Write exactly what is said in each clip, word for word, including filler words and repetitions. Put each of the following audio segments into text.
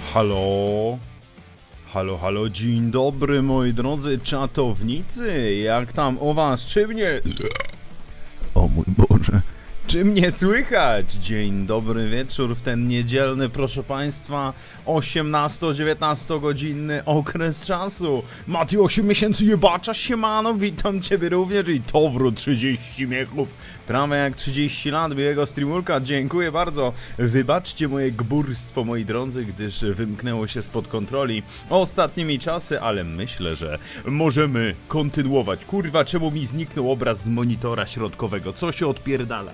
Halo? Halo, halo, dzień dobry moi drodzy czatownicy, jak tam u was, czy mnie... O mój Boże, czy mnie słychać? Dzień dobry wieczór w ten niedzielny, proszę państwa, osiemnasto-dziewiętnasto godzinny okres czasu. Mati, osiem miesięcy jebacza, siemano, witam ciebie również i Towru trzydzieści miechów, prawie jak trzydzieści lat, miłego streamulka, dziękuję bardzo. Wybaczcie moje gburstwo, moi drodzy, gdyż wymknęło się spod kontroli ostatnimi czasy, ale myślę, że możemy kontynuować. Kurwa, czemu mi zniknął obraz z monitora środkowego? Co się odpierdala?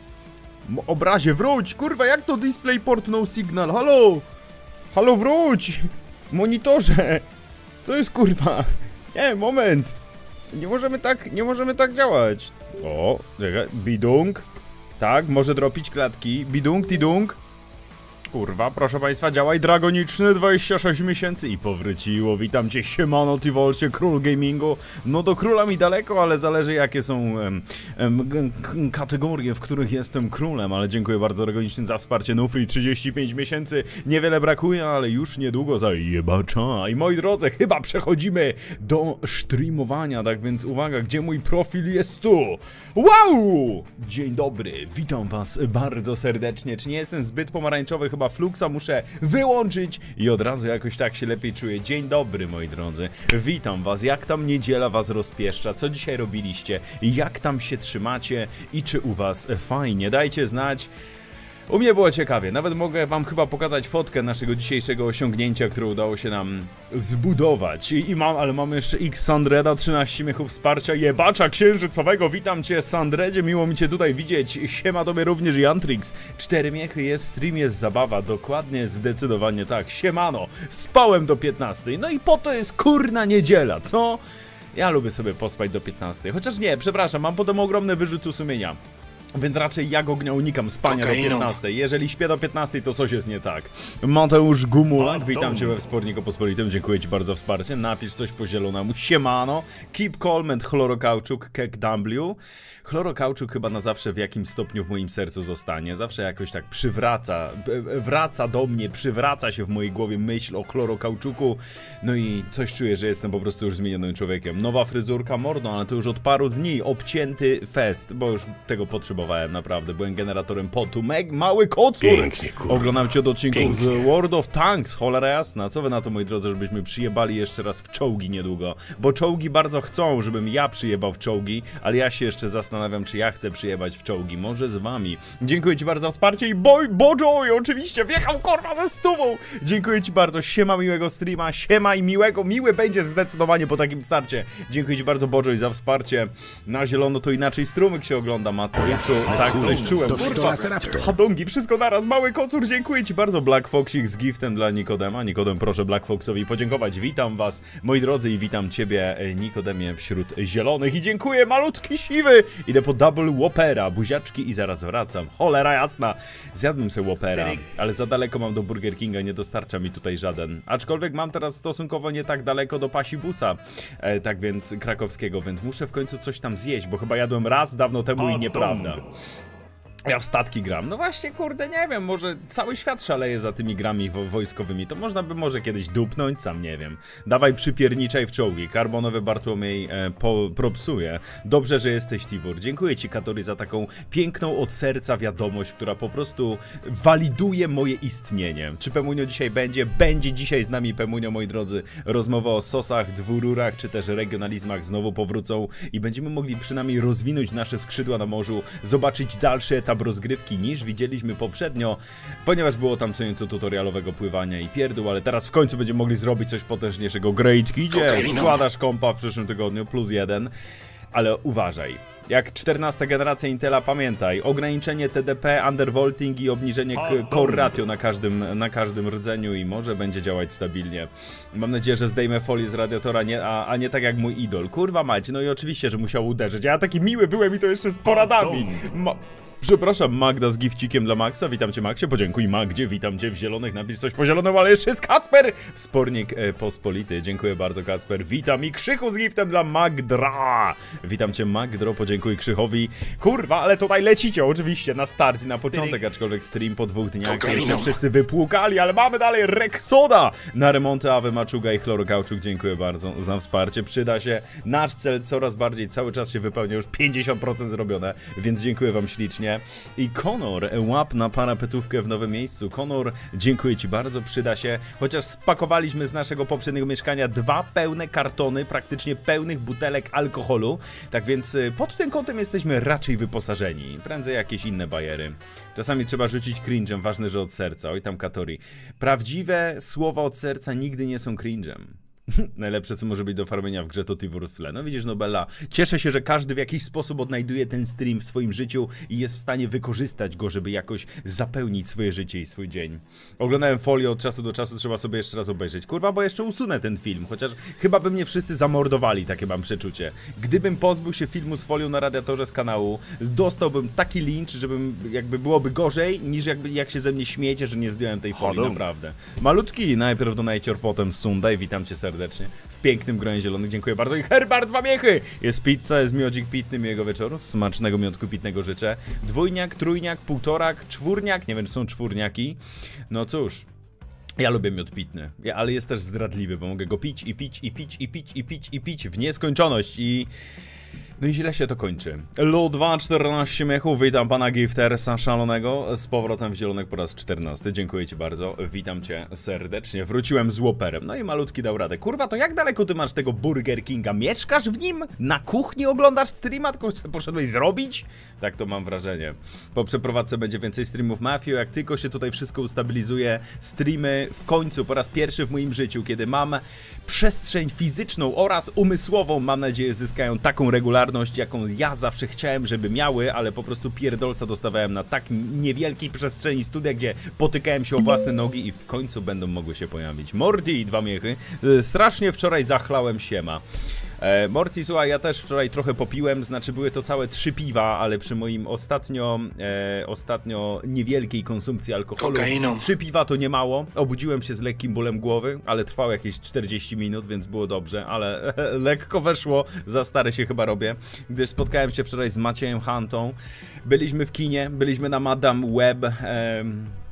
Obrazie, wróć! Kurwa, jak to DisplayPort no signal? Halo! Halo, wróć! Monitorze! Co jest, kurwa? Nie, moment! Nie możemy tak, nie możemy tak działać. O, czekaj, bidung. Tak, może dropić klatki. Bidung, tidung. Kurwa, proszę państwa, działaj dragoniczny, dwadzieścia sześć miesięcy i powróciło. Witam cię, siemano, Tivolcie, król gamingu. No do króla mi daleko, ale zależy jakie są em, em, kategorie, w których jestem królem. Ale dziękuję bardzo dragoniczny za wsparcie. Nufri, trzydzieści pięć miesięcy, niewiele brakuje, ale już niedługo zajebacza. I moi drodzy, chyba przechodzimy do streamowania, tak więc uwaga, gdzie mój profil jest tu? Wow! Dzień dobry, witam was bardzo serdecznie. Czy nie jestem zbyt pomarańczowy? Chyba Fluxa muszę wyłączyć i od razu jakoś tak się lepiej czuję. Dzień dobry moi drodzy, witam was, jak tam niedziela was rozpieszcza, co dzisiaj robiliście, jak tam się trzymacie i czy u was fajnie, dajcie znać. U mnie było ciekawie, nawet mogę wam chyba pokazać fotkę naszego dzisiejszego osiągnięcia, które udało się nam zbudować. I, i mam, ale mamy jeszcze X Sandreda, trzynaście miechów wsparcia, jebacza księżycowego, witam cię Sandredzie, miło mi cię tutaj widzieć, siema tobie również Jantrix, cztery miechy, jest stream, jest zabawa, dokładnie, zdecydowanie tak, siemano, spałem do piętnastej, no i po to jest kurna niedziela, co? Ja lubię sobie pospać do piętnastej, chociaż nie, przepraszam, mam potem ogromne wyrzuty sumienia. Więc raczej jak ognia unikam spania do piętnastej. Jeżeli śpię do piętnastej, to coś jest nie tak. Mateusz Gumulak, witam cię we Wsporniku Pospolitym, dziękuję ci bardzo za wsparcie. Napisz coś po zielonemu, siemano. Keep calm and chlorokauczuk, kek W. Chlorokauczuk chyba na zawsze w jakimś stopniu w moim sercu zostanie. Zawsze jakoś tak przywraca, wraca do mnie, przywraca się w mojej głowie myśl o chlorokauczuku. No i coś czuję, że jestem po prostu już zmienionym człowiekiem. Nowa fryzurka, mordo, ale to już od paru dni. Obcięty fest, bo już tego potrzebowałem naprawdę. Byłem generatorem potu. Meg, mały kocur! Oglądam cię od odcinków z World of Tanks, cholera jasna. Co wy na to, moi drodzy, żebyśmy przyjebali jeszcze raz w czołgi niedługo? Bo czołgi bardzo chcą, żebym ja przyjebał w czołgi, ale ja się jeszcze zastanawiam, czy ja chcę przyjebać w czołgi. Może z wami. Dziękuję ci bardzo za wsparcie i boj, Bojo, i oczywiście wjechał korwa ze stówą. Dziękuję ci bardzo. Siema miłego streama, siema i miłego. Miły będzie zdecydowanie po takim starcie. Dziękuję ci bardzo, Bojo, i za wsparcie. Na zielono to inaczej strumyk się ogląda, Mateuszu. Tak, coś czułem. Kurwa, hadongi, wszystko naraz. Mały kocur, dziękuję ci bardzo. Black Foxik z giftem dla Nikodema. Nikodem, proszę Black Foxowi podziękować. Witam was, moi drodzy, i witam ciebie, Nikodemie, wśród zielonych. I dziękuję, malutki siwy. Idę po Double Whoppera, buziaczki i zaraz wracam. Cholera jasna. Zjadłbym sobie Whoppera, ale za daleko mam do Burger Kinga, nie dostarcza mi tutaj żaden. Aczkolwiek mam teraz stosunkowo nie tak daleko do Pasibusa, e, tak więc krakowskiego, więc muszę w końcu coś tam zjeść, bo chyba jadłem raz dawno temu i nieprawda. Ja w statki gram. No właśnie, kurde, nie wiem, może cały świat szaleje za tymi grami wo wojskowymi. To można by może kiedyś dupnąć, sam nie wiem. Dawaj, przypierniczaj w czołgi. Karbonowy Bartłomiej e, po, propsuje. Dobrze, że jesteś, Tiwur. Dziękuję ci, Katory, za taką piękną od serca wiadomość, która po prostu waliduje moje istnienie. Czy Pemunio dzisiaj będzie? Będzie dzisiaj z nami Pemunio, moi drodzy. Rozmowa o sosach, dwururach, czy też regionalizmach znowu powrócą i będziemy mogli przynajmniej rozwinąć nasze skrzydła na morzu, zobaczyć dalszy etap rozgrywki niż widzieliśmy poprzednio, ponieważ było tam co nieco tutorialowego pływania i pierdół, ale teraz w końcu będziemy mogli zrobić coś potężniejszego. Great Kidzie, składasz kompa w przyszłym tygodniu, plus jeden, ale uważaj. Jak czternasta generacja Intela, pamiętaj, ograniczenie T D P, undervolting i obniżenie core ratio na każdym, na każdym rdzeniu i może będzie działać stabilnie. Mam nadzieję, że zdejmę folię z radiatora, nie, a, a nie tak jak mój idol. Kurwa mać, no i oczywiście, że musiał uderzyć. Ja taki miły byłem i to jeszcze z poradami. Ma Przepraszam, Magda z gifcikiem dla Maxa. Witam cię, Maxie. Podziękuj Magdzie. Witam cię w zielonych. Napisz coś po zielonym, ale jeszcze jest Kacper. Spornik e, pospolity. Dziękuję bardzo, Kacper. Witam i Krzychu z giftem dla Magdra. Witam cię, Magdro. Podziękuj Krzychowi. Kurwa, ale tutaj lecicie oczywiście na start i na początek, aczkolwiek stream po dwóch dniach jeszcze wszyscy wypłukali, ale mamy dalej Rexoda na remonty, Awy Maczuga i Chlorokauczuk. Dziękuję bardzo za wsparcie. Przyda się. Nasz cel coraz bardziej, cały czas się wypełnia, już pięćdziesiąt procent zrobione, więc dziękuję wam ślicznie. I Konor, łap na parapetówkę w nowym miejscu. Konor, dziękuję ci bardzo, przyda się. Chociaż spakowaliśmy z naszego poprzedniego mieszkania dwa pełne kartony, praktycznie pełnych butelek alkoholu. Tak więc pod tym kątem jesteśmy raczej wyposażeni. Prędzej jakieś inne bajery. Czasami trzeba rzucić cringe'em, ważne, że od serca. Oj tam Katori. Prawdziwe słowa od serca nigdy nie są cringe'em. Najlepsze, co może być do farmienia w grze, to Tivur w tle. No widzisz, no Bella, cieszę się, że każdy w jakiś sposób odnajduje ten stream w swoim życiu i jest w stanie wykorzystać go, żeby jakoś zapełnić swoje życie i swój dzień. Oglądałem Folię od czasu do czasu, trzeba sobie jeszcze raz obejrzeć. Kurwa, bo jeszcze usunę ten film, chociaż chyba by mnie wszyscy zamordowali, takie mam przeczucie. Gdybym pozbył się filmu z Folią na radiatorze z kanału, dostałbym taki lincz, żebym, jakby byłoby gorzej, niż jakby jak się ze mnie śmiecie, że nie zdjąłem tej folii, Halo. Naprawdę. Malutki, najpierw Donacior, potem Sundaj, witam cię serdecznie. Serdecznie. W pięknym gronie zielonych. Dziękuję bardzo. I Herbert dwa miechy! Jest pizza, jest miodzik pitny miłego wieczoru. Smacznego miodku pitnego życzę. Dwójniak, trójniak, półtorak, czwórniak. Nie wiem, czy są czwórniaki. No cóż. Ja lubię miód pitny, ja, ale jest też zdradliwy, bo mogę go pić i pić i pić i pić i pić i pić w nieskończoność i... No i źle się to kończy. Lu dwa czternaście miechów, witam pana Giftersa szalonego z powrotem w zielonek po raz czternasty. Dziękuję ci bardzo, witam cię serdecznie. Wróciłem z łoperem, no i malutki dał radę. Kurwa, to jak daleko ty masz tego Burger Kinga? Mieszkasz w nim? Na kuchni oglądasz streama? Tylko poszedłeś zrobić? Tak to mam wrażenie. Po przeprowadzce będzie więcej streamów Mafio. Jak tylko się tutaj wszystko ustabilizuje, streamy w końcu po raz pierwszy w moim życiu, kiedy mam przestrzeń fizyczną oraz umysłową, mam nadzieję, zyskają taką regularność, jaką ja zawsze chciałem, żeby miały, ale po prostu pierdolca dostawałem na tak niewielkiej przestrzeni studia, gdzie potykałem się o własne nogi i w końcu będą mogły się pojawić. Morty i dwa miechy. Strasznie wczoraj zachlałem siema. E, Morty, słuchaj, ja też wczoraj trochę popiłem, znaczy były to całe trzy piwa, ale przy moim ostatnio, e, ostatnio niewielkiej konsumpcji alkoholu, Kokainą. trzy piwa to nie mało. Obudziłem się z lekkim bólem głowy, ale trwało jakieś czterdzieści minut, więc było dobrze, ale e, lekko weszło, za stary się chyba robię, gdyż spotkałem się wczoraj z Maciejem Hantą, byliśmy w kinie, byliśmy na Madame Web, e,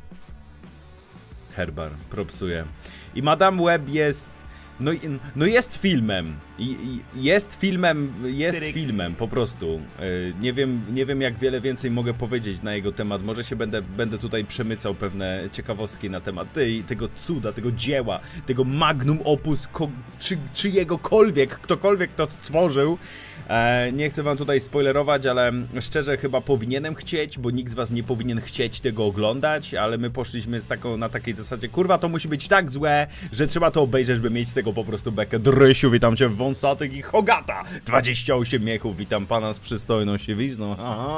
Herbar, propsuję, i Madame Web jest... No, no jest filmem, jest filmem, jest Styryk. filmem, po prostu. Nie wiem, nie wiem jak wiele więcej mogę powiedzieć na jego temat, może się będę, będę tutaj przemycał pewne ciekawostki na temat tej, tego cuda, tego dzieła, tego magnum opus, czy, czyjegokolwiek, ktokolwiek to stworzył. E, nie chcę wam tutaj spoilerować, ale szczerze chyba powinienem chcieć, bo nikt z was nie powinien chcieć tego oglądać, ale my poszliśmy z taką, na takiej zasadzie, kurwa, to musi być tak złe, że trzeba to obejrzeć, żeby mieć z tego po prostu bekę. Drysiu, witam cię w wąsatych i Hogata, dwadzieścia osiem miechów, witam pana z przystojną siewizną.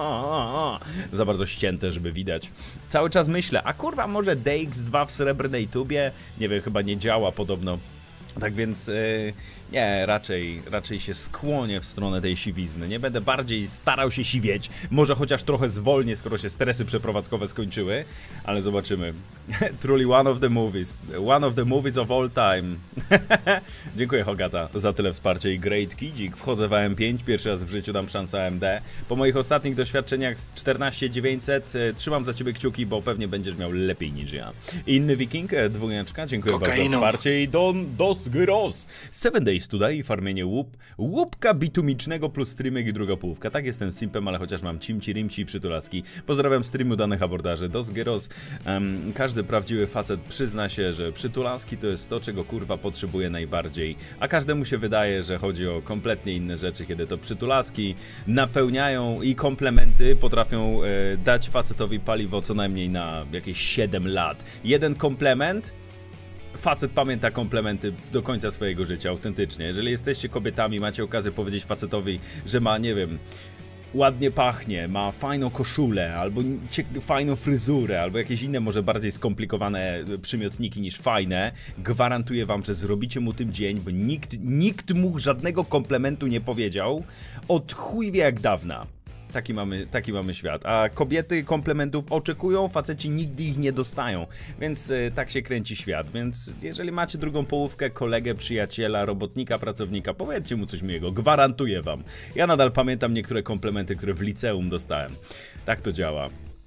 Za bardzo ścięte, żeby widać. Cały czas myślę, a kurwa, może D X dwa w srebrnej tubie? Nie wiem, chyba nie działa podobno. Tak więc yy, nie, raczej, raczej się skłonię w stronę tej siwizny. Nie będę bardziej starał się siwieć. Może chociaż trochę zwolnię, skoro się stresy przeprowadzkowe skończyły. Ale zobaczymy. Truly one of the movies. One of the movies of all time. Dziękuję Hogata za tyle wsparcia i Great Kidzik. Wchodzę w A M pięć, pierwszy raz w życiu dam szansę A M D. Po moich ostatnich doświadczeniach z czternaście dziewięćset yy, trzymam za ciebie kciuki, bo pewnie będziesz miał lepiej niż ja. Inny Wiking, dwójeczka, dziękuję Kokainą. bardzo za wsparcie i Don Dos Gyros. Seven Days Today i farmienie łup. Łupka bitumicznego plus streamek i druga połówka. Tak jestem simpem, ale chociaż mam cimci, rimci i przytulaski. Pozdrawiam streamu danych abordaży. Dos Gyros. Um, każdy prawdziwy facet przyzna się, że przytulaski to jest to, czego kurwa potrzebuje najbardziej. A każdemu się wydaje, że chodzi o kompletnie inne rzeczy, kiedy to przytulaski napełniają i komplementy potrafią e, dać facetowi paliwo co najmniej na jakieś siedem lat. Jeden komplement. Facet pamięta komplementy do końca swojego życia, autentycznie. Jeżeli jesteście kobietami, macie okazję powiedzieć facetowi, że ma, nie wiem, ładnie pachnie, ma fajną koszulę, albo fajną fryzurę, albo jakieś inne może bardziej skomplikowane przymiotniki niż fajne, gwarantuję wam, że zrobicie mu tym dzień, bo nikt, nikt mu żadnego komplementu nie powiedział od chuj wie jak dawna. taki mamy, taki mamy świat. A kobiety komplementów oczekują, faceci nigdy ich nie dostają. Więc y, tak się kręci świat. Więc jeżeli macie drugą połówkę, kolegę, przyjaciela, robotnika, pracownika, powiedzcie mu coś miłego. Gwarantuję wam. Ja nadal pamiętam niektóre komplementy, które w liceum dostałem. Tak to działa.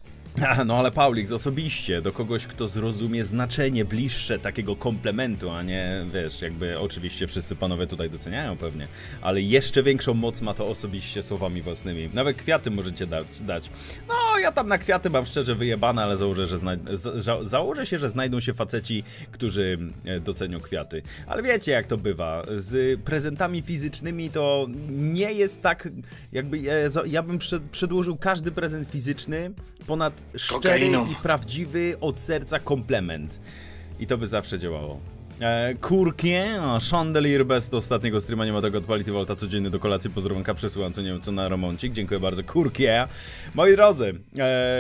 No ale Paulix, osobiście, do kogoś, kto zrozumie znaczenie bliższe takiego komplementu, a nie, wiesz, jakby oczywiście wszyscy panowie tutaj doceniają pewnie, ale jeszcze większą moc ma to osobiście słowami własnymi. Nawet kwiaty możecie dać. dać. No, ja tam na kwiaty mam szczerze wyjebane, ale założę, że za założę się, że znajdą się faceci, którzy docenią kwiaty. Ale wiecie, jak to bywa. Z prezentami fizycznymi to nie jest tak, jakby, ja, ja bym przedłożył każdy prezent fizyczny ponad szczery i prawdziwy od serca komplement. I to by zawsze działało. E, Kurkie, Chandelier bez do ostatniego streama, nie ma tego odpalić Volta codziennie do kolacji, pozdrowionka przesyłam, co nie wiem co na remoncik, dziękuję bardzo. Kurkie, moi drodzy, e,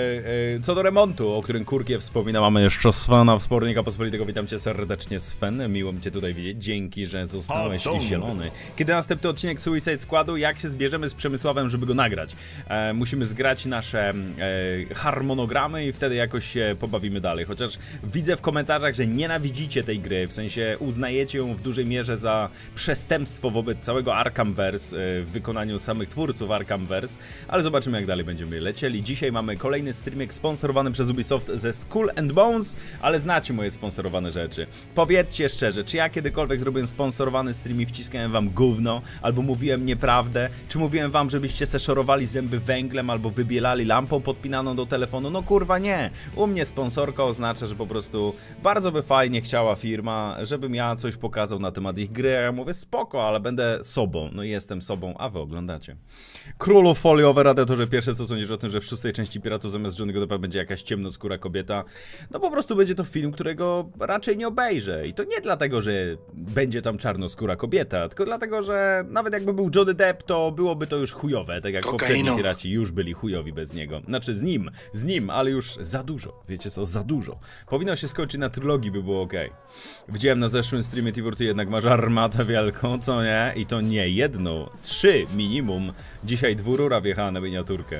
e, co do remontu, o którym Kurkie wspomina, mamy jeszcze Svena, Wspornika Pospolitego, witam cię serdecznie Sven, miło mi cię tutaj widzieć, dzięki, że zostałeś zielony. Kiedy następny odcinek Suicide Squadu, jak się zbierzemy z Przemysławem, żeby go nagrać? E, musimy zgrać nasze e, harmonogramy i wtedy jakoś się pobawimy dalej, chociaż widzę w komentarzach, że nienawidzicie tej gry, w sensie uznajecie ją w dużej mierze za przestępstwo wobec całego Arkhamverse w wykonaniu samych twórców Arkhamverse, ale zobaczymy jak dalej będziemy lecieli. Dzisiaj mamy kolejny streamek sponsorowany przez Ubisoft ze Skull and Bones, ale znacie moje sponsorowane rzeczy. Powiedzcie szczerze, czy ja kiedykolwiek zrobiłem sponsorowany stream i wciskałem wam gówno, albo mówiłem nieprawdę, czy mówiłem wam, żebyście se szorowali zęby węglem, albo wybielali lampą podpinaną do telefonu? No kurwa nie. U mnie sponsorka oznacza, że po prostu bardzo by fajnie chciała firma, żebym ja coś pokazał na temat ich gry, a ja mówię spoko, ale będę sobą. No i jestem sobą, a wy oglądacie. Królu foliowe, Radetorze, pierwsze co sądzisz o tym, że w szóstej części Piratów zamiast Johnny'ego Deppa będzie jakaś ciemnoskóra kobieta? No po prostu będzie to film, którego raczej nie obejrzę. I to nie dlatego, że będzie tam czarnoskóra kobieta, tylko dlatego, że nawet jakby był Johnny Depp, to byłoby to już chujowe, tak jak poprzedni piraci już byli chujowi bez niego. Znaczy z nim, z nim, ale już za dużo. Wiecie co, za dużo. Powinno się skończyć na trylogii, by było ok. Widziałem na zeszłym streamie, Tivor, ty jednak masz armatę wielką, co nie? I to nie jedną, trzy minimum. Dzisiaj dwurura wjechała na miniaturkę.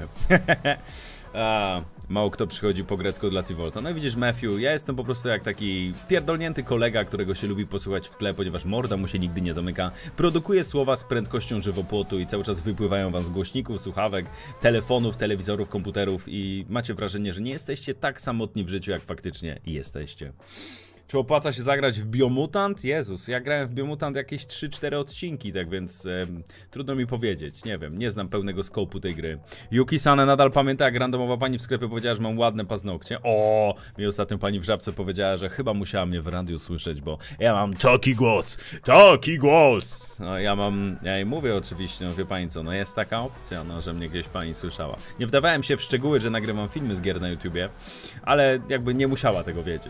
A, mało kto przychodzi po grę tylko dla Tivolta. No i widzisz, Matthew, ja jestem po prostu jak taki pierdolnięty kolega, którego się lubi posłuchać w tle, ponieważ morda mu się nigdy nie zamyka. Produkuje słowa z prędkością żywopłotu i cały czas wypływają wam z głośników, słuchawek, telefonów, telewizorów, komputerów i macie wrażenie, że nie jesteście tak samotni w życiu, jak faktycznie jesteście. Czy opłaca się zagrać w Biomutant? Jezus, ja grałem w Biomutant jakieś trzy cztery odcinki, tak więc e, trudno mi powiedzieć, nie wiem, nie znam pełnego skopu tej gry. Yuki-sane nadal pamięta, jak randomowa pani w sklepie powiedziała, że mam ładne paznokcie. O, mi ostatnio pani w Żabce powiedziała, że chyba musiała mnie w radiu słyszeć, bo ja mam taki głos, taki głos. No ja mam, ja jej mówię oczywiście, no wie pani co, no jest taka opcja, no, że mnie gdzieś pani słyszała. Nie wdawałem się w szczegóły, że nagrywam filmy z gier na YouTubie, ale jakby nie musiała tego wiedzieć.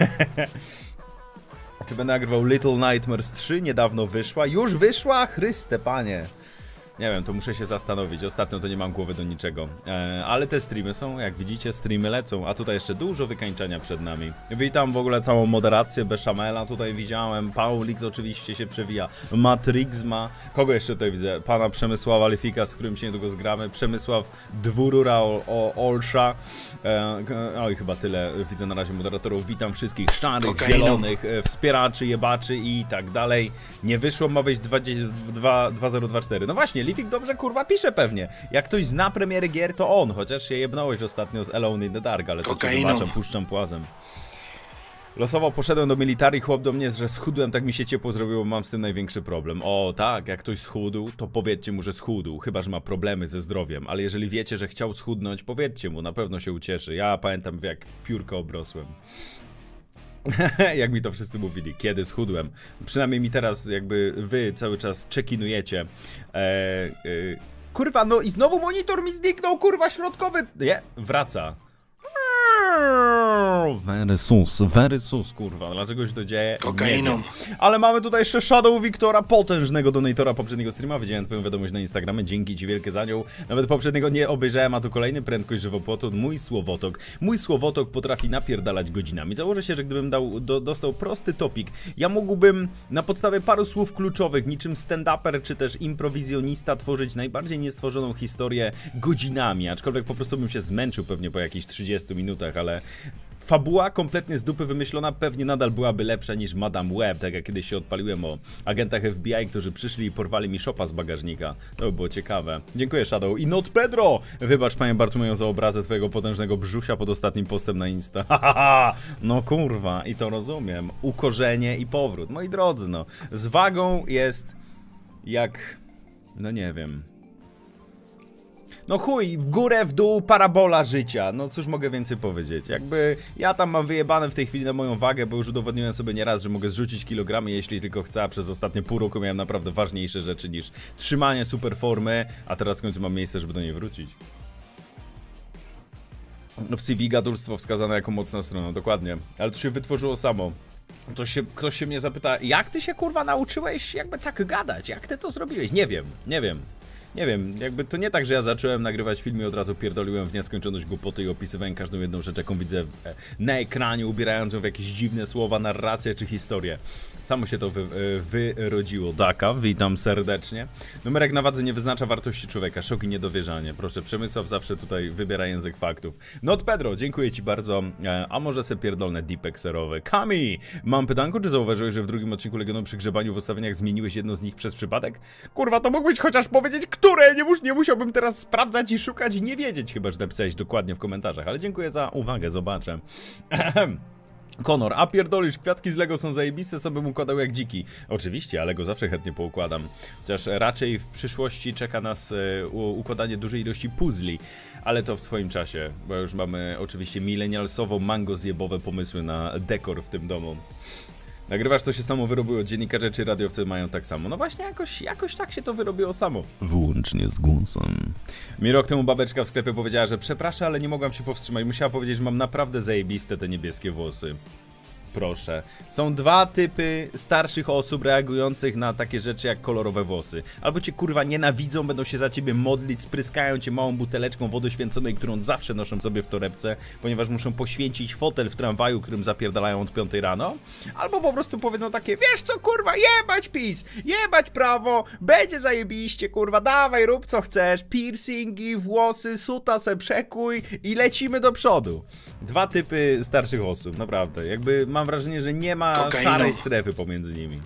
Czy będę nagrywał Little Nightmares trzy? Niedawno wyszła. Już wyszła? Chryste, panie. Nie wiem, to muszę się zastanowić. Ostatnio to nie mam głowy do niczego. E, ale te streamy są, jak widzicie, streamy lecą. A tutaj jeszcze dużo wykańczenia przed nami. Witam w ogóle całą moderację. Beszamela tutaj widziałem. Paulix oczywiście się przewija. Matrix ma. Kogo jeszcze tutaj widzę? Pana Przemysława Lifika, z którym się niedługo zgramy. Przemysław Dwurura Olsza. E, oj, chyba tyle. Widzę na razie moderatorów. Witam wszystkich szarych, Kokainą. Zielonych, e, wspieraczy, jebaczy i tak dalej. Nie wyszło, ma wejść dwa zero dwa cztery. No właśnie, Lifik dobrze kurwa pisze pewnie. Jak ktoś zna premiery gier, to on. Chociaż się jebnąłeś ostatnio z Alone in the Dark, ale to cię zobaczam, puszczam płazem. Losowo poszedłem do military, chłop do mnie, że schudłem, tak mi się ciepło zrobiło, mam z tym największy problem. O tak, jak ktoś schudł, to powiedzcie mu, że schudł, chyba że ma problemy ze zdrowiem. Ale jeżeli wiecie, że chciał schudnąć, powiedzcie mu, na pewno się ucieszy. Ja pamiętam, jak w piórko obrosłem. Jak mi to wszyscy mówili, kiedy schudłem. Przynajmniej mi teraz jakby wy cały czas czekinujecie. Eee, e, kurwa, no i znowu monitor mi zniknął, kurwa, środkowy. Nie, wraca. Very sus, very sus, kurwa. Dlaczego się to dzieje? Kokainą. Ale mamy tutaj jeszcze Shadow Wiktora, potężnego donatora poprzedniego streama. Widziałem twoją wiadomość na Instagramie, dzięki ci wielkie za nią. Nawet poprzedniego nie obejrzałem, a tu kolejny prędkość żywopłotu. Mój słowotok. Mój słowotok potrafi napierdalać godzinami. Założę się, że gdybym dał, do, dostał prosty topik, ja mógłbym na podstawie paru słów kluczowych, niczym stand-uper czy też improwizjonista, tworzyć najbardziej niestworzoną historię godzinami. Aczkolwiek po prostu bym się zmęczył pewnie po jakichś trzydziestu minutach, ale fabuła kompletnie z dupy wymyślona pewnie nadal byłaby lepsza niż Madame Web, tak jak kiedyś się odpaliłem o agentach F B I, którzy przyszli i porwali mi szopa z bagażnika. To by było ciekawe. Dziękuję, Shadow. I Not Pedro! Wybacz, panie Bartłomieju, za obrazę twojego potężnego brzusia pod ostatnim postem na Insta. Hahaha! No kurwa, i to rozumiem. Ukorzenie i powrót. Moi drodzy, no. Z wagą jest jak... no nie wiem... No chuj, w górę, w dół, parabola życia. No cóż mogę więcej powiedzieć. Jakby ja tam mam wyjebane w tej chwili na moją wagę, bo już udowodniłem sobie nieraz, że mogę zrzucić kilogramy, jeśli tylko chcę, a przez ostatnie pół roku miałem naprawdę ważniejsze rzeczy niż trzymanie super formy, a teraz w końcu mam miejsce, żeby do niej wrócić. No w C V gadulstwo wskazane jako mocna strona, dokładnie. Ale to się wytworzyło samo. To się, ktoś się mnie zapyta, jak ty się kurwa nauczyłeś jakby tak gadać? Jak ty to zrobiłeś? Nie wiem, nie wiem. Nie wiem, jakby to nie tak, że ja zacząłem nagrywać film i od razu pierdoliłem w nieskończoność głupoty i opisywałem każdą jedną rzecz, jaką widzę w, na ekranie, ubierając ją w jakieś dziwne słowa, narracje czy historię. Samo się to wy, wyrodziło. Daka, witam serdecznie. Numerek na wadze nie wyznacza wartości człowieka. Szok i niedowierzanie. Proszę, Przemysław zawsze tutaj wybiera język faktów. Not Pedro, dziękuję ci bardzo. A może se pierdolne deepek serowe. Kami! Mam pytanko, czy zauważyłeś, że w drugim odcinku Legionu przy grzebaniu w ustawieniach zmieniłeś jedno z nich przez przypadek? Kurwa, to mógłbyś chociaż powiedzieć, które? Nie, mus nie musiałbym teraz sprawdzać i szukać i nie wiedzieć, chyba że napisałeś dokładnie w komentarzach. Ale dziękuję za uwagę, zobaczę. Konor, a pierdolisz, kwiatki z Lego są zajebiste, sobie bym układał jak dziki. Oczywiście, ale go zawsze chętnie poukładam. Chociaż raczej w przyszłości czeka nas e, układanie dużej ilości puzli. Ale to w swoim czasie, bo już mamy oczywiście milenialsowo mango zjebowe pomysły na dekor w tym domu. Nagrywasz, to się samo wyrobiło, dziennikarze czy radiowcy mają tak samo. No właśnie, jakoś, jakoś tak się to wyrobiło samo. Włącznie z głosem. Mi rok temu babeczka w sklepie powiedziała, że przepraszam, ale nie mogłam się powstrzymać. Musiała powiedzieć, że mam naprawdę zajebiste te niebieskie włosy. Proszę. Są dwa typy starszych osób reagujących na takie rzeczy jak kolorowe włosy. Albo cię kurwa nienawidzą, będą się za ciebie modlić, spryskają cię małą buteleczką wody święconej, którą zawsze noszą sobie w torebce, ponieważ muszą poświęcić fotel w tramwaju, którym zapierdalają od piątej rano. Albo po prostu powiedzą takie, wiesz co kurwa, jebać PiS, jebać prawo, będzie zajebiście kurwa, dawaj rób co chcesz, piercingi, włosy, suta se przekuj i lecimy do przodu. Dwa typy starszych osób, naprawdę. Jakby mam Mam wrażenie, że nie ma Kokainą. Szarej strefy pomiędzy nimi.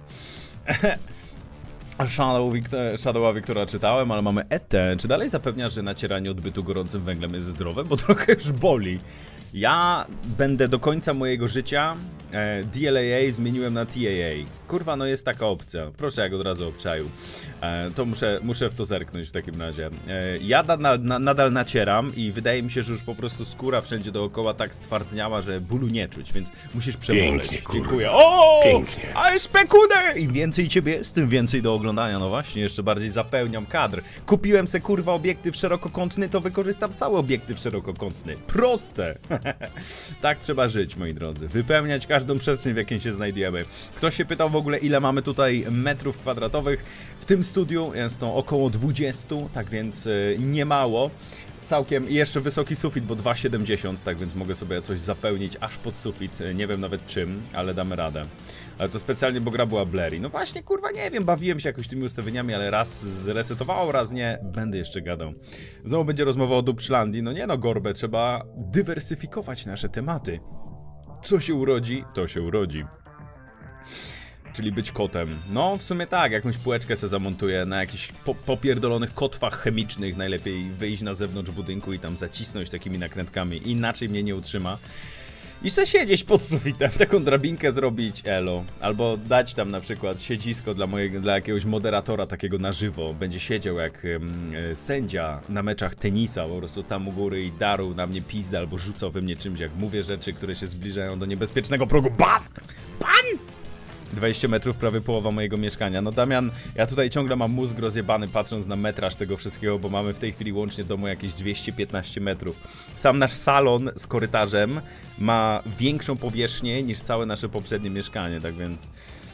Shadow, Shadowa Wiktora czytałem, ale mamy Etę. Czy dalej zapewniasz, że nacieranie odbytu gorącym węglem jest zdrowe? Bo trochę już boli. Ja będę do końca mojego życia e, D L A A zmieniłem na T A A. Kurwa, no jest taka opcja. Proszę, jak od razu obczaił. E, to muszę, muszę w to zerknąć w takim razie. E, ja nadal, na, nadal nacieram i wydaje mi się, że już po prostu skóra wszędzie dookoła tak stwardniała, że bólu nie czuć, więc musisz przeboleć. Pięknie, dziękuję. O! Pięknie. Ale spekudę! Im więcej ciebie jest, tym więcej do oglądania. No właśnie, jeszcze bardziej zapełniam kadr. Kupiłem se kurwa obiektyw szerokokątny, to wykorzystam cały obiektyw szerokokątny. Proste! Tak trzeba żyć, moi drodzy. Wypełniać każdą przestrzeń, w jakiej się znajdujemy. Ktoś się pytał w ogóle, ile mamy tutaj metrów kwadratowych. W tym studiu jest to około dwadzieścia, tak więc yy, nie mało. Całkiem, i jeszcze wysoki sufit, bo dwa siedemdziesiąt, tak więc mogę sobie coś zapełnić aż pod sufit. Nie wiem nawet czym, ale damy radę. Ale to specjalnie, bo gra była blurry. No właśnie, kurwa, nie wiem, bawiłem się jakoś tymi ustawieniami, ale raz zresetowało, raz nie. Będę jeszcze gadał. Znowu będzie rozmowa o Dupszlandii. No nie no, Gorbę, trzeba dywersyfikować nasze tematy. Co się urodzi, to się urodzi. Czyli być kotem. No, w sumie tak, jakąś półeczkę se zamontuję na jakichś po popierdolonych kotwach chemicznych. Najlepiej wyjść na zewnątrz budynku i tam zacisnąć takimi nakrętkami. Inaczej mnie nie utrzyma. I se siedzieć pod sufitem, taką drabinkę zrobić, elo. Albo dać tam na przykład siedzisko dla mojego, dla jakiegoś moderatora takiego na żywo. Będzie siedział jak um, sędzia na meczach tenisa, po prostu tam u góry i darł na mnie pizdę albo rzucał we mnie czymś, jak mówię rzeczy, które się zbliżają do niebezpiecznego progu. Ban! Ban! dwadzieścia metrów, prawie połowa mojego mieszkania. No Damian, ja tutaj ciągle mam mózg rozjebany patrząc na metraż tego wszystkiego, bo mamy w tej chwili łącznie domu jakieś dwieście piętnaście metrów. Sam nasz salon z korytarzem ma większą powierzchnię niż całe nasze poprzednie mieszkanie, tak więc...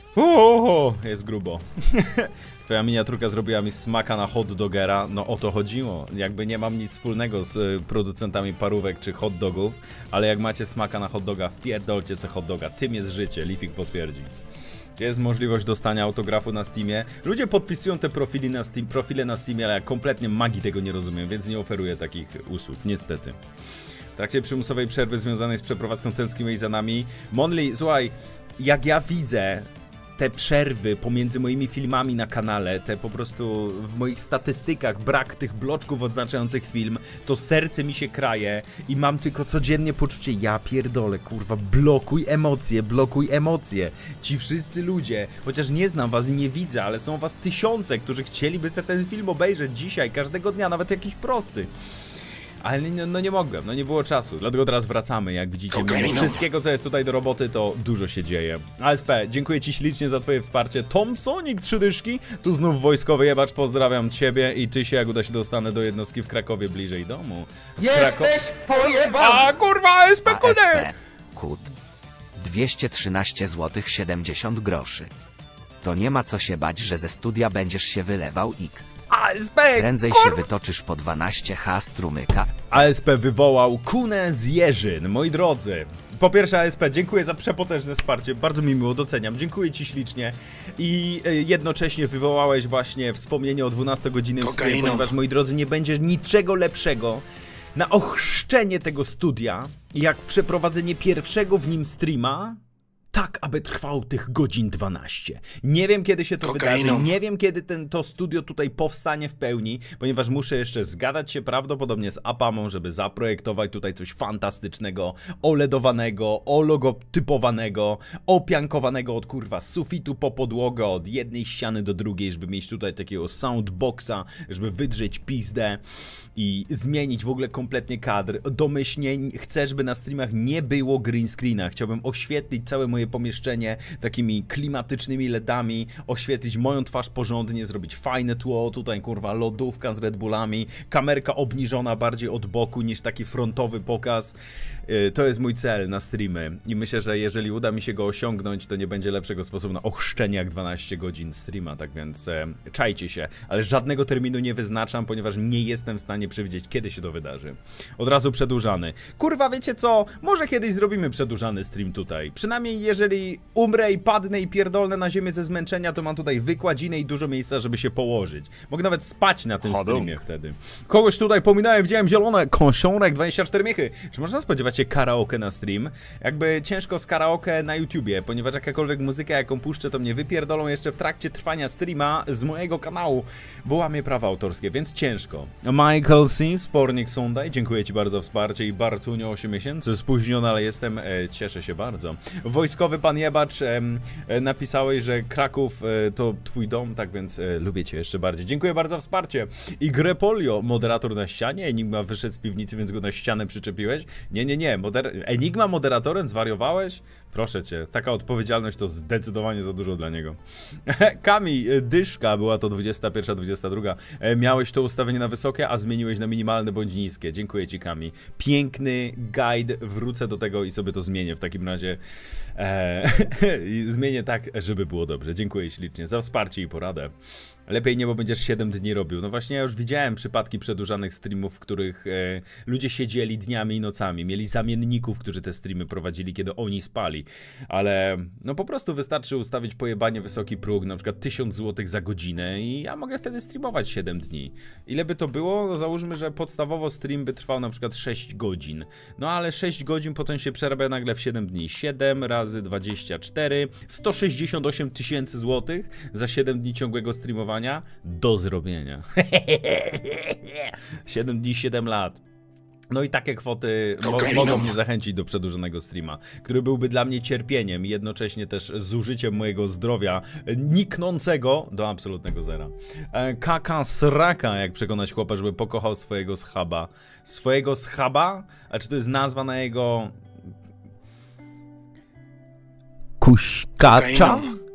Oho, jest grubo. Twoja miniaturka zrobiła mi smaka na hot dogera, no o to chodziło. Jakby nie mam nic wspólnego z y, producentami parówek czy hot dogów, ale jak macie smaka na hot doga, wpierdolcie se hot doga, tym jest życie, Lifik potwierdzi. Gdzie jest możliwość dostania autografu na Steamie? Ludzie podpisują te profili na Steam, profile na Steamie, ale ja kompletnie magii tego nie rozumiem, więc nie oferuję takich usług, niestety. W trakcie przymusowej przerwy związanej z przeprowadzką tęskniłeś za nami. Monli, słuchaj, jak ja widzę te przerwy pomiędzy moimi filmami na kanale, te po prostu w moich statystykach brak tych bloczków oznaczających film, to serce mi się kraje i mam tylko codziennie poczucie, ja pierdolę, kurwa, blokuj emocje, blokuj emocje. Ci wszyscy ludzie, chociaż nie znam was i nie widzę, ale są was tysiące, którzy chcieliby sobie ten film obejrzeć dzisiaj, każdego dnia, nawet jakiś prosty. Ale no, no nie mogłem, no nie było czasu, dlatego teraz wracamy, jak widzicie, mimo wszystkiego, co jest tutaj do roboty, to dużo się dzieje. A S P, dziękuję ci ślicznie za twoje wsparcie. Tom Sonic, trzy dyszki, tu znów wojskowy jebacz, pozdrawiam ciebie i ty się, jak uda się dostanę do jednostki w Krakowie, bliżej domu. W Krako... Jesteś pojebany! A kurwa, A S P, kudę! Kut. dwieście trzynaście złotych siedemdziesiąt groszy. To nie ma co się bać, że ze studia będziesz się wylewał X. A S P, Prędzej kur... się wytoczysz po dwanaście H strumyka. A S P wywołał kunę z jeżyn, moi drodzy. Po pierwsze, A S P, dziękuję za przepotężne wsparcie, bardzo mi miło, doceniam, dziękuję ci ślicznie. I jednocześnie wywołałeś właśnie wspomnienie o dwunastogodzinnym streamie, ponieważ, moi drodzy, nie będzie niczego lepszego na ochrzczenie tego studia, jak przeprowadzenie pierwszego w nim streama, tak, aby trwał tych godzin dwanaście. Nie wiem, kiedy się to Kokainą. wydarzy, nie wiem, kiedy ten, to studio tutaj powstanie w pełni, ponieważ muszę jeszcze zgadać się prawdopodobnie z Apamą, żeby zaprojektować tutaj coś fantastycznego, oledowanego, ologotypowanego, opiankowanego od kurwa sufitu po podłogę, od jednej ściany do drugiej, żeby mieć tutaj takiego soundboxa, żeby wydrzeć pizdę i zmienić w ogóle kompletnie kadr. Domyślnie chcę, żeby na streamach nie było green screena. Chciałbym oświetlić całe moje pomieszczenie takimi klimatycznymi ledami, oświetlić moją twarz porządnie, zrobić fajne tło, tutaj kurwa lodówka z Red Bullami, kamerka obniżona bardziej od boku niż taki frontowy pokaz. To jest mój cel na streamy i myślę, że jeżeli uda mi się go osiągnąć, to nie będzie lepszego sposobu na ochrzczenie jak dwanaście godzin streama, tak więc e, czajcie się, ale żadnego terminu nie wyznaczam, ponieważ nie jestem w stanie przewidzieć, kiedy się to wydarzy. Od razu przedłużany. Kurwa, wiecie co? Może kiedyś zrobimy przedłużany stream tutaj. Przynajmniej jeżeli umrę i padnę i pierdolnę na ziemię ze zmęczenia, to mam tutaj wykładzinę i dużo miejsca, żeby się położyć. Mogę nawet spać na tym Hadunk. streamie wtedy. Kogoś tutaj pominąłem, widziałem zielone, kąsiorek, dwadzieścia cztery miechy. Czy można spodziewać się karaoke na stream? Jakby ciężko z karaoke na YouTubie, ponieważ jakakolwiek muzyka, jaką puszczę, to mnie wypierdolą jeszcze w trakcie trwania streama z mojego kanału, bo łamie prawa autorskie, więc ciężko. Michael C., Spornik Sunday, dziękuję ci bardzo za wsparcie i Bartunio osiem miesięcy, spóźniony, ale jestem, e, cieszę się bardzo. Wojskowy pan Jebacz, e, e, napisałeś, że Kraków e, to twój dom, tak więc e, lubię cię jeszcze bardziej. Dziękuję bardzo za wsparcie. I Grepolio, moderator na ścianie, Enigma wyszedł z piwnicy, więc go na ścianę przyczepiłeś. Nie, nie, nie, Moder Enigma moderatorem, zwariowałeś? Proszę cię, taka odpowiedzialność to zdecydowanie za dużo dla niego. Kami, dyszka, była to dwudziesta pierwsza, dwudziesta druga. Miałeś to ustawienie na wysokie, a zmieniłeś na minimalne bądź niskie. Dziękuję ci, Kami. Piękny guide, wrócę do tego i sobie to zmienię w takim razie. Eee, zmienię tak, żeby było dobrze. Dziękuję ślicznie za wsparcie i poradę. Lepiej nie, bo będziesz siedem dni robił. No właśnie, ja już widziałem przypadki przedłużanych streamów, w których e, ludzie siedzieli dniami i nocami. Mieli zamienników, którzy te streamy prowadzili, kiedy oni spali. Ale no po prostu wystarczy ustawić pojebanie wysoki próg, na przykład tysiąc złotych za godzinę i ja mogę wtedy streamować siedem dni. Ile by to było? No załóżmy, że podstawowo stream by trwał na przykład sześć godzin. No ale sześć godzin potem się przerabia nagle w siedem dni. siedem razy dwadzieścia cztery, sto sześćdziesiąt osiem tysięcy złotych za siedem dni ciągłego streamowania. Do zrobienia. siedem dni, siedem lat. No i takie kwoty mo mogą mnie zachęcić do przedłużonego streama, który byłby dla mnie cierpieniem i jednocześnie też zużyciem mojego zdrowia niknącego do absolutnego zera. E, kaka sraka, jak przekonać chłopa, żeby pokochał swojego schaba. Swojego schaba? A czy to jest nazwa na jego... Kuśkacza?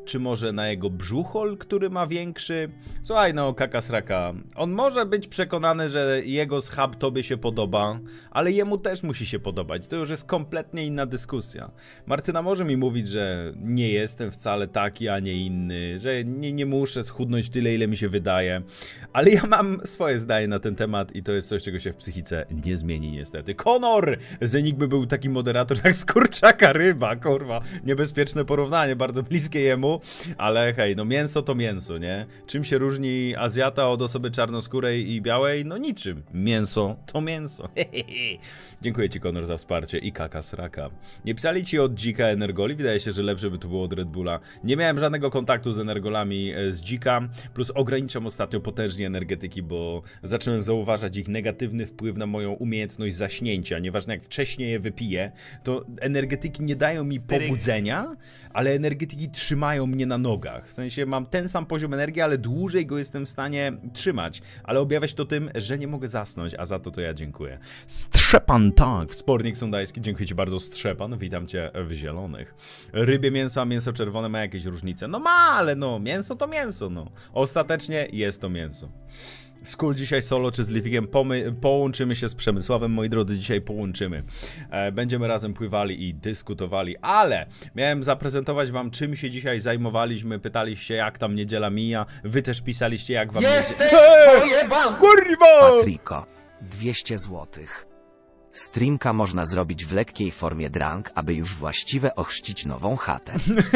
czy może na jego brzuchol, który ma większy? Słuchaj, no, kakasraka, on może być przekonany, że jego schab tobie się podoba, ale jemu też musi się podobać. To już jest kompletnie inna dyskusja. Martyna może mi mówić, że nie jestem wcale taki, a nie inny, że nie, nie muszę schudnąć tyle, ile mi się wydaje, ale ja mam swoje zdanie na ten temat i to jest coś, czego się w psychice nie zmieni niestety. Konor z Enigmy był taki moderator jak z kurczaka ryba, kurwa. Niebezpieczne porównanie, bardzo bliskie jemu, ale hej, no mięso to mięso, nie? Czym się różni Azjata od osoby czarnoskórej i białej? No niczym. Mięso to mięso. Dziękuję ci, Konor, za wsparcie i kaka sraka. Nie pisali ci od Dzika Energoli? Wydaje się, że lepsze by to było od Red Bulla. Nie miałem żadnego kontaktu z Energolami z Dzika, plus ograniczam ostatnio potężnie energetyki, bo zacząłem zauważać ich negatywny wpływ na moją umiejętność zaśnięcia. Nieważne jak wcześniej je wypiję, to energetyki nie dają mi pobudzenia, ale energetyki trzymają mnie na nogach. W sensie mam ten sam poziom energii, ale dłużej go jestem w stanie trzymać. Ale objawia się to tym, że nie mogę zasnąć, a za to to ja dziękuję. Strzepan, tak, wspornik sądajski, dziękuję ci bardzo, Strzepan, witam cię w zielonych. Rybie mięso, a mięso czerwone ma jakieś różnice? No ma, ale no, mięso to mięso, no. Ostatecznie jest to mięso. Skul dzisiaj solo czy z Livikiem? Połączymy się z Przemysławem, moi drodzy, dzisiaj połączymy. E, będziemy razem pływali i dyskutowali, ale miałem zaprezentować wam, czym się dzisiaj zajmowaliśmy. Pytaliście, jak tam niedziela mija. Wy też pisaliście, jak wam niedziela... Kurwa! Patriko, dwieście złotych. Streamka można zrobić w lekkiej formie drunk, aby już właściwie ochrzcić nową chatę.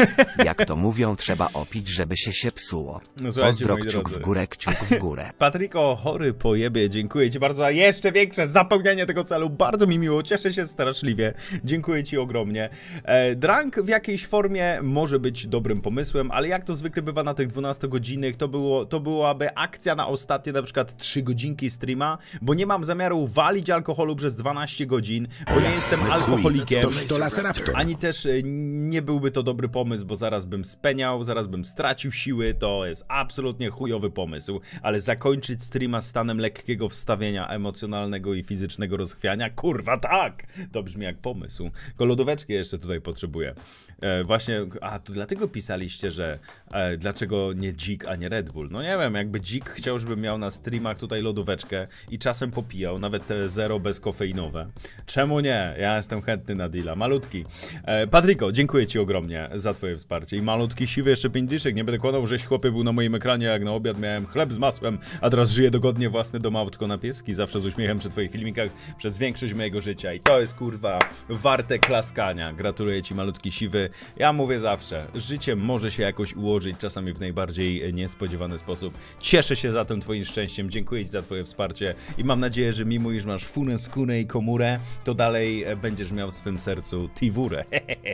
Jak to mówią, trzeba opić, żeby się się psuło. No, pozdro, kciuk w górę, kciuk w górę. Patriko, chory pojebie, dziękuję ci bardzo za jeszcze większe zapełnianie tego celu. Bardzo mi miło, cieszę się straszliwie. Dziękuję ci ogromnie. E, drunk w jakiejś formie może być dobrym pomysłem, ale jak to zwykle bywa na tych dwunastogodzinnych, to, było, to byłaby akcja na ostatnie na przykład trzy godzinki streama, bo nie mam zamiaru walić alkoholu przez dwanaście godzin, bo nie jestem alkoholikiem, ani też nie byłby to dobry pomysł, bo zaraz bym speniał, zaraz bym stracił siły, to jest absolutnie chujowy pomysł, ale zakończyć streama stanem lekkiego wstawienia emocjonalnego i fizycznego rozchwiania, kurwa tak, to brzmi jak pomysł. Tylko lodóweczki jeszcze tutaj potrzebuję. E, właśnie, a to dlatego pisaliście, że e, dlaczego nie Dzik, a nie Red Bull. No nie wiem, jakby Dzik chciał, żebym miał na streamach tutaj lodóweczkę i czasem popijał, nawet te zero bezkofeinowe. Czemu nie? Ja jestem chętny na deala. Malutki. E, Patryko, dziękuję ci ogromnie za twoje wsparcie. I malutki, siwy jeszcze pięć dyszek. Nie będę kładał, żeś chłopie był na moim ekranie, jak na obiad miałem chleb z masłem, a teraz żyję dogodnie własny dom, autko na pieski. Zawsze z uśmiechem przy twoich filmikach przez większość mojego życia. I to jest, kurwa, warte klaskania. Gratuluję ci, malutki, siwy. Ja mówię zawsze, życie może się jakoś ułożyć, czasami w najbardziej niespodziewany sposób. Cieszę się zatem twoim szczęściem. Dziękuję ci za twoje wsparcie i mam nadzieję, że mimo iż masz funę, skórę i komórę, to dalej będziesz miał w swym sercu Tiwurę.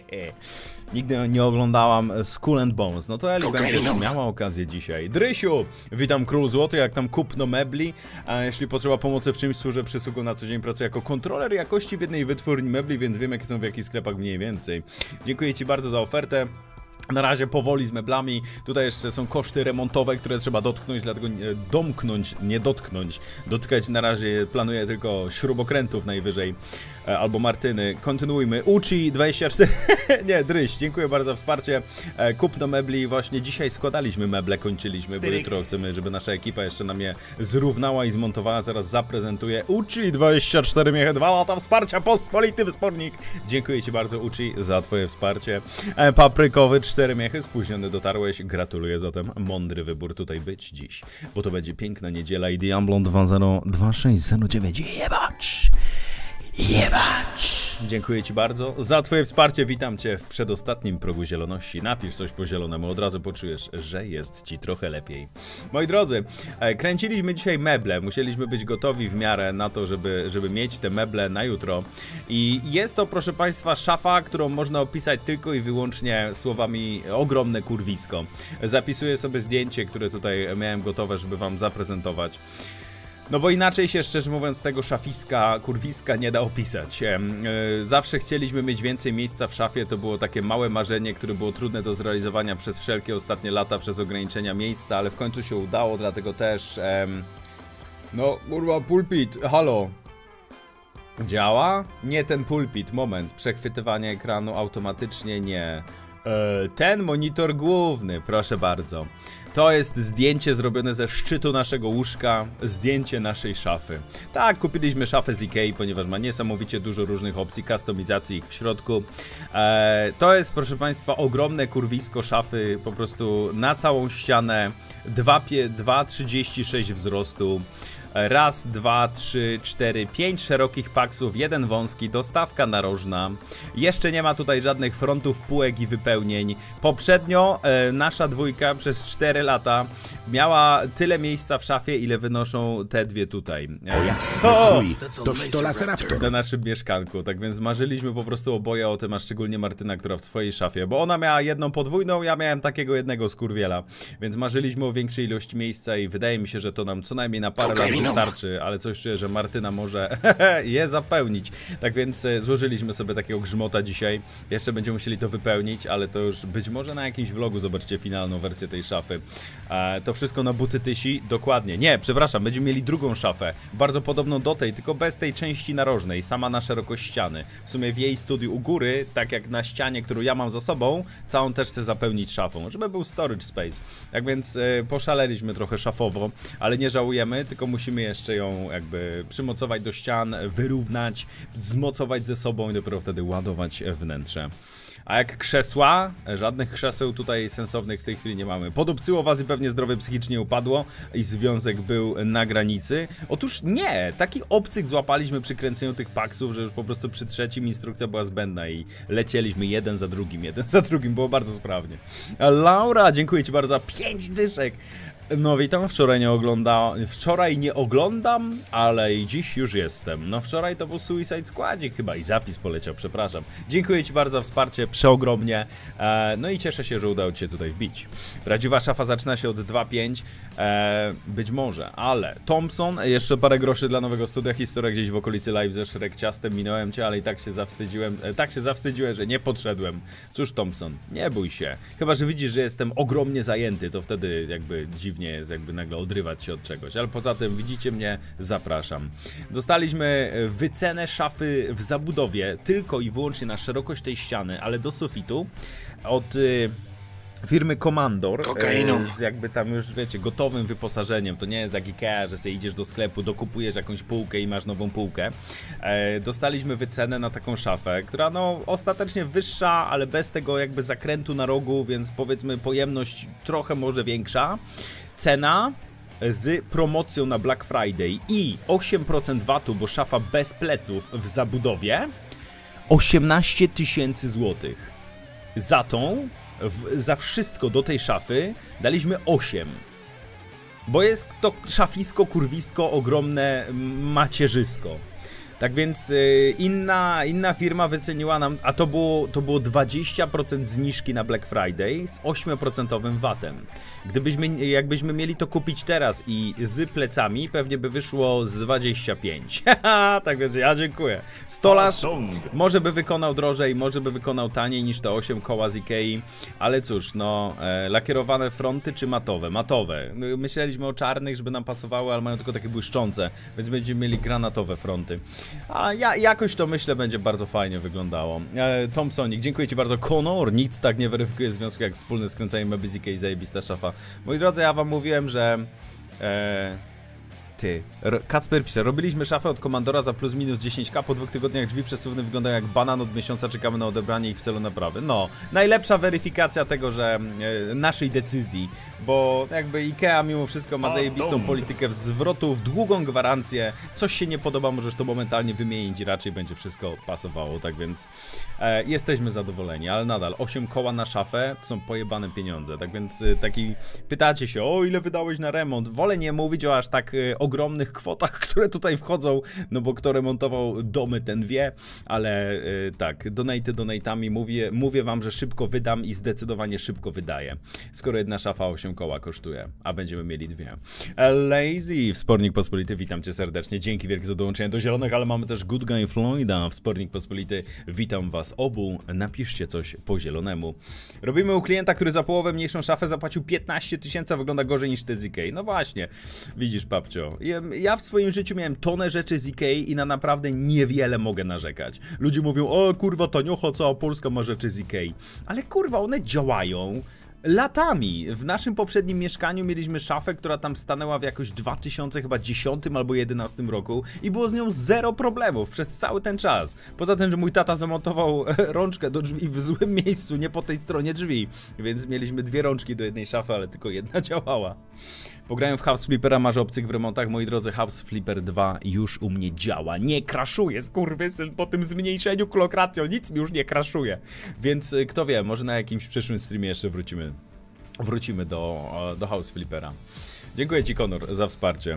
Nigdy nie oglądałam Skull and Bones. No to Eli będziesz miała okazję dzisiaj. Drysiu, witam król złoty, jak tam kupno mebli. A jeśli potrzeba pomocy w czymś, służę przysługą na co dzień, pracuję jako kontroler jakości w jednej wytwórni mebli, więc wiem, jakie są w jakich sklepach mniej więcej. Dziękuję ci bardzo za ofertę. Na razie powoli z meblami. Tutaj jeszcze są koszty remontowe, które trzeba dotknąć, dlatego nie, domknąć, nie dotknąć. Dotykać na razie planuję tylko śrubokrętów najwyżej. E, albo Martyny. Kontynuujmy. Uchi dwadzieścia cztery. Nie, Dryś, dziękuję bardzo za wsparcie. E, kupno mebli. Właśnie dzisiaj składaliśmy meble, kończyliśmy, Styryk. Bo jutro chcemy, żeby nasza ekipa jeszcze nam je zrównała i zmontowała. Zaraz zaprezentuję. Uchi dwadzieścia cztery miechy, dwa lata wsparcia, pospolity wyspornik. Dziękuję ci bardzo, Uchi, za twoje wsparcie. E, paprykowy cztery miechy, spóźniony dotarłeś, gratuluję zatem, mądry wybór tutaj być dziś, bo to będzie piękna niedziela i Diamblon dwa zero dwa sześć zero dziewięć, jebacz, jebacz. Dziękuję ci bardzo za twoje wsparcie, witam cię w przedostatnim progu zieloności, napisz coś po zielonemu, od razu poczujesz, że jest ci trochę lepiej. Moi drodzy, kręciliśmy dzisiaj meble, musieliśmy być gotowi w miarę na to, żeby, żeby mieć te meble na jutro i jest to, proszę państwa, szafa, którą można opisać tylko i wyłącznie słowami ogromne kurwisko. Zapisuję sobie zdjęcie, które tutaj miałem gotowe, żeby wam zaprezentować. No bo inaczej się, szczerze mówiąc, tego szafiska, kurwiska nie da opisać. Zawsze chcieliśmy mieć więcej miejsca w szafie, to było takie małe marzenie, które było trudne do zrealizowania przez wszelkie ostatnie lata, przez ograniczenia miejsca, ale w końcu się udało, dlatego też... Em... No, kurwa, pulpit, halo. Działa? Nie ten pulpit, moment, przechwytywanie ekranu automatycznie, nie. E, ten monitor główny, proszę bardzo. To jest zdjęcie zrobione ze szczytu naszego łóżka, zdjęcie naszej szafy. Tak, kupiliśmy szafę z Ikei, ponieważ ma niesamowicie dużo różnych opcji, kustomizacji ich w środku. E, to jest, proszę Państwa, ogromne kurwisko szafy, po prostu na całą ścianę, dwa przecinek trzydzieści sześć wzrostu. Raz, dwa, trzy, cztery, pięć szerokich paksów, jeden wąski, dostawka narożna. Jeszcze nie ma tutaj żadnych frontów, półek i wypełnień. Poprzednio e, nasza dwójka przez cztery lata miała tyle miejsca w szafie, ile wynoszą te dwie tutaj. O jak O! Toż to Laseraptor. Na naszym mieszkanku, tak więc marzyliśmy po prostu oboje o tym, a szczególnie Martyna, która w swojej szafie, bo ona miała jedną podwójną, ja miałem takiego jednego skurwiela, więc marzyliśmy o większej ilości miejsca i wydaje mi się, że to nam co najmniej na parę lat wystarczy, ale coś czuję, że Martyna może je zapełnić. Tak więc złożyliśmy sobie takiego grzmota dzisiaj. Jeszcze będziemy musieli to wypełnić, ale to już być może na jakimś vlogu zobaczcie finalną wersję tej szafy. E, to wszystko na buty tysi, dokładnie. Nie, przepraszam, będziemy mieli drugą szafę, bardzo podobną do tej, tylko bez tej części narożnej, sama na szerokość ściany. W sumie w jej studiu u góry, tak jak na ścianie, którą ja mam za sobą, całą też chcę zapełnić szafą, żeby był storage space. Tak więc e, poszaleliśmy trochę szafowo, ale nie żałujemy, tylko musimy jeszcze ją jakby przymocować do ścian, wyrównać, zmocować ze sobą i dopiero wtedy ładować wnętrze. A jak krzesła, żadnych krzeseł tutaj sensownych w tej chwili nie mamy. Podupcyło was i pewnie zdrowie psychicznie upadło i związek był na granicy. Otóż nie, taki obcyk złapaliśmy przy kręceniu tych paksów, że już po prostu przy trzecim instrukcja była zbędna i lecieliśmy jeden za drugim, jeden za drugim, było bardzo sprawnie. Laura, dziękuję ci bardzo za pięć dyszek. No witam, wczoraj nie oglądałem, wczoraj nie oglądam, ale i dziś już jestem. No wczoraj to był Suicide Squadzik chyba i zapis poleciał, przepraszam. Dziękuję ci bardzo za wsparcie, przeogromnie. E, no i cieszę się, że udało ci się tutaj wbić. Prawdziwa szafa zaczyna się od dwa pięć, e, być może, ale Thompson, jeszcze parę groszy dla nowego studia, historia gdzieś w okolicy live ze Shrek Ciastem, minąłem cię, ale i tak się zawstydziłem, e, tak się zawstydziłem, że nie podszedłem. Cóż Thompson, nie bój się, chyba że widzisz, że jestem ogromnie zajęty, to wtedy jakby dziwnie nie jest jakby nagle odrywać się od czegoś, ale poza tym widzicie mnie, zapraszam. Dostaliśmy wycenę szafy w zabudowie tylko i wyłącznie na szerokość tej ściany, ale do sufitu od y, firmy Komandor, e, z jakby tam już wiecie, gotowym wyposażeniem. To nie jest jak Ikea, że sobie idziesz do sklepu, dokupujesz jakąś półkę i masz nową półkę. E, dostaliśmy wycenę na taką szafę, która no ostatecznie wyższa, ale bez tego jakby zakrętu na rogu, więc powiedzmy pojemność trochę może większa. Cena z promocją na Black Friday i osiem procent vatu, bo szafa bez pleców w zabudowie, osiemnaście tysięcy złotych. Za tą, w, za wszystko do tej szafy daliśmy osiem. Bo jest to szafisko, kurwisko, ogromne macierzysko. Tak więc y, inna, inna firma wyceniła nam, a to było, to było dwadzieścia procent zniżki na Black Friday z osiem procent vatem. Gdybyśmy, jakbyśmy mieli to kupić teraz i z plecami, pewnie by wyszło z dwadzieścia pięć. Tak więc ja dziękuję. Stolarz może by wykonał drożej, może by wykonał taniej niż te osiem koła z Ikei, ale cóż, no, e, lakierowane fronty czy matowe? Matowe. Myśleliśmy o czarnych, żeby nam pasowały, ale mają tylko takie błyszczące, więc będziemy mieli granatowe fronty. A ja jakoś to myślę będzie bardzo fajnie wyglądało. E, Thompsonik, dziękuję ci bardzo. Conor, nic tak nie weryfikuje związku jak wspólne skręcanie meby z Ikei, zajebista szafa. Moi drodzy, ja wam mówiłem, że... E, ty, Kacper pisze, robiliśmy szafę od Komandora za plus minus dziesięć ka, po dwóch tygodniach drzwi przesuwne wyglądają jak banan, od miesiąca czekamy na odebranie ich w celu naprawy. No, najlepsza weryfikacja tego, że e, naszej decyzji, bo jakby Ikea mimo wszystko ma zajebistą politykę zwrotów, długą gwarancję, coś się nie podoba, możesz to momentalnie wymienić i raczej będzie wszystko pasowało, tak więc e, jesteśmy zadowoleni, ale nadal osiem koła na szafę to są pojebane pieniądze, tak więc e, taki pytacie się, o ile wydałeś na remont, wolę nie mówić o aż tak e, ogromnych kwotach, które tutaj wchodzą, no bo kto remontował domy, ten wie, ale yy, tak, donaty donatami, mówię, mówię wam, że szybko wydam i zdecydowanie szybko wydaję, skoro jedna szafa osiem koła kosztuje, a będziemy mieli dwie. Lazy, Wspornik Pospolity, witam cię serdecznie, dzięki wielkie za dołączenie do zielonych, ale mamy też Good Guy Floyda, Wspornik Pospolity, witam was obu, napiszcie coś po zielonemu. Robimy u klienta, który za połowę mniejszą szafę zapłacił piętnaście tysięcy, wygląda gorzej niż te z Ikei. No właśnie, widzisz papcio, Ja w swoim życiu miałem tonę rzeczy z Ikei i na naprawdę niewiele mogę narzekać. Ludzie mówią, o kurwa taniocha, cała Polska ma rzeczy z Ikei. Ale kurwa, one działają latami. W naszym poprzednim mieszkaniu mieliśmy szafę, która tam stanęła w jakoś dwa tysiące dziesiątym albo jedenastym roku i było z nią zero problemów przez cały ten czas. Poza tym, że mój tata zamontował rączkę do drzwi w złym miejscu, nie po tej stronie drzwi, więc mieliśmy dwie rączki do jednej szafy, ale tylko jedna działała. Pograłem w House Flippera, marzę obcych w remontach. Moi drodzy, House Flipper dwa już u mnie działa. Nie crashuje, skurwysyn, po tym zmniejszeniu Klokratio, nic mi już nie crashuje. Więc kto wie, może na jakimś przyszłym streamie jeszcze wrócimy. Wrócimy do, do House Flippera. Dziękuję ci, Konor, za wsparcie.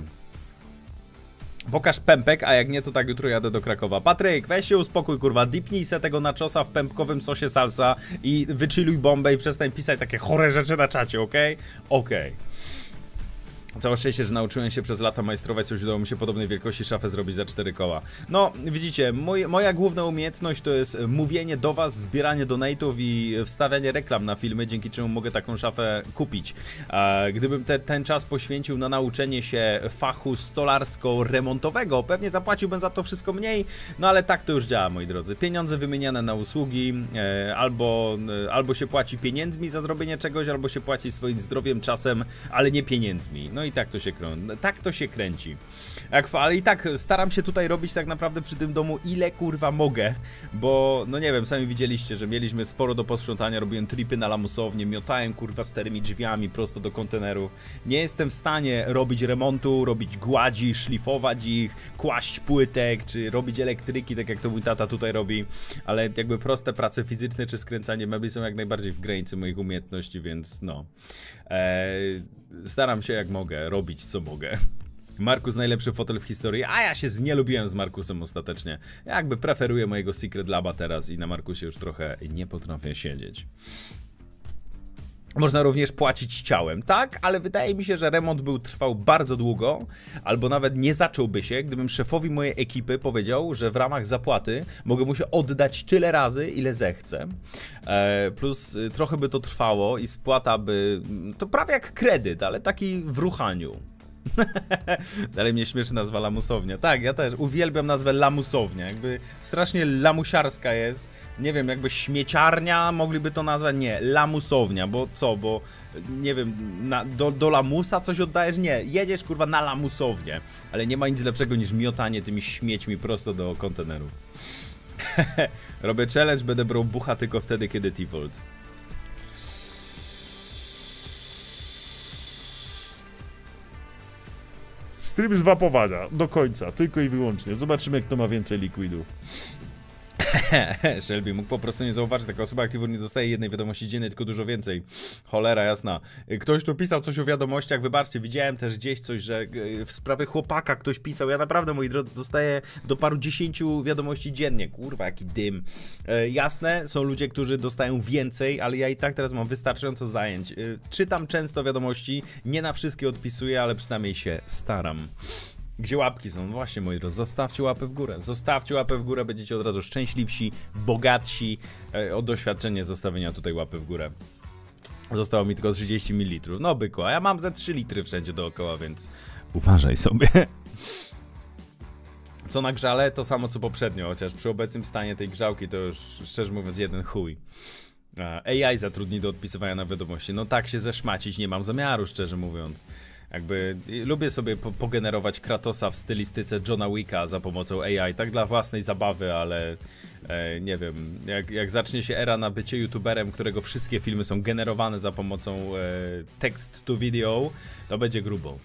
Pokaż pępek, a jak nie, to tak jutro jadę do Krakowa. Patryk, weź się uspokój, kurwa, dipnij se tego nachosa w pępkowym sosie salsa i wychilluj bombę i przestań pisać takie chore rzeczy na czacie, okej? Okay? Okej. Okay. Całe szczęście, że nauczyłem się przez lata majstrować, coś udało mi się podobnej wielkości szafę zrobić za cztery koła. No, widzicie, moj, moja główna umiejętność to jest mówienie do was, zbieranie donate'ów i wstawianie reklam na filmy, dzięki czemu mogę taką szafę kupić. A gdybym te, ten czas poświęcił na nauczenie się fachu stolarsko-remontowego, pewnie zapłaciłbym za to wszystko mniej, no ale tak to już działa, moi drodzy. Pieniądze wymieniane na usługi, e, albo, e, albo się płaci pieniędzmi za zrobienie czegoś, albo się płaci swoim zdrowiem, czasem, ale nie pieniędzmi. No i tak to się kręci. Tak to się kręci. Jak, ale i tak staram się tutaj robić tak naprawdę przy tym domu ile kurwa mogę, bo no nie wiem, sami widzieliście, że mieliśmy sporo do posprzątania, robiłem tripy na lamusownię, miotałem kurwa starymi drzwiami prosto do kontenerów. Nie jestem w stanie robić remontu, robić gładzi, szlifować ich, kłaść płytek, czy robić elektryki, tak jak to mój tata tutaj robi, ale jakby proste prace fizyczne, czy skręcanie mebli są jak najbardziej w granicy moich umiejętności, więc no. Eee, staram się jak mogę robić co mogę. Markus najlepszy fotel w historii, a ja się znielubiłem z Markusem ostatecznie. Ja jakby preferuję mojego Secret Laba teraz i na Markusie już trochę nie potrafię siedzieć. Można również płacić ciałem, tak, ale wydaje mi się, że remont był trwał bardzo długo, albo nawet nie zacząłby się, gdybym szefowi mojej ekipy powiedział, że w ramach zapłaty mogę mu się oddać tyle razy, ile zechcę. E, plus y, trochę by to trwało i spłata by... to prawie jak kredyt, ale taki w ruchaniu. Dalej mnie śmieszy nazwa lamusownia. Tak, ja też uwielbiam nazwę lamusownia. Jakby strasznie lamusiarska jest. Nie wiem, jakby śmieciarnia mogliby to nazwać. Nie, lamusownia, bo co, bo nie wiem, na, do, do lamusa coś oddajesz? Nie, jedziesz kurwa na lamusownię. Ale nie ma nic lepszego niż miotanie tymi śmiećmi prosto do kontenerów. Robię challenge, będę brał bucha tylko wtedy, kiedy T-Volt. Stream zwapowania, do końca, tylko i wyłącznie. Zobaczymy, kto ma więcej liquidów. Shelby mógł po prostu nie zauważyć, taka osoba aktywur nie dostaje jednej wiadomości dziennej, tylko dużo więcej. Cholera jasna. Ktoś tu pisał coś o wiadomościach, wybaczcie, widziałem też gdzieś coś, że w sprawie chłopaka ktoś pisał. Ja naprawdę, moi drodzy, dostaję do paru dziesięciu wiadomości dziennie. Kurwa, jaki dym. E, jasne, są ludzie, którzy dostają więcej, ale ja i tak teraz mam wystarczająco zajęć. E, czytam często wiadomości, nie na wszystkie odpisuję, ale przynajmniej się staram. Gdzie łapki są? No właśnie, moi drodzy, zostawcie łapę w górę. Zostawcie łapę w górę, będziecie od razu szczęśliwsi, bogatsi e, o doświadczenie zostawienia tutaj łapy w górę. Zostało mi tylko trzydzieści mililitrów. No byku, a ja mam ze trzy litry wszędzie dookoła, więc uważaj sobie. Co na grzale, to samo co poprzednio, chociaż przy obecnym stanie tej grzałki to już, szczerze mówiąc, jeden chuj. A I zatrudni do odpisywania na wiadomości. No tak się zeszmacić nie mam zamiaru, szczerze mówiąc. Jakby lubię sobie po pogenerować Kratosa w stylistyce Johna Wicka za pomocą A I, tak dla własnej zabawy, ale e, nie wiem, jak, jak zacznie się era na bycie youtuberem, którego wszystkie filmy są generowane za pomocą e, text to video, to będzie grubo.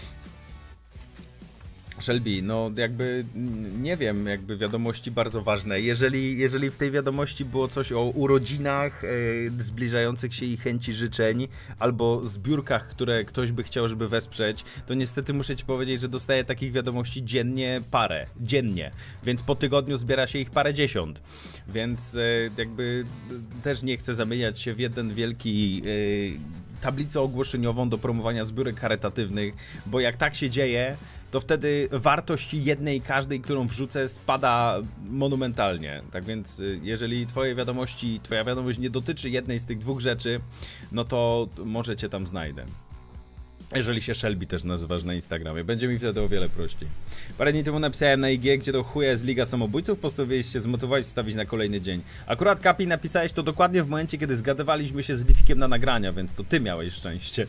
Shelby, no jakby nie wiem, jakby wiadomości bardzo ważne. Jeżeli, jeżeli w tej wiadomości było coś o urodzinach, e, zbliżających się i chęci życzeń, albo zbiórkach, które ktoś by chciał, żeby wesprzeć, to niestety muszę ci powiedzieć, że dostaję takich wiadomości dziennie parę, dziennie, więc po tygodniu zbiera się ich parę dziesiąt, więc e, jakby też nie chcę zamieniać się w jeden wielki e, tablicę ogłoszeniową do promowania zbiórek charytatywnych, bo jak tak się dzieje, to wtedy wartość jednej każdej, którą wrzucę, spada monumentalnie. Tak więc jeżeli twoje wiadomości, twoja wiadomość nie dotyczy jednej z tych dwóch rzeczy, no to może cię tam znajdę. Jeżeli się Shelby też nazywasz na Instagramie, będzie mi wtedy o wiele prościej. Parę dni temu napisałem na I G, gdzie to chuja jest Liga Samobójców, postanowiłeś się zmotywować, wstawić na kolejny dzień. Akurat Kapi napisałeś to dokładnie w momencie, kiedy zgadywaliśmy się z Lifikiem na nagrania, więc to ty miałeś szczęście.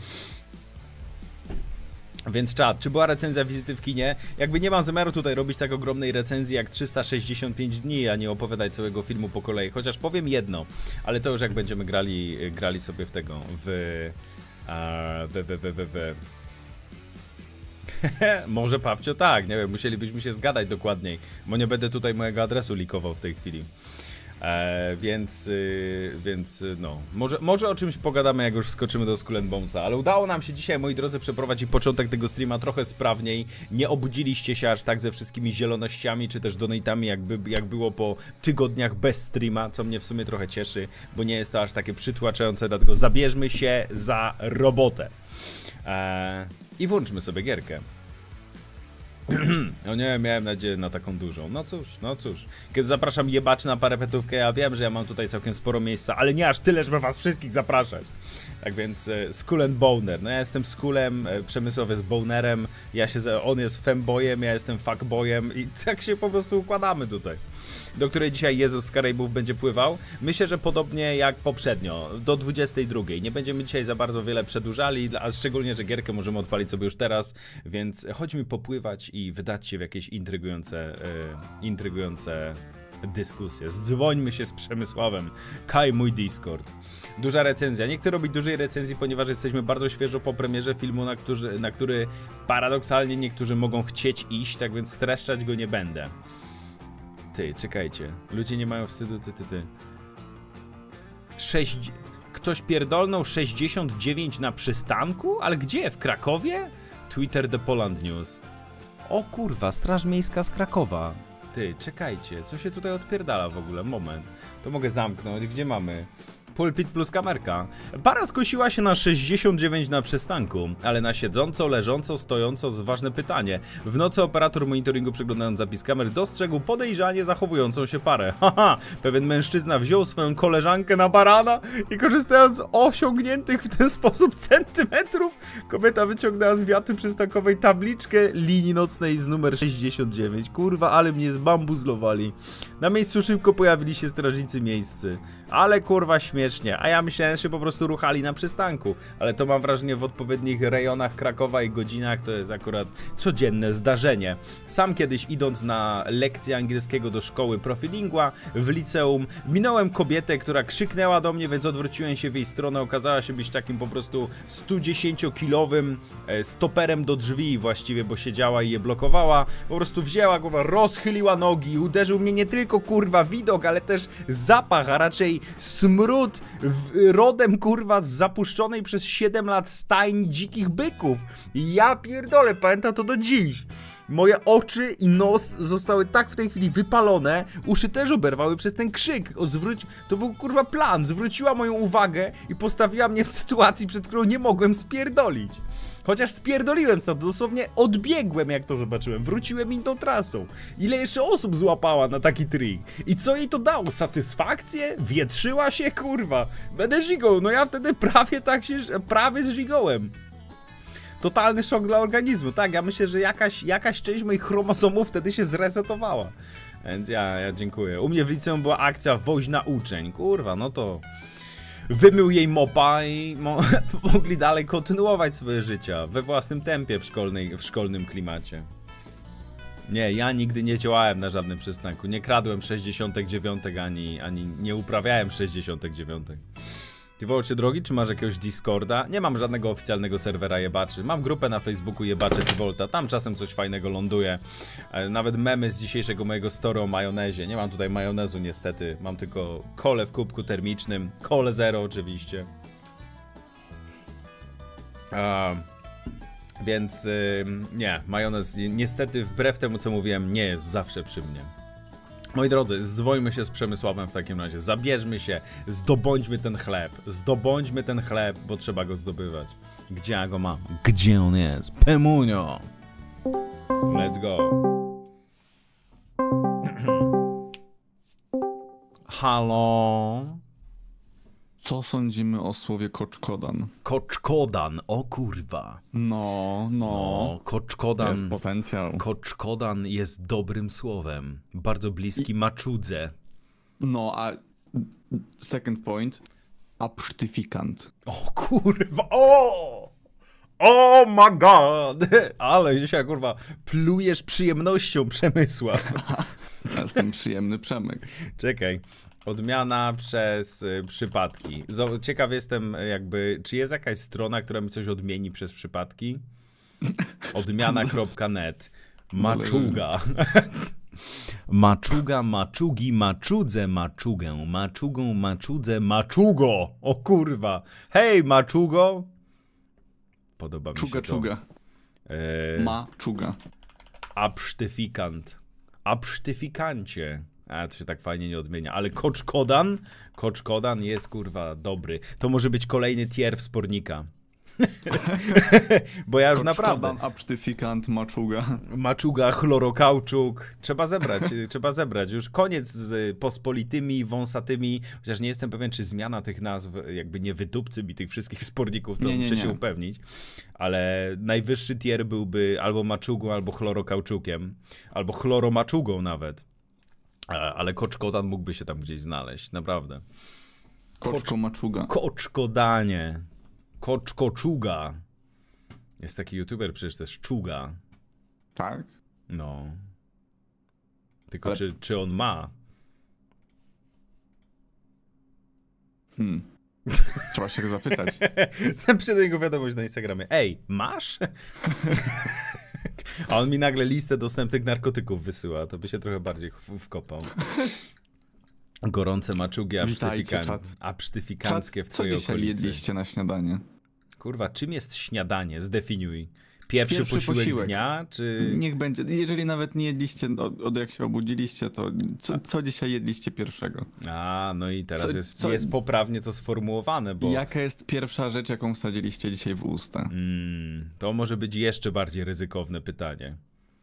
Więc czat, czy była recenzja wizyty w kinie? Jakby nie mam zamiaru tutaj robić tak ogromnej recenzji jak trzysta sześćdziesiąt pięć dni, a nie opowiadać całego filmu po kolei. Chociaż powiem jedno, ale to już jak będziemy grali, grali sobie w tego, w... Uh, we, we, we, we, we. Może papcio tak, nie wiem, musielibyśmy się zgadać dokładniej, bo nie będę tutaj mojego adresu likował w tej chwili. E, więc, y, więc no, może, może o czymś pogadamy, jak już wskoczymy do Skull and Bonesa, ale udało nam się dzisiaj, moi drodzy, przeprowadzić początek tego streama trochę sprawniej. Nie obudziliście się aż tak ze wszystkimi zielonościami, czy też donate'ami, jakby, jak było po tygodniach bez streama, co mnie w sumie trochę cieszy, bo nie jest to aż takie przytłaczające, dlatego zabierzmy się za robotę. E, I włączmy sobie gierkę. No nie, miałem nadzieję na taką dużą. No cóż, no cóż. Kiedy zapraszam jebaczy na parapetówkę, ja wiem, że ja mam tutaj całkiem sporo miejsca, ale nie aż tyle, żeby was wszystkich zapraszać. Tak więc e, Skull and Boner. No ja jestem Skullem, e, Przemysław jest Bonerem, ja się, on jest femboyem, ja jestem fuckboyem i tak się po prostu układamy tutaj. Do której dzisiaj Jezus z Karaibów będzie pływał. Myślę, że podobnie jak poprzednio, do dwudziestej drugiej. Nie będziemy dzisiaj za bardzo wiele przedłużali, a szczególnie, że gierkę możemy odpalić sobie już teraz, więc chodźmy popływać i wydać się w jakieś intrygujące, e, intrygujące dyskusje. Zdzwońmy się z Przemysławem. Kaj mój Discord. Duża recenzja. Nie chcę robić dużej recenzji, ponieważ jesteśmy bardzo świeżo po premierze filmu, na, którzy, na który paradoksalnie niektórzy mogą chcieć iść, tak więc streszczać go nie będę. Ty, czekajcie. Ludzie nie mają wstydu, ty, ty, ty. Sześć... Ktoś pierdolnął sześćdziesiąt dziewięć na przystanku? Ale gdzie? W Krakowie? Twitter The Poland News. O kurwa, Straż Miejska z Krakowa. Ty, czekajcie, co się tutaj odpierdala w ogóle? Moment. To mogę zamknąć. Gdzie mamy? Pulpit plus kamerka. Para skosiła się na sześćdziesiąt dziewięć na przystanku, ale na siedząco, leżąco, stojąco z ważne pytanie. W nocy operator monitoringu, przeglądając zapis kamer, dostrzegł podejrzanie zachowującą się parę. Haha, pewien mężczyzna wziął swoją koleżankę na barana i korzystając z osiągniętych w ten sposób centymetrów, kobieta wyciągnęła z wiaty przystankowej tabliczkę linii nocnej z numer sześćdziesiąt dziewięć. Kurwa, ale mnie zbambuzlowali. Na miejscu szybko pojawili się strażnicy miejscy. Ale kurwa śmiesznie, a ja myślałem, że się po prostu ruchali na przystanku, ale to mam wrażenie w odpowiednich rejonach Krakowa i godzinach to jest akurat codzienne zdarzenie. Sam kiedyś idąc na lekcję angielskiego do szkoły Profilingua w liceum minąłem kobietę, która krzyknęła do mnie, więc odwróciłem się w jej stronę, okazała się być takim po prostu studziesięciokilowym stoperem do drzwi właściwie, bo siedziała i je blokowała, po prostu wzięła głowę, rozchyliła nogi i uderzył mnie nie tylko kurwa widok, ale też zapach, a raczej smród w, rodem kurwa z zapuszczonej przez siedem lat stajni dzikich byków. I ja pierdolę, pamiętam to do dziś. Moje oczy i nos zostały tak w tej chwili wypalone, uszy też oberwały przez ten krzyk. O, zwróć... To był kurwa plan, zwróciła moją uwagę i postawiła mnie w sytuacji, przed którą nie mogłem spierdolić. Chociaż spierdoliłem stąd, dosłownie odbiegłem jak to zobaczyłem, wróciłem inną trasą. Ile jeszcze osób złapała na taki trik? I co jej to dało? Satysfakcję? Wietrzyła się? Kurwa. Będę żigą, no ja wtedy prawie tak się, prawie zżygołem. Totalny szok dla organizmu, tak, ja myślę, że jakaś, jakaś część moich chromosomów wtedy się zresetowała. Więc ja, ja dziękuję. U mnie w liceum była akcja woźna uczeń, kurwa, no to... Wymył jej mopa i mo mogli dalej kontynuować swoje życia we własnym tempie w, szkolnej, w szkolnym klimacie. Nie, ja nigdy nie działałem na żadnym przystanku, nie kradłem sześćdziesiątek dziewiątek ani, ani nie uprawiałem sześćdziesiątek dziewiątek. Ty Wolcie drogi, czy masz jakiegoś Discorda? Nie mam żadnego oficjalnego serwera jebaczy. Mam grupę na Facebooku jebacze Volta, tam czasem coś fajnego ląduje. Nawet memy z dzisiejszego mojego story o majonezie. Nie mam tutaj majonezu niestety, mam tylko kole w kubku termicznym. Kole zero oczywiście. Uh, więc yy, nie, majonez niestety wbrew temu co mówiłem nie jest zawsze przy mnie. Moi drodzy, zdzwońmy się z Przemysławem w takim razie, zabierzmy się, zdobądźmy ten chleb, zdobądźmy ten chleb, bo trzeba go zdobywać. Gdzie ja go mam? Gdzie on jest? Pemunio! Let's go. Halo? Co sądzimy o słowie koczkodan? Koczkodan, o kurwa. No, no. No, koczkodan. Jest potencjał. Koczkodan jest dobrym słowem. Bardzo bliski maczudze. No, a second point. Absztyfikant. O kurwa, o! Oh my god! Ale dzisiaj kurwa plujesz przyjemnością, Przemysław. Ja jestem przyjemny Przemek. Czekaj. Odmiana przez y, przypadki. Zo- Ciekaw jestem jakby, czy jest jakaś strona, która mi coś odmieni przez przypadki? Odmiana kropka net. Maczuga. Maczuga, maczugi, maczudze, maczugę. Maczugą, maczudze, maczugo. O kurwa. Hej, maczugo. Podoba mi Czuga, się to. czuga. E... Ma, czuga. Absztyfikant. Absztyfikancie. A, to się tak fajnie nie odmienia. Ale koczkodan, koczkodan jest kurwa dobry. To może być kolejny tier wspornika. Bo ja już naprawdę... Absztyfikant, maczuga. Maczuga, chlorokauczuk. Trzeba zebrać, trzeba zebrać. Już koniec z pospolitymi, wąsatymi. Chociaż nie jestem pewien, czy zmiana tych nazw jakby nie wydupcy mi tych wszystkich wsporników, to nie, nie, muszę nie. się upewnić. Ale najwyższy tier byłby albo maczugą, albo chlorokauczukiem. Albo chloromaczugą nawet. Ale koczkodan mógłby się tam gdzieś znaleźć, naprawdę. Koczko, maczuga. Koczkodanie. Koczkoczuga. Jest taki youtuber przecież też Czuga. Tak? No. Tylko Ale... czy, czy on ma? Hmm. Trzeba się go zapytać. Napisałem jego wiadomość na Instagramie. Ej, masz? A on mi nagle listę dostępnych narkotyków wysyła. To by się trochę bardziej w- wkopał. Gorące maczugi, Witajcie, absztyfikan- czat. absztyfikanckie w Co twojej dzisiaj okolicy. jedliście na śniadanie? Kurwa, czym jest śniadanie? Zdefiniuj. Pierwszy, Pierwszy posiłek, posiłek. dnia, czy... Niech będzie. Jeżeli nawet nie jedliście od, od jak się obudziliście, to co, co dzisiaj jedliście pierwszego? A, no i teraz Co- jest, co- jest poprawnie to sformułowane, bo... Jaka jest pierwsza rzecz, jaką wsadziliście dzisiaj w usta? Mm, to może być jeszcze bardziej ryzykowne pytanie.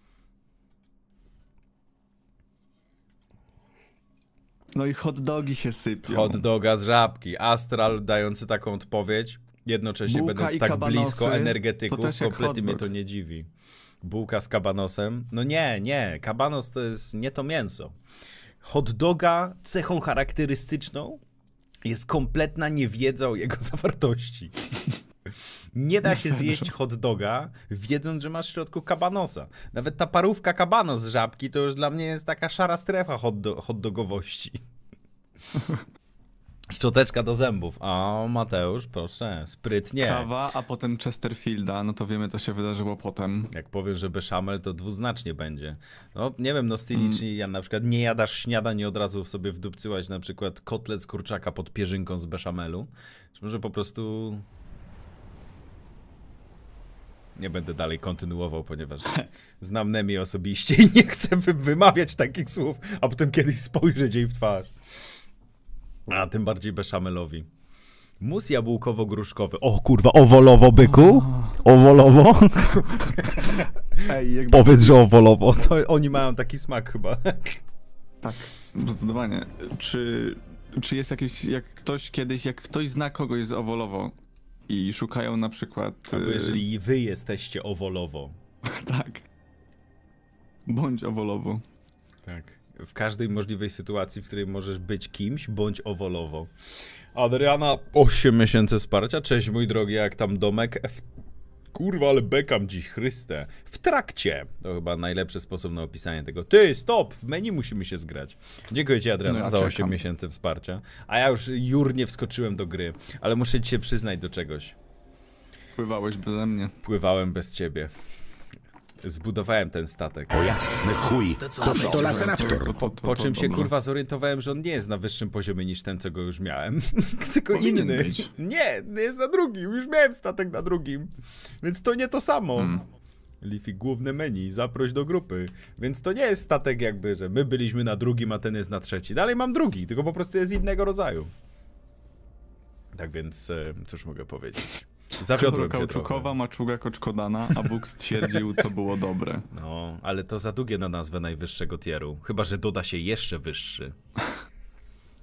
No i hot dogi się sypią. Hot doga z żabki. Astral dający taką odpowiedź, jednocześnie Bułka będąc i tak kabanosy, blisko to energetyków, też jak kompletnie hot mnie dog. to nie dziwi. Bułka z kabanosem? No nie, nie. Kabanos to jest nie to mięso. Hot doga cechą charakterystyczną jest kompletna niewiedza o jego zawartości. Nie da się zjeść hot doga, wiedząc, że masz w środku kabanosa. Nawet ta parówka kabanos z żabki to już dla mnie jest taka szara strefa hot, do, hot dogowości. Szczoteczka do zębów. O, Mateusz, proszę, sprytnie. Kawa, a potem Chesterfielda, no to wiemy, to się wydarzyło potem. Jak powiem, że beszamel, to dwuznacznie będzie. No, nie wiem, no Stili, Mm. czy ja na przykład nie jadasz śniadań i od razu sobie wdupcyłaś na przykład kotlet z kurczaka pod pierzynką z beszamelu. Czy może po prostu... Nie będę dalej kontynuował, ponieważ znam Nemi osobiście i nie chcę wy wymawiać takich słów, a potem kiedyś spojrzeć jej w twarz. A tym bardziej beszamelowi. Mus jabłkowo-gruszkowy. O kurwa, owolowo, byku? Owolowo? Ej, jakby... Powiedz, że owolowo. To oni mają taki smak chyba. Tak, zdecydowanie. Czy, czy jest jakieś, jak ktoś kiedyś, jak ktoś zna kogoś z Owolowo i szukają na przykład... Albo y, jeżeli wy jesteście owolowo. Tak. Bądź Owolowo. Tak. W każdej możliwej sytuacji, w której możesz być kimś, bądź owolowo. Adriana, osiem miesięcy wsparcia. Cześć mój drogi, jak tam domek? W... Kurwa, ale bekam dziś, Chryste. W trakcie. To chyba najlepszy sposób na opisanie tego. Ty, stop! W menu musimy się zgrać. Dziękuję ci, Adriana, No ja za czekam. osiem miesięcy wsparcia. A ja już jurnie wskoczyłem do gry. Ale muszę ci się przyznać do czegoś. Pływałeś beze mnie. Pływałem bez ciebie. Zbudowałem ten statek. O jasny chuj, toż to Laseraptor. Po, po czym się kurwa zorientowałem, że on nie jest na wyższym poziomie niż ten, co go już miałem. Tylko Powinien inny. być. Nie, jest na drugim. Już miałem statek na drugim. Więc to nie to samo. Hmm. Leafy, główne menu, zaproś do grupy. Więc to nie jest statek jakby, że my byliśmy na drugim, a ten jest na trzeci. Dalej mam drugi, tylko po prostu jest innego rodzaju. Tak więc, e, cóż mogę powiedzieć. Zawiodłem się Kauczukowa, trochę. maczuga koczkodana, a Bóg stwierdził, to było dobre. No, ale to za długie na nazwę najwyższego tieru. Chyba że doda się jeszcze wyższy.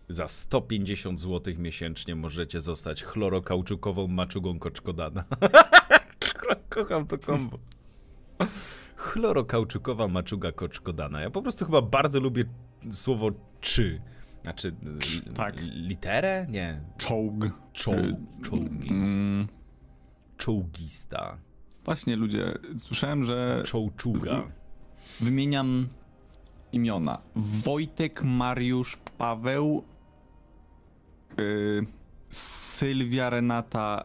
Za sto pięćdziesiąt złotych miesięcznie możecie zostać chlorokauczukową maczugą koczkodana. Kocham to kombo. Chlorokauczukowa maczuga koczkodana. Ja po prostu chyba bardzo lubię słowo czy. Znaczy, tak. Literę? Nie. Czołg. Czoł, czołgi. Mm. Czołgista. Właśnie ludzie, słyszałem, że Czołczuga. wymieniam imiona. Wojtek, Mariusz, Paweł, yy, Sylwia, Renata,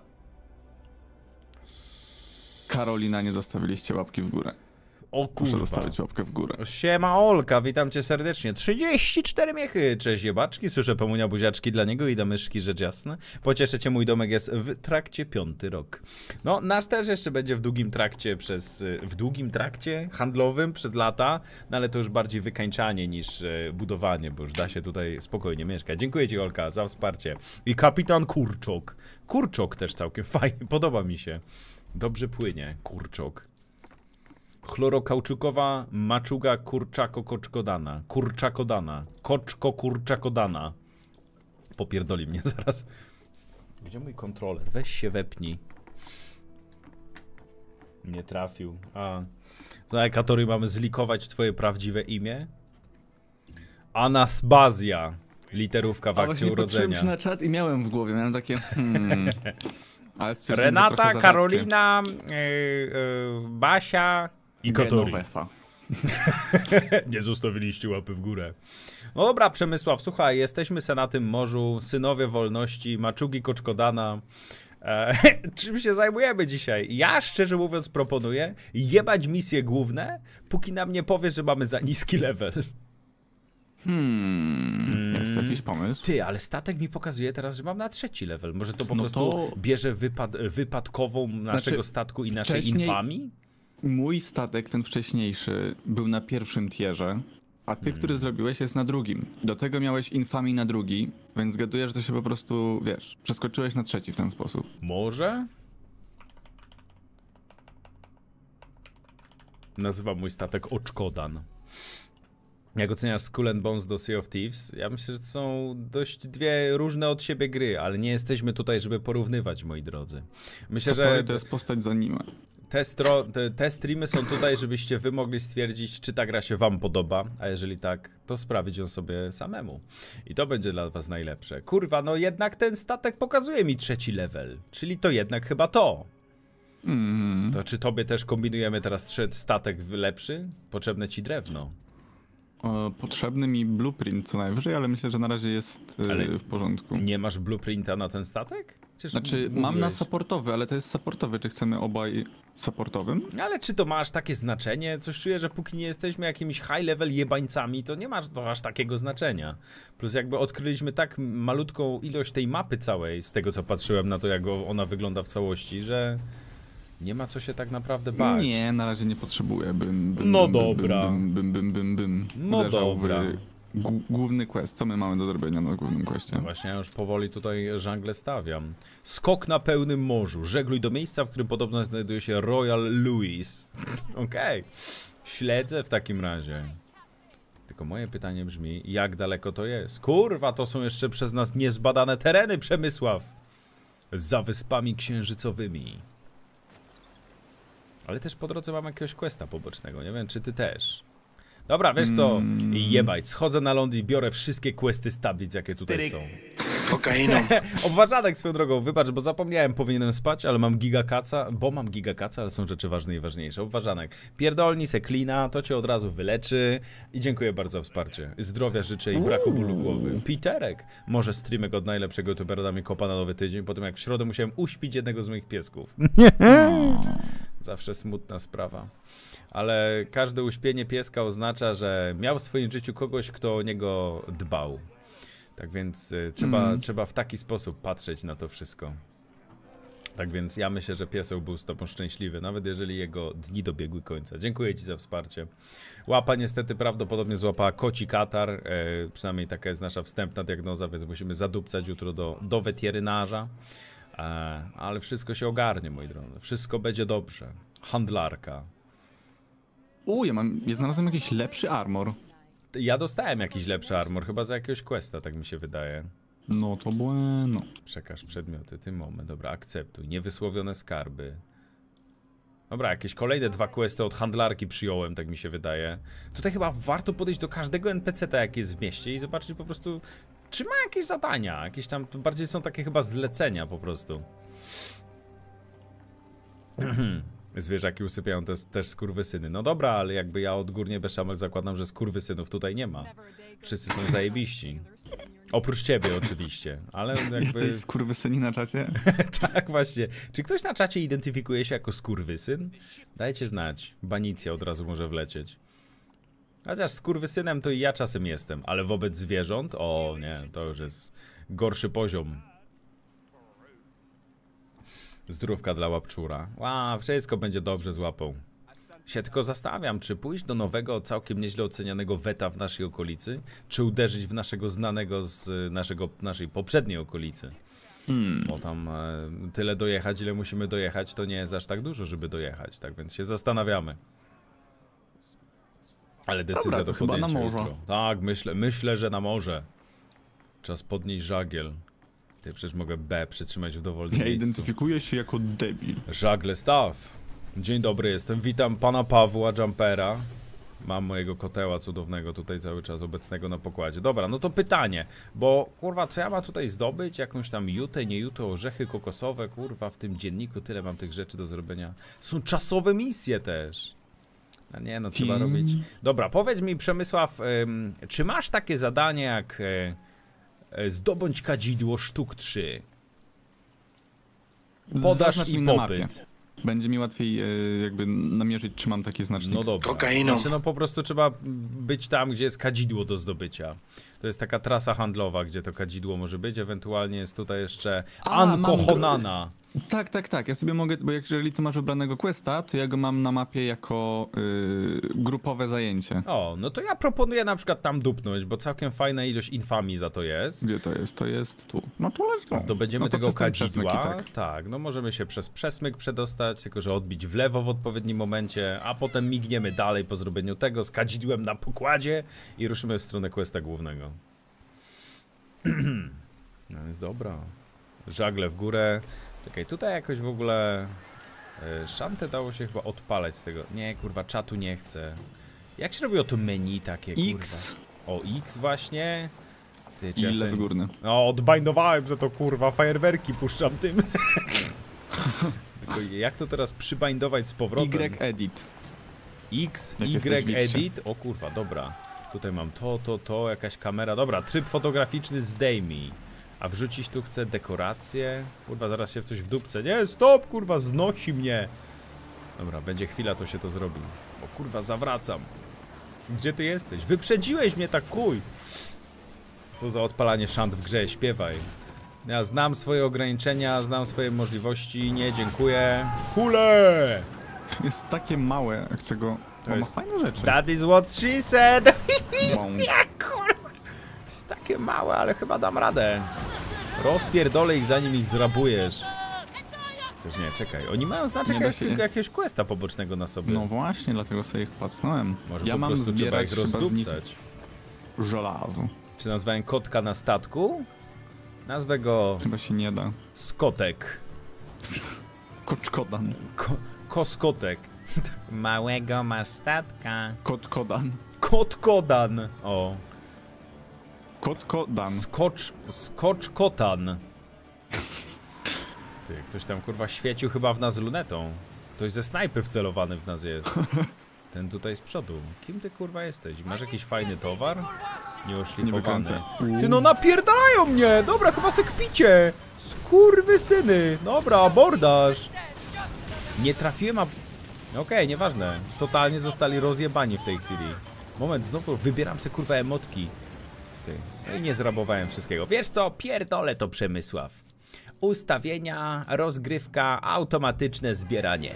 Karolina, nie zostawiliście łapki w górę. O Muszę kurwa. zostawić łapkę w górę. Siema Olka, witam cię serdecznie. trzydzieści cztery miechy, cześć jebaczki, słyszę pełnia buziaczki dla niego i damyszki, rzecz jasna. Pocieszę cię, mój domek jest w trakcie piąty rok. No, nasz też jeszcze będzie w długim trakcie przez, w długim trakcie handlowym przez lata, no ale to już bardziej wykańczanie niż budowanie, bo już da się tutaj spokojnie mieszkać. Dziękuję ci Olka za wsparcie. I kapitan Kurczok. Kurczok też całkiem fajnie, podoba mi się. Dobrze płynie, Kurczok. Chlorokauczukowa maczuga kurczako-koczkodana. Kurczakodana. Koczko-kurczakodana. Popierdoli mnie zaraz. Gdzie mój kontroler? Weź się wepnij. Nie trafił. A. Tutaj, Katory, mamy zlikować twoje prawdziwe imię? Anasbazja. Literówka w akcie urodzenia. Patrzyłem na czat i miałem w głowie, miałem takie hmm. Ale stwierdziłem, że Renata, trochę za Karolina, yy, yy, Basia i Katory. Genovefa. Nie zostawiliście łapy w górę. No dobra, Przemysław, słuchaj, jesteśmy se na tym morzu, synowie wolności, maczugi koczkodana. E, czym się zajmujemy dzisiaj? Ja, szczerze mówiąc, proponuję jebać misje główne, póki nam nie powiesz, że mamy za niski level. Hmm, jest jakiś pomysł? Ty, ale statek mi pokazuje teraz, że mam na trzeci level. Może to po No prostu to- bierze wypad wypadkową naszego statku i naszej wcześniej- infamii? Mój statek, ten wcześniejszy, był na pierwszym tierze, a ty, który zrobiłeś, jest na drugim. Do tego miałeś infamii na drugi, więc zgaduję, że to się po prostu, wiesz, przeskoczyłeś na trzeci w ten sposób. Może? Nazywam mój statek Oczkodan. Jak oceniasz Skull and Bones do Sea of Thieves? Ja myślę, że to są dość dwie różne od siebie gry, ale nie jesteśmy tutaj, żeby porównywać, moi drodzy. Myślę, Katory że to jest postać z anime. te, stro, te, te streamy są tutaj, żebyście wy mogli stwierdzić, czy ta gra się wam podoba, a jeżeli tak, to sprawić ją sobie samemu. I to będzie dla was najlepsze. Kurwa, no jednak ten statek pokazuje mi trzeci level, czyli to jednak chyba to. Mm. To czy tobie też kombinujemy teraz trzy statek w lepszy? Potrzebne ci drewno. E, Potrzebny mi blueprint co najwyżej, ale myślę, że na razie jest e, Ale w porządku. Nie masz blueprinta na ten statek? Przecież Znaczy, mówiłeś. mam na supportowy, ale to jest supportowy. Czy chcemy obaj supportowym? Ale czy to ma aż takie znaczenie? Coś czuję, że póki nie jesteśmy jakimiś high level jebańcami, to nie ma to aż takiego znaczenia. Plus jakby odkryliśmy tak malutką ilość tej mapy całej, z tego co patrzyłem na to, jak ona wygląda w całości, że nie ma co się tak naprawdę bać. Nie, na razie nie potrzebuję. Bym, bym, No bym, dobra. Bym, bym, bym, bym, bym No uderzał w dobra. gu- główny quest. Co my mamy do zrobienia na głównym questie? No właśnie, ja już powoli tutaj żagle stawiam. Skok na pełnym morzu. Żegluj do miejsca, w którym podobno znajduje się Royal Louis. Okej. Śledzę w takim razie. Tylko moje pytanie brzmi, jak daleko to jest? Kurwa, to są jeszcze przez nas niezbadane tereny, Przemysław. Za wyspami księżycowymi. Ale też po drodze mam jakiegoś questa pobocznego. Nie wiem, czy ty też. Dobra, wiesz co? Jebać, schodzę na ląd i biorę wszystkie questy z tablic, jakie tutaj są. Kokainą. Obważanek swoją drogą, wybacz, bo zapomniałem, powinienem spać, ale mam gigakaca, bo mam gigakaca, ale są rzeczy ważne i ważniejsze. Obważanek, pierdolni se klina, to cię od razu wyleczy i dziękuję bardzo za wsparcie. Zdrowia życzę i braku bólu głowy. Piterek, może streamek od najlepszego youtubera da mi kopa na nowy tydzień, po tym jak w środę musiałem uśpić jednego z moich piesków. Zawsze smutna sprawa. Ale każde uśpienie pieska oznacza, że miał w swoim życiu kogoś, kto o niego dbał. Tak więc y, trzeba, Mm. trzeba w taki sposób patrzeć na to wszystko. Tak więc ja myślę, że pieseł był z tobą szczęśliwy, nawet jeżeli jego dni dobiegły końca. Dziękuję ci za wsparcie. Łapa niestety prawdopodobnie złapała koci katar, e, przynajmniej taka jest nasza wstępna diagnoza, więc musimy zadupcać jutro do, do weterynarza. E, ale wszystko się ogarnie, moi drodzy. Wszystko będzie dobrze. Handlarka. U, ja mam, ja znalazłem jakiś lepszy armor. ja dostałem jakiś lepszy armor, chyba za jakiegoś questa, tak mi się wydaje. No to bueno. Przekaż przedmioty, tym moment, dobra, akceptuj. Niewysłowione skarby. Dobra, jakieś kolejne dwa questy od handlarki przyjąłem, tak mi się wydaje. Tutaj chyba warto podejść do każdego en pe ce ta, jak jest w mieście i zobaczyć po prostu, czy ma jakieś zadania. Jakieś tam, bardziej są takie chyba zlecenia po prostu. Zwierzaki usypiają też, też skurwysyny. No dobra, ale jakby ja odgórnie beszamel zakładam, że skurwysynów tutaj nie ma. Wszyscy są zajebiści. Oprócz ciebie oczywiście, ale jakby... Jesteś skurwysyni na czacie? Tak właśnie. Czy ktoś na czacie identyfikuje się jako skurwysyn? Dajcie znać. Banicja od razu może wlecieć. Chociaż skurwysynem to i ja czasem jestem, ale wobec zwierząt? O nie, to już jest gorszy poziom. Zdrówka dla łapczura. Ła, wszystko będzie dobrze z łapą. Się tylko zastanawiam, czy pójść do nowego, całkiem nieźle ocenianego weta w naszej okolicy, czy uderzyć w naszego znanego z naszego, naszej poprzedniej okolicy. Hmm. Bo tam e, tyle dojechać, ile musimy dojechać, to nie jest aż tak dużo, żeby dojechać, tak więc się zastanawiamy. Ale decyzja Dobra, do chyba podjęcia na morze. jutro. Tak, myślę, myślę, że na morze. Czas podnieść żagiel. Ty przecież mogę B przytrzymać w dowolnym Ja miejscu. identyfikuję się jako debil. Żagle staw. Dzień dobry, jestem. Witam pana Pawła Jumpera. Mam mojego koteła cudownego tutaj cały czas obecnego na pokładzie. Dobra, no to pytanie, bo kurwa, co ja mam tutaj zdobyć? Jakąś tam jutę, nie jutę, orzechy kokosowe, kurwa, w tym dzienniku tyle mam tych rzeczy do zrobienia. Są czasowe misje też. A nie, no trzeba Team. robić... Dobra, powiedz mi, Przemysław, ym, czy masz takie zadanie jak y, y, zdobądź kadzidło sztuk trzy? Podaż Zaznacz i mi na mapie. popyt. Będzie mi łatwiej e, jakby namierzyć, czy mam taki znacznik. No dobra. Kokainą. Znaczy, no po prostu trzeba być tam, gdzie jest kadzidło do zdobycia. To jest taka trasa handlowa, gdzie to kadzidło może być. Ewentualnie jest tutaj jeszcze A, Anko mam- Honana. Tak, tak, tak. Ja sobie mogę, bo jak- jeżeli ty masz wybranego questa, to ja go mam na mapie jako y, grupowe zajęcie. O, no to ja proponuję na przykład tam dupnąć, bo całkiem fajna ilość infamii za to jest. Gdzie to jest? To jest tu. No to leży. Zdobędziemy no to tego przez ten przesmyk kadzidła. i tak. Tak, no możemy się przez przesmyk przedostać, tylko że odbić w lewo w odpowiednim momencie, a potem migniemy dalej po zrobieniu tego z kadzidłem na pokładzie i ruszymy w stronę questa głównego. No jest dobra. Żagle w górę. Czekaj, tutaj jakoś w ogóle y, szantę dało się chyba odpalać z tego. Nie, kurwa, czatu nie chcę. Jak się robi o to menu takie, kurwa? X O, X właśnie. Ty, czy i ja lewy sobie- górny. No, odbindowałem za to, kurwa, fajerwerki puszczam tym. Tylko jak to teraz przybindować z powrotem? Y edit. X, Jak jesteś Y w X-ie. edit. O kurwa, dobra. Tutaj mam to, to, to, jakaś kamera. Dobra, tryb fotograficzny zdejmij. A wrzucić tu chcę dekoracje. Kurwa, zaraz się w coś wdupcę. Nie, stop, kurwa, znosi mnie. Dobra, będzie chwila, to się to zrobi. O kurwa, zawracam. Gdzie ty jesteś? Wyprzedziłeś mnie tak, chuj. Co za odpalanie szant w grze, śpiewaj. Ja znam swoje ograniczenia, znam swoje możliwości, nie, dziękuję. Kule! Jest takie małe, jak chcę go... To To ma jest- fajne rzeczy. That is what she said! Wow. Kurwa! Jest takie małe, ale chyba dam radę. Rozpierdolę ich, zanim ich zrabujesz. Też nie, czekaj. Oni mają znaczek Nie da jak, się. jakiegoś questa pobocznego na sobie. No właśnie, dlatego sobie ich płacnąłem. Może ja po mam prostu trzeba zbierać ich chyba z nich rozdupcać. żelazo. Czy nazwałem kotka na statku? Nazwę go Chyba się nie da. Skotek. Koczkodan. Ko koskotek. Małego masz statka. Kotkodan. Kotkodan. O. Kotkodan. Skocz, skocz kotan. Ty, ktoś tam kurwa świecił chyba w nas lunetą. Ktoś ze snajpy wcelowany w nas jest. Ten tutaj z przodu. Kim ty kurwa jesteś? Masz jakiś fajny towar? Nieoszlifowany. końca. Ty no napierdalają mnie! Dobra, chyba se kpicie! Skurwysyny! Dobra, abordaż! Nie trafiłem, a... Okej, nieważne. Totalnie zostali rozjebani w tej chwili. Moment, znowu wybieram se kurwa emotki. Ty. No i nie zrabowałem wszystkiego. Wiesz co? Pierdolę to, Przemysław. Ustawienia, rozgrywka, automatyczne zbieranie.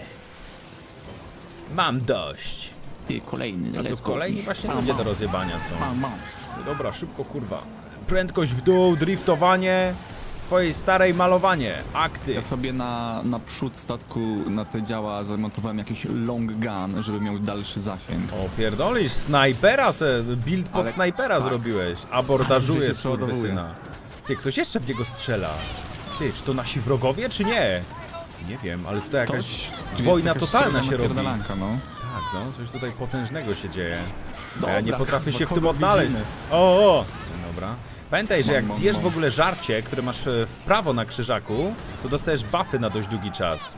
Mam dość. Ty, kolejny. A tu kolejni właśnie ludzie do rozjebania są. Mam, mam. No dobra, szybko kurwa. Prędkość w dół, driftowanie. twojej starej malowanie. Akty. Ja sobie na, na przód statku, na te działa zamontowałem jakiś long gun, żeby miał dalszy zasięg. O, pierdolisz, snajpera se, build pod Ale- snajpera tak. zrobiłeś. Że Abordażujesz się przeładowuje. skurwysyna. Ty, ktoś jeszcze w niego strzela. Ty, czy to nasi wrogowie, czy nie? Nie wiem, ale tutaj jakaś Ktoś- tu jest wojna jakaś totalna się robi. napierdalanka, no. Tak, no, coś tutaj potężnego się dzieje. A Dobra, ja nie potrafię kurwa, się w tym kogo odnaleźć. widzimy? O, o! Dobra. Pamiętaj, że Mam, jak mam, zjesz mam. w ogóle żarcie, które masz w w prawo na krzyżaku, to dostajesz buffy na dość długi czas.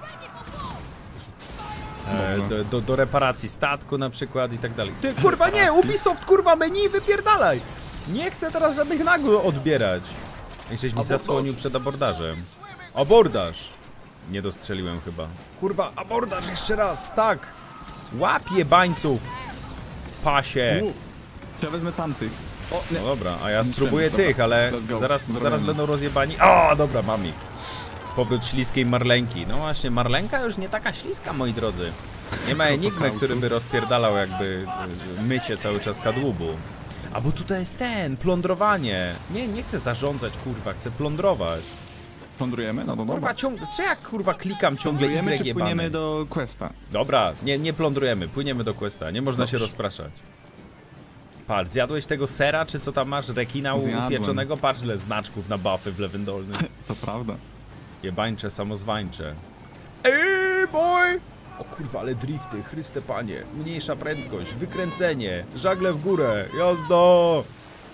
E, Dobrze. do, do, do reparacji statku na przykład i tak dalej. Ty, kurwa nie! Ubisoft, kurwa, menu, wypierdalaj! Nie chcę teraz żadnych nagród odbierać. Jakżeś mi zasłonił przed abordażem. Abordaż! Nie dostrzeliłem chyba. Kurwa, abordaż jeszcze raz, tak! Łap jebańców! Pasie! U, to ja wezmę tamtych. O, nie. No dobra, a ja Nic spróbuję ten, dobra. tych, ale Let's go. zaraz, Zrobione. zaraz będą rozjebani. O, dobra, mam ich. Powrót śliskiej Marlenki. No właśnie, Marlenka już nie taka śliska, moi drodzy. Nie ma enigmy, kauczu. który by rozpierdalał jakby y, mycie cały czas kadłubu. A bo tutaj jest ten, plądrowanie. Nie, nie chcę zarządzać, kurwa, chcę plądrować. Plądrujemy? No to Kurwa, dobra. ciąg... co jak kurwa klikam ciągle Plądrujemy Y czy jebany? płyniemy do questa? Dobra, nie, nie plądrujemy, płyniemy do questa, nie można się Dobrze. rozpraszać. Patrz, zjadłeś tego sera, czy co tam masz, rekina Zjadłem. upieczonego? Patrz, ile znaczków na buffy w lewym dolnym. To prawda. Jebańcze, samozwańcze. Ej, boy! O kurwa, ale drifty, Chryste Panie. Mniejsza prędkość, wykręcenie, żagle w górę, jazdo!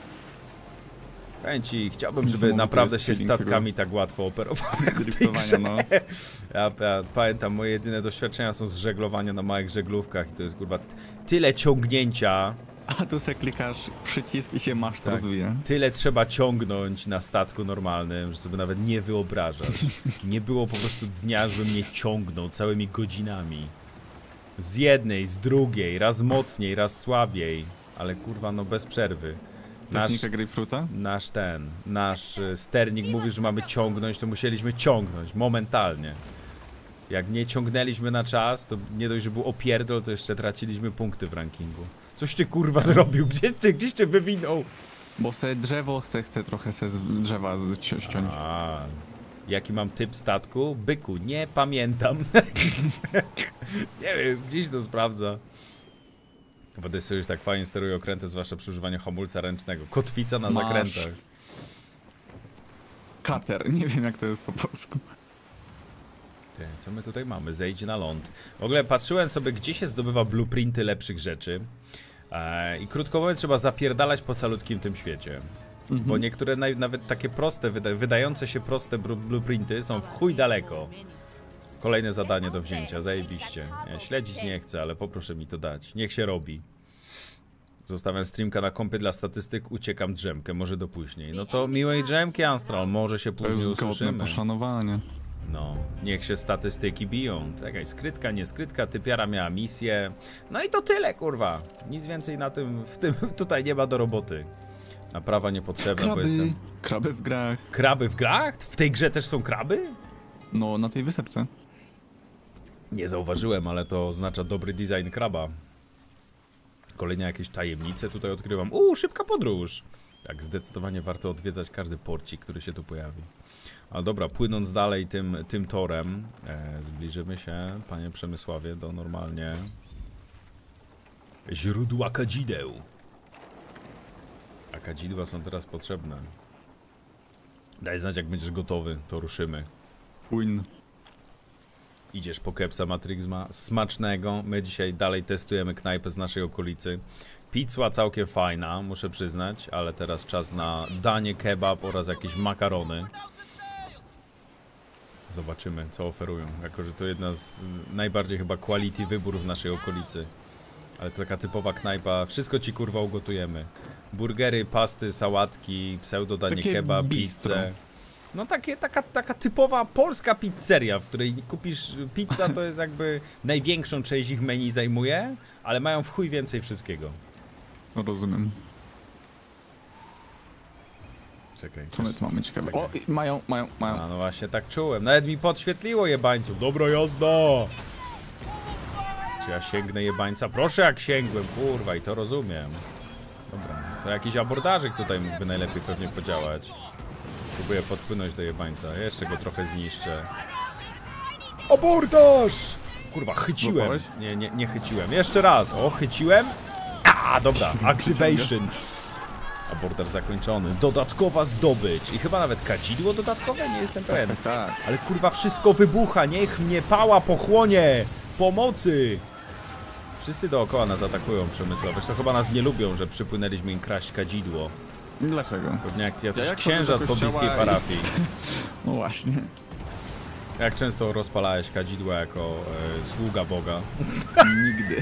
Powiem ci, chciałbym, żeby Niesamowity naprawdę jest się feeling statkami tak łatwo operowało jak w tej grze. Driftowania, no. Ja, ja pamiętam, moje jedyne doświadczenia są z żeglowania na małych żeglówkach i to jest kurwa t- tyle ciągnięcia, A tu se klikasz przycisk i się masz to Tak. rozwija. tyle trzeba ciągnąć na statku normalnym, że sobie nawet nie wyobrażasz. Nie było po prostu dnia, żeby mnie ciągnął całymi godzinami. Z jednej, z drugiej, raz mocniej, raz słabiej, ale kurwa no bez przerwy. Nasz, Technika grapefruita? nasz ten, nasz y, sternik mówi, że mamy ciągnąć, to musieliśmy ciągnąć momentalnie. Jak nie ciągnęliśmy na czas, to nie dość, że był opierdol, to jeszcze traciliśmy punkty w rankingu. Coś ty kurwa zrobił, gdzieś ty, gdzieś ty wywinął? Bo se drzewo chce, chce trochę se z drzewa z- cio- ściąć. A, jaki mam typ statku? Byku, nie pamiętam. Nie wiem, gdzieś to sprawdza. Wody sobie już tak fajnie steruje okręty, zwłaszcza przy używaniu hamulca ręcznego. Kotwica na Masz. zakrętach. Kater, nie wiem jak to jest po polsku. Ty, co my tutaj mamy? Zejdź na ląd. W ogóle patrzyłem sobie, gdzie się zdobywa blueprinty lepszych rzeczy. E, I krótko mówiąc, trzeba zapierdalać po calutkim tym świecie. Bo niektóre naj, nawet takie proste, wyda, wydające się proste bru- blueprinty są w chuj daleko. Kolejne zadanie do wzięcia, zajebiście. Ja śledzić nie chcę, ale poproszę mi to dać. Niech się robi. Zostawiam streamka na kompie dla statystyk, uciekam drzemkę, może do później. No to miłej drzemki, Astral, może się To później jest godne usłyszymy. poszanowanie. No, niech się statystyki biją. Czekaj, skrytka, nie skrytka, typiara miała misję. No i to tyle, kurwa. Nic więcej na tym, w tym tutaj nie ma do roboty. Naprawa niepotrzebna, bo Kraby, jestem... kraby w grach. Kraby w grach? W tej grze też są kraby? No, na tej wysepce. Nie zauważyłem, ale to oznacza dobry design kraba. Kolejne jakieś tajemnice tutaj odkrywam. Uuu, szybka podróż! Tak, zdecydowanie warto odwiedzać każdy porcik, który się tu pojawi. Ale dobra, płynąc dalej tym, tym torem, e, zbliżymy się, panie Przemysławie, do normalnie źródła kadzideł. A kadzidła są teraz potrzebne. Daj znać, jak będziesz gotowy, to ruszymy. Płyn. Idziesz po kepsa Matrixma, smacznego. My dzisiaj dalej testujemy knajpę z naszej okolicy. Pizza całkiem fajna, muszę przyznać, ale teraz czas na danie, kebab oraz jakieś makarony. Zobaczymy, co oferują, jako że to jedna z najbardziej chyba quality wybór w naszej okolicy. Ale to taka typowa knajpa, wszystko ci kurwa ugotujemy. Burgery, pasty, sałatki, pseudo-danie Takie kebab, bistro. pizzę. No takie, taka, taka typowa polska pizzeria, w której kupisz pizza, to jest jakby największą część ich menu zajmuje, ale mają w chuj więcej wszystkiego. No rozumiem. Czekaj. Co my tu mamy ciekawe? O, i mają, mają, mają. A no właśnie tak czułem, nawet mi podświetliło jebańców. Dobra jazda! Czy ja sięgnę jebańca? Proszę jak sięgłem, kurwa, i to rozumiem. Dobra, to jakiś abordażyk tutaj mógłby najlepiej pewnie podziałać. Próbuję podpłynąć do jebańca. Jeszcze go trochę zniszczę. Abordaż! Kurwa, chyciłem. Złapałeś? Nie, nie, nie chyciłem. Jeszcze raz. O, chyciłem. A, dobra. Activation. Abordaż zakończony. Dodatkowa zdobycz. I chyba nawet kadzidło dodatkowe? Nie jestem pewien. Tak, tak. Ale kurwa, wszystko wybucha. Niech mnie pała pochłonie. Pomocy. Wszyscy dookoła nas atakują, Przemysław. To chyba nas nie lubią, że przypłynęliśmy im kraść kadzidło. Dlaczego? Pewnie jak jacyś Ja jak księża z chodzę do pobliskiej kościoła i- parafii. No właśnie. Jak często rozpalałeś kadzidła jako e, sługa Boga? Nigdy.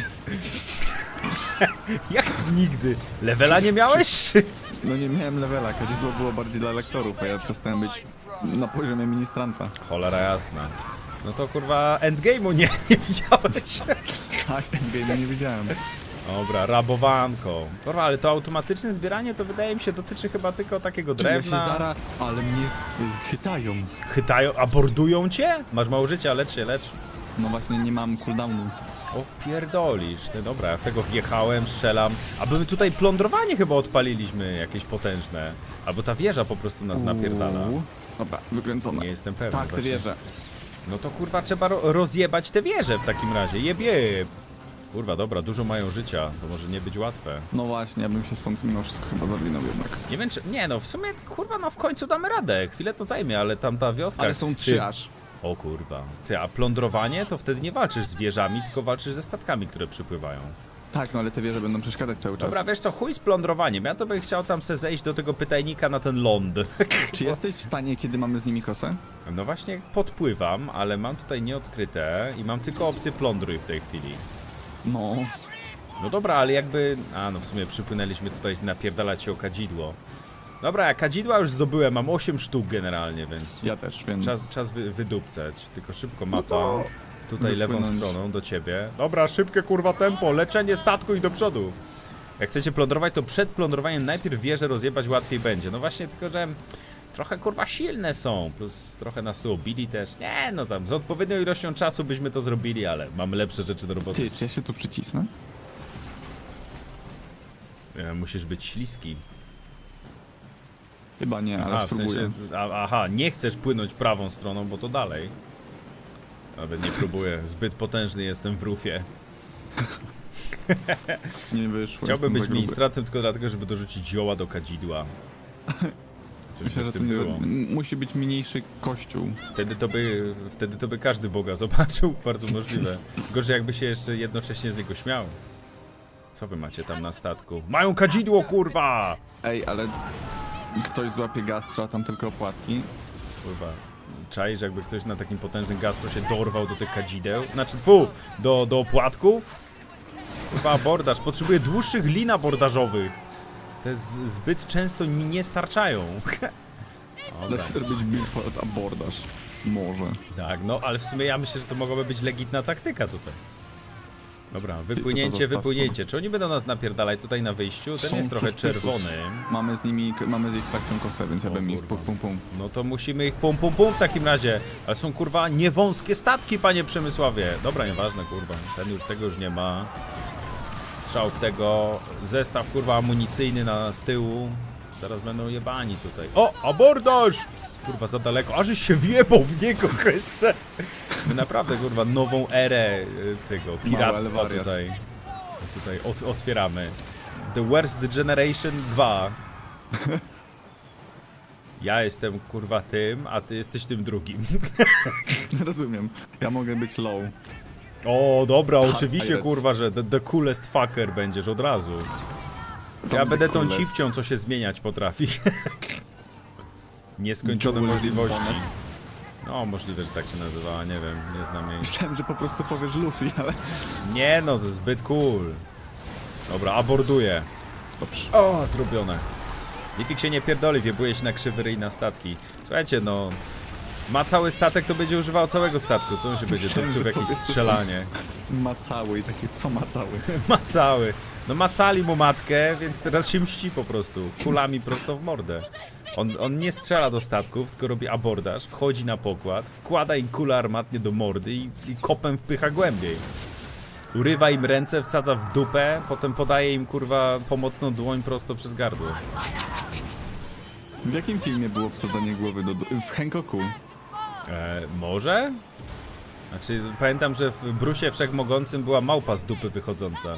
Jak nigdy? Levela nie miałeś? No nie miałem levela, kadzidło było bardziej dla lektorów, a ja przestałem być na poziomie ministranta. Cholera jasna. No to kurwa endgame'u nie, nie widziałeś. Tak, game nie widziałem. Dobra, rabowanko. Kurwa, ale to automatyczne zbieranie to wydaje mi się dotyczy chyba tylko takiego Ja się drewna. zara, ale mnie y, chytają. Chytają, abordują cię? Masz mało życia, lecz się, lecz. No właśnie nie mam cooldownu. O pierdolisz, no dobra, ja w tego wjechałem, strzelam. A my tutaj plądrowanie chyba odpaliliśmy jakieś potężne. Albo ta wieża po prostu nas napierdala. Uuu. Dobra, wykręcone. Nie jestem pewien. Tak, te właśnie. wieże. No to kurwa trzeba ro rozjebać te wieże w takim razie, jeb jeb. Kurwa, dobra, dużo mają życia, to może nie być łatwe. No właśnie, ja bym się stąd mimo wszystko chyba zawinął jednak. Nie wiem czy, nie no, w sumie kurwa no w końcu damy radę, chwilę to zajmie, ale tam ta wioska... Ale są trzy Ty- aż. O kurwa, ty, a plądrowanie to wtedy nie walczysz z wieżami, tylko walczysz ze statkami, które przypływają. Tak, no ale te wieże będą przeszkadzać cały czas. Dobra, wiesz co, chuj z plądrowaniem, ja to bym chciał tam se zejść do tego pytajnika na ten ląd. Czy jesteś w stanie, kiedy mamy z nimi kosę? No właśnie podpływam, ale mam tutaj nieodkryte i mam tylko opcję plądruj w tej chwili. No. No dobra, ale jakby... A, no w sumie przypłynęliśmy tutaj napierdalać się o kadzidło. Dobra, ja kadzidła już zdobyłem, mam osiem sztuk generalnie, więc... Ja też, więc... Czas, czas wy, wydupcać, tylko szybko mapa. to Tutaj lewą wypłynąć. stroną do ciebie. Dobra, szybkie kurwa tempo, leczenie statku i do przodu. Jak chcecie plądrować, to przed plądrowaniem najpierw wieżę rozjebać łatwiej będzie. No właśnie, tylko że trochę kurwa silne są, plus trochę nas tu obili też. Nie, no tam z odpowiednią ilością czasu byśmy to zrobili, ale mamy lepsze rzeczy do roboty. Ty, czy ja się tu przycisnę? E, Musisz być śliski. Chyba nie, ale A, w spróbuję. sensie, a, aha, nie chcesz płynąć prawą stroną, bo to dalej. Nawet nie próbuję, zbyt potężny jestem w rufie. Nie wyszło. Chciałbym jestem być za gruby. ministrantem tylko dlatego, żeby dorzucić zioła do kadzidła. Coś Myślę, by że w to tym nie, było. m- musi być mniejszy kościół. Wtedy to by, wtedy to by każdy Boga zobaczył, bardzo możliwe. Gorzej jakby się jeszcze jednocześnie z niego śmiał. Co wy macie tam na statku? Mają kadzidło, kurwa! Ej, ale ktoś złapie gastro, a tam tylko opłatki. Kurwa. Czaisz, jakby ktoś na takim potężnym gastro się dorwał do tych kadzideł? Znaczy, fu, do, do opłatków? Kurwa, abordaż. Potrzebuję dłuższych lin abordażowych. Te z, zbyt często mi nie starczają. Ale Dobra. chcę robić build pod abordaż. Może. Tak, no ale w sumie ja myślę, że to mogłaby być legitna taktyka tutaj. Dobra, to wypłynięcie, zostaw. wypłynięcie. Czy oni będą nas napierdalać tutaj na wyjściu? Ten Są jest trochę suspicious. czerwony. Mamy z nimi, mamy z ich frakcją kosę, więc ja O bym ich kurwa. pum pum pum. No to musimy ich pum pum pum w takim razie. Ale są kurwa niewąskie statki, panie Przemysławie. Dobra, nieważne kurwa. Ten już, tego już nie ma. Strzał w tego. Zestaw kurwa amunicyjny na z tyłu. Zaraz będą jebani tutaj. O, abordaż! Kurwa, za daleko. Ażeś się wjebał w niego, Chryste. My naprawdę, kurwa, nową erę y, tego piractwa wariat. tutaj. Tutaj ot otwieramy. The Worst Generation dwa. Ja jestem, kurwa, tym, a ty jesteś tym drugim. Rozumiem. Ja mogę być low. O, dobra, oczywiście, Pirates. kurwa, że the, the coolest fucker będziesz od razu. Ja Tam będę the tą coolest. cipcią, co się zmieniać potrafi. Nieskończone Jewel możliwości. Bonnet. No, możliwe, że tak się nazywała, nie wiem, nie znam jej. Myślałem, że po prostu powiesz Luffy, ale... Nie no, to zbyt cool. Dobra, aborduję. Dobrze. O, zrobione. Lifik się nie pierdoli, wiebuje się na krzywy ryj na statki. Słuchajcie, no... Ma cały statek, to będzie używał całego statku. Co on się będzie Myślałem, toczył w że jakieś powiesz, strzelanie? Ma cały i takie, co ma cały? Ma cały. No macali mu matkę, więc teraz się mści po prostu. Kulami prosto w mordę. On, on nie strzela do statków, tylko robi abordaż, wchodzi na pokład, wkłada im kulę armatnie do mordy i, i kopem wpycha głębiej. Urywa im ręce, wsadza w dupę, potem podaje im kurwa pomocną dłoń prosto przez gardło. W jakim filmie było wsadzanie głowy do... W Hancocku. E, może? Znaczy, pamiętam, że w Brusie Wszechmogącym była małpa z dupy wychodząca.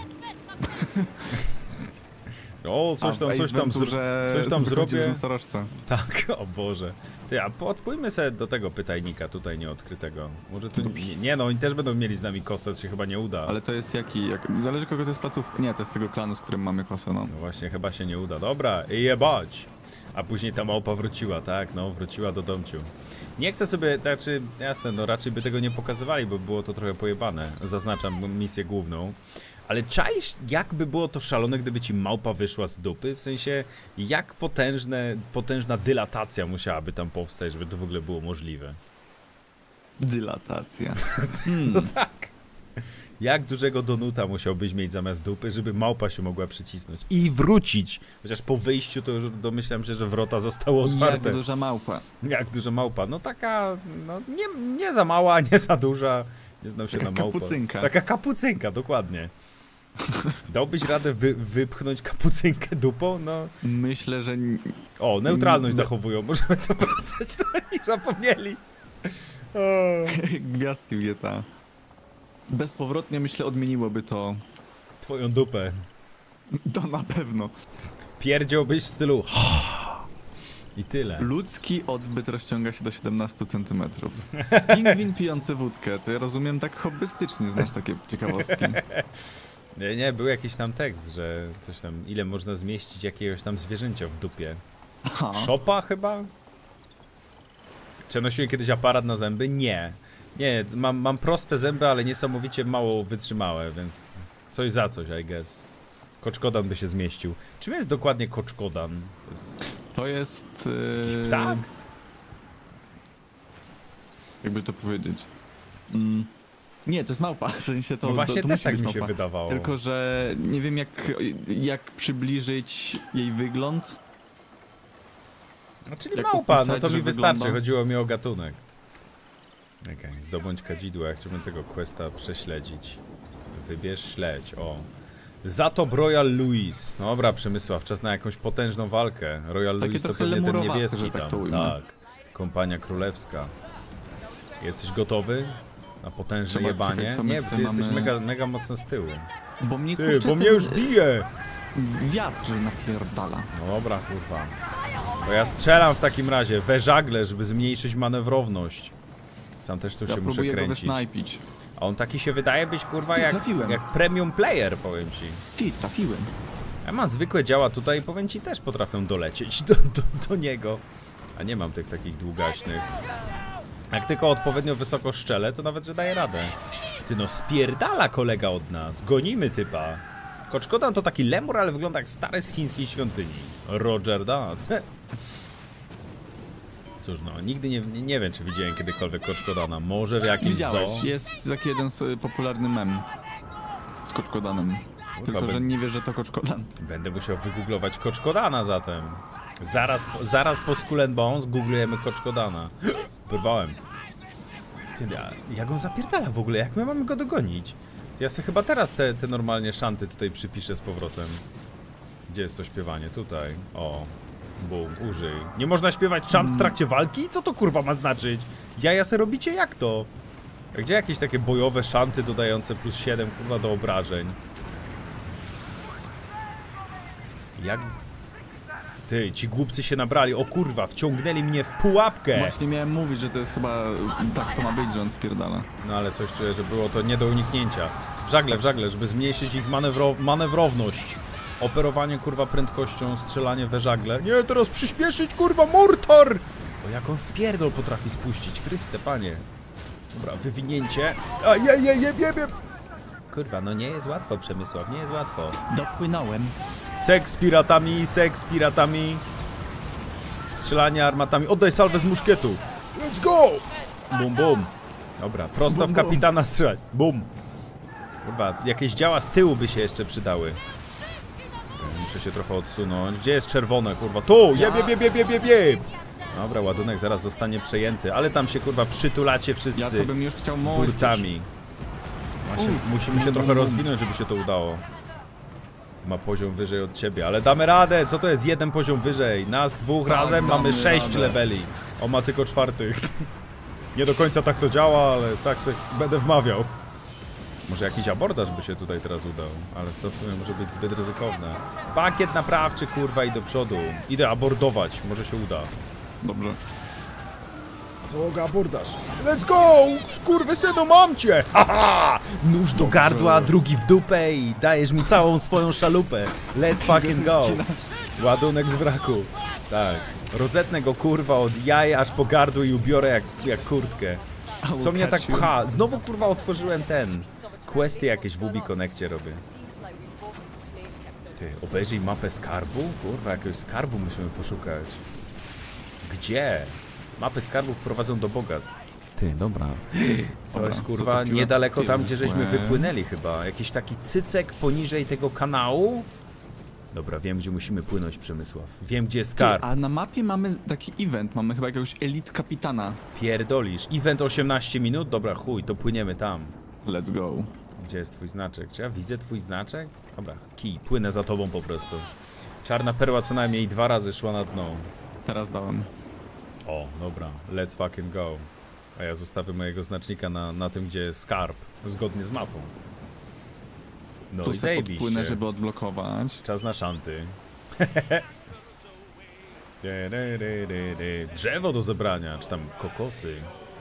O, coś tam, coś tam, coś tam zrobię. Tak, o Boże. Ty, a podpójmy sobie do tego pytajnika tutaj nieodkrytego. Może to nie, nie, no oni też będą mieli z nami kosę, to się chyba nie uda. Ale to jest jaki, jak, zależy kogo to jest placówka. Nie, to jest tego klanu, z którym mamy kosę, no. No właśnie, chyba się nie uda. Dobra, jebać. A później ta małpa wróciła, tak? No, wróciła do domciu. Nie chcę sobie, znaczy, jasne, no raczej by tego nie pokazywali, bo było to trochę pojebane. Zaznaczam misję główną. Ale czaisz, jakby było to szalone, gdyby ci małpa wyszła z dupy? W sensie, jak potężne, potężna dylatacja musiałaby tam powstać, żeby to w ogóle było możliwe? Dylatacja. Hmm. No tak. Jak dużego donuta musiałbyś mieć zamiast dupy, żeby małpa się mogła przycisnąć i wrócić? Chociaż po wyjściu to już domyślam się, że wrota zostało otwarte. Jak duża małpa. Jak duża małpa. No taka, no nie, nie za mała, nie za duża. Nie znam się taka na małpę. Kapucynka. Taka kapucynka, dokładnie. Dałbyś radę wy, wypchnąć kapucynkę dupą? No. Myślę, że... O, neutralność M zachowują. Możemy to wracać do nich, zapomnieli. O. Gwiazdki w G T A. Bezpowrotnie, myślę, odmieniłoby to... Twoją dupę. To na pewno. Pierdziałbyś w stylu... I tyle. Ludzki odbyt rozciąga się do siedemnastu centymetrów. Pingwin pijący wódkę. To ja rozumiem, tak hobbystycznie znasz takie ciekawostki. Nie, nie, był jakiś tam tekst, że coś tam, ile można zmieścić jakiegoś tam zwierzęcia w dupie. Aha. Szopa chyba? Czy nosiłem kiedyś aparat na zęby? Nie. Nie, mam, mam proste zęby, ale niesamowicie mało wytrzymałe, więc coś za coś, I guess. Koczkodan by się zmieścił. Czym jest dokładnie koczkodan? To jest... To jest... Jakiś ptak? Jakby to powiedzieć. Mm. Nie, to jest małpa, w sensie to... No właśnie to, to też tak mi małpa. się wydawało. Tylko, że nie wiem jak, jak przybliżyć jej wygląd. No czyli jak małpa, opisać, no to mi wystarczy, wygląda. chodziło mi o gatunek. Okej, okay, zdobądź kadzidła, jak chciałbym tego questa prześledzić. Wybierz śledź, o. Za to Royal Louis. Dobra, Przemysław, czas na jakąś potężną walkę. Royal Takie Louis to pewnie ten niebieski tak tam. Tak, kompania królewska. Jesteś gotowy na potężne Trzeba jebanie? czekać, Nie, ty mamy... jesteś mega, mega mocno z tyłu. Bo mnie, ty, kurczę, bo mnie już bije! Wiatr napierdala. No dobra, kurwa. To ja strzelam w takim razie we żagle, żeby zmniejszyć manewrowność. Sam też tu ja się muszę kręcić. Go wysnajpić. A on taki się wydaje być, kurwa, Ty, jak, trafiłem. jak premium player, powiem ci. Ty, trafiłem. Ja mam zwykłe działa tutaj i powiem ci, też potrafią dolecieć do, do, do niego. A nie mam tych takich długaśnych. Jak tylko odpowiednio wysoko szczelę, to nawet, że daje radę. Ty no, spierdala kolega od nas. Gonimy typa. Koczkodan to taki lemur, ale wygląda jak stary z chińskiej świątyni. Roger Dutch. Cóż no, nigdy nie, nie, nie wiem, czy widziałem kiedykolwiek Koczkodana. Może w jakimś Widziałeś, zoo. jest taki jeden popularny mem z Koczkodanem. Tylko, że nie wie, że to Koczkodan. Będę musiał wygooglować Koczkodana zatem. Zaraz, zaraz po Skull and Bones googlujemy Koczkodana. Pływałem. Ty, jak on zapierdala w ogóle? Jak my mamy go dogonić? Ja sobie chyba teraz te, te normalnie szanty tutaj przypiszę z powrotem. Gdzie jest to śpiewanie? Tutaj. O. Bum, użyj. Nie można śpiewać szant w trakcie walki? Co to kurwa ma znaczyć? Jaja se robicie? Jak to? A gdzie jakieś takie bojowe szanty dodające plus siedem kurwa do obrażeń? Jak... Ty, ci głupcy się nabrali, o kurwa, wciągnęli mnie w pułapkę! Właśnie miałem mówić, że to jest chyba... tak to ma być, że on spierdala. No ale coś czuję, że było to nie do uniknięcia. W żagle, w żagle, żeby zmniejszyć ich manewro manewrowność. Operowanie, kurwa, prędkością, strzelanie we żagle. Nie, teraz przyspieszyć, kurwa, mortar! Bo jak on w pierdol potrafi spuścić, Chryste, panie. Dobra, wywinięcie. A je, je, je, je, je. Kurwa, no nie jest łatwo, Przemysław, nie jest łatwo. Dopłynąłem. Seks z piratami, seks z piratami. Strzelanie armatami. Oddaj salwę z muszkietu. Let's go! Bum, bum. Dobra, prosto Bum, w kapitana strzelać. Bum. Kurwa, jakieś działa z tyłu by się jeszcze przydały. Muszę się trochę odsunąć. Gdzie jest czerwone, kurwa? Tu! Jeb, jeb, jeb, jeb, jeb, jeb. Dobra, ładunek zaraz zostanie przejęty, ale tam się, kurwa, przytulacie wszyscy. Ja to bym już chciał moździć. Burtami. Właśnie, musimy się trochę rozwinąć, żeby się to udało. Ma poziom wyżej od ciebie, ale damy radę! Co to jest jeden poziom wyżej? Nas dwóch Tak, razem mamy damy sześć radę. leveli. On ma tylko czwarty. Nie do końca tak to działa, ale tak se będę wmawiał. Może jakiś abordaż by się tutaj teraz udał, ale to w sumie może być zbyt ryzykowne. Pakiet naprawczy, kurwa, i do przodu. Idę abordować, może się uda. Dobrze. Załoga abordaż. Let's go! Skurwysynu, mam cię! Haha! Nóż do gardła, drugi w dupę i dajesz mi całą swoją szalupę. Let's fucking go! Ładunek z wraku. Tak. Rozetnę go, kurwa, od jaj aż po gardło i ubiorę jak, jak kurtkę. Co mnie tak pcha? Znowu, kurwa, otworzyłem ten... Questy jakieś w Ubi Connectie robię. Ty, obejrzyj mapę skarbu? Kurwa, jakiegoś skarbu musimy poszukać. Gdzie? Mapy skarbów prowadzą do bogactw. Ty, dobra. To Dobra, jest, kurwa, zatopiłem niedaleko tam, piłę. gdzie żeśmy wypłynęli chyba. Jakiś taki cycek poniżej tego kanału? Dobra, wiem, gdzie musimy płynąć, Przemysław. Wiem, gdzie jest skarb. A na mapie mamy taki event, mamy chyba jakiegoś elit kapitana. Pierdolisz. Event osiemnaście minut? Dobra, chuj, to płyniemy tam. Let's go. Gdzie jest twój znaczek? Czy ja widzę twój znaczek? Dobra, kij, płynę za tobą po prostu. Czarna perła co najmniej dwa razy szła na dno. Teraz dałem. O, dobra, let's fucking go. A ja zostawię mojego znacznika na, na tym, gdzie jest skarb, zgodnie z mapą. No Tu i sobie podpłynę, zajebiście. żeby odblokować. Czas na szanty. Drzewo do zebrania, czy tam kokosy.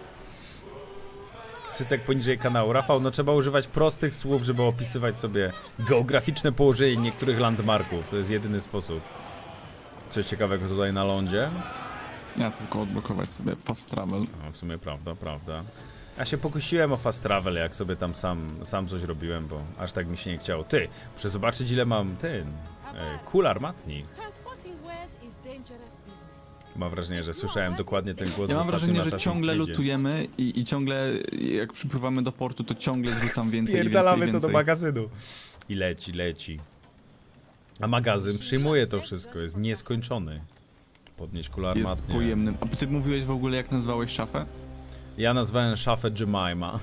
Cycek poniżej kanału. Rafał, no trzeba używać prostych słów, żeby opisywać sobie geograficzne położenie niektórych landmarków. To jest jedyny sposób. Coś ciekawego tutaj na lądzie? Ja tylko odblokować sobie fast travel. No, w sumie prawda, prawda. Ja się pokusiłem o fast travel, jak sobie tam sam, sam coś robiłem, bo aż tak mi się nie chciało. Ty, muszę zobaczyć, ile mam ten e, kul armatni. Mam wrażenie, że słyszałem dokładnie ten głos Ja w mam ostatnim wrażenie, że Assassin's ciągle Creedzie. lutujemy i, i ciągle jak przypływamy do portu, to ciągle zrzucam więcej i więcej, Pierdalamy więcej. to do magazynu. I leci, leci. A magazyn przyjmuje to wszystko, jest nieskończony. Podnieść kul Jest armatnie. pojemnym. A ty mówiłeś w ogóle, jak nazwałeś szafę? Ja nazwałem szafę Jemima.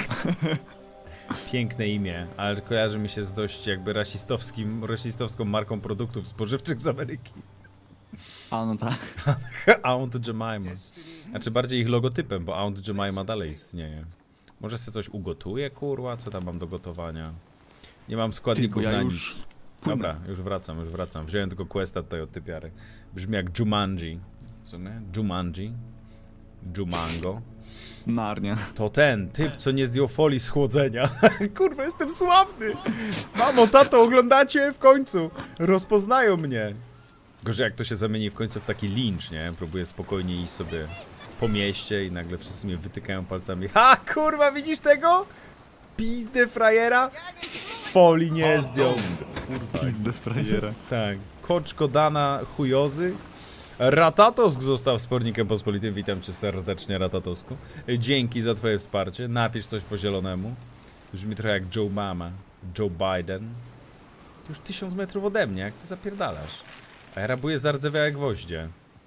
Piękne imię, ale kojarzy mi się z dość jakby rasistowskim, rasistowską marką produktów spożywczych z Ameryki. A no tak. Aunt Jemima. Znaczy bardziej ich logotypem, bo Aunt Jemima dalej istnieje. Może sobie coś ugotuję, kurwa? Co tam mam do gotowania? Nie mam składników Ty, bo ja na już nic. płynę. Dobra, już wracam, już wracam. Wziąłem tylko questa tutaj od typiary. Brzmi jak Jumanji. Co nie? Jumanji. Jumango. Narnia. To ten typ, co nie zdjął folii z chłodzenia. Kurwa, jestem sławny! Mamo, tato, oglądacie? W końcu! Rozpoznają mnie. Gorzej jak to się zamieni w końcu w taki lincz, nie? Próbuję spokojnie iść sobie po mieście i nagle wszyscy mnie wytykają palcami. Ha, kurwa, widzisz tego? Pizdę frajera? Folii nie zdjął. Kurwa. Pizdę frajera. Tak. Koczko dana chujozy. Ratatosk został spornikiem pospolitym. Witam cię serdecznie, Ratatosku. Dzięki za twoje wsparcie. Napisz coś po zielonemu. Brzmi trochę jak Joe Mama. Joe Biden. Już tysiąc metrów ode mnie, jak ty zapierdalasz. A ja rabuję zardzewiałe gwoździe.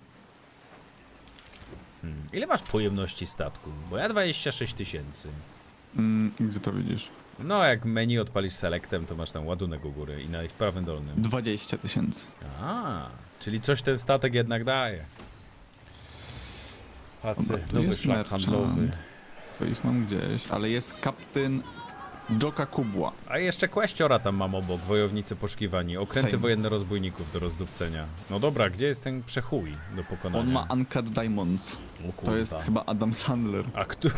Hmm. Ile masz pojemności statku? Bo ja dwadzieścia sześć tysięcy. Mm, gdzie to widzisz? No, jak menu odpalisz selectem, to masz tam ładunek u góry i na w prawym dolnym. dwadzieścia tysięcy. A, czyli coś ten statek jednak daje. Patrzę, Dobra, tu nowy jest szlak merchant. handlowy. To ich mam gdzieś, ale jest kapityn Joka Kubła. A jeszcze kwestiora tam mam obok, wojownicy poszukiwani. Okręty Same. wojenne rozbójników do rozdupcenia. No dobra, gdzie jest ten przechuj do pokonania? On ma Uncut Diamonds. O To kurwa. jest chyba Adam Sandler. A kto...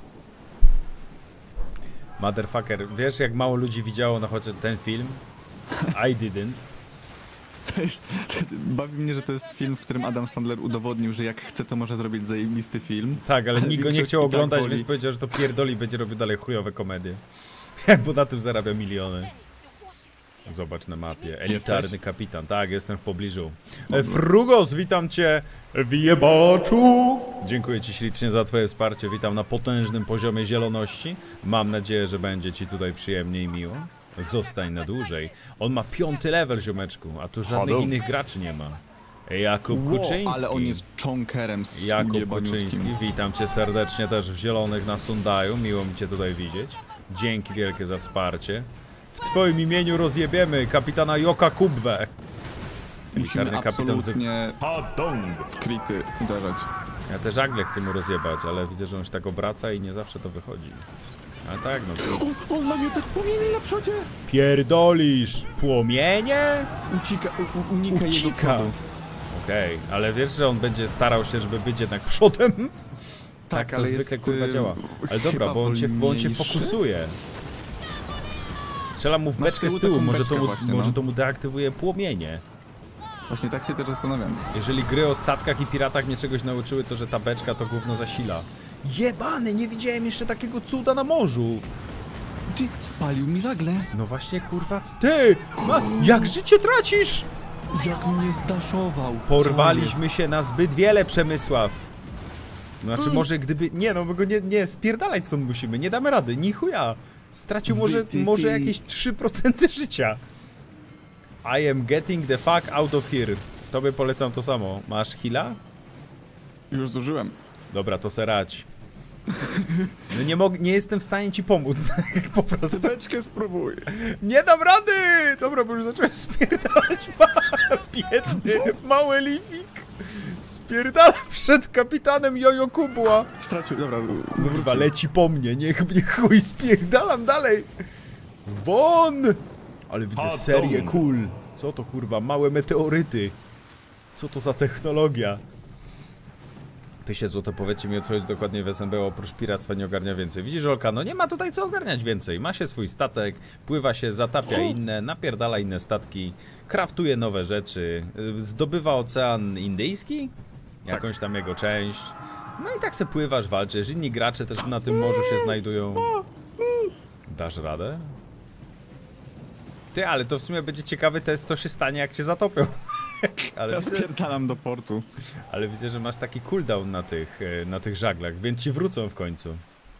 Motherfucker, wiesz jak mało ludzi widziało na chociaż ten film? I didn't. To jest, bawi mnie, że to jest film, w którym Adam Sandler udowodnił, że jak chce, to może zrobić zajebisty film. Tak, ale nikt go nie większość chciał i tak oglądać, woli. więc powiedział, że to pierdoli i będzie robił dalej chujowe komedie. Bo na tym zarabia miliony. Zobacz na mapie. Elitarny Jesteś? kapitan. Tak, jestem w pobliżu. E, Frugos, witam cię w jebaczu. Dziękuję ci ślicznie za twoje wsparcie. Witam na potężnym poziomie zieloności. Mam nadzieję, że będzie ci tutaj przyjemnie i miło. Zostań na dłużej. On ma piąty level, ziomeczku, a tu żadnych Halo? innych graczy nie ma. Jakub Wow, Kuczyński. ale on jest czonkerem z Jakub ujebaniutkim. Kuczyński, witam cię serdecznie też w zielonych na Sundaju. Miło mi cię tutaj widzieć. Dzięki wielkie za wsparcie. W twoim imieniu rozjebiemy kapitana Joka Kubwę. Musimy Militarny kapitan wy... absolutnie Hadong! w krity uderzać. Ja te żagle chcę mu rozjebać, ale widzę, że on się tak obraca i nie zawsze to wychodzi. Ale tak, no to... O, on ma miotek płomieni na przodzie! Pierdolisz! Płomienie? Ucika, u, u, unika jego Ucika. przodu. Okej, okay, ale wiesz, że on będzie starał się, żeby być jednak przodem? Tak, tak to ale zwykle jest, kurwa y, działa. Ale dobra, chyba bo on cię, bo on cię wolniejszy? fokusuje. Strzela mu w Ma z beczkę tyłu z tyłu, taką może to, beczkę mu, właśnie, może no. to mu deaktywuje płomienie. Właśnie tak się też zastanawiam. Jeżeli gry o statkach i piratach mnie czegoś nauczyły, to że ta beczka to gówno zasila. Jebany, nie widziałem jeszcze takiego cuda na morzu. Ty, spalił mi żagle. No właśnie, kurwa, ty! Ma, jak życie tracisz? Jak mnie zdaszował. Porwaliśmy się na zbyt wiele, Przemysław. Znaczy może gdyby... Nie no, my go nie, nie spierdalać stąd musimy, nie damy rady, ni chuja. Stracił może, Wy, ty, może ty. jakieś trzy procent życia. I am getting the fuck out of here. Tobie polecam to samo. Masz heala? Już zużyłem. Dobra, to se radź. No nie mogę, nie jestem w stanie ci pomóc. Po prostu. Beczkę spróbuj. Nie dam rady! Dobra, bo już zacząłem spierdalać. Biedny, mały Lifik. Spierdala przed kapitanem Jojo Kubła. Stracił, dobra. Kurwa, leci po mnie, niech mnie chuj, spierdalam dalej. Won! Ale widzę Hadong. serię kul. Co to kurwa, małe meteoryty. Co to za technologia? Pysie złote, powiedzcie mi, o co chodzi dokładnie w S M B, oprócz piractwa nie ogarnia więcej. Widzisz, Olka, no nie ma tutaj co ogarniać więcej. Ma się swój statek, pływa się, zatapia inne, napierdala inne statki, kraftuje nowe rzeczy, zdobywa Ocean Indyjski, jakąś tam jego część. No i tak se pływasz, walczysz, inni gracze też na tym morzu się znajdują. Dasz radę? Ty, ale to w sumie będzie ciekawy test, co się stanie, jak cię zatopią. Ale Ja widzę, spierdalam do portu. ale widzę, że masz taki cooldown na tych, e, na tych żaglach, więc ci wrócą w końcu.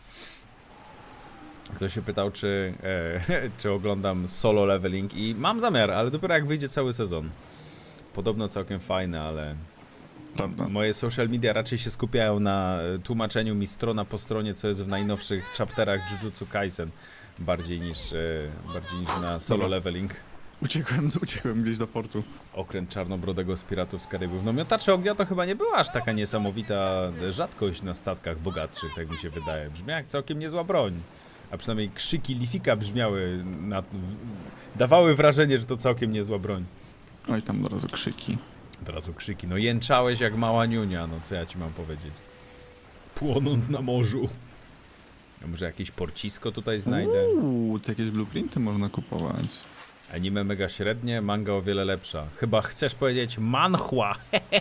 Ktoś się pytał, czy, e, czy oglądam solo leveling i mam zamiar, ale dopiero jak wyjdzie cały sezon. Podobno całkiem fajne, ale Prawda. moje social media raczej się skupiają na e, tłumaczeniu mi strona po stronie, co jest w najnowszych chapterach Jujutsu Kaisen, bardziej niż, e, bardziej niż na solo Dobra. leveling. Uciekłem, uciekłem gdzieś do portu. Okręt czarnobrodego z Piratów z Karybów. No miotacze ognia to chyba nie była aż taka niesamowita rzadkość na statkach bogatszych, tak mi się wydaje. Brzmiała jak całkiem niezła broń. A przynajmniej krzyki Lifika brzmiały, na, w, dawały wrażenie, że to całkiem niezła broń. Oj, tam od razu krzyki. Od razu krzyki. No jęczałeś jak mała niunia, no co ja ci mam powiedzieć. Płonąc na morzu. A może jakieś porcisko tutaj znajdę? Uuu, to jakieś blueprinty można kupować. Anime mega średnie, manga o wiele lepsza. Chyba chcesz powiedzieć manhwa.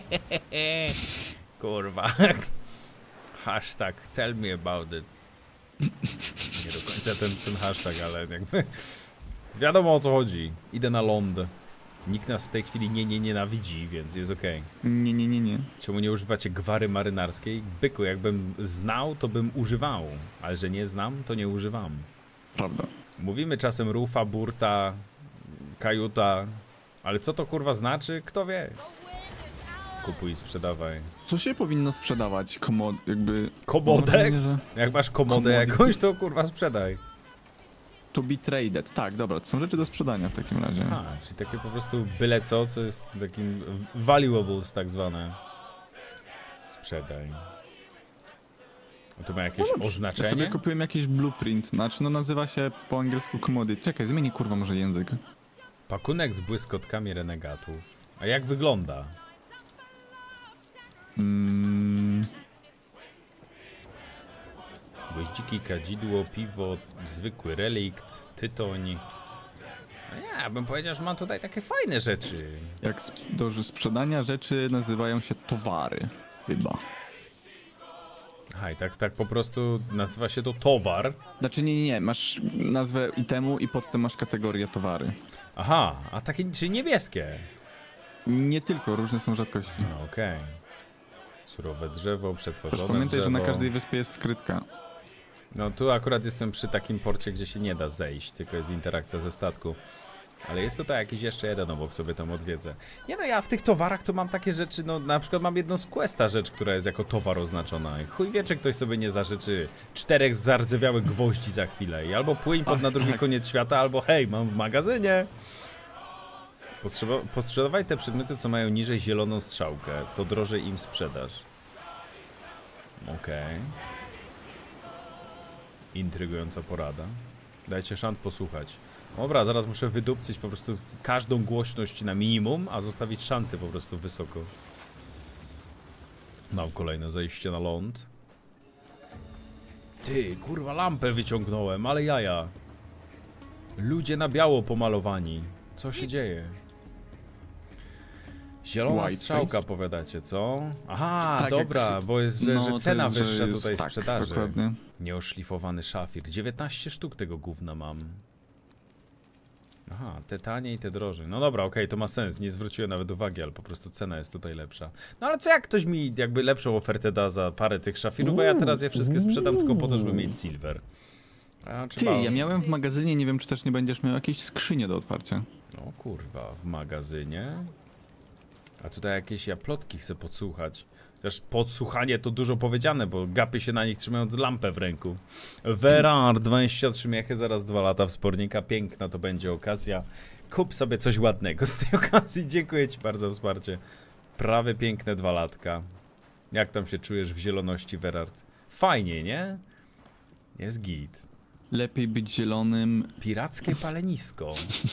Kurwa. Hashtag tell me about it. Nie do końca ten, ten hashtag, ale jakby... Wiadomo o co chodzi. Idę na ląd. Nikt nas w tej chwili nie, nie nienawidzi, więc jest okej. Nie, nie, nie, nie. Czemu nie używacie gwary marynarskiej? Byku, jakbym znał, to bym używał. Ale że nie znam, to nie używam. Prawda. Mówimy czasem rufa, burta, kajuta, ale co to kurwa znaczy? Kto wie? Kupuj i sprzedawaj. Co się powinno sprzedawać? Komod... jakby... Komodę? Mam wrażenie, że Jak masz komodę Commodities. jakąś, to kurwa sprzedaj. to be traded. Tak, dobra, to są rzeczy do sprzedania w takim razie. A, czyli takie po prostu byle co, co jest takim valuables tak zwane. Sprzedaj. A to ma jakieś No dobrze, Ja oznaczenie? sobie kupiłem jakiś blueprint, znaczy no nazywa się po angielsku commodity. Czekaj, zmieni kurwa może język. Pakunek z błyskotkami renegatów. A jak wygląda? Mm, Gwoździki, kadzidło, piwo, zwykły relikt, tytoń. No nie, ja bym powiedział, że mam tutaj takie fajne rzeczy. jak sp- do sprzedania rzeczy nazywają się towary, chyba. Aha, i tak, tak po prostu nazywa się to towar. Znaczy nie, nie, nie, masz nazwę itemu i pod tym masz kategorię towary. Aha, a takie, czyli niebieskie. Nie tylko, różne są rzadkości. No okej. Surowe drzewo, przetworzone Proszę pamiętaj, drzewo. że na każdej wyspie jest skrytka. No tu akurat jestem przy takim porcie, gdzie się nie da zejść, tylko jest interakcja ze statku. Ale jest tutaj jakiś jeszcze jeden obok, sobie tam odwiedzę. Nie no, ja w tych towarach to mam takie rzeczy, no na przykład mam jedną z questa rzecz, która jest jako towar oznaczona. Chuj wie, czy ktoś sobie nie zażyczy czterech zardzewiałych gwoździ za chwilę i albo płyń pod Ach, na drugi tak. koniec świata, albo hej, mam w magazynie. Potrzeba, posprzedawaj te przedmioty, co mają niżej zieloną strzałkę, to drożej im sprzedaż. Okej. Okay. Intrygująca porada. Dajcie szant posłuchać. Dobra, zaraz muszę wydupcyć po prostu każdą głośność na minimum, a zostawić szanty po prostu wysoko. Mam kolejne zejście na ląd. Ty, kurwa, lampę wyciągnąłem, ale jaja. Ludzie na biało pomalowani. Co się dzieje? Zielona White strzałka, powiadacie, co? Aha, Tak, dobra, jak- bo jest, że, no, że to cena jest, że wyższa jest- tutaj tak, sprzedaży. dokładnie. Nieoszlifowany szafir. dziewiętnaście sztuk tego gówna mam. Aha, te tanie i te drożej. No dobra, okej, okay, to ma sens. Nie zwróciłem nawet uwagi, ale po prostu cena jest tutaj lepsza. No ale co jak ktoś mi jakby lepszą ofertę da za parę tych szafirów, a ja teraz je wszystkie sprzedam tylko po to, żeby mieć silver. A, Ty, trzeba... ja miałem w magazynie, nie wiem czy też nie będziesz miał jakieś skrzynie do otwarcia. No kurwa, w magazynie. A tutaj jakieś ja plotki chcę podsłuchać. Też podsłuchanie to dużo powiedziane, bo gapy się na nich trzymając lampę w ręku. Verard, dwadzieścia trzy miechy, zaraz dwa lata wspornika. Piękna to będzie okazja. Kup sobie coś ładnego z tej okazji. Dziękuję ci bardzo za wsparcie. Prawie piękne dwa latka. Jak tam się czujesz w zieloności, Verard? Fajnie, nie? Jest git. Lepiej być zielonym Pirackie palenisko.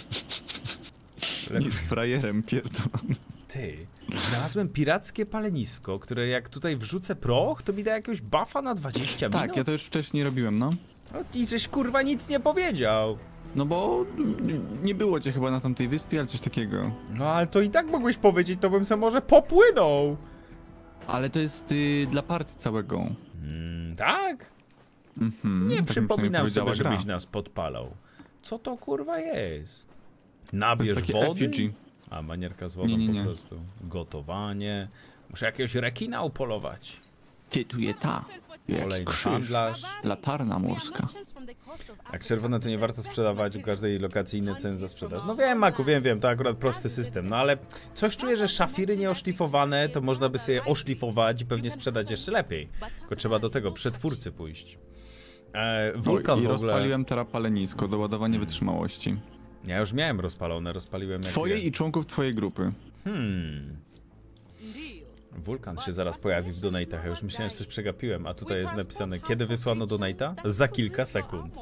niż frajerem pierdolonym. Ty, znalazłem pirackie palenisko, które jak tutaj wrzucę proch, to mi da jakiegoś buffa na dwadzieścia minut. Tak, ja to już wcześniej robiłem, no. No i żeś kurwa nic nie powiedział. No bo nie było cię chyba na tamtej wyspie, ale coś takiego. No ale to i tak mogłeś powiedzieć, to bym se może popłynął. Ale to jest y, dla party całego. Mm, tak? Mhm, Nie tak mi przypominam przynajmniej sobie, powiedziała żebyś gra. nas podpalał. Co to kurwa jest? To Nabierz jest takie wody? effigy. A, manierka z wodą Nie, nie, po nie. prostu. Gotowanie. Muszę jakiegoś rekina upolować. Ty, tu je ta. Jak Kolejny krzyż. handlarz. Latarna morska. Jak czerwone to nie warto sprzedawać, u każdej lokacji inne ceny za sprzedaż. No wiem, Maku, wiem, wiem, to akurat prosty system, no ale coś czuję, że szafiry nieoszlifowane to można by sobie oszlifować i pewnie sprzedać jeszcze lepiej. Tylko trzeba do tego przetwórcy pójść. E, wulkan Oj, i w ogóle... rozpaliłem teraz palenisko, doładowanie wytrzymałości. Ja już miałem rozpalone, rozpaliłem jak... Twojej i członków twojej grupy. Hmm... Wulkan się zaraz pojawi w donatach, ja już myślałem, że coś przegapiłem, a tutaj jest napisane, kiedy wysłano donata? Za kilka sekund.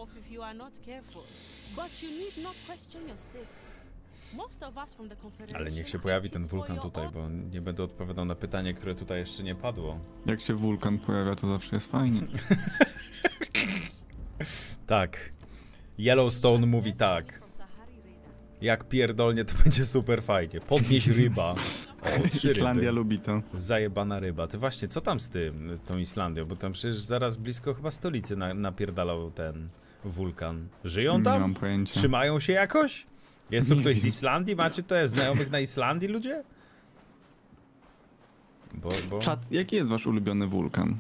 Ale niech się pojawi ten wulkan tutaj, bo nie będę odpowiadał na pytanie, które tutaj jeszcze nie padło. Jak się wulkan pojawia, to zawsze jest fajnie. Tak. Yellowstone mówi tak. Jak pierdolnie, to będzie super fajnie. Podnieś ryba. O, trzy Islandia ryby. lubi to. Zajebana ryba. Ty właśnie, co tam z tym, tą Islandią? Bo tam przecież zaraz blisko chyba stolicy na, napierdalał ten wulkan. Żyją Nie tam? mam pojęcia. Trzymają się jakoś? Jest tu Nie ktoś z wiem. Islandii? Macie to znajomych na Islandii, ludzie? Bo, bo... Czat, jaki jest wasz ulubiony wulkan?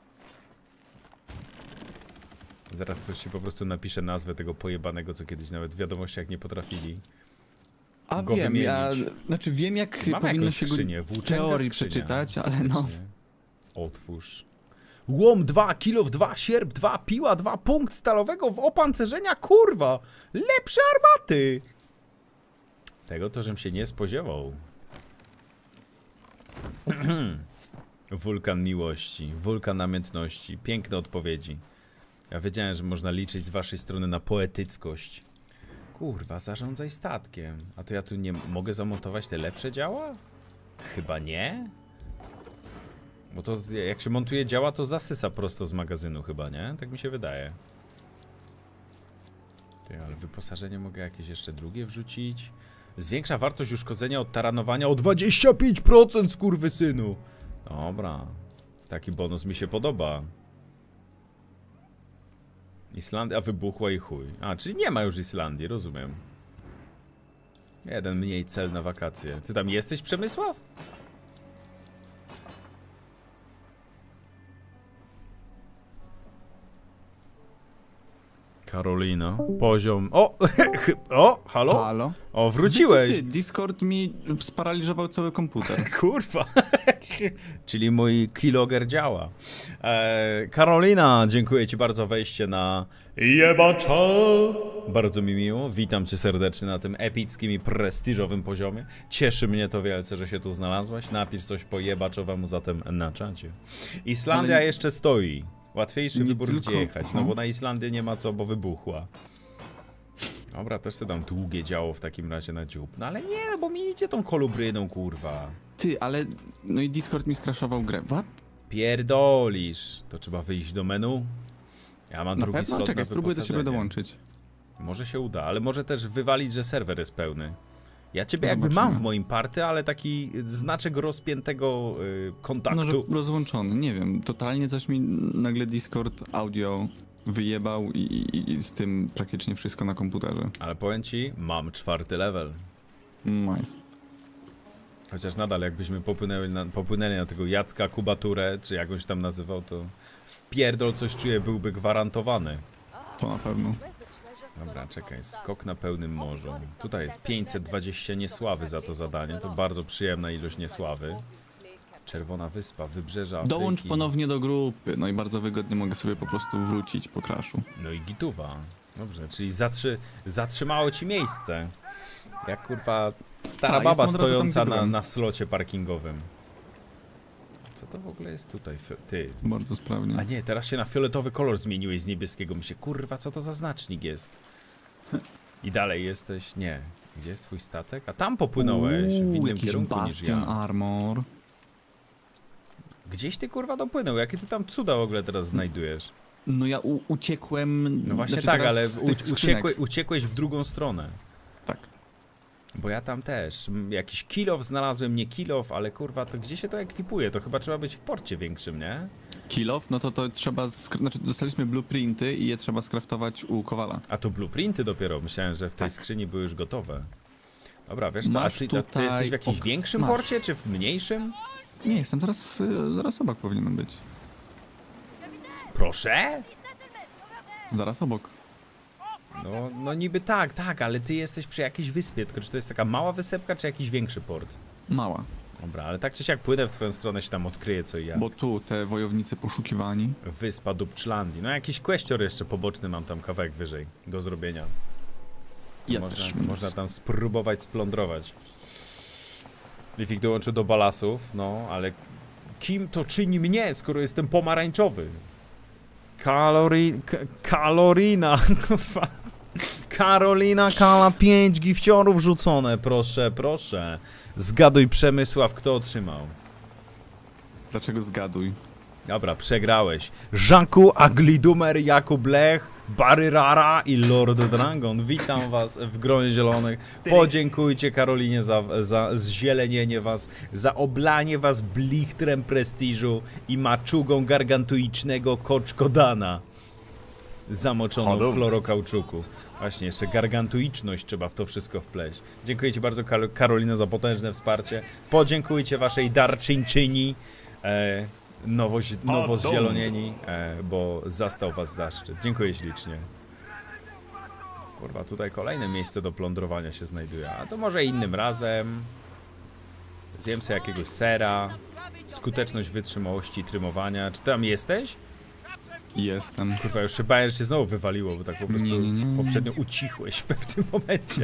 Zaraz ktoś ci po prostu napisze nazwę tego pojebanego, co kiedyś nawet w wiadomościach nie potrafili. A Go wiem, ja, wymienić. znaczy wiem jak Mamy powinno jakąś się go skrzynię, w włóczęga teorii skrzynia. przeczytać, ale no. Faktycznie. Otwórz. Łom dwa, kilow dwa, sierp dwa, piła dwa, punkt stalowego w opancerzenia, kurwa! Lepsze armaty! Tego to, żem się nie spodziewał. Wulkan miłości, wulkan namiętności, piękne odpowiedzi. Ja wiedziałem, że można liczyć z waszej strony na poetyckość. Kurwa, zarządzaj statkiem. A to ja tu nie mogę zamontować te lepsze działa? Chyba nie? Bo to z- jak się montuje działa, to zasysa prosto z magazynu chyba, nie? Tak mi się wydaje. Ty, ale wyposażenie mogę jakieś jeszcze drugie wrzucić. Zwiększa wartość uszkodzenia od taranowania o dwadzieścia pięć procent, skurwysynu! Dobra. Taki bonus mi się podoba. Islandia wybuchła i chuj. A, czyli nie ma już Islandii, rozumiem. Jeden mniej cel na wakacje. Ty tam jesteś, Przemysław? Karolina, poziom... O! O! Halo? Halo? O, wróciłeś! Ty, Discord mi sparaliżował cały komputer. Kurwa. Czyli mój keylogger działa. E, Karolina, dziękuję ci bardzo za wejście na Jebacza. Bardzo mi miło. Witam cię serdecznie na tym epickim i prestiżowym poziomie. Cieszy mnie to wielce, że się tu znalazłaś. Napisz coś po jebaczowemu zatem na czacie. Islandia Ale... jeszcze stoi. Łatwiejszy Nie wybór, tylko- gdzie jechać. No Aha. bo na Islandię nie ma co, bo wybuchła. Dobra, też sobie dam długie działo w takim razie na dziób. No ale nie, no bo mi idzie tą kolubryną, kurwa. Ty, ale... No i Discord mi skraszował grę. What? Pierdolisz. To trzeba wyjść do menu. Ja mam Na drugi pewno? slot Czekaj, na spróbuję do siebie wyposażenie. dołączyć. Może się uda, ale może też wywalić, że serwer jest pełny. Ja ciebie jakby Zobaczymy. mam w moim party, ale taki znaczek rozpiętego y, kontaktu. No, że rozłączony, nie wiem. Totalnie coś mi nagle Discord audio wyjebał i, i, i z tym praktycznie wszystko na komputerze. Ale powiem ci, mam czwarty level. Nice. Chociaż nadal jakbyśmy popłynęli na, popłynęli na tego Jacka Kubaturę, czy jakąś tam nazywał, to wpierdol coś czuję byłby gwarantowany. To na pewno. Dobra, czekaj, skok na pełnym morzu. Tutaj jest pięćset dwadzieścia niesławy za to zadanie, to bardzo przyjemna ilość niesławy. Czerwona Wyspa, wybrzeża Afryki. Dołącz ponownie do grupy, no i bardzo wygodnie mogę sobie po prostu wrócić po crashu. No i gituwa. Dobrze, czyli zatrzy... zatrzymało ci miejsce. Jak kurwa stara Tak, baba jestem od razu tam, stojąca gdzie na, byłem. na slocie parkingowym. Co to w ogóle jest tutaj? Fi- Ty. Bardzo sprawnie. A nie, teraz się na fioletowy kolor zmieniłeś z niebieskiego. Mi się kurwa, co to za znacznik jest? I dalej jesteś... Nie. Gdzie jest twój statek? A tam popłynąłeś w Uuu, innym jakiś kierunku niż Bastion ja. Armor. Gdzieś ty kurwa dopłynął? Jakie ty tam cuda w ogóle teraz znajdujesz? No ja u uciekłem... No właśnie znaczy tak, teraz ale z u- tych skrzynek. uciekłe, uciekłeś w drugą stronę. Tak. Bo ja tam też. M, Jakiś kilof znalazłem, nie kilof, ale kurwa, to gdzie się to ekwipuje? To chyba trzeba być w porcie większym, nie? Kill off, no to to trzeba... skra- Znaczy dostaliśmy blueprinty i je trzeba skraftować u Kowala. A tu blueprinty dopiero. Myślałem, że w tej Tak. skrzyni były już gotowe. Dobra, wiesz co, a Masz ty, a ty tutaj jesteś w jakimś ok- większym masz. porcie, czy w mniejszym? Nie, jestem zaraz... y, Zaraz obok powinienem być. Proszę? Zaraz obok. No, no niby tak, tak, ale ty jesteś przy jakiejś wyspie, tylko czy to jest taka mała wysepka, czy jakiś większy port? Mała. Dobra, ale tak czy siak płynę w twoją stronę, się tam odkryję co i ja. Bo tu te wojownicy poszukiwani. Wyspa Dubczlandii. No jakiś kwestior jeszcze poboczny mam tam kawałek wyżej do zrobienia. Ja można, też, więc... można tam spróbować splądrować. Lifik dołączył do balasów, no ale kim to czyni mnie, skoro jestem pomarańczowy? Kalori... K kalorina, kurwa. Karolina Kala, pięć gifciorów rzucone, proszę, proszę. Zgaduj Przemysław, kto otrzymał. Dlaczego zgaduj? Dobra, przegrałeś. Żaku, Aglidumer, Jakub Lech, Barry Rara i Lord Dragon. Witam was w gronie zielonych. Podziękujcie Karolinie za, za zzielenienie was, za oblanie was blichtrem prestiżu i maczugą gargantuicznego koczkodana zamoczoną w Halo. chlorokauczuku. Właśnie, jeszcze gargantuiczność trzeba w to wszystko wpleść. Dziękuję ci bardzo, Kar Karolino, za potężne wsparcie. Podziękujcie waszej darczyńczyni, e, nowo, nowo zzielonieni, e, bo zastał was zaszczyt. Dziękuję ślicznie. Kurwa, tutaj kolejne miejsce do plądrowania się znajduje. A to może innym razem. Zjem sobie jakiegoś sera. Skuteczność wytrzymałości trymowania. Czy tam jesteś? Jestem. Kurwa, już się bałem, że cię znowu wywaliło, bo tak po prostu Nie, nie, nie, nie. poprzednio ucichłeś w pewnym momencie.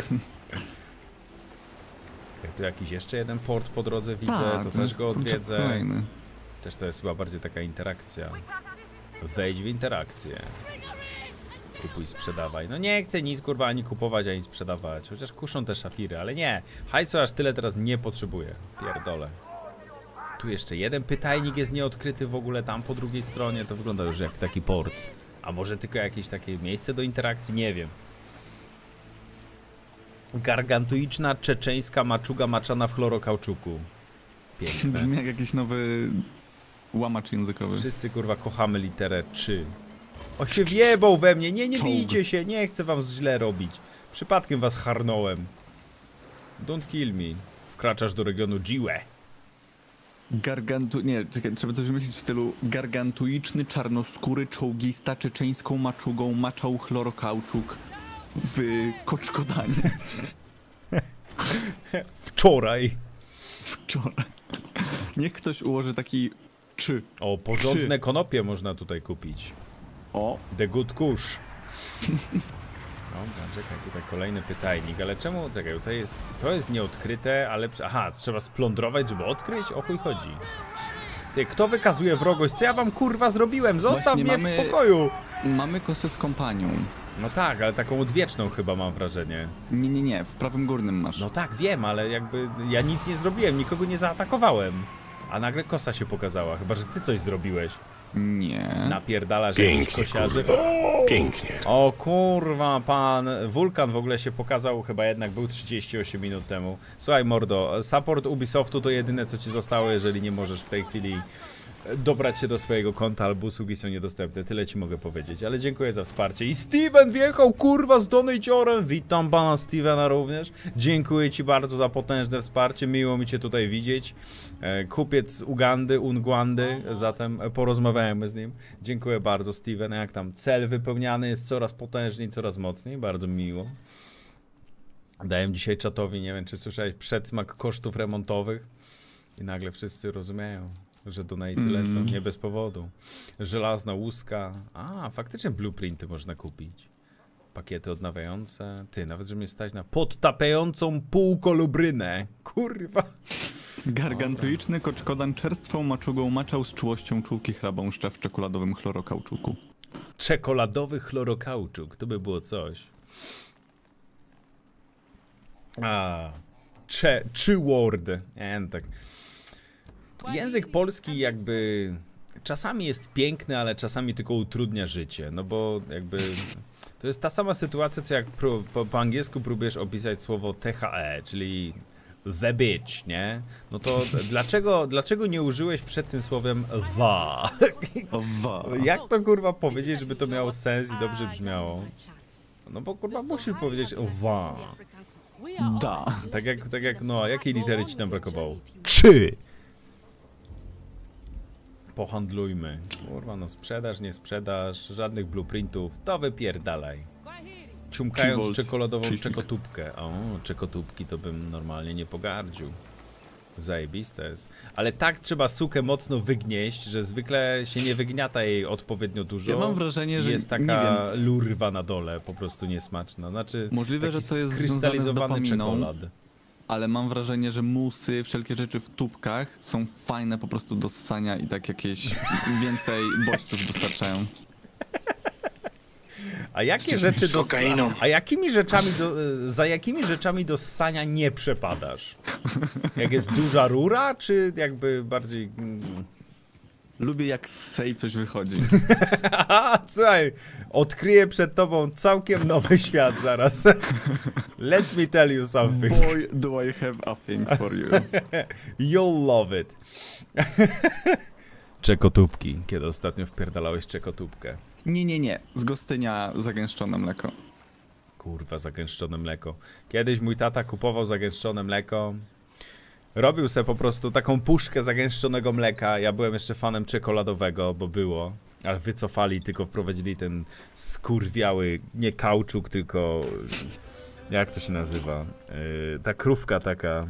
Jak tu jakiś jeszcze jeden port po drodze widzę, Tak, to to też jest, go kurczę, odwiedzę. kolejny. Też to jest chyba bardziej taka interakcja. Wejdź w interakcję. Kupuj, sprzedawaj. No nie chcę nic kurwa ani kupować, ani sprzedawać. Chociaż kuszą te szafiry, ale nie. Hajsu aż tyle teraz nie potrzebuję. Pierdolę. Tu jeszcze jeden pytajnik jest nieodkryty w ogóle tam po drugiej stronie. To wygląda już jak taki port. A może tylko jakieś takie miejsce do interakcji? Nie wiem. Gargantuiczna czeczeńska maczuga maczana w chlorokauczuku. Piękne. Brzmi jak jakiś nowy łamacz językowy. Wszyscy kurwa kochamy literę trzy. O się wjebał we mnie, nie, nie Czołg. bijcie się, nie chcę wam źle robić. Przypadkiem was harnąłem. Don't kill me. Wkraczasz do regionu Jiwe. Gargantu... Nie, czekaj, trzeba coś wymyślić w stylu gargantuiczny, czarnoskóry, czołgista, czeczeńską maczugą maczał chlorokauczuk w Koczkodanie. Wczoraj. Wczoraj. Niech ktoś ułoży taki czy. O, porządne Czy. konopie można tutaj kupić. O. The Good Kush. Dobra, czekaj, tutaj kolejny pytajnik, ale czemu, czekaj, to jest, to jest nieodkryte, ale, aha, trzeba splądrować, żeby odkryć? O chuj chodzi. Ty, kto wykazuje wrogość? Co ja wam kurwa zrobiłem? Zostaw Właśnie mnie mamy- w spokoju! Mamy kosę z kompanią. No tak, ale taką odwieczną chyba mam wrażenie. Nie, nie, nie, w prawym górnym masz. No tak, wiem, ale jakby ja nic nie zrobiłem, nikogo nie zaatakowałem. A nagle kosa się pokazała, chyba że ty coś zrobiłeś. Nie. Napierdalasz jakiś Pięknie, kosiarzy. Pięknie. O kurwa, pan Wulkan w ogóle się pokazał, chyba jednak był trzydzieści osiem minut temu. Słuchaj mordo, support Ubisoftu to jedyne co ci zostało, jeżeli nie możesz w tej chwili dobrać się do swojego konta, albo usługi są niedostępne, tyle ci mogę powiedzieć, ale dziękuję za wsparcie. I Steven wjechał kurwa z donaciorem, witam pana Stevena również, dziękuję ci bardzo za potężne wsparcie, miło mi cię tutaj widzieć. Kupiec z Ugandy, Ungwandy, zatem porozmawiajmy z nim. Dziękuję bardzo Steven, jak tam cel wypełniany jest coraz potężniej, coraz mocniej, bardzo miło. Dałem dzisiaj czatowi, nie wiem czy słyszałeś, przedsmak kosztów remontowych i nagle wszyscy rozumieją, że donaty lecą, mm. nie bez powodu. Żelazna łuska, a faktycznie blueprinty można kupić. Pakiety odnawiające, ty, nawet że mnie stać na podtapiającą półkolubrynę, kurwa. Gargantuiczny koczkodan czerstwą maczugą maczał z czułością czułki chrabąszcza w czekoladowym chlorokauczuku. Czekoladowy chlorokauczuk, to by było coś. A, cze, czy word, nie, tak. Język polski jakby czasami jest piękny, ale czasami tylko utrudnia życie, no bo jakby to jest ta sama sytuacja, co jak pro, po, po angielsku próbujesz opisać słowo T H E, czyli the bitch, nie? No to dlaczego, dlaczego nie użyłeś przed tym słowem wa? Wa. Jak to kurwa powiedzieć, żeby to miało sens i dobrze brzmiało? No bo kurwa musisz powiedzieć wa. Da. Tak jak, tak jak, no, jakiej litery ci tam brakowało? Czy? Pohandlujmy. Kurwa, no sprzedaż, nie sprzedaż, żadnych blueprintów, to wypierdalaj. Ciumkając Chivolt. czekoladową Chichik. czekotubkę. O, czekotubki to bym normalnie nie pogardził. Zajebiste jest. Ale tak trzeba sukę mocno wygnieść, że zwykle się nie wygniata jej odpowiednio dużo. Ja mam wrażenie, że jest nie taka wiem. lurwa na dole, po prostu niesmaczna. Znaczy, Możliwe, taki że to jest skrystalizowany związane z dopaminą. czekolad. Ale mam wrażenie, że musy, wszelkie rzeczy w tubkach są fajne po prostu do ssania i tak jakieś więcej bodźców dostarczają. A jakie rzeczy do kokainą. A jakimi rzeczami do, za jakimi rzeczami do ssania nie przepadasz? Jak jest duża rura, czy jakby bardziej... Lubię jak z sej coś wychodzi. Aha, słuchaj, odkryję przed tobą całkiem nowy świat zaraz. Let me tell you something. Boy, do I have a thing for you. You'll love it. Czekotubki. Kiedy ostatnio wpierdalałeś czekotubkę? Nie, nie, nie. Z Gostynia zagęszczone mleko. Kurwa, zagęszczone mleko. Kiedyś mój tata kupował zagęszczone mleko. Robił sobie po prostu taką puszkę zagęszczonego mleka. Ja byłem jeszcze fanem czekoladowego, bo było. Ale wycofali, tylko wprowadzili ten skurwiały, nie kauczuk, tylko... Jak to się nazywa? Yy, ta krówka taka...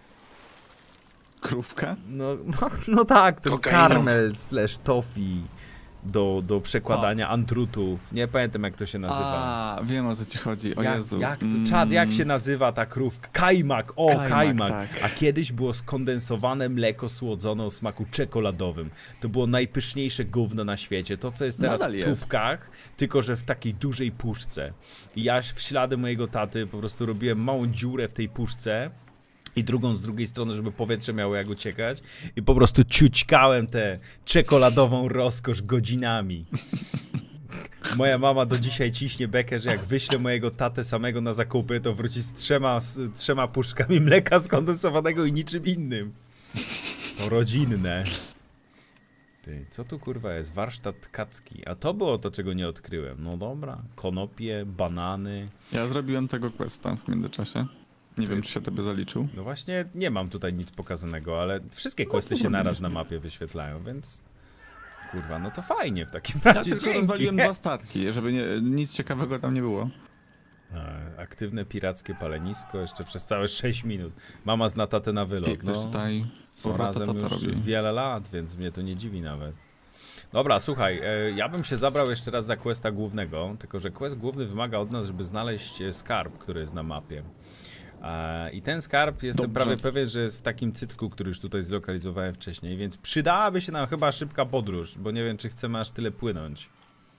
Krówka? No, no, no tak, ten Kokainą. karmel slash toffee do, do przekładania antrutów. Nie pamiętam jak to się nazywa. A, wiem o co ci chodzi, o Jak, Jezu. jak to, Mm. Czad, jak się nazywa ta krówka? Kajmak, o kajmak. Kajmak, tak. A kiedyś było skondensowane mleko słodzone o smaku czekoladowym. To było najpyszniejsze gówno na świecie. To co jest teraz Nadal w jest. tubkach, tylko że w takiej dużej puszce. I ja w ślady mojego taty po prostu robiłem małą dziurę w tej puszce. I drugą z drugiej strony, żeby powietrze miało jak uciekać. I po prostu ciućkałem tę czekoladową rozkosz godzinami. Moja mama do dzisiaj ciśnie bekę, że jak wyślę mojego tatę samego na zakupy, to wróci z trzema, z trzema puszkami mleka skondensowanego i niczym innym. To rodzinne. Ty, co tu kurwa jest? Warsztat tkacki. A to było to, czego nie odkryłem. No dobra. Konopie, banany. Ja zrobiłem tego questa w międzyczasie. Nie wiem, czy się tobie zaliczył. No właśnie nie mam tutaj nic pokazanego, ale wszystkie questy się naraz na mapie wyświetlają, więc... Kurwa, no to fajnie w takim razie. Ja tylko dzięki. rozwaliłem dwa statki, żeby nie, nic ciekawego tam nie było. A, aktywne pirackie palenisko jeszcze przez całe sześć minut. Mama zna tatę na wylot. Ty, ktoś No, tutaj są powrót razem to, to już robi. wiele lat, więc mnie to nie dziwi nawet. Dobra, słuchaj, e, ja bym się zabrał jeszcze raz za questa głównego, tylko że quest główny wymaga od nas, żeby znaleźć e, skarb, który jest na mapie. E, I ten skarb, jestem Dobrze. prawie pewien, że jest w takim cycku, który już tutaj zlokalizowałem wcześniej, więc przydałaby się nam chyba szybka podróż, bo nie wiem, czy chcemy aż tyle płynąć.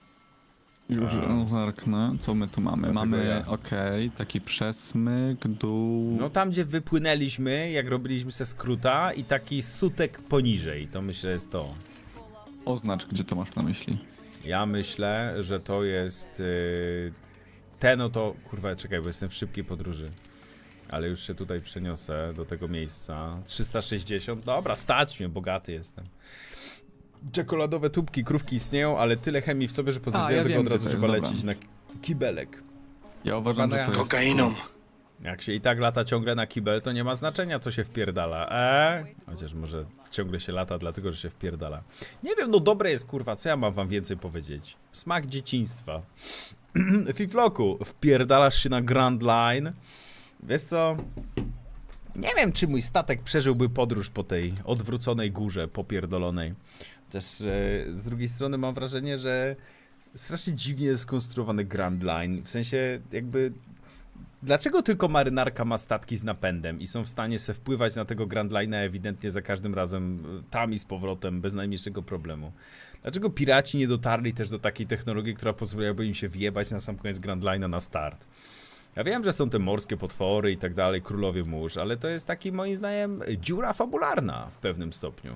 Już A. zerknę, co my tu mamy. Dlatego Mamy, ja. okej, taki przesmyk, dół... No tam, gdzie wypłynęliśmy, jak robiliśmy se skróta i taki sutek poniżej, to myślę jest to. Oznacz, gdzie to masz na myśli. Ja myślę, że to jest yy, ten oto... Kurwa, czekaj, bo jestem w szybkiej podróży. Ale już się tutaj przeniosę do tego miejsca. trzysta sześćdziesiąt, dobra, stać mnie, bogaty jestem. Czekoladowe tubki, krówki istnieją, ale tyle chemii w sobie, że po A, zjedzeniu ja tego wiem, od razu gdzie to trzeba jest, lecieć na kibelek. Ja uważam, że to jest... Kokainą. Jak się i tak lata ciągle na kibel, to nie ma znaczenia, co się wpierdala. Eee? Chociaż może ciągle się lata, dlatego że się wpierdala. Nie wiem, no dobre jest, kurwa, co ja mam wam więcej powiedzieć? Smak dzieciństwa. Fifloku, wpierdalasz się na Grand Line. Wiesz co? Nie wiem, czy mój statek przeżyłby podróż po tej odwróconej górze popierdolonej. Też e, z drugiej strony mam wrażenie, że strasznie dziwnie jest skonstruowany Grand Line. W sensie jakby... Dlaczego tylko marynarka ma statki z napędem i są w stanie se wpływać na tego Grand Line'a ewidentnie za każdym razem tam i z powrotem bez najmniejszego problemu? Dlaczego piraci nie dotarli też do takiej technologii, która pozwoliłaby im się wjebać na sam koniec Grand Line'a na start? Ja wiem, że są te morskie potwory i tak dalej, królowie mórz, ale to jest taki moim zdaniem dziura fabularna w pewnym stopniu.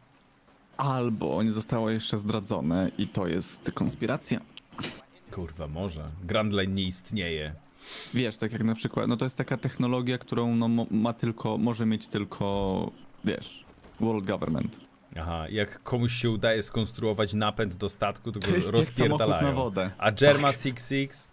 Albo nie zostało jeszcze zdradzone i to jest konspiracja. Kurwa, może. Grand Line nie istnieje. Wiesz, tak jak na przykład, no to jest taka technologia, którą no, mo- ma tylko, może mieć tylko, wiesz, world government. Aha, jak komuś się udaje skonstruować napęd do statku, to go To jest jak samochód rozpierdalają. na wodę. A Germa six six?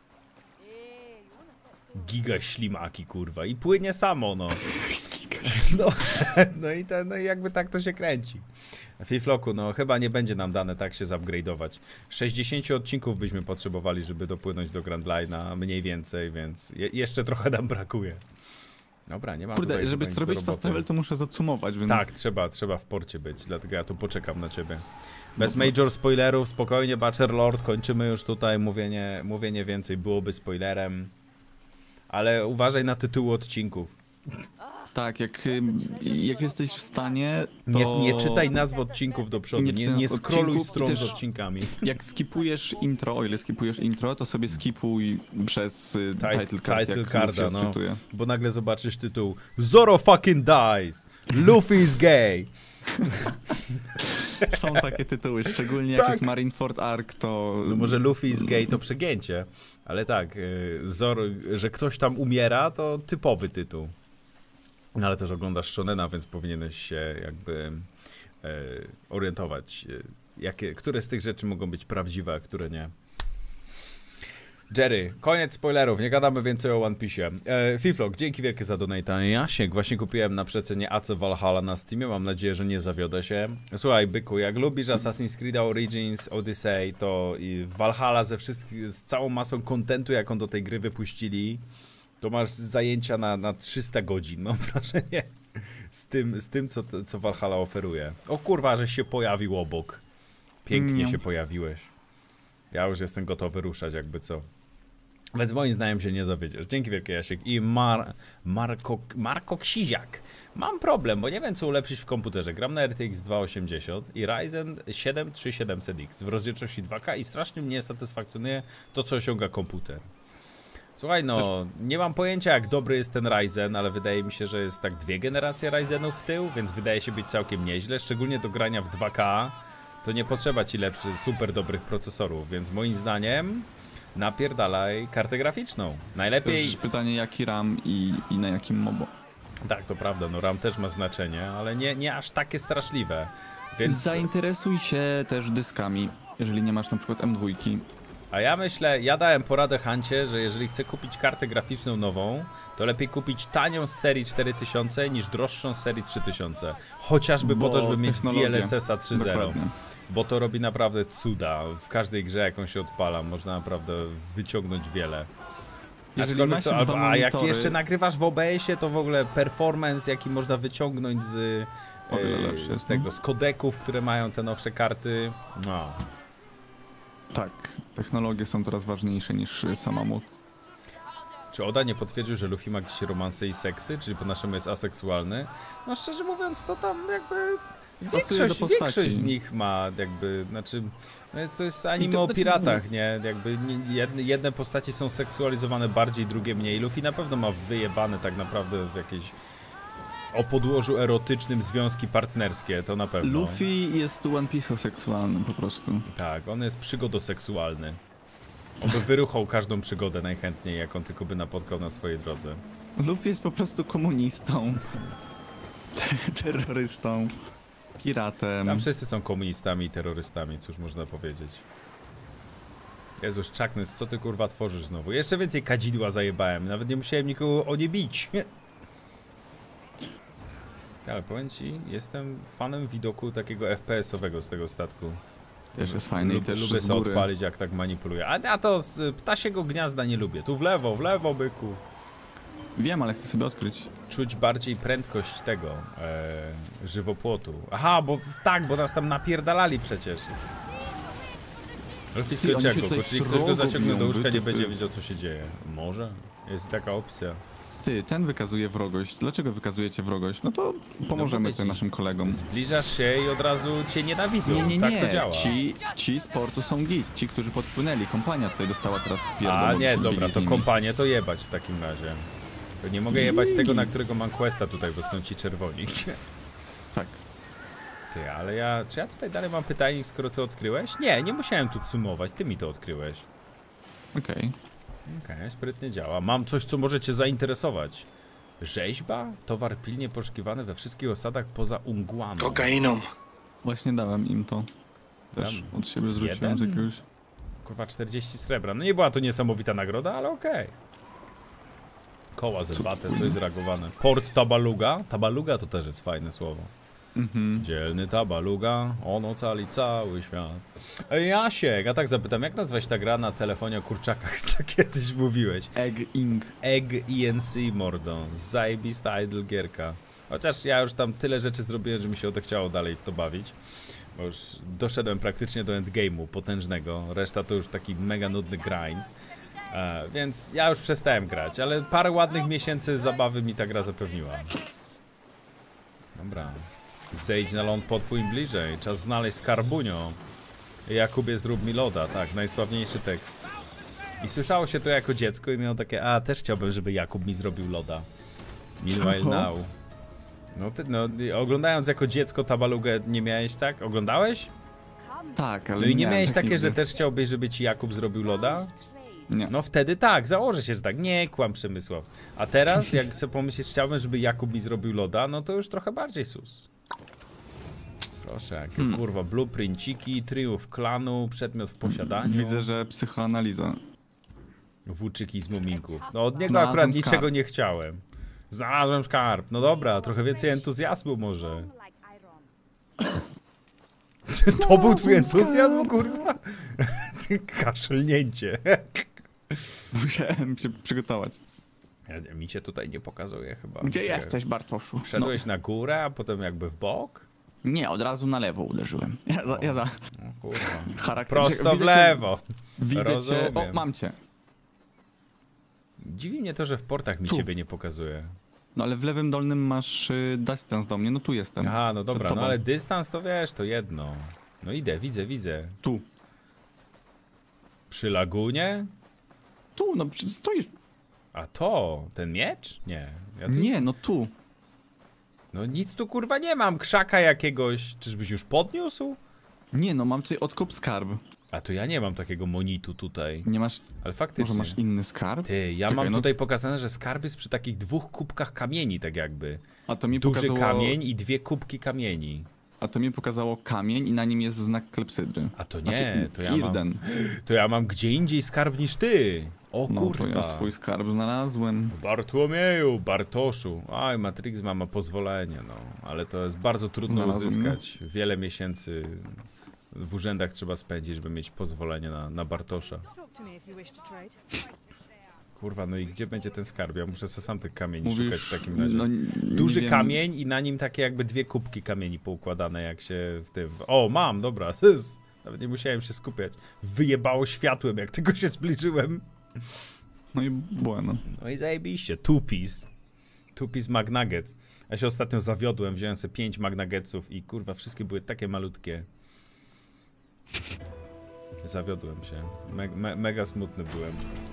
Giga ślimaki, kurwa. I płynie samo, no. No, no, i, to, no i jakby tak to się kręci. Fifloku, no chyba nie będzie nam dane tak się zupgrade'ować. sześćdziesiąt odcinków byśmy potrzebowali, żeby dopłynąć do Grand Line'a, mniej więcej, więc je, jeszcze trochę nam brakuje. Dobra, nie mam Kurde, tutaj żeby chyba nic zrobić do fast roboty. travel, to muszę zacumować, więc... Tak, trzeba, trzeba w porcie być, dlatego ja tu poczekam na ciebie. Bez major spoilerów, spokojnie, Butcher Lord, kończymy już tutaj, mówienie, mówienie więcej byłoby spoilerem. Ale uważaj na tytuły odcinków. Tak, jak, ym, jak jesteś w stanie, to... Nie, nie czytaj nazw odcinków do przodu, Nie nie, czytaj nie nazw scrolluj odcinków i stron też- z odcinkami. Jak skipujesz intro, o ile skipujesz intro, to sobie skipuj przez y, Ti- title card, title jak carda, się no. wczytuje. Bo nagle zobaczysz tytuł Zoro fucking dies! Luffy is gay! Są takie tytuły, szczególnie jak Tak. jest Marineford Arc, to... No może Luffy is gay to przegięcie, ale tak, y, Zoro, że ktoś tam umiera, to typowy tytuł. No ale też oglądasz shonena, więc powinieneś się jakby e, orientować, e, jakie, które z tych rzeczy mogą być prawdziwe, a które nie. Jerry, koniec spoilerów, nie gadamy więcej o One Piece. E, Fiflok, dzięki wielkie za donata. Jasiek, właśnie kupiłem na przecenie A C Valhalla na Steamie, mam nadzieję, że nie zawiodę się. Słuchaj, byku, jak lubisz Assassin's Creed Origins, Odyssey, to i Valhalla ze wszystkich, z całą masą kontentu, jaką do tej gry wypuścili, to masz zajęcia na, na trzysta godzin, mam wrażenie, z tym, z tym co, co Valhalla oferuje. O kurwa, żeś się pojawił obok. Pięknie No. się pojawiłeś. Ja już jestem gotowy ruszać, jakby co. Więc moim zdaniem się nie zawiedziesz. Dzięki wielkie, Jasiek. I Mar Marko, Marko Ksiziak. Mam problem, bo nie wiem, co ulepszyć w komputerze. Gram na R T X dwieście osiemdziesiąt i Ryzen siedem trzy siedemset X w rozdzielczości dwa K i strasznie mnie satysfakcjonuje to, co osiąga komputer. Słuchaj, no, nie mam pojęcia, jak dobry jest ten Ryzen, ale wydaje mi się, że jest tak dwie generacje Ryzenów w tył, więc wydaje się być całkiem nieźle, szczególnie do grania w dwa K. To nie potrzeba ci lepszych, super dobrych procesorów, więc moim zdaniem napierdalaj kartę graficzną. Najlepiej... Też pytanie, jaki RAM i, i na jakim mobo. Tak, to prawda, no RAM też ma znaczenie, ale nie, nie aż takie straszliwe, więc... Zainteresuj się też dyskami, jeżeli nie masz na przykład M dwa. A ja myślę, ja dałem poradę Hancie, że jeżeli chce kupić kartę graficzną nową, to lepiej kupić tanią z serii cztery tysiące niż droższą z serii trzy tysiące. Chociażby po to, żeby mieć D L S S a trzy zero. Bo to robi naprawdę cuda. W każdej grze, jaką się odpala, można naprawdę wyciągnąć wiele. Aczkolwiek to, albo, a jak jeszcze nagrywasz w O B S ie, to w ogóle performance, jaki można wyciągnąć z, e, z tego, z kodeków, które mają te nowsze karty. No. Tak, technologie są coraz ważniejsze niż sama moc. Czy Oda nie potwierdził, że Luffy ma gdzieś romanse i seksy, czyli po naszemu jest aseksualny? No szczerze mówiąc, to tam jakby większość, większość z nich ma jakby, znaczy to jest anime o piratach, nie? Jakby jedne, jedne postaci są seksualizowane bardziej, drugie mniej. Luffy na pewno ma wyjebane tak naprawdę w jakieś o podłożu erotycznym związki partnerskie, to na pewno. Luffy jest One Piece seksualny po prostu. Tak, on jest przygodoseksualny. On by wyruchał każdą przygodę najchętniej, jak on tylko by napotkał na swojej drodze. Luffy jest po prostu komunistą, terrorystą, piratem. Tam wszyscy są komunistami i terrorystami, cóż można powiedzieć. Jezus, Chuckness, co ty kurwa tworzysz znowu? Jeszcze więcej kadzidła zajebałem, nawet nie musiałem nikogo o nie bić. Ale powiem ci, jestem fanem widoku takiego F P S-owego z tego statku. Też jest fajny i też lubię sobie odpalić, jak tak manipuluję. A ja to z ptasiego gniazda nie lubię. Tu w lewo, w lewo, byku. Wiem, ale chcę sobie odkryć. Czuć bardziej prędkość tego e, żywopłotu. Aha, bo tak, bo nas tam napierdalali przecież. Lepiej skończę go, bo czyli ktoś go zaciągnie do łóżka, nie będzie wiedział, co się dzieje. Może? Jest taka opcja. Ty, ten wykazuje wrogość. Dlaczego wykazujecie wrogość? No to pomożemy no tutaj naszym kolegom. Zbliżasz się i od razu cię nienawidzą. Nie, nie, nie. Tak to działa. Ci, ci z portu są git. Ci, którzy podpłynęli. Kompania tutaj dostała teraz wpierdol. A nie, dobra, to kompanię to jebać w takim razie. To nie mogę jebać tego, na którego mam questa tutaj, bo są ci czerwoni. Tak. Ty, ale ja... Czy ja tutaj dalej mam pytanie, skoro ty odkryłeś? Nie, nie musiałem tu sumować, ty mi to odkryłeś. Okej. Okay. Okej, okay, sprytnie działa. Mam coś, co może cię zainteresować. Rzeźba? Towar pilnie poszukiwany we wszystkich osadach poza Ungłaną. Kokainą. Właśnie dałem im to. Też Tam od siebie zwróciłem jeden? z jakiegoś... Kurwa, czterdzieści srebra. No nie była to niesamowita nagroda, ale okej. Okay. Koła zębate, coś zreagowane. Port Tabaluga. Tabaluga to też jest fajne słowo. Mhm. Dzielny Tabaluga, on ocali cały świat. Ej, Jasiek, a tak zapytam, jak nazwać ta gra na telefonie o kurczakach, co kiedyś mówiłeś? Egg Inc. Egg E N C, mordo. Zajebista idle gierka. Chociaż ja już tam tyle rzeczy zrobiłem, że mi się odechciało dalej w to bawić. Bo już doszedłem praktycznie do endgame'u potężnego. Reszta to już taki mega nudny grind. E, więc ja już przestałem grać, ale parę ładnych miesięcy zabawy mi ta gra zapewniła. Dobra. Zejdź na ląd, podpłyń bliżej. Czas znaleźć skarbunio. Jakubie, zrób mi loda. Tak, najsławniejszy tekst. I słyszało się to jako dziecko i miało takie, a też chciałbym, żeby Jakub mi zrobił loda. Meanwhile now. No, ty, no, oglądając jako dziecko Tabalugę nie miałeś tak? Oglądałeś? Tak, ale no i nie miałeś tak takie, nigdy. że też chciałbyś, żeby ci Jakub zrobił loda? Nie. No wtedy tak, założę się, że tak. Nie, kłam Przemysław. A teraz, jak sobie pomyślisz, chciałbym, żeby Jakub mi zrobił loda, no to już trochę bardziej sus. Proszę, jakie hmm. kurwa, blueprinciki, triumf klanu, przedmiot w posiadaniu. Widzę, że psychoanaliza. Włóczyki z muminków. No od niego Znalazłem akurat skarb. niczego nie chciałem. Znalazłem skarb. No dobra, trochę więcej entuzjazmu może. To był twój entuzjazm, kurwa? Kaszlnięcie. Musiałem się przygotować. Ja, mi cię tutaj nie pokazuje chyba. Gdzie Gdzie jesteś, Bartoszu? Wszedłeś no. na górę, a potem jakby w bok? Nie, od razu na lewo uderzyłem. Ja za... Ja za... O, kurwa. Charakter... Prosto widzę w lewo. Widzę Rozumiem. cię. O, mam cię. Dziwi mnie to, że w portach mi tu. ciebie nie pokazuje. No ale w lewym dolnym masz y, dystans do mnie, no tu jestem. Aha, no dobra, no ale dystans to wiesz, to jedno. No idę, widzę, widzę. Tu. Przy lagunie? Tu, no stoisz. A to, ten miecz? Nie. Ja tu... Nie, no tu. No nic tu kurwa nie mam, krzaka jakiegoś. Czyżbyś już podniósł? Nie, no mam tutaj odkop skarb. A to ja nie mam takiego monitu tutaj. Nie masz... Ale faktycznie. Może masz inny skarb? Ty, ja Czekaj, mam no... tutaj pokazane, że skarb jest przy takich dwóch kubkach kamieni, tak jakby. A to mi Duży pokazało... kamień i dwie kubki kamieni. a to mi pokazało kamień i na nim jest znak klepsydry. A to nie, Znaczy, to ja mam... Irden. To ja mam gdzie indziej skarb niż ty. O No kurwa. to ja swój skarb znalazłem. Bartłomieju, Bartoszu. Aj, Matrix ma pozwolenie, no. Ale to jest bardzo trudno Znalazłem, uzyskać. Wiele miesięcy w urzędach trzeba spędzić, żeby mieć pozwolenie na, na Bartosza. Talk to me if you wish to trade. Kurwa, no i gdzie będzie ten skarb? Ja muszę sobie sam tych kamieni Mówisz, szukać w takim razie. no, nie Duży wiem. kamień i na nim takie jakby dwie kubki kamieni poukładane, jak się w tym... O, mam, dobra. To jest... Nawet nie musiałem się skupiać. Wyjebało światłem, jak tylko się zbliżyłem. No i bueno. No i zajebiście. Two piece. Two piece McNuggets. Ja się ostatnio zawiodłem, wziąłem sobie pięć McNuggetsów i kurwa, wszystkie były takie malutkie. Zawiodłem się. Me me mega smutny byłem.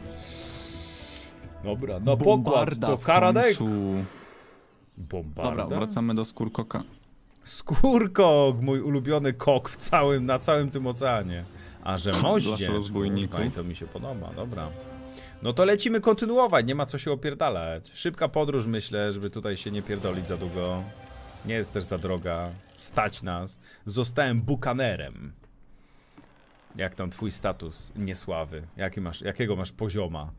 Dobra, no pokład Bombarda to w karadek. końcu. Bombarda? Dobra, wracamy do skórkoka. Skórkok, mój ulubiony kok w całym, na całym tym oceanie. A że Dla moździerz, rozbójników. kurwa, i to mi się podoba, dobra. No to lecimy kontynuować, nie ma co się opierdalać. Szybka podróż, myślę, żeby tutaj się nie pierdolić za długo. Nie jest też za droga, stać nas. Zostałem bukanerem. Jak tam twój status niesławy? Jaki masz, jakiego masz pozioma?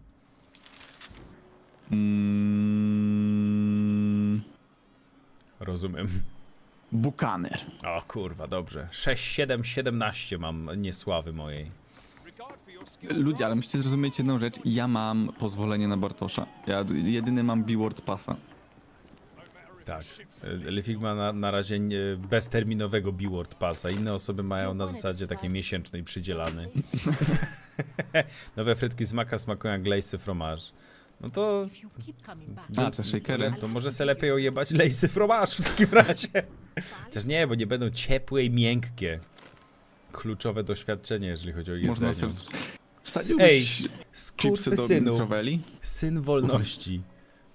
Mm, Rozumiem. Bukaner. O kurwa, dobrze. sześć, siedem, siedemnaście mam niesławy mojej. Ludzie, ale musicie zrozumieć jedną rzecz. Ja mam pozwolenie na Bartosza. Ja jedyny mam B-Word Passa. Tak. Lefig ma na, na razie nie, bezterminowego B-Word Passa. Inne osoby mają na zasadzie takiej miesięcznej przydzielany. Nowe frytki z maka smakują jak lacy fromage. No to... If you keep coming back. A, te shakery. To może se lepiej ojebać lacy fromage w takim razie. Chociaż nie, bo nie będą ciepłe i miękkie. Kluczowe doświadczenie, jeżeli chodzi o jedzenie. Można sobie w- Ej, wsadziłbyś chipsy do skurwysynu. mikroweli? Syn wolności.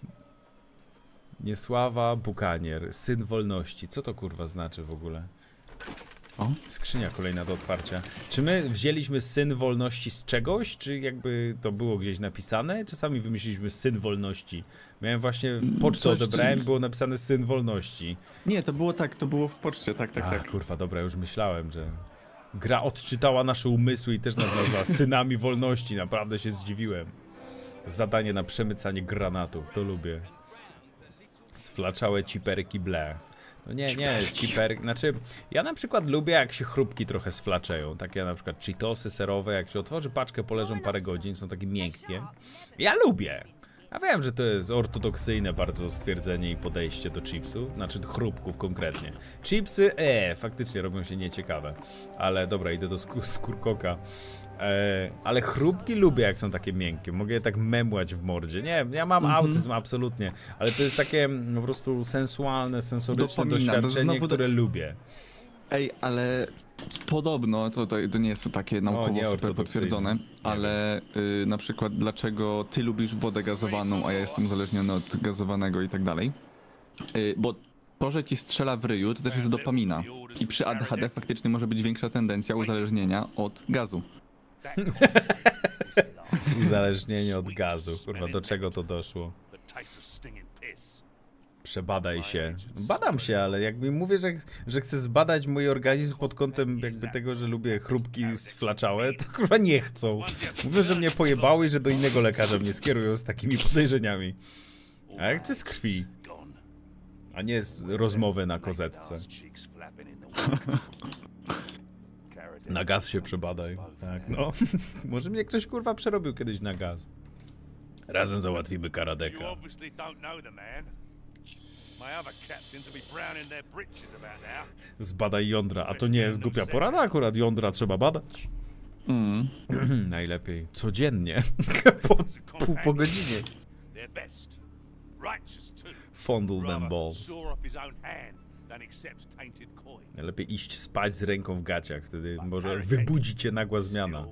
Niesława Bukanier. Syn wolności. Co to kurwa znaczy w ogóle? O. Skrzynia kolejna do otwarcia. Czy my wzięliśmy syn wolności z czegoś? Czy jakby to było gdzieś napisane? Czy sami wymyśliliśmy syn wolności? Miałem właśnie w pocztę Coś- odebrałem, było napisane syn wolności. Nie, to było tak, to było w poczcie, tak, tak, A, tak. kurwa, dobra, już myślałem, że gra odczytała nasze umysły i też nas nazwała synami wolności. Naprawdę się zdziwiłem. Zadanie na przemycanie granatów, to lubię. Sflaczałe ciperki ble. No nie, nie, ciperki, znaczy ja na przykład lubię jak się chrupki trochę sflaczeją, takie na przykład cheetosy serowe, jak się otworzy paczkę, poleżą parę godzin, są takie miękkie. Ja lubię. Ja wiem, że to jest ortodoksyjne bardzo stwierdzenie i podejście do chipsów, znaczy do chrupków konkretnie. Chipsy, e, faktycznie robią się nieciekawe, ale dobra, idę do skór skórkoka. E, ale chrupki lubię, jak są takie miękkie. Mogę je tak memłać w mordzie. Nie, ja mam Mhm. autyzm, absolutnie. Ale to jest takie po prostu sensualne, sensoryczne Dopamina, to doświadczenie, znowu do- które lubię. Ej, ale podobno, to, to, to nie jest to takie naukowo nie super ortodoksyjne. potwierdzone, Nie ale y, na przykład dlaczego ty lubisz wodę gazowaną, a ja jestem uzależniony od gazowanego i tak dalej. Y, bo to, że ci strzela w ryju, to też jest dopamina. I przy A D H D faktycznie może być większa tendencja uzależnienia od gazu. Uzależnienie od gazu. Kurwa, do czego to doszło? Przebadaj się. Badam się, ale jakby mówię, że, że chcę zbadać mój organizm pod kątem jakby tego, że lubię chrupki sflaczałe, to kurwa nie chcą. Mówią, że mnie pojebały i że do innego lekarza mnie skierują z takimi podejrzeniami. A ja chcę z krwi, a nie z rozmowy na kozetce. Na gaz się przebadaj. Tak, no. Może mnie ktoś kurwa przerobił kiedyś na gaz. Razem załatwimy karadeka. Zbadaj jądra, a to nie jest głupia porada, akurat jądra trzeba badać. Mm. Najlepiej codziennie, po pół po godzinie. Fondle them balls. Najlepiej iść spać z ręką w gaciach, wtedy może wybudzi cię nagła zmiana.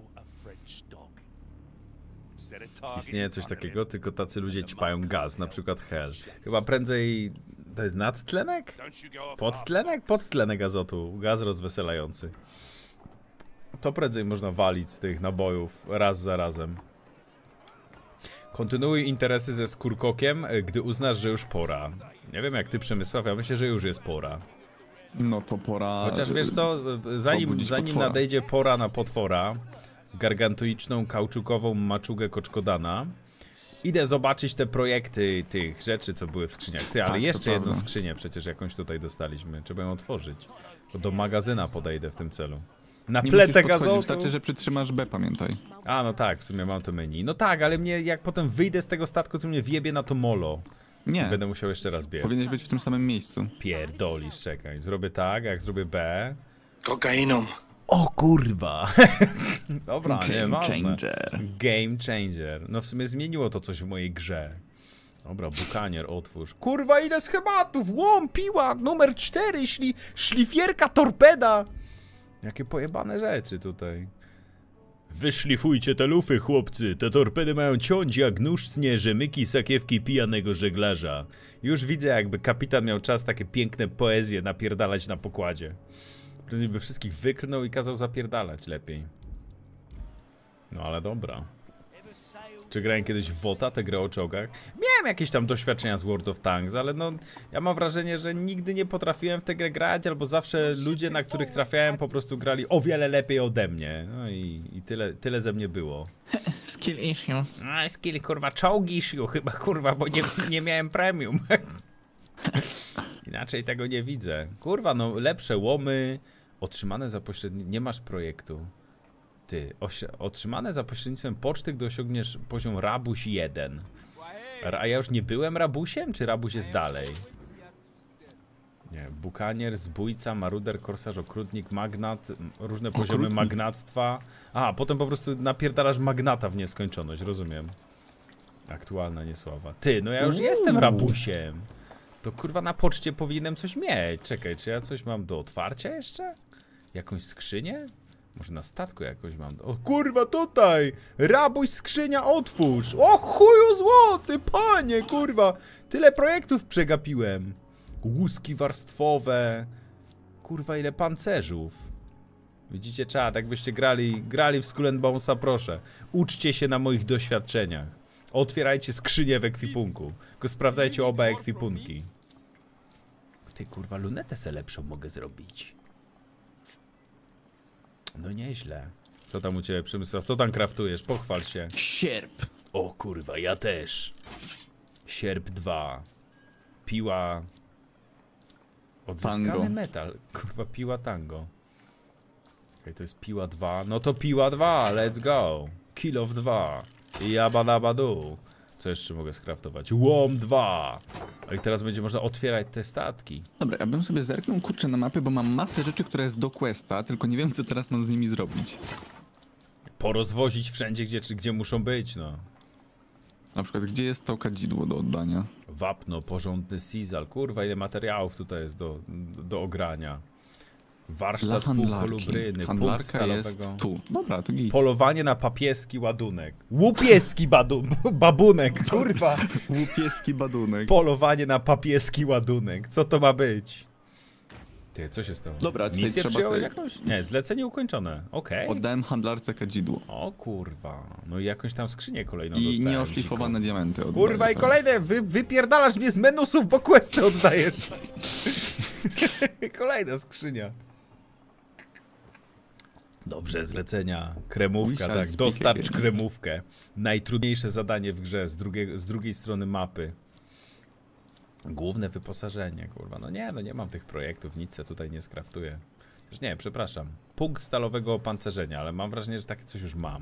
Istnieje coś takiego, tylko tacy ludzie ćpają gaz, na przykład hel. Chyba prędzej... To jest nadtlenek? Podtlenek? Podtlenek azotu. Gaz rozweselający. To prędzej można walić z tych nabojów raz za razem. Kontynuuj interesy ze skórkokiem, gdy uznasz, że już pora. Nie wiem jak ty, Przemysław, ja myślę, że już jest pora. No to pora... Chociaż wiesz co, zanim, obudzić zanim potwora. nadejdzie pora na potwora, gargantuiczną, kauczukową maczugę koczkodana, idę zobaczyć te projekty tych rzeczy, co były w skrzyniach. Ty, ale Tak, to jeszcze jedną prawda. skrzynię przecież jakąś tutaj dostaliśmy. Trzeba ją otworzyć. To do magazyna podejdę w tym celu. Na Nie pletę musisz podchodzić, gazotu. wystarczy, że przytrzymasz B, pamiętaj. A, no tak, w sumie mam to menu. No tak, ale mnie, jak potem wyjdę z tego statku, to mnie wjebie na to molo. Nie, Będę musiał jeszcze raz biec. powinieneś być w tym samym miejscu. Pierdolisz, czekaj. Zrobię tak, jak zrobię B. Kokainą. O kurwa! Dobra, nie Game ważne. changer. Game changer. No w sumie zmieniło to coś w mojej grze. Dobra, bukanier, otwórz. Kurwa, ile schematów! Łom, piła, numer cztery, szli, szlifierka, torpeda! Jakie pojebane rzeczy tutaj. Wyszlifujcie te lufy, chłopcy. Te torpedy mają ciąć jak nóż tnie rzemyki sakiewki pijanego żeglarza. Już widzę, jakby kapitan miał czas takie piękne poezje napierdalać na pokładzie. Prędzej by wszystkich wyklnął i kazał zapierdalać lepiej. No ale dobra. Czy grałem kiedyś w WOTA, tę grę o czołgach? Miałem jakieś tam doświadczenia z World of Tanks, ale no... Ja mam wrażenie, że nigdy nie potrafiłem w tę grę grać, albo zawsze ludzie, na których trafiałem, po prostu grali o wiele lepiej ode mnie. No i, i tyle, tyle ze mnie było. Skill issue. No skill, kurwa, czołgi issue chyba, kurwa, bo nie, nie miałem premium. Inaczej tego nie widzę. Kurwa, no lepsze łomy, otrzymane za pośrednictwem... Nie masz projektu. Ty, otrzymane za pośrednictwem poczty, gdy osiągniesz poziom Rabuś jeden. A ja już nie byłem Rabusiem, czy Rabuś jest dalej? Nie, bukanier, zbójca, maruder, korsarz, okrutnik, magnat, różne poziomy Okrutnik. magnactwa. A, potem po prostu napierdalasz magnata w nieskończoność, rozumiem. Aktualna niesława. Ty, no ja już Uuu. jestem Rabusiem. To kurwa na poczcie powinienem coś mieć. Czekaj, czy ja coś mam do otwarcia jeszcze? Jakąś skrzynię? Może na statku jakoś mam. O kurwa, tutaj! Rabuś, skrzynia, otwórz! O chuju złoty, panie, kurwa! Tyle projektów przegapiłem. Łuski warstwowe. Kurwa, ile pancerzów. Widzicie, czad, jakbyście grali, grali w Skull and Bonesa, proszę. Uczcie się na moich doświadczeniach. Otwierajcie skrzynię w ekwipunku. Tylko sprawdzajcie oba ekwipunki. Ty, kurwa, lunetę se lepszą mogę zrobić. No nieźle. Co tam u ciebie, Przemysław? Co tam kraftujesz? Pochwal się. Sierp. O kurwa, ja też. Sierp dwa. Piła... Odzyskany Tango. metal. Kurwa, piła tango. Okej, to jest piła dwa. No to piła dwa, let's go. Kill of dwa. Jabadabadu. Co jeszcze mogę skraftować? Łom dwa. A i teraz będzie można otwierać te statki. Dobra, ja bym sobie zerknął kurczę na mapę, bo mam masę rzeczy, które jest do questa, tylko nie wiem, co teraz mam z nimi zrobić. Porozwozić wszędzie, gdzie, gdzie muszą być, no. Na przykład, gdzie jest to kadzidło do oddania? Wapno, porządny sizal. Kurwa, ile materiałów tutaj jest do, do ogrania. Dla Warsztat handlarki. półkolubryny, punkt Handlarka jest stalowego. tu. Dobra, to git. Polowanie na papieski ładunek. Łupieski badu, babunek, kurwa. Łupieski badunek. Polowanie na papieski ładunek. Co to ma być? Ty, co się stało? Dobra, tutaj Misję trzeba przyjąłeś te- jakąś? Nie, zlecenie ukończone. Okej. Oddałem handlarce kadzidło. O kurwa. No i jakąś tam skrzynię kolejną I dostałem. nieoszlifowane diamenty oddaję. Kurwa, i tak. kolejne, wy, wypierdalasz mnie z menusów, bo questy oddajesz. Kolejna skrzynia. Dobrze, zlecenia. Kremówka, We shall tak. speak Dostarcz again. kremówkę. Najtrudniejsze zadanie w grze z, drugiej, z drugiej strony mapy. Główne wyposażenie, kurwa. No nie, no nie mam tych projektów, nic se tutaj nie skraftuję. Już nie, przepraszam. Punkt stalowego opancerzenia, ale mam wrażenie, że takie coś już mam.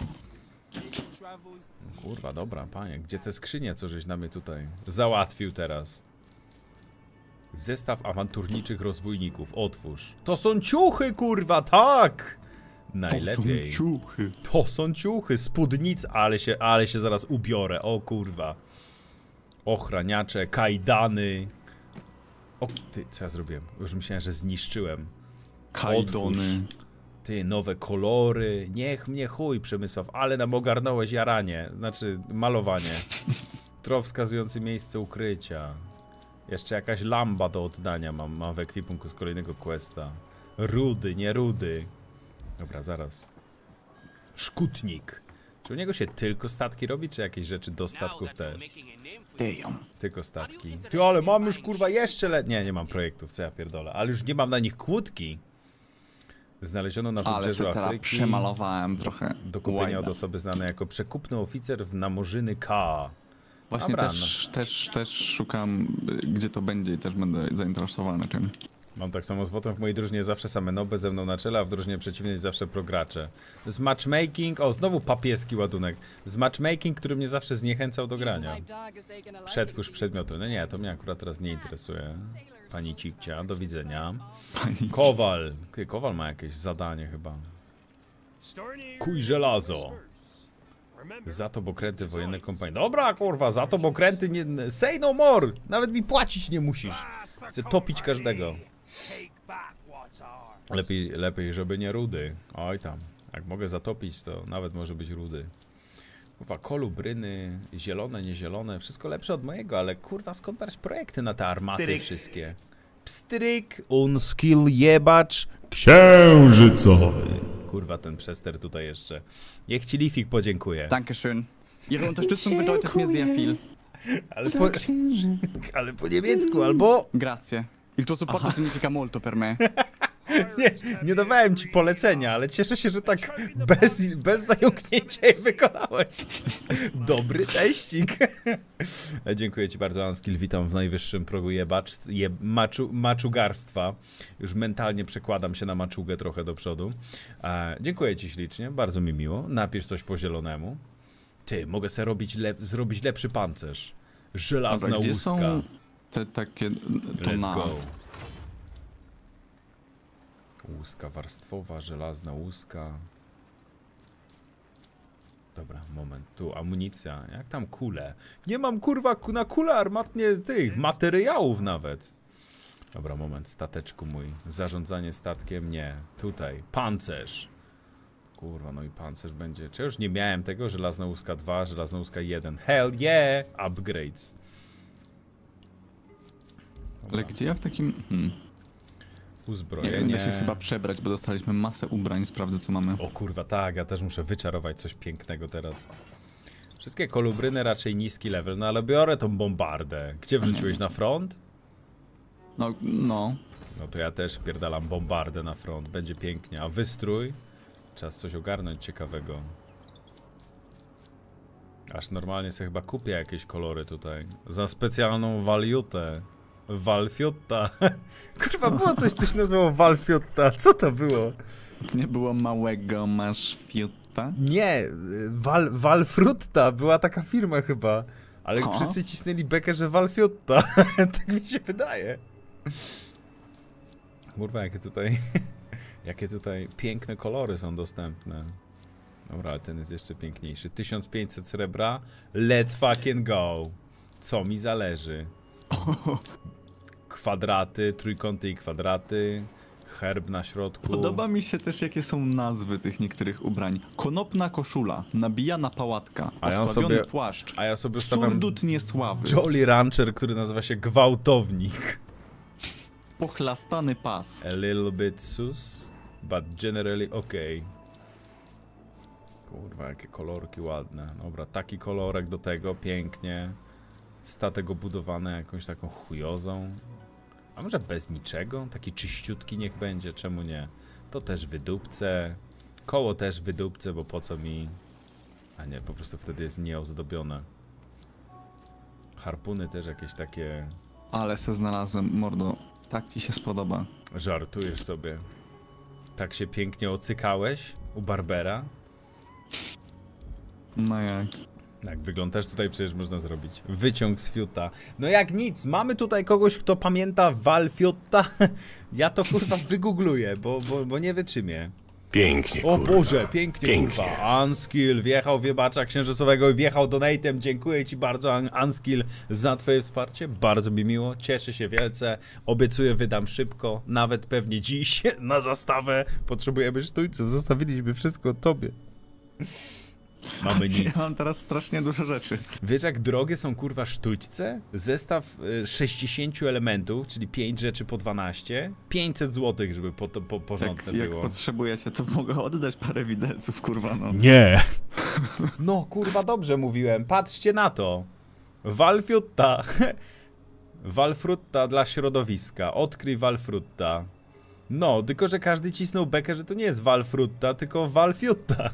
No kurwa, dobra, panie, gdzie te skrzynie, co żeś na mnie tutaj załatwił teraz? Zestaw awanturniczych rozbójników, otwórz. To są ciuchy, kurwa, tak! Najlepiej. To są ciuchy. To są ciuchy, spódnic, ale się, ale się zaraz ubiorę, o kurwa. Ochraniacze, kajdany. O, ty, co ja zrobiłem? Już myślałem, że zniszczyłem. Kajdony. Ty, nowe kolory. Niech mnie chuj, Przemysław, ale nam ogarnąłeś jaranie. Znaczy, malowanie. Trop wskazujący miejsce ukrycia. Jeszcze jakaś lamba do oddania mam, mam w ekwipunku z kolejnego questa. Rudy, nie rudy. Dobra, zaraz. Szkutnik. Czy u niego się tylko statki robi, czy jakieś rzeczy do statków też? Damn. Tylko statki. Ty, ale mam już kurwa jeszcze le... Nie, nie mam projektów, co ja pierdolę. Ale już nie mam na nich kłódki. Znaleziono na Ale wybrzeżu się teraz Afryki przemalowałem trochę. do kupienia Łajda. od osoby znanej jako przekupny oficer w Namorzyny K. Właśnie Dobra, też, też, też szukam, y, gdzie to będzie i też będę zainteresowany tym. Mam tak samo z wotem w mojej drużynie zawsze same noby ze mną na czele, a w drużynie przeciwnej zawsze progracze. Z matchmaking... O, znowu papieski ładunek. Z matchmaking, który mnie zawsze zniechęcał do grania. Przetwórz przedmiotu. No nie, to mnie akurat teraz nie interesuje. Pani Cipcia, do widzenia. Kowal. Ty, Kowal ma jakieś zadanie chyba. Kuj żelazo. Za to bokręty wojenne kompanii. Dobra, kurwa, za to bokręty nie... Say no more! Nawet mi płacić nie musisz. Chcę topić każdego. Lepiej, lepiej, żeby nie rudy. Oj tam. Jak mogę zatopić, to nawet może być rudy. Kurwa, kolubryny, zielone, niezielone, wszystko lepsze od mojego, ale kurwa, skąd brać projekty na te armaty Pstryk. wszystkie? Pstryk, unskill jebacz, księżycowy. Kurwa, ten przester tutaj jeszcze. Niech ci Lifik podziękuję. Dankeschön. Ihre Unterstützung bedeutet mir sehr viel. Ale po, ale po niemiecku, albo... Grazie. Il tuo supporto significa molto per me. Nie, nie dawałem ci polecenia, ale cieszę się, że tak bez, bez zająknięcia je wykonałeś. Dobry teścik. Dziękuję ci bardzo, Anskill. Witam w najwyższym progu jebacz, je, maczu, maczugarstwa. Już mentalnie przekładam się na maczugę trochę do przodu. E, dziękuję ci ślicznie, bardzo mi miło. Napisz coś po zielonemu. Ty, mogę sobie robić lep, zrobić lepszy pancerz. Żelazna Dobra, gdzie łuska. są te takie... To Let's na... go. Łuska warstwowa, żelazna łuska. Dobra, moment. Tu amunicja. Jak tam kule? Nie mam kurwa na kule armatnie tych materiałów nawet. Dobra, moment. Stateczku mój. Zarządzanie statkiem? Nie. Tutaj. Pancerz. Kurwa, no i pancerz będzie. Czy ja już nie miałem tego? Żelazna łuska dwa, żelazna łuska jeden. Hell yeah! Upgrades. Dobra. Ale gdzie ja w takim... Hmm. Uzbrojenie. Nie, będę się chyba przebrać, bo dostaliśmy masę ubrań, sprawdzę co mamy. O kurwa, tak, ja też muszę wyczarować coś pięknego teraz. Wszystkie kolubryny raczej niski level, no ale biorę tą bombardę. Gdzie wrzuciłeś, na front? No, no. No to ja też wpierdalam bombardę na front, będzie pięknie. A wystrój? Czas coś ogarnąć ciekawego. Aż normalnie sobie chyba kupię jakieś kolory tutaj. Za specjalną waliutę. Walfiutta. Kurwa, było coś, coś nazywało Walfiutta. Co to było? To nie było małego masz fiuta? Nie, Wal, Walfrutta. Była taka firma chyba. Ale Ha? wszyscy cisnęli bekę, że Walfiutta. Tak mi się wydaje. Kurwa, jakie tutaj... jakie tutaj piękne kolory są dostępne. Dobra, ale ten jest jeszcze piękniejszy. tysiąc pięćset srebra. Let's fucking go. Co mi zależy? Kwadraty, trójkąty i kwadraty. Herb na środku. Podoba mi się też, jakie są nazwy tych niektórych ubrań. Konopna koszula, nabijana pałatka, A ja osłabiony sobie- płaszcz, A ja sobie ustawiam surdut niesławy, Jolly Rancher, który nazywa się Gwałtownik. pochlastany pas. A little bit sus, but generally okay. Kurwa, jakie kolorki ładne. Dobra, taki kolorek do tego, pięknie. Statek obudowany jakąś taką chujozą. A może bez niczego? Taki czyściutki niech będzie, czemu nie? To też wydupce. Koło też wydupce, bo po co mi... A nie, po prostu wtedy jest nieozdobione. Harpuny też jakieś takie... Ale se znalazłem, mordo, tak ci się spodoba. Żartujesz sobie. Tak się pięknie ocykałeś u Barbera. No jak? Jak wyglądasz tutaj przecież można zrobić. Wyciąg z fiuta. No jak nic, mamy tutaj kogoś, kto pamięta Val Fiutta. Ja to kurwa wygoogluję, bo, bo, bo nie wytrzymię. Pięknie, O kurwa. Boże, pięknie, Pięknie. kurwa. Unskill wjechał w jebacza księżycowego i wjechał donate'em. Dziękuję ci bardzo, Unskill, za twoje wsparcie. Bardzo mi miło, cieszę się wielce. Obiecuję, wydam szybko, nawet pewnie dziś na zastawę. Potrzebujemy sztućców, zostawiliśmy wszystko tobie. Mamy nic. Ja mam teraz strasznie dużo rzeczy. Wiesz, jak drogie są kurwa sztućce? Zestaw y, sześćdziesięciu elementów, czyli pięć rzeczy po dwanaście. pięćset złotych, żeby po, po, porządne Jak, jak było. potrzebujecie, to mogę oddać parę widelców, kurwa, no. Nie! No kurwa, dobrze mówiłem, patrzcie na to. Valfrutta. Valfrutta dla środowiska. Odkryj Valfrutta. No, tylko że każdy cisnął bekę, że to nie jest Valfrutta, tylko Valfiutta.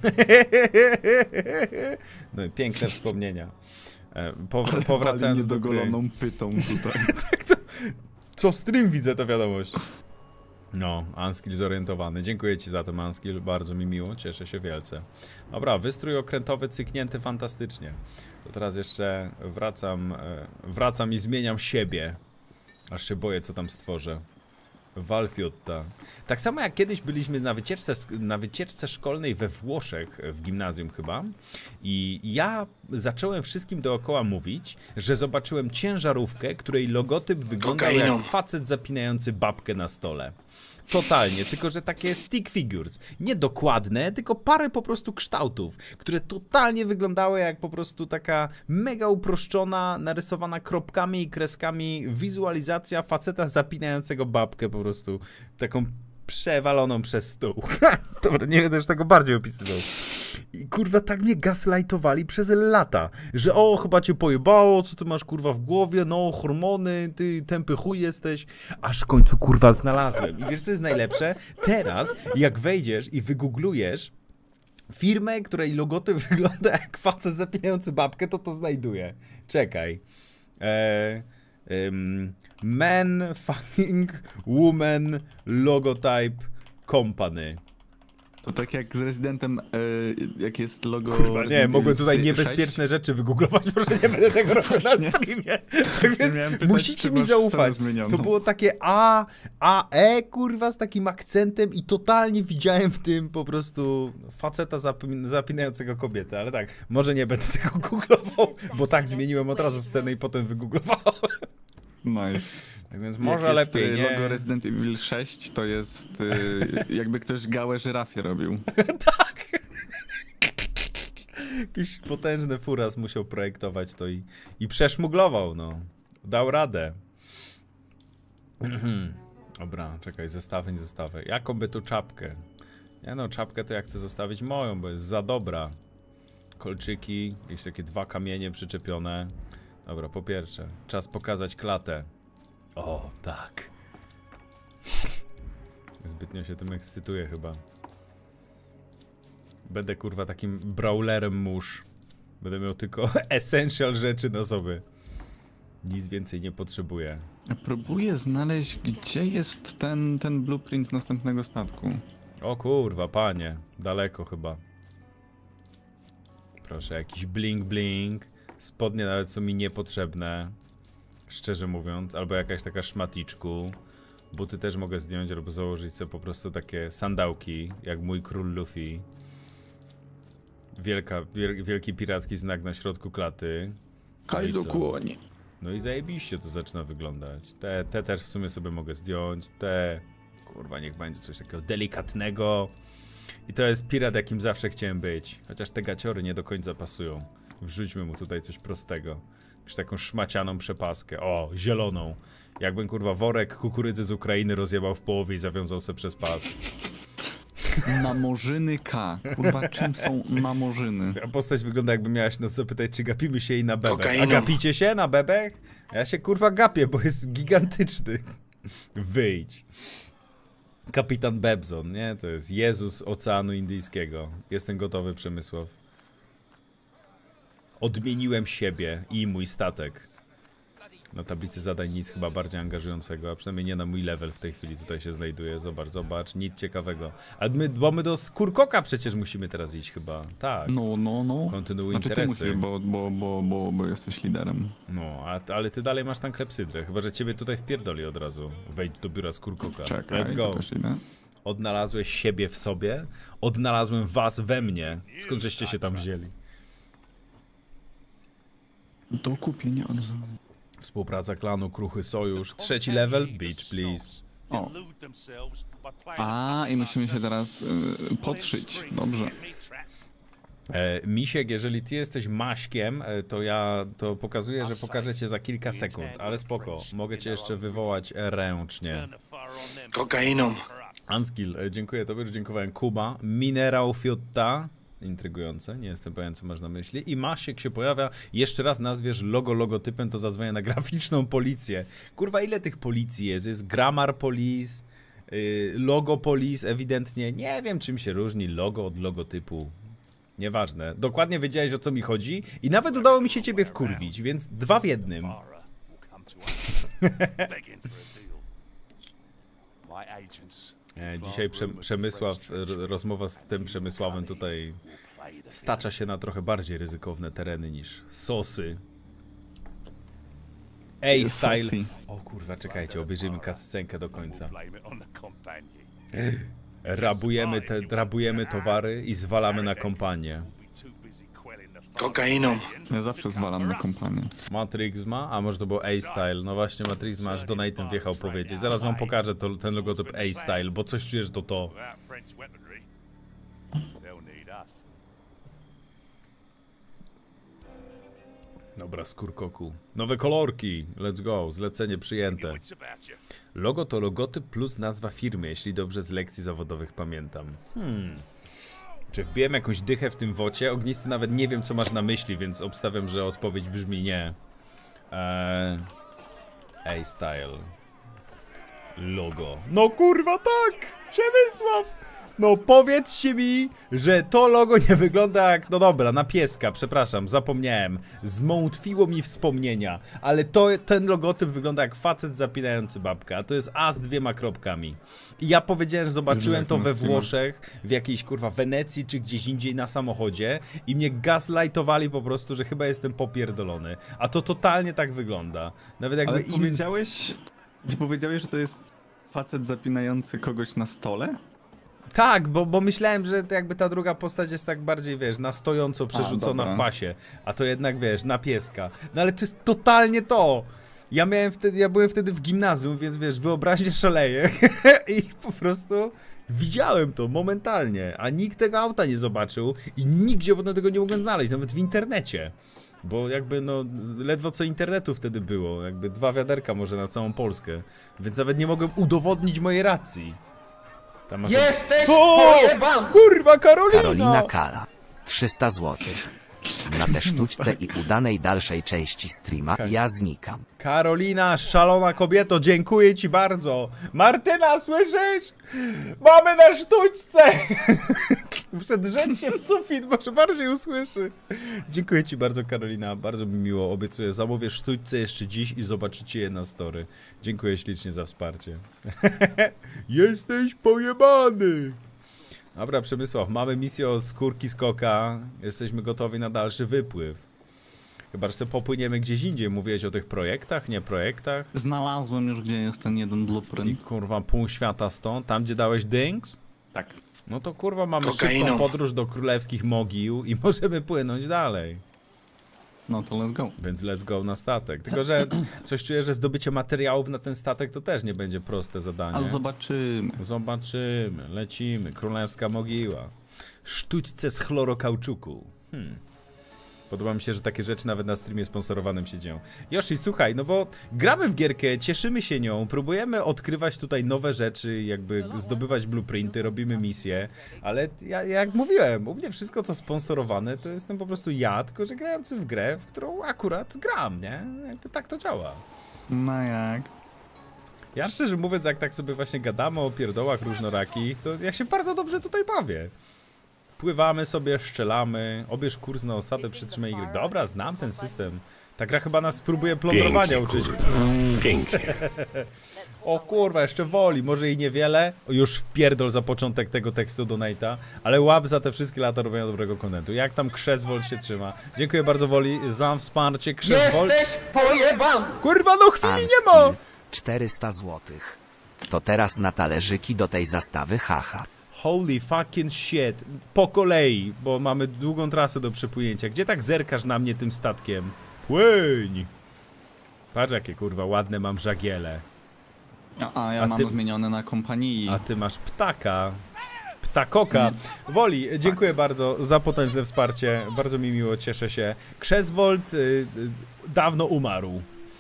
No i piękne wspomnienia. Pow powracając do gry. pytą tutaj. Tak to... Co stream widzę, to wiadomość. No, Anskill zorientowany. Dziękuję ci za to, Anskill. Bardzo mi miło, cieszę się wielce. Dobra, wystrój okrętowy cyknięty fantastycznie. To teraz jeszcze wracam, wracam i zmieniam siebie. Aż się boję, co tam stworzę. Valfiutta. Tak samo jak kiedyś byliśmy na wycieczce, na wycieczce szkolnej we Włoszech, w gimnazjum chyba, i ja zacząłem wszystkim dookoła mówić, że zobaczyłem ciężarówkę, której logotyp wyglądał jak facet zapinający babkę na stole. Totalnie, tylko że takie stick figures. Nie dokładne, tylko parę po prostu kształtów, które totalnie wyglądały jak po prostu taka mega uproszczona, narysowana kropkami i kreskami wizualizacja faceta zapinającego babkę po prostu. Taką przewaloną przez stół. Dobra, nie będę już tego bardziej opisywał. I kurwa tak mnie gaslightowali przez lata, że o, chyba cię pojebało, co ty masz kurwa w głowie, no hormony, ty tępy chuj jesteś, aż w końcu kurwa znalazłem. I wiesz co jest najlepsze? Teraz jak wejdziesz i wygooglujesz firmę, której logotyp wygląda jak facet zapinający babkę, to to znajduję. Czekaj. Eee, um, Man fucking woman logotype company. To tak jak z Residentem, e, jak jest logo... Kurwa, nie, Resident mogłem Evil tutaj sześć. niebezpieczne rzeczy wygooglować, może nie będę tego robił na streamie. Tak więc pytać, musicie mi zaufać. To było takie A, A, E, kurwa, z takim akcentem i totalnie widziałem w tym po prostu faceta zapin zapinającego kobietę, ale tak, może nie będę tego googlował, bo tak zmieniłem od razu scenę i potem wygooglowałem. Nice. Tak więc może jak jest lepiej, nie? logo Resident Evil sześć, to jest y, jakby ktoś gałę żyrafie robił. Tak! Jakiś potężny furas musiał projektować to i, i przeszmuglował, no. Dał radę. Dobra, czekaj, zestawień, zestawę. Jaką by tu czapkę? Nie no, czapkę to ja chcę zostawić moją, bo jest za dobra. Kolczyki, jakieś takie dwa kamienie przyczepione. Dobra, po pierwsze, czas pokazać klatę. O, tak. Zbytnio się tym ekscytuję chyba. Będę kurwa takim brawlerem mórz. Będę miał tylko essential rzeczy na sobie. Nic więcej nie potrzebuję. Próbuję znaleźć, gdzie jest ten, ten blueprint następnego statku. O kurwa, panie. Daleko chyba. Proszę, jakiś bling bling. Spodnie nawet są mi niepotrzebne. Szczerze mówiąc. Albo jakaś taka szmaticzku. Buty też mogę zdjąć, albo założyć sobie po prostu takie sandałki, jak mój król Luffy. Wielka, wiel, wielki piracki znak na środku klaty. Kaido kłoni. No i zajebiście to zaczyna wyglądać. Te, te też w sumie sobie mogę zdjąć. Te, kurwa, niech będzie coś takiego delikatnego. I to jest pirat, jakim zawsze chciałem być. Chociaż te gaciory nie do końca pasują. Wrzućmy mu tutaj coś prostego. Jakąś taką szmacianą przepaskę. O, zieloną. Jakbym, kurwa, worek kukurydzy z Ukrainy rozjebał w połowie i zawiązał se przez pas. Namorzyny K. Kurwa, czym są namorzyny? A postać wygląda, jakby miałaś nas zapytać, czy gapimy się jej na bebek. Kokainą. A gapicie się na bebek? Ja się, kurwa, gapię, bo jest gigantyczny. Wyjdź. Kapitan Bebzon, nie? To jest Jezus Oceanu Indyjskiego. Jestem gotowy, Przemysław. Odmieniłem siebie i mój statek. Na tablicy zadań nic chyba bardziej angażującego, a przynajmniej nie na mój level w tej chwili tutaj się znajduje. Zobacz, zobacz, nic ciekawego. A my, bo my do Skórkoka przecież musimy teraz iść chyba, tak. No, no, no. Kontynuuj Znaczy interesy. ty musisz, bo, bo, bo, bo, bo jesteś liderem. No, a, ale ty dalej masz tam klepsydrę, chyba że ciebie tutaj wpierdoli od razu. Wejdź do biura Skórkoka. Czekaj, Let's go. to też idę. Odnalazłeś siebie w sobie, odnalazłem was we mnie. Skąd żeście się tam wzięli? Do kupienia od... Współpraca klanu, kruchy sojusz, trzeci level, beach please. O. A, i musimy się teraz y, podszyć. Dobrze. E, Misiek, jeżeli ty jesteś Maśkiem, e, to ja to pokazuję, że pokażę cię za kilka sekund, ale spoko, mogę cię jeszcze wywołać ręcznie. Kokainą. Anskill, e, dziękuję tobie, że dziękowałem. Kuba, Minerał Fiutta, Intrygujące, nie jestem pewien, co masz na myśli. I Masiek się pojawia, jeszcze raz nazwiesz logo logotypem, to zadzwonię na graficzną policję. Kurwa, ile tych policji jest? Jest Grammar Police, yy, Logo Police, ewidentnie. Nie wiem, czym się różni logo od logotypu. Nieważne. Dokładnie wiedziałeś, o co mi chodzi i nawet udało mi się ciebie wkurwić, więc dwa w jednym. E, dzisiaj Prze Przemysław, rozmowa z tym Przemysławem tutaj stacza się na trochę bardziej ryzykowne tereny niż sosy. A-style. O kurwa, czekajcie, obejrzyjmy cutscenkę do końca. Rabujemy, te, rabujemy towary i zwalamy na kompanię. Kokainą. Ja zawsze zwalam na kompanię. Matrix ma? A może to było A-Style? No właśnie, Matrix ma, aż do Nathan wjechał powiedzieć. Zaraz wam pokażę to, ten logotyp A-Style, bo coś czujesz, to to. Dobra, skórkoku. Nowe kolorki. Let's go. Zlecenie przyjęte. Logo to logotyp plus nazwa firmy, jeśli dobrze z lekcji zawodowych pamiętam. Hmm. Czy wbiłem jakąś dychę w tym wocie? Ognisty, nawet nie wiem, co masz na myśli, więc obstawiam, że odpowiedź brzmi nie. Eee... A-Style. Logo. No kurwa tak! Przemysław! No powiedzcie mi, że to logo nie wygląda jak... No dobra, na pieska, przepraszam, zapomniałem. Zmątwiło mi wspomnienia. Ale to, ten logotyp wygląda jak facet zapinający babkę, a to jest A z dwiema kropkami. I ja powiedziałem, że zobaczyłem to we Włoszech, w jakiejś kurwa Wenecji, czy gdzieś indziej na samochodzie i mnie gaslightowali po prostu, że chyba jestem popierdolony. A to totalnie tak wygląda. Nawet jakby Ale im... powiedziałeś... Ty powiedziałeś, że to jest facet zapinający kogoś na stole? Tak, bo, bo myślałem, że jakby ta druga postać jest tak bardziej, wiesz, na stojąco przerzucona A, w pasie, a to jednak, wiesz, na pieska. No ale to jest totalnie to! Ja miałem wtedy, ja byłem wtedy w gimnazjum, więc wiesz, wyobraźnie szaleję i po prostu widziałem to momentalnie, a nikt tego auta nie zobaczył i nigdzie potem tego nie mogłem znaleźć, nawet w internecie. Bo jakby no, ledwo co internetu wtedy było, jakby dwa wiaderka może na całą Polskę, więc nawet nie mogłem udowodnić mojej racji. Tam masz... Jesteś O! pojebany! Kurwa, Karolina! Karolina Kala. trzysta złotych. Na tę sztuczce i udanej dalszej części streama ja znikam. Karolina, szalona kobieto, dziękuję ci bardzo. Martyna, słyszysz? Mamy na sztuczce! Muszę drzeć się w sufit, może bardziej usłyszy. Dziękuję ci bardzo, Karolina, bardzo mi miło. Obiecuję, zamówię sztuczce jeszcze dziś i zobaczycie je na story. Dziękuję ślicznie za wsparcie. Jesteś pojebany! Dobra, Przemysław, mamy misję od skórki skoka. Jesteśmy gotowi na dalszy wypływ. Chyba, że sobie popłyniemy gdzieś indziej. Mówiłeś o tych projektach, nie projektach? Znalazłem już, gdzie jest ten jeden I blueprint. kurwa, pół świata stąd. Tam, gdzie dałeś dynks? Tak. No to kurwa, mamy Kokainą. szybką podróż do królewskich mogił i możemy płynąć dalej. No to let's go. Więc let's go na statek. Tylko, że coś czuję, że zdobycie materiałów na ten statek to też nie będzie proste zadanie. Ale zobaczymy. Zobaczymy, lecimy. Królewska mogiła. Sztućce z chlorokauczuku. Hmm. Podoba mi się, że takie rzeczy nawet na streamie sponsorowanym się dzieją. Yoshi, słuchaj, no bo gramy w gierkę, cieszymy się nią, próbujemy odkrywać tutaj nowe rzeczy, jakby zdobywać blueprinty, robimy misje, ale ja, jak mówiłem, u mnie wszystko co sponsorowane to jestem po prostu ja, tylko że grający w grę, w którą akurat gram, nie? Jakby tak to działa. No jak? Ja szczerze mówiąc, jak tak sobie właśnie gadamy o pierdołach różnorakich, to ja się bardzo dobrze tutaj bawię. Pływamy sobie, szczelamy, obierz kurs na osadę, przytrzymaj Y. Dobra, znam ten system. Ta gra chyba nas próbuje plądrowania uczyć. Pięknie. O kurwa, jeszcze woli, może i niewiele. Już wpierdol za początek tego tekstu do Nate'a, ale łap za te wszystkie lata robienia dobrego kontentu. Jak tam Krzeswold się trzyma? Dziękuję bardzo, Woli, za wsparcie. Krzeswold. Jesteś pojebany! Kurwa, no chwili nie ma! Anski. czterysta złotych. To teraz na talerzyki do tej zastawy, haha. Holy fucking shit. Po kolei, bo mamy długą trasę do przepłynięcia. Gdzie tak zerkasz na mnie tym statkiem? Płyń! Patrz jakie kurwa ładne mam żagiele. A, a ja A mam ty- zmienione na kompanii. A ty masz ptaka. Ptakoka. Woli, dziękuję bardzo za potężne wsparcie. Bardzo mi miło, cieszę się. Krzeswold y, y, dawno umarł.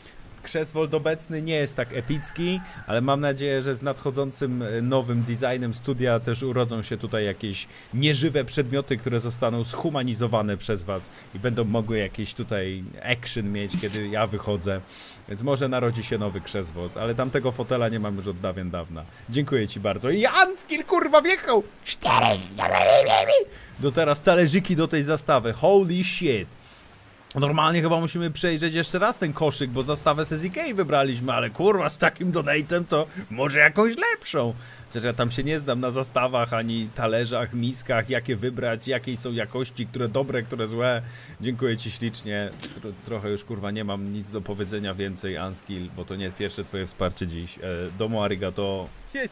Krzeswold obecny nie jest tak epicki, ale mam nadzieję, że z nadchodzącym nowym designem studia też urodzą się tutaj jakieś nieżywe przedmioty, które zostaną zhumanizowane przez was i będą mogły jakieś tutaj action mieć, kiedy ja wychodzę. Więc może narodzi się nowy Krzeswold, ale tamtego fotela nie mam już od dawien dawna. Dziękuję ci bardzo. I Anskil, kurwa, wjechał! Do teraz talerzyki do tej zastawy. Holy shit. Normalnie chyba musimy przejrzeć jeszcze raz ten koszyk, bo zastawę z Z K wybraliśmy, ale kurwa, z takim donatem to może jakąś lepszą. Przecież ja tam się nie znam na zastawach, ani talerzach, miskach, jakie wybrać, jakiej są jakości, które dobre, które złe. Dziękuję ci ślicznie. Tro trochę już kurwa nie mam nic do powiedzenia więcej, Anskil, bo to nie pierwsze twoje wsparcie dziś. E, domo arigato.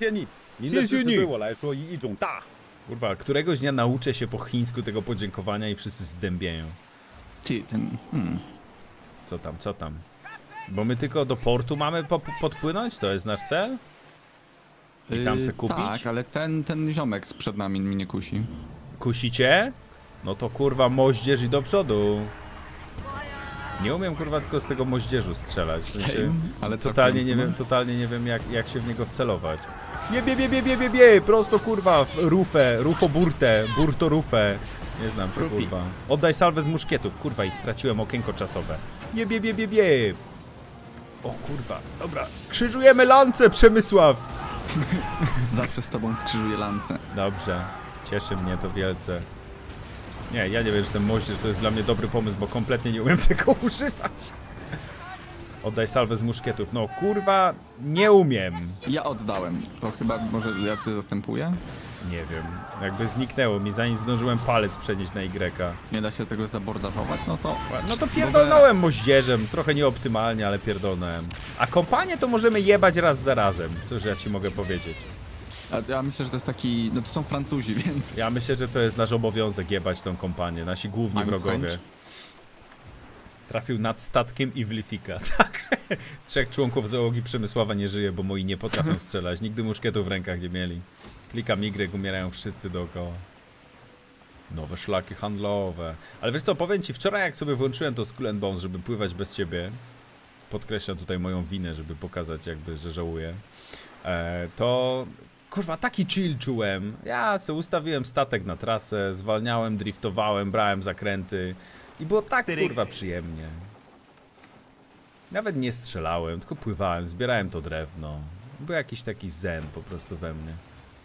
Kurwa, któregoś dnia nauczę się po chińsku tego podziękowania i wszyscy zdębieją. Ty, ten... Hmm. Co tam, co tam? Bo my tylko do portu mamy po podpłynąć? To jest nasz cel? I tam se kupić? Yy, tak, ale ten, ten ziomek przed nami mnie kusi. Kusicie? No to kurwa moździerz i do przodu. Nie umiem kurwa tylko z tego moździerzu strzelać. W sensie, ale totalnie nie wiem, totalnie nie wiem jak, jak się w niego wcelować. Nie bie, bie, bie, bie, bie, bie, prosto kurwa w rufę, rufo burtę, burto rufę. Nie znam to kurwa. Oddaj salwę z muszkietów, kurwa i straciłem okienko czasowe. Nie bie, bie, bie, bie. O kurwa, dobra. Krzyżujemy lance, Przemysław. Zawsze z tobą skrzyżuję lance. Dobrze, cieszy mnie to wielce. Nie, ja nie wiem, że ten moździerz to jest dla mnie dobry pomysł, bo kompletnie nie umiem tego używać. Oddaj salwę z muszkietów. No kurwa, nie umiem. Ja oddałem. To chyba może ja cię zastępuję? Nie wiem. Jakby zniknęło mi, zanim zdążyłem palec przenieść na Y. Nie da się tego zabordażować? No to... No to pierdolnąłem moździerzem. Trochę nieoptymalnie, ale pierdolnąłem. A kompanię to możemy jebać raz za razem. Cóż ja ci mogę powiedzieć. A ja myślę, że to jest taki... No to są Francuzi, więc... Ja myślę, że to jest nasz obowiązek jebać tą kompanię. Nasi główni I'm wrogowie. French. Trafił nad statkiem i w Lifika. Tak. Trzech członków załogi Przemysława nie żyje, bo moi nie potrafią strzelać. Nigdy muszkietów w rękach nie mieli. Klikam Y, umierają wszyscy dookoła. Nowe szlaki handlowe. Ale wiesz co, powiem ci, wczoraj jak sobie włączyłem to Skull and Bones, żeby pływać bez ciebie, podkreślam tutaj moją winę, żeby pokazać jakby, że żałuję, e, to kurwa taki chill czułem. Ja sobie ustawiłem statek na trasę, zwalniałem, driftowałem, brałem zakręty i było tak kurwa przyjemnie. Nawet nie strzelałem, tylko pływałem, zbierałem to drewno. Był jakiś taki zen po prostu we mnie.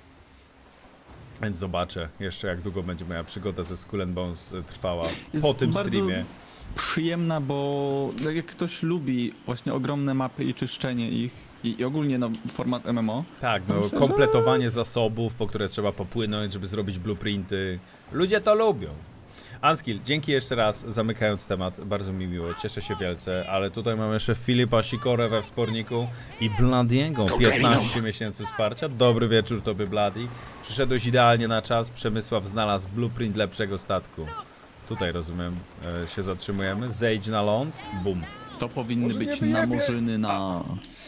Więc zobaczę jeszcze jak długo będzie moja przygoda ze Skull and Bones trwała Jest po tym bardzo streamie. Przyjemna, bo jak ktoś lubi właśnie ogromne mapy i czyszczenie ich i, i ogólnie no, format M M O. Tak, no myślę, kompletowanie że... zasobów, po które trzeba popłynąć, żeby zrobić blueprinty. Ludzie to lubią. Anskil, dzięki jeszcze raz, zamykając temat, bardzo mi miło, cieszę się wielce, ale tutaj mamy jeszcze Filipa Sikorę we wsporniku i Bladiego, piętnaście miesięcy wsparcia. Dobry wieczór tobie, Bladi. Przyszedłeś idealnie na czas, Przemysław znalazł blueprint lepszego statku. Tutaj, rozumiem, e, się zatrzymujemy, zejdź na ląd, bum. To powinny Może być nie namorzyny na...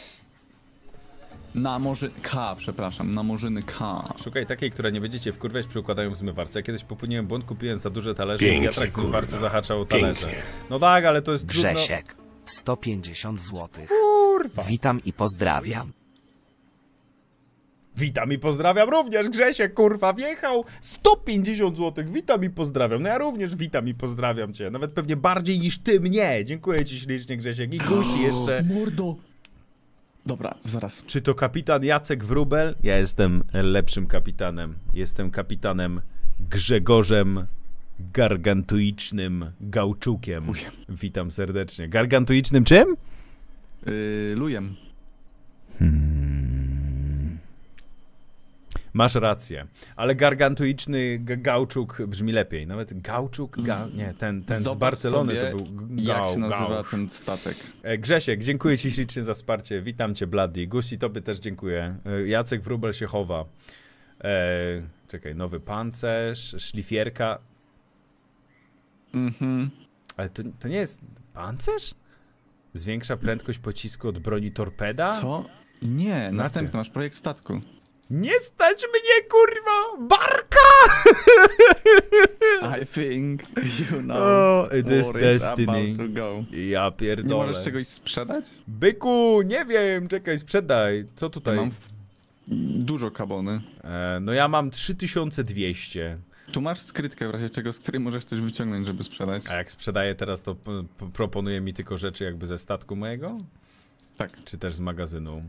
Namorzy... K, przepraszam, namorzyny K. Szukaj takiej, która nie będziecie wkurwiać przy układaniu w zmywarce. Ja kiedyś popełniłem błąd, kupiłem za duże talerze i wiatrak w zmywarce zahaczał o talerze. No tak, ale to jest trudno. Grzesiek, sto pięćdziesiąt złotych. Kurwa. Witam i pozdrawiam. Witam i pozdrawiam również, Grzesiek, kurwa, wjechał sto pięćdziesiąt złotych, witam i pozdrawiam. No ja również witam i pozdrawiam cię, nawet pewnie bardziej niż ty mnie. Dziękuję ci ślicznie, Grzesiek. I Gusi jeszcze. Mordo. Dobra, zaraz. Czy to kapitan Jacek Wróbel? Ja jestem lepszym kapitanem. Jestem kapitanem Grzegorzem Gargantuicznym Gałczukiem. Lujem. Witam serdecznie. Gargantuicznym czym? Yy, lujem. Hmm. Masz rację, ale gargantuiczny Gałczuk brzmi lepiej. Nawet Gałczuk? Ga... Nie, ten, ten z Barcelony to był jak Gał, się nazywa Gał. ten statek. Grzesiek, dziękuję ci ślicznie za wsparcie. Witam cię, Bloody. Gusi, tobie też dziękuję. Jacek Wróbel się chowa. E, czekaj, nowy pancerz, szlifierka. Mhm. Ale to, to nie jest pancerz? Zwiększa prędkość pocisku od broni torpeda? Co? Nie, Na następny co? masz projekt statku. Nie stać mnie, kurwa! Barka! I think you know Oh, it is what is destiny. about to go. Ja Nie pierdolę. możesz czegoś sprzedać? Byku, nie wiem, czekaj, sprzedaj. Co tutaj? Ja mam w... dużo kabony. E, no ja mam trzy tysiące dwieście. Tu masz skrytkę w razie czego, z której możesz coś wyciągnąć, żeby sprzedać. A jak sprzedaję teraz, to p- p- proponuje mi tylko rzeczy jakby ze statku mojego? Tak. Czy też z magazynu?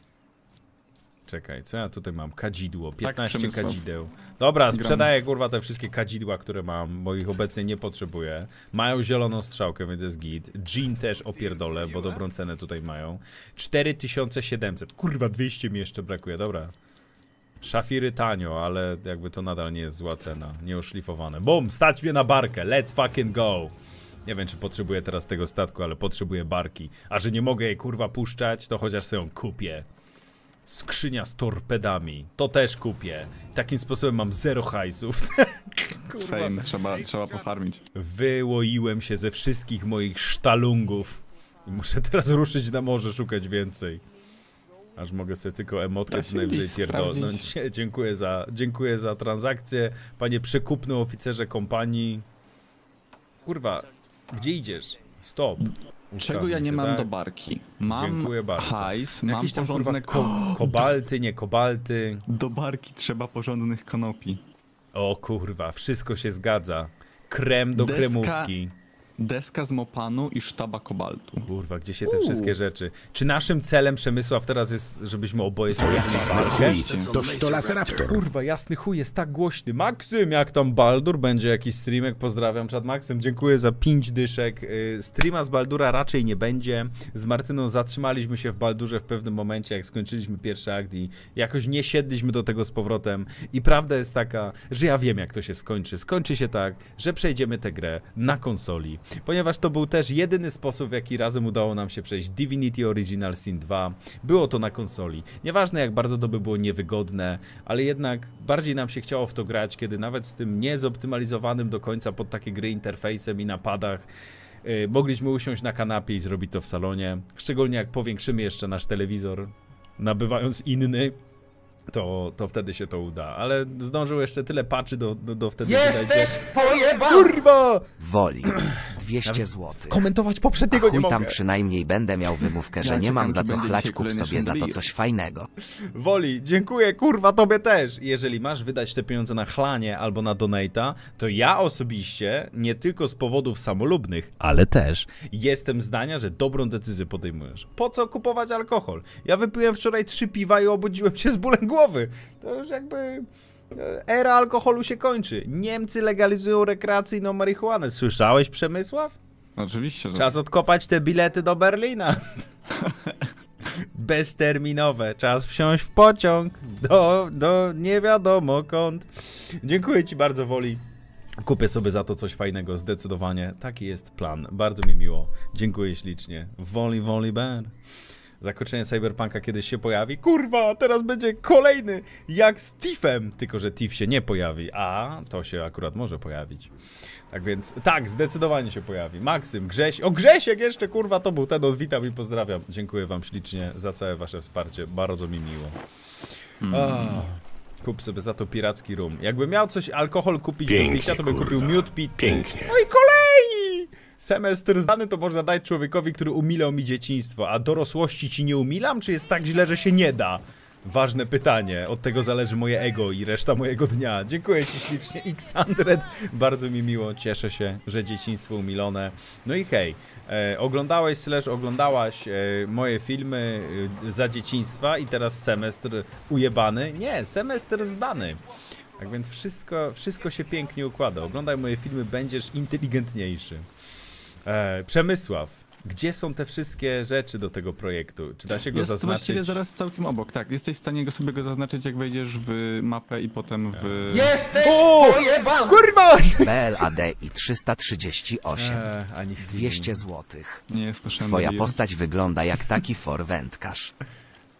Czekaj, co ja tutaj mam? Kadzidło, piętnaście Przemysław. kadzideł. Dobra, Gram. sprzedaję kurwa te wszystkie kadzidła, które mam, bo ich obecnie nie potrzebuję. Mają zieloną strzałkę, więc jest git. Jean też opierdolę, bo dobrą cenę tutaj mają. cztery tysiące siedemset. Kurwa, dwieście mi jeszcze brakuje, dobra. Szafiry tanio, ale jakby to nadal nie jest zła cena. Nieoszlifowane. Bum, stać mnie na barkę, let's fucking go. Nie wiem, czy potrzebuję teraz tego statku, ale potrzebuję barki. A że nie mogę jej kurwa puszczać, to chociaż sobie ją kupię. Skrzynia z torpedami. To też kupię. Takim sposobem mam zero hajsów. Same, trzeba, trzeba pofarmić. Wyłoiłem się ze wszystkich moich sztalungów. I muszę teraz ruszyć na morze, szukać więcej. Aż mogę sobie tylko emotkę Da co się najwyżej gdzieś pierdolnąć. sprawdzić. Dziękuję za, dziękuję za transakcję. Panie przekupny oficerze kompanii. Kurwa, gdzie idziesz? Stop. Czego ja nie się, mam tak? do barki? Mam Dziękuję bardzo. hajs, mam Jakieś tam kurwa porządne... ko kobalty, nie kobalty. Do barki trzeba porządnych konopi. O kurwa, wszystko się zgadza. Krem do Deska- kremówki. Deska z mopanu i sztaba kobaltu. Kurwa, gdzie się te wszystkie rzeczy? Czy naszym celem, Przemysław, teraz jest, żebyśmy oboje spojrzeli na walkę? Chuj, to Sztolaseraptor. Kurwa, jasny chuj jest tak głośny. Maksym, jak tam Baldur? Będzie jakiś streamek? Pozdrawiam, czat Maksym. Dziękuję za pięć dyszek. Yy, streama z Baldura raczej nie będzie. Z Martyną zatrzymaliśmy się w Baldurze w pewnym momencie, jak skończyliśmy pierwszy akt i jakoś nie siedliśmy do tego z powrotem. I prawda jest taka, że ja wiem, jak to się skończy. Skończy się tak, że przejdziemy tę grę na konsoli. Ponieważ to był też jedyny sposób, w jaki razem udało nam się przejść Divinity Original Sin dwa. Było to na konsoli. Nieważne, jak bardzo to by było niewygodne, ale jednak bardziej nam się chciało w to grać, kiedy nawet z tym niezoptymalizowanym do końca pod takie gry interfejsem i na padach yy, mogliśmy usiąść na kanapie i zrobić to w salonie. Szczególnie jak powiększymy jeszcze nasz telewizor, nabywając inny. To, to wtedy się to uda, ale zdążył jeszcze tyle patchy do, do, do wtedy wydać. Kurwa! Woli. dwieście złotych. Komentować A poprzedniego nie chuj mogę. tam przynajmniej będę miał wymówkę, że Ja nie mam czekam, za czy co będzie chlać, dzisiaj kup kolejny sobie za to chandelier. coś fajnego. Woli, dziękuję, kurwa, tobie też. Jeżeli masz wydać te pieniądze na chlanie albo na donata, to ja osobiście, nie tylko z powodów samolubnych, ale też jestem zdania, że dobrą decyzję podejmujesz. Po co kupować alkohol? Ja wypiłem wczoraj trzy piwa i obudziłem się z bólem głowy. To już jakby... Era alkoholu się kończy. Niemcy legalizują rekreacyjną marihuanę. Słyszałeś, Przemysław? Oczywiście, że... Czas odkopać te bilety do Berlina. Bezterminowe. Czas wsiąść w pociąg do, do nie wiadomo kąd. Dziękuję ci bardzo, Woli. Kupię sobie za to coś fajnego, zdecydowanie. Taki jest plan. Bardzo mi miło. Dziękuję ślicznie. Woli, Woli, Ben. Zakończenie Cyberpunka kiedyś się pojawi. Kurwa, teraz będzie kolejny jak z Tiffem. Tylko że Tiff się nie pojawi, a to się akurat może pojawić. Tak więc, tak, zdecydowanie się pojawi. Maksym, Grześ, o Grzesiek jeszcze, kurwa, to był ten, od witam i pozdrawiam. Dziękuję wam ślicznie za całe wasze wsparcie, bardzo mi miło. Hmm. Oh, kup sobie za to piracki rum. Jakbym miał coś, alkohol kupić Pięknie, do picia, to bym kurwa. kupił miód pitny. Pięknie. No i kolejni! Semestr zdany to można dać człowiekowi, który umilał mi dzieciństwo, a dorosłości ci nie umilam, czy jest tak źle, że się nie da? Ważne pytanie, od tego zależy moje ego i reszta mojego dnia. Dziękuję ci ślicznie, X sto, bardzo mi miło, cieszę się, że dzieciństwo umilone. No i hej, e, oglądałeś slash oglądałaś e, moje filmy e, za dzieciństwa i teraz semestr ujebany? Nie, semestr zdany. Tak więc wszystko, wszystko się pięknie układa. Oglądaj moje filmy, będziesz inteligentniejszy. E, Przemysław, gdzie są te wszystkie rzeczy do tego projektu? Czy da się go Jest zaznaczyć? właściwie zaraz całkiem obok, tak. Jesteś w stanie go sobie go zaznaczyć, jak wejdziesz w mapę i potem w... O! Kurwa! B L A D I trzysta trzydzieści osiem. E, ani chwili. dwieście złotych. Nie jest to Twoja chandelier. postać wygląda jak taki forwędkarz.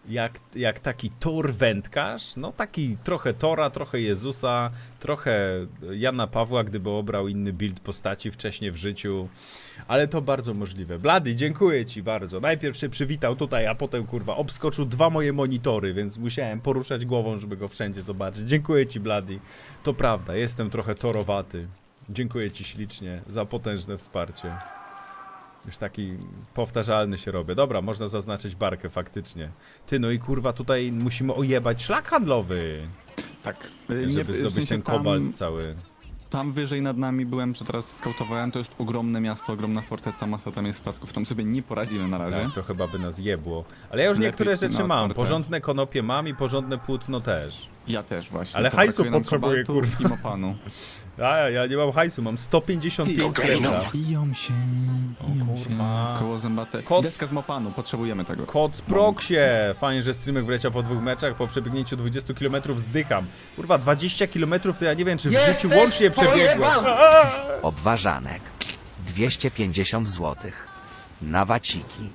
jak, jak taki Thor wędkarz, no taki trochę Tora, trochę Jezusa, trochę Jana Pawła, gdyby obrał inny build postaci wcześniej w życiu, ale to bardzo możliwe. Blady, dziękuję ci bardzo. Najpierw się przywitał tutaj, a potem kurwa obskoczył dwa moje monitory, więc musiałem poruszać głową, żeby go wszędzie zobaczyć. Dziękuję ci, Blady. To prawda, jestem trochę torowaty. Dziękuję ci ślicznie za potężne wsparcie. Już taki powtarzalny się robię. Dobra, można zaznaczyć barkę faktycznie. Ty, no i kurwa tutaj musimy ojebać szlak handlowy. Tak. Żeby w zdobyć sensie ten tam- kobalt cały. Tam wyżej nad nami byłem, czy teraz skautowałem, to jest ogromne miasto, ogromna forteca, masa tam jest statków, tam sobie nie poradzimy na razie. Tak, to chyba by nas jebło. Ale ja już Lepiej niektóre rzeczy na mam. otwarte. Porządne konopie mam i porządne płótno też. Ja też właśnie. Ale To hajsu brakuje nam potrzebuję, kobaltu kurwa. i mopanu. A ja, ja nie mam hajsu, mam sto pięćdziesiąt pięć srebra. Biją się, biją kurwa. się. Koło zębate. Kot- Deska z mopanu, potrzebujemy tego. Kod z Proxie! Fajnie, że streamek wleciał po dwóch meczach, po przebiegnięciu dwudziestu kilometrów zdycham. Kurwa, dwadzieścia kilometrów to ja nie wiem, czy w życiu łącznie przebiegłem. Obważanek. dwieście pięćdziesiąt złotych. Na waciki.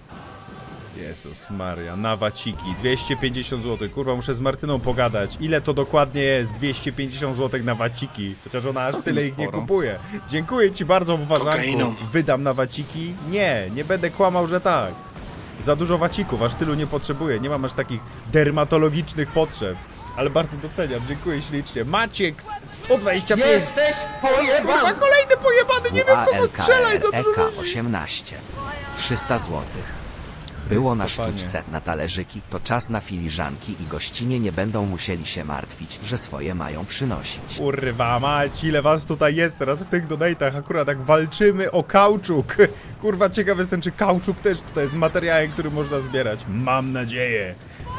Jezus Maria, na waciki, dwieście pięćdziesiąt złotych. Kurwa, muszę z Martyną pogadać. Ile to dokładnie jest dwieście pięćdziesiąt złotych na waciki? Chociaż ona aż tyle ich nie sporo. kupuje. Dziękuję ci bardzo, uważanku. Wydam na waciki? Nie, nie będę kłamał, że tak. Za dużo wacików, aż tylu nie potrzebuję. Nie mam aż takich dermatologicznych potrzeb. Ale bardzo doceniam, dziękuję ślicznie. Maciek, sto dwadzieścia pięć. Jesteś pojebany! Kurwa, kolejny pojebany, nie wiem w kogo strzelać, za dużo E K ludzi. osiemnaście. trzysta złotych. Było na Stefanie. sztuczce, na talerzyki, to czas na filiżanki i gościnie nie będą musieli się martwić, że swoje mają przynosić. Kurwa mać, ile was tutaj jest teraz w tych donatach, akurat tak walczymy o kauczuk. Kurwa, ciekawy jestem, czy kauczuk też tutaj jest materiałem, który można zbierać. Mam nadzieję.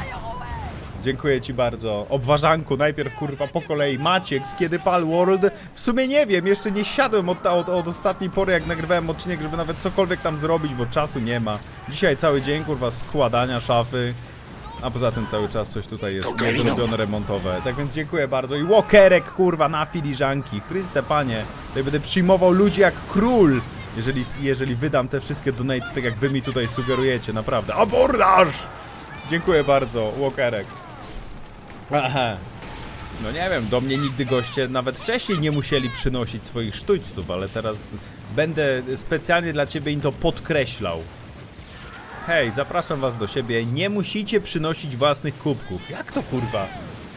Dziękuję ci bardzo. Obważanku, najpierw kurwa po kolei. Maciek z Kiedy Pal World. W sumie nie wiem, jeszcze nie siadłem od, od, od ostatniej pory, jak nagrywałem odcinek, żeby nawet cokolwiek tam zrobić, bo czasu nie ma. Dzisiaj cały dzień kurwa składania szafy. A poza tym cały czas coś tutaj jest niezrobione remontowe. Tak więc dziękuję bardzo. I Walkerek kurwa na filiżanki. Chryste panie. Tutaj będę przyjmował ludzi jak król. Jeżeli, jeżeli wydam te wszystkie donaty, tak jak wy mi tutaj sugerujecie, naprawdę. Abordaż! Dziękuję bardzo, Walkerek. Aha. No nie wiem, do mnie nigdy goście nawet wcześniej nie musieli przynosić swoich sztućców, ale teraz będę specjalnie dla ciebie im to podkreślał. Hej, zapraszam was do siebie, nie musicie przynosić własnych kubków. Jak to kurwa?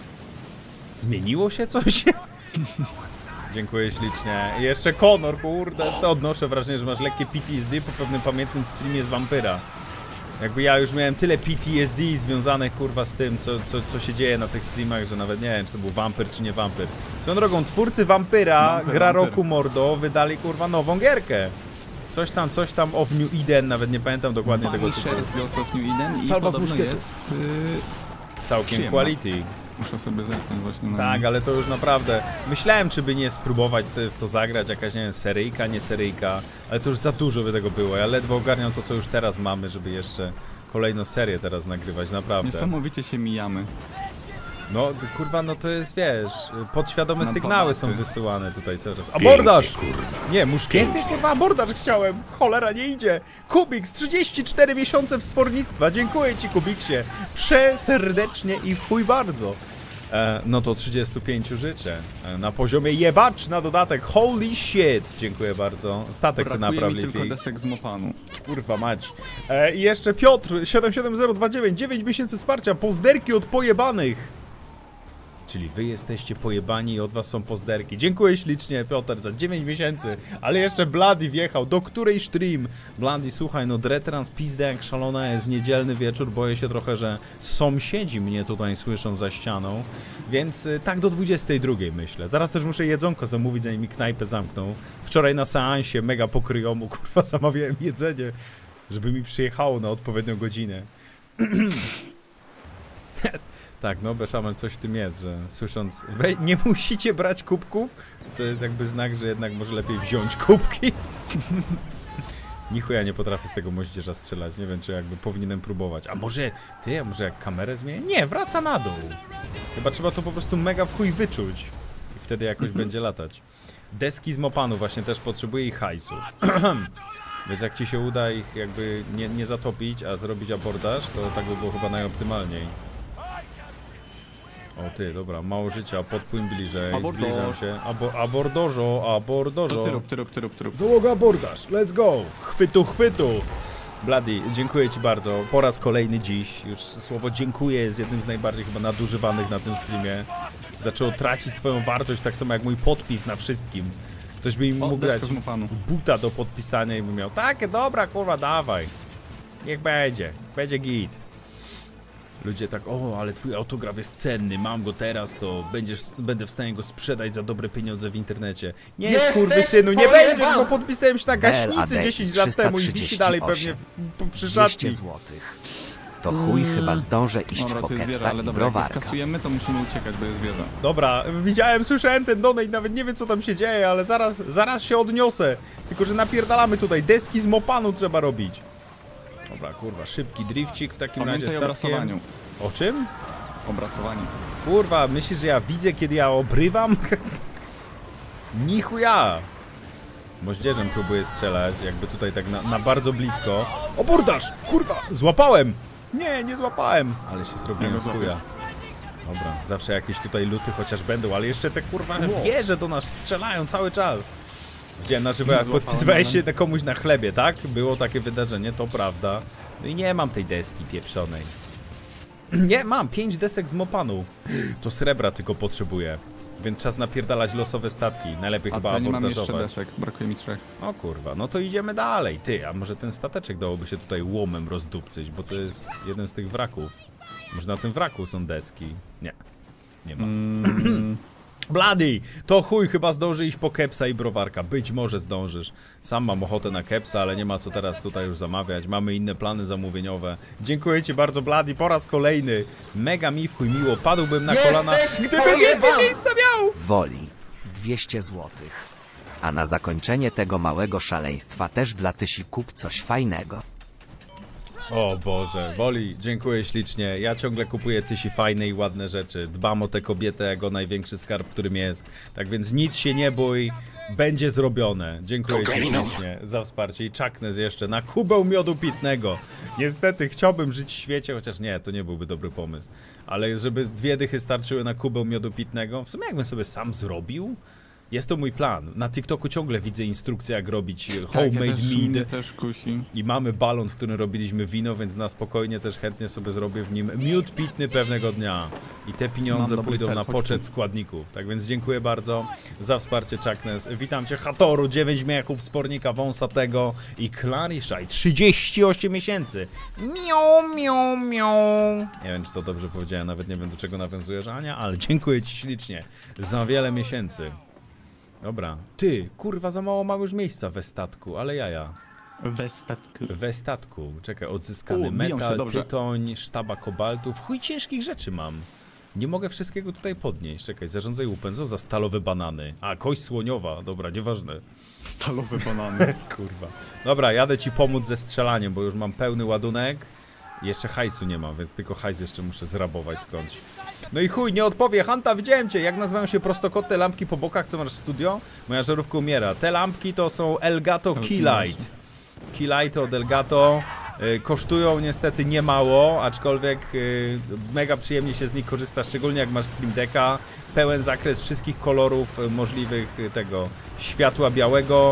Zmieniło się coś? Dziękuję ślicznie. I jeszcze Conor, kurde, to odnoszę wrażenie, że masz lekkie P T S D po pewnym pamiętnym streamie z Vampyra. Jakby ja już miałem tyle P T S D związanych kurwa z tym, co, co, co się dzieje na tych streamach, że nawet nie wiem, czy to był Vampyr, czy nie Vampyr. Swoją drogą, twórcy Vampyra, Vampyr, gra Vampyr. roku mordo, wydali kurwa nową gierkę. Coś tam, coś tam of New Eden, nawet nie pamiętam dokładnie tego tytułu. Punisher z Ghost of New Eden i Salwa z podobno muszkietu. jest... Yy, Całkiem przyjemna. quality. muszę sobie zerknąć właśnie na... Tak, ale to już naprawdę... Myślałem, czy by nie spróbować w to zagrać, jakaś, nie wiem, seryjka, nie seryjka, ale to już za dużo by tego było. Ja ledwo ogarniam to, co już teraz mamy, żeby jeszcze kolejną serię teraz nagrywać, naprawdę. Niesamowicie się mijamy. No, kurwa, no to jest, wiesz, podświadome Na sygnały dwa są baty. wysyłane tutaj cały czas. Abordaż! Nie, muszkiety, kurwa, abordaż chciałem! Cholera, nie idzie! Kubiks, trzydzieści cztery miesiące wspornictwa, dziękuję ci, Kubiksie! Przeserdecznie i w chuj bardzo! E, no to trzydziestu pięciu życzę. E, na poziomie jebacz na dodatek, holy shit! Dziękuję bardzo. Statek se Brakuje napraw, mi tylko Lifi. desek z mopanu. Kurwa mać. E, I jeszcze Piotr, siedem siedem zero dwa dziewięć, dziewięć miesięcy wsparcia, pozderki od pojebanych. Czyli wy jesteście pojebani i od was są pozderki. Dziękuję ślicznie, Piotr, za dziewięć miesięcy. Ale jeszcze Bloody wjechał. Do której stream? Bloody, słuchaj, no Dretrans pizda jak szalona, jest niedzielny wieczór. Boję się trochę, że sąsiedzi mnie tutaj słyszą za ścianą. Więc y, tak do dwudziestej drugiej myślę. Zaraz też muszę jedzonko zamówić, zanim mi knajpę zamkną. Wczoraj na seansie mega pokryjomu, kurwa, zamawiałem jedzenie, żeby mi przyjechało na odpowiednią godzinę. Tak, no Beszaman coś w tym jest, że słysząc, we, nie musicie brać kubków, to jest jakby znak, że jednak może lepiej wziąć kubki. Nichu ja nie potrafię z tego moździerza strzelać, nie wiem, czy jakby powinienem próbować. A może, ty, a może jak kamerę zmienię? Nie, wraca na dół. Chyba trzeba to po prostu mega w chuj wyczuć i wtedy jakoś będzie latać. Deski z mopanu właśnie też potrzebuję i hajsu. Więc jak ci się uda ich jakby nie, nie zatopić, a zrobić abordaż, to tak by było chyba najoptymalniej. O ty, dobra, mało życia, podpłyń bliżej, Abordaż. zbliżam się. Abo, abordożo, To abordożo. ty rób, ty rób, ty rób, ty rób. Załoga abordaż, let's go! Chwytu, chwytu! Bloody, dziękuję ci bardzo. Po raz kolejny dziś. Już słowo dziękuję jest jednym z najbardziej chyba nadużywanych na tym streamie. Zaczęło tracić swoją wartość, tak samo jak mój podpis na wszystkim. Ktoś by mi O, mógł deska dać z mopanu. buta do podpisania i by miał takie, dobra, kurwa, dawaj. Niech będzie, będzie git. Ludzie tak, o, ale twój autograf jest cenny, mam go teraz, to będziesz, będę w stanie go sprzedać za dobre pieniądze w internecie. Nie, Jesteś skurwysynu, nie pojebany! będziesz, bo podpisałem się na gaśnicy L A D dziesięć lat temu i wisi dalej pewnie w- w- przy szatni. dwieście złotych. To chuj chyba zdążę iść Dobra, po to jest wieża, kepsa ale i dobra, jak browarka. skasujemy, to musimy uciekać, bo jest wieża. Dobra, widziałem, słyszałem ten donate, nawet nie wiem co tam się dzieje, ale zaraz, zaraz się odniosę. Tylko, że napierdalamy tutaj, deski z mopanu trzeba robić. Dobra, kurwa, szybki drifcik w takim razie Pamiętaj o statkiem. brasowaniu. O czym? Obrasowanie. Kurwa, myślisz, że ja widzę, kiedy ja obrywam? Nichuja! Moździerzem próbuję strzelać, jakby tutaj tak na, na bardzo blisko. Obordaż! Kurwa! Złapałem! Nie, nie złapałem! Ale się zrobiłem Nie w go chuja. Dobra, zawsze jakieś tutaj luty chociaż będą, ale jeszcze te kurwa wieże do nas strzelają cały czas. Widziałem na żywo, jak Złapałem, podpisywałeś ale- się na komuś na chlebie, tak? Było takie wydarzenie, to prawda. No i nie mam tej deski pieprzonej. Nie, mam pięć desek z mopanu. To srebra tylko potrzebuję. Więc czas napierdalać losowe statki. Najlepiej A chyba to ja nie mam jeszcze abordażować. desek, brakuje mi trzech. O kurwa, no to idziemy dalej. Ty, a może ten stateczek dałoby się tutaj łomem rozdupcyć, bo to jest jeden z tych wraków. Może na tym wraku są deski? Nie. Nie ma. Mm, Bloody! To chuj, chyba zdąży iść po kepsa i browarka. Być może zdążysz. Sam mam ochotę na kepsa, ale nie ma co teraz tutaj już zamawiać. Mamy inne plany zamówieniowe. Dziękuję ci bardzo, Bloody, po raz kolejny. Mega mi w chuj miło. Padłbym na Jesteś kolana, gdyby pojebany! więcej miejsca miał! Woli dwieście złotych. A na zakończenie tego małego szaleństwa też dla Tysi kup coś fajnego. O Boże, Woli, dziękuję ślicznie. Ja ciągle kupuję Tysi fajne i ładne rzeczy. Dbam o tę kobietę jak o największy skarb, którym jest. Tak więc nic się nie bój, będzie zrobione. Dziękuję ci ślicznie za wsparcie. I czaknę jeszcze na kubeł miodu pitnego. Niestety chciałbym żyć w świecie, chociaż nie, to nie byłby dobry pomysł. Ale żeby dwie dychy starczyły na kubeł miodu pitnego, w sumie jakbym sobie sam zrobił, jest to mój plan. Na TikToku ciągle widzę instrukcje, jak robić tak, homemade ja też, mead. mnie też kusi. I mamy balon, w którym robiliśmy wino, więc na spokojnie też chętnie sobie zrobię w nim miód pitny pewnego dnia. I te pieniądze Mam dobry pójdą cel, na chodź poczet tu. składników. Tak więc dziękuję bardzo za wsparcie, Chuckness. Witam cię, Hatoru, dziewięć miechów, spornika wąsatego i Clarishaj, trzydzieści osiem miesięcy. Miau, miau, miau. Nie wiem, czy to dobrze powiedziałem, nawet nie wiem, do czego nawiązujesz, Ania, ale dziękuję ci ślicznie za wiele miesięcy. Dobra. Ty, kurwa, za mało mamy już miejsca we statku, ale jaja. We statku. We statku, czekaj, odzyskany U, biją się, metal, dobrze. tytoń, sztaba kobaltu, w chuj ciężkich rzeczy mam. Nie mogę wszystkiego tutaj podnieść, czekaj, zarządzaj łupem, co za stalowe banany. A, kość słoniowa, dobra, nieważne. Stalowe banany. Kurwa. Dobra, jadę ci pomóc ze strzelaniem, bo już mam pełny ładunek. Jeszcze hajsu nie mam, więc tylko hajs jeszcze muszę zrabować skądś. No i chuj, nie odpowie. Hanta, widziałem cię. Jak nazywają się prostokątne lampki po bokach, co masz w studio? Moja żarówka umiera. Te lampki to są Elgato Keylight. Keylight od Elgato. Y, kosztują niestety niemało, aczkolwiek y, mega przyjemnie się z nich korzysta, szczególnie jak masz Stream Decka. Pełen zakres wszystkich kolorów y, możliwych y, tego światła białego.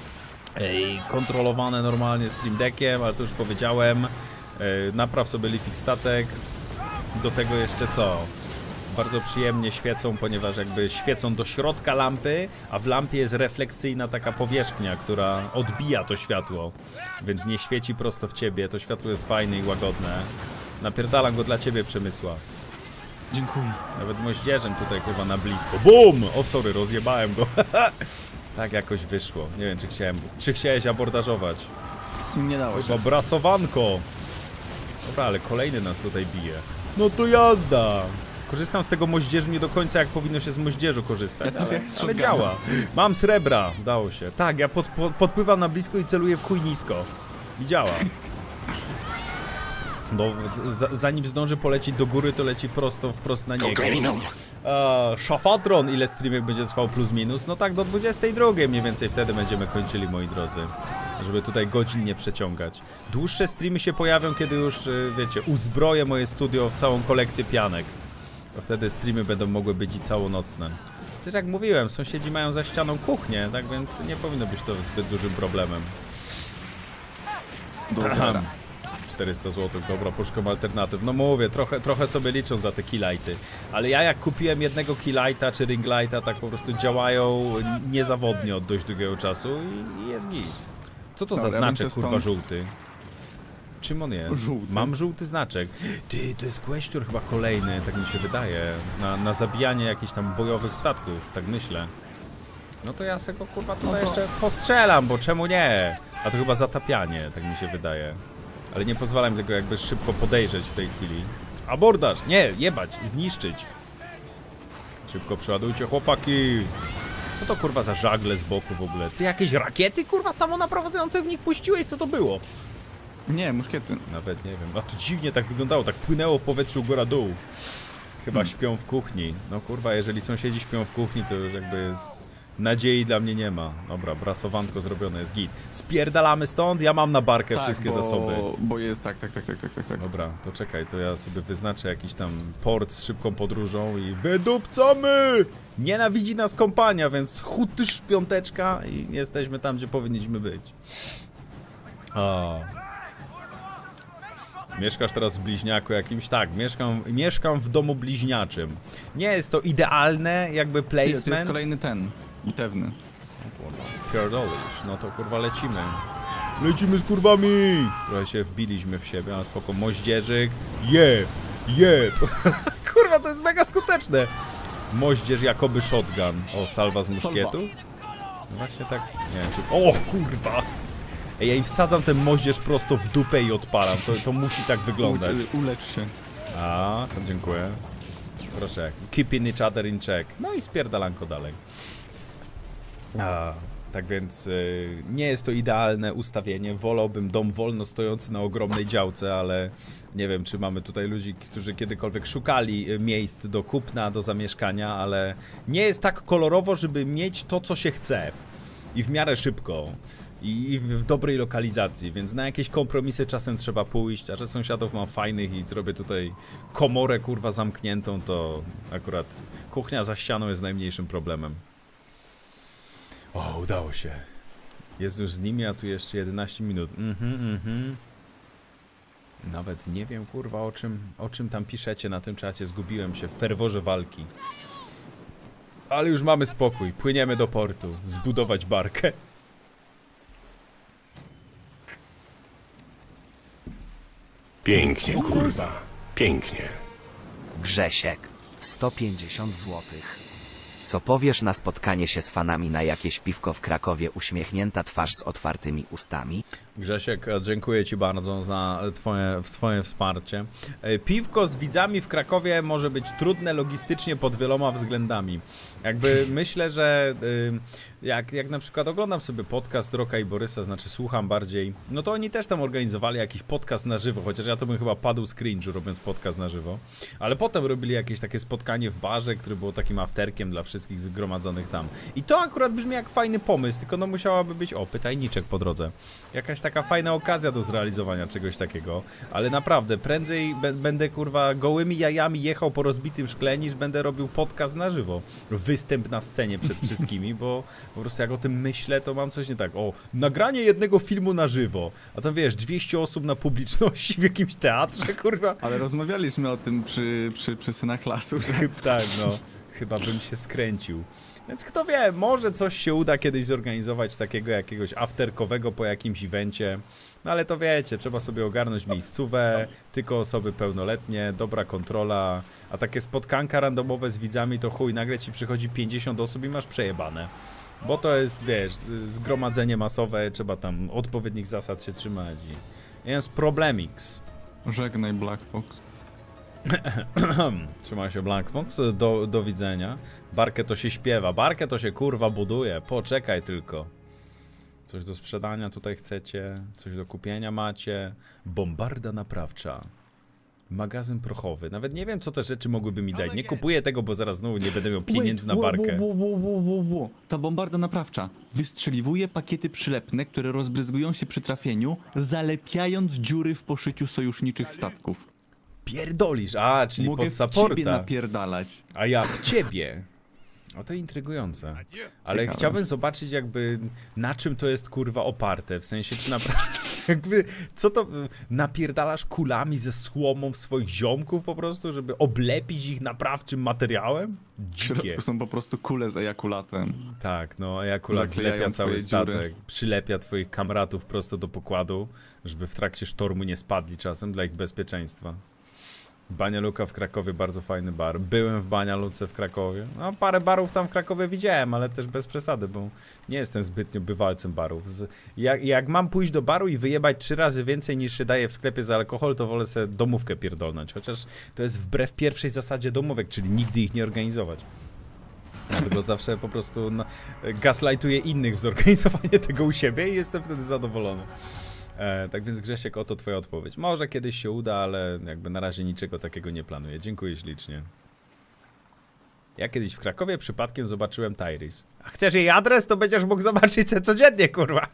Y, kontrolowane normalnie Stream Deckiem, ale to już powiedziałem. Y, napraw sobie Lifix statek. Do tego jeszcze co? Bardzo przyjemnie świecą, ponieważ jakby świecą do środka lampy, a w lampie jest refleksyjna taka powierzchnia, która odbija to światło, więc nie świeci prosto w ciebie, to światło jest fajne i łagodne. Napierdalam go dla ciebie, Przemysław. Dziękuję. Nawet moździerzem tutaj chyba na blisko. BUM! O sorry, rozjebałem go. Tak jakoś wyszło. Nie wiem, czy chciałem, czy chciałeś abordażować. Nie dało się. Chyba brasowanko. Dobra, ale kolejny nas tutaj bije. No to jazda. Korzystam z tego moździerzu nie do końca jak powinno się z moździerzu korzystać, Ja tak ale, jak z ale shotguna. działa. Mam srebra, dało się. Tak, ja pod, pod, podpływam na blisko i celuję w chuj nisko. I działa. Bo za, zanim zdąży polecieć do góry, to leci prosto wprost na niego. Eee, Szafatron, ile streamek będzie trwał plus minus? No tak do dwudziestej drugiej mniej więcej wtedy będziemy kończyli, moi drodzy. żeby tutaj godzin nie przeciągać. Dłuższe streamy się pojawią, kiedy już, wiecie, uzbroję moje studio w całą kolekcję pianek. To wtedy streamy będą mogły być i całonocne. Przecież jak mówiłem, sąsiedzi mają za ścianą kuchnię, tak więc nie powinno być to zbyt dużym problemem. Dobra. czterysta złotych, dobra, poszukam alternatyw. No mówię, trochę, trochę sobie liczą za te keylighty. Ale ja jak kupiłem jednego keylighta czy ringlighta, tak po prostu działają niezawodnie od dość długiego czasu i, i jest git. Co to Dobra, za ja bym znaczek, się kurwa, stąd- żółty? Czym on jest? Żółty. Mam żółty znaczek. Ty, to jest kwestior chyba kolejny, tak mi się wydaje. Na, na zabijanie jakichś tam bojowych statków, tak myślę. No to ja sobie go, kurwa, tutaj No to- jeszcze postrzelam, bo czemu nie? A to chyba zatapianie, tak mi się wydaje. Ale nie pozwalam tego jakby szybko podejrzeć w tej chwili. Abordaż! Nie, jebać, zniszczyć. Szybko przeładujcie, chłopaki. Co to kurwa za żagle z boku w ogóle? Ty jakieś rakiety kurwa samonaprowadzające w nich puściłeś? Co to było? Nie, muszkiety. Nawet nie wiem. A to dziwnie tak wyglądało, tak płynęło w powietrzu góra-dół. Chyba Hmm. śpią w kuchni. No kurwa, jeżeli sąsiedzi śpią w kuchni, to już jakby jest... Nadziei dla mnie nie ma. Dobra, brasowanko zrobione jest git. Spierdalamy stąd, ja mam na barkę wszystkie bo, zasoby. Bo jest tak, tak, tak, tak, tak, tak, tak. Dobra, to czekaj, to ja sobie wyznaczę jakiś tam port z szybką podróżą i wydupcamy! Nienawidzi nas kompania, więc chutysz piąteczka i jesteśmy tam, gdzie powinniśmy być. O. Mieszkasz teraz w bliźniaku jakimś? Tak, mieszkam, mieszkam w domu bliźniaczym. Nie jest to idealne jakby Ty, to jest placement. kolejny ten, bitewny. Pierdolisz, no to kurwa lecimy. Lecimy z kurwami! Trochę się wbiliśmy w siebie, a spoko, moździerzyk. Jeb, jeb. Kurwa, to jest mega skuteczne. Moździerz jakoby shotgun. O, salwa z muszkietów. No właśnie tak, nie wiem czy... O kurwa! Ej, ja im wsadzam ten moździerz prosto w dupę i odpalam. To, to musi tak wyglądać. U, ulecz się. A, to dziękuję. Proszę, keeping each other in check. No i spierdalanko dalej. A, tak więc y, nie jest to idealne ustawienie. Wolałbym dom wolno stojący na ogromnej działce, ale nie wiem, czy mamy tutaj ludzi, którzy kiedykolwiek szukali y, miejsc do kupna, do zamieszkania, ale nie jest tak kolorowo, żeby mieć to, co się chce. I w miarę szybko. I, I w dobrej lokalizacji, więc na jakieś kompromisy czasem trzeba pójść, a że sąsiadów mam fajnych i zrobię tutaj komorę kurwa zamkniętą, to akurat kuchnia za ścianą jest najmniejszym problemem. O, udało się. Jest już z nimi, a tu jeszcze jedenaście minut. Mhm, mhm. Nawet nie wiem kurwa o czym, o czym tam piszecie na tym czacie, zgubiłem się w ferworze walki. Ale już mamy spokój, płyniemy do portu, zbudować barkę. Pięknie, kurwa. Pięknie. Grzesiek, sto pięćdziesiąt złotych. Co powiesz na spotkanie się z fanami na jakieś piwko w Krakowie, uśmiechnięta twarz z otwartymi ustami? Grzesiek, dziękuję ci bardzo za twoje, twoje wsparcie. Piwko z widzami w Krakowie może być trudne logistycznie pod wieloma względami. Jakby myślę, że jak, jak na przykład oglądam sobie podcast Roka i Borysa, znaczy słucham bardziej, no to oni też tam organizowali jakiś podcast na żywo, chociaż ja to bym chyba padł z cringe'u robiąc podcast na żywo. Ale potem robili jakieś takie spotkanie w barze, które było takim afterkiem dla wszystkich zgromadzonych tam. I to akurat brzmi jak fajny pomysł, tylko no musiałaby być, o, pytajniczek po drodze. Jakaś taka fajna okazja do zrealizowania czegoś takiego, ale naprawdę, prędzej będę kurwa gołymi jajami jechał po rozbitym szkle, niż będę robił podcast na żywo. Występ na scenie przed wszystkimi, bo po prostu jak o tym myślę, to mam coś nie tak. O, nagranie jednego filmu na żywo, a tam wiesz, dwieście osób na publiczności w jakimś teatrze, kurwa. Ale rozmawialiśmy o tym przy, przy, przy synach lasu, że... Tak, no, chyba bym się skręcił. Więc kto wie, może coś się uda kiedyś zorganizować takiego jakiegoś afterkowego po jakimś evencie. No ale to wiecie, trzeba sobie ogarnąć miejscówę, tylko osoby pełnoletnie, dobra kontrola, a takie spotkanka randomowe z widzami to chuj, nagle ci przychodzi pięćdziesiąt osób i masz przejebane. Bo to jest, wiesz, zgromadzenie masowe, trzeba tam odpowiednich zasad się trzymać i jest problemix. Żegnaj Black Fox. Trzymaj się Black Fox, do, do widzenia. Barkę to się śpiewa, barkę to się kurwa buduje, poczekaj tylko. Coś do sprzedania tutaj chcecie, coś do kupienia macie. Bombarda naprawcza. Magazyn prochowy. Nawet nie wiem, co te rzeczy mogłyby mi dać. Nie kupuję tego, bo zaraz znowu nie będę miał pieniędzy na barkę. Wo, wo, wo, wo, wo. Ta bombarda naprawcza wystrzeliwuje pakiety przylepne, które rozbryzgują się przy trafieniu, zalepiając dziury w poszyciu sojuszniczych statków. Pierdolisz, a, czyli Mogę pod w supporta. ciebie napierdalać. A ja w ciebie. O, to intrygujące. Ale Ciekawe. chciałbym zobaczyć jakby na czym to jest kurwa oparte. W sensie, czy naprawdę jakby, co to, napierdalasz kulami ze słomą w swoich ziomków po prostu, żeby oblepić ich naprawczym materiałem? W Dzikie. środku są po prostu kule z ejakulatem. Tak, no ejakulat Zaklejają zlepia cały twoje statek, dziury. przylepia twoich kamratów prosto do pokładu, żeby w trakcie sztormu nie spadli czasem dla ich bezpieczeństwa. Bania Luka w Krakowie, bardzo fajny bar. Byłem w Bania Luce w Krakowie. No, parę barów tam w Krakowie widziałem, ale też bez przesady, bo nie jestem zbytnio bywalcem barów. Z, jak, jak mam pójść do baru i wyjebać trzy razy więcej niż się daje w sklepie za alkohol, to wolę sobie domówkę pierdolnąć. Chociaż to jest wbrew pierwszej zasadzie domówek, czyli nigdy ich nie organizować. Dlatego zawsze po prostu no, gaslightuję innych w zorganizowanie tego u siebie i jestem wtedy zadowolony. E, tak więc Grzesiek, oto twoja odpowiedź. Może kiedyś się uda, ale jakby na razie niczego takiego nie planuję. Dziękuję ślicznie. Ja kiedyś w Krakowie przypadkiem zobaczyłem Tyrese. A chcesz jej adres, to będziesz mógł zobaczyć co codziennie, kurwa.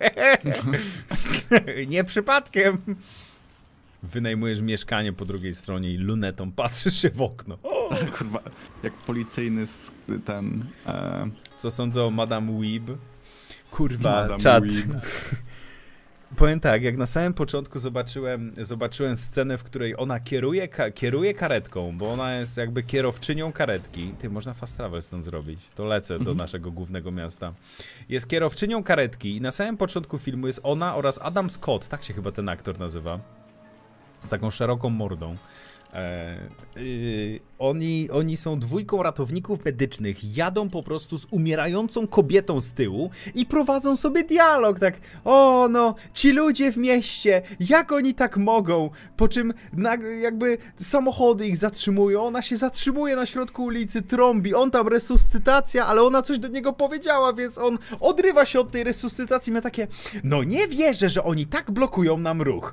Nie przypadkiem. Wynajmujesz mieszkanie po drugiej stronie i lunetą patrzysz się w okno. Tak, kurwa, jak policyjny s- ten... E, Co sądzę o Madame Weeb? Kurwa, Madame czat. Weeb. Powiem tak, jak na samym początku zobaczyłem, zobaczyłem scenę, w której ona kieruje, ka kieruje karetką, bo ona jest jakby kierowczynią karetki. Ty, można fast travel stąd zrobić. To lecę do naszego głównego miasta. Jest kierowczynią karetki i na samym początku filmu jest ona oraz Adam Scott, tak się chyba ten aktor nazywa. Z taką szeroką mordą. E, yy, oni, oni są dwójką ratowników medycznych, jadą po prostu z umierającą kobietą z tyłu i prowadzą sobie dialog, tak, o no, ci ludzie w mieście, jak oni tak mogą, po czym nagle jakby samochody ich zatrzymują, ona się zatrzymuje na środku ulicy, trąbi, on tam resuscytacja, ale ona coś do niego powiedziała, więc on odrywa się od tej resuscytacji, ma takie, no nie wierzę, że oni tak blokują nam ruch.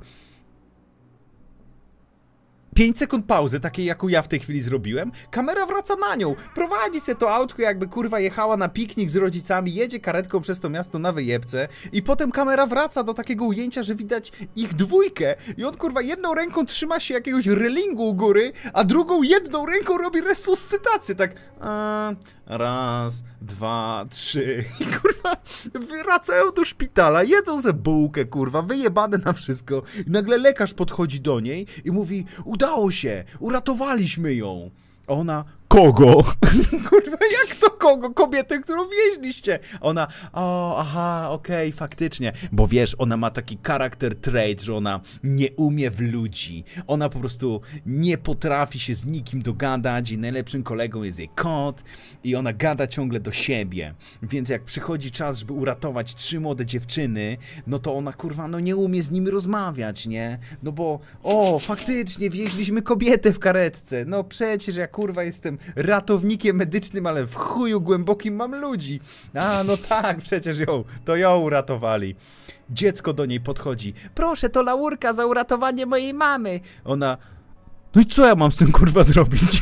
pięć sekund pauzy, takiej jaką ja w tej chwili zrobiłem, kamera wraca na nią, prowadzi se to autko jakby kurwa jechała na piknik z rodzicami, jedzie karetką przez to miasto na wyjebce i potem kamera wraca do takiego ujęcia, że widać ich dwójkę i on kurwa jedną ręką trzyma się jakiegoś relingu u góry, a drugą jedną ręką robi resuscytację, tak a, raz, dwa, trzy i kurwa wracają do szpitala, jedzą ze bułkę kurwa, wyjebane na wszystko i nagle lekarz podchodzi do niej i mówi, udało się, uratowaliśmy ją. A ona, kogo? Kurwa, jak to kogo? Kobietę, którą wieźliście. Ona, o, aha, okej, okay, faktycznie. Bo wiesz, ona ma taki charakter trait, że ona nie umie w ludzi. Ona po prostu nie potrafi się z nikim dogadać i najlepszym kolegą jest jej kot i ona gada ciągle do siebie. Więc jak przychodzi czas, żeby uratować trzy młode dziewczyny, no to ona, kurwa, no nie umie z nimi rozmawiać, nie? No bo, o, faktycznie, wieźliśmy kobietę w karetce. No przecież ja, kurwa, jestem ratownikiem medycznym, ale w chuju głębokim mam ludzi. A, no tak, przecież ją, to ją uratowali. Dziecko do niej podchodzi. Proszę, to laurka za uratowanie mojej mamy. Ona, no i co ja mam z tym, kurwa, zrobić?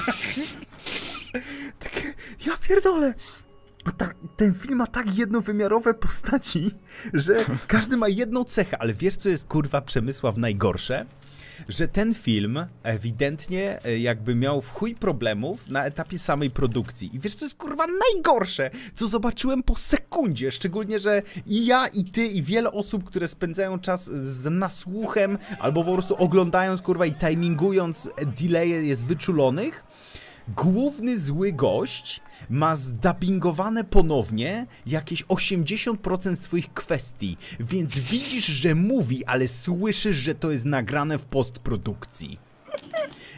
Takie, ja pierdolę. Ta, ten film ma tak jednowymiarowe postaci, że każdy ma jedną cechę, ale wiesz, co jest, kurwa, Przemysław najgorsze? Że ten film ewidentnie jakby miał w chuj problemów na etapie samej produkcji. I wiesz, co jest kurwa najgorsze, co zobaczyłem po sekundzie, szczególnie, że i ja, i ty, i wiele osób, które spędzają czas z nasłuchem, albo po prostu oglądając, kurwa, i timingując delaye jest wyczulonych. Główny zły gość ma zdubbingowane ponownie jakieś osiemdziesiąt procent swoich kwestii, więc widzisz, że mówi, ale słyszysz, że to jest nagrane w postprodukcji.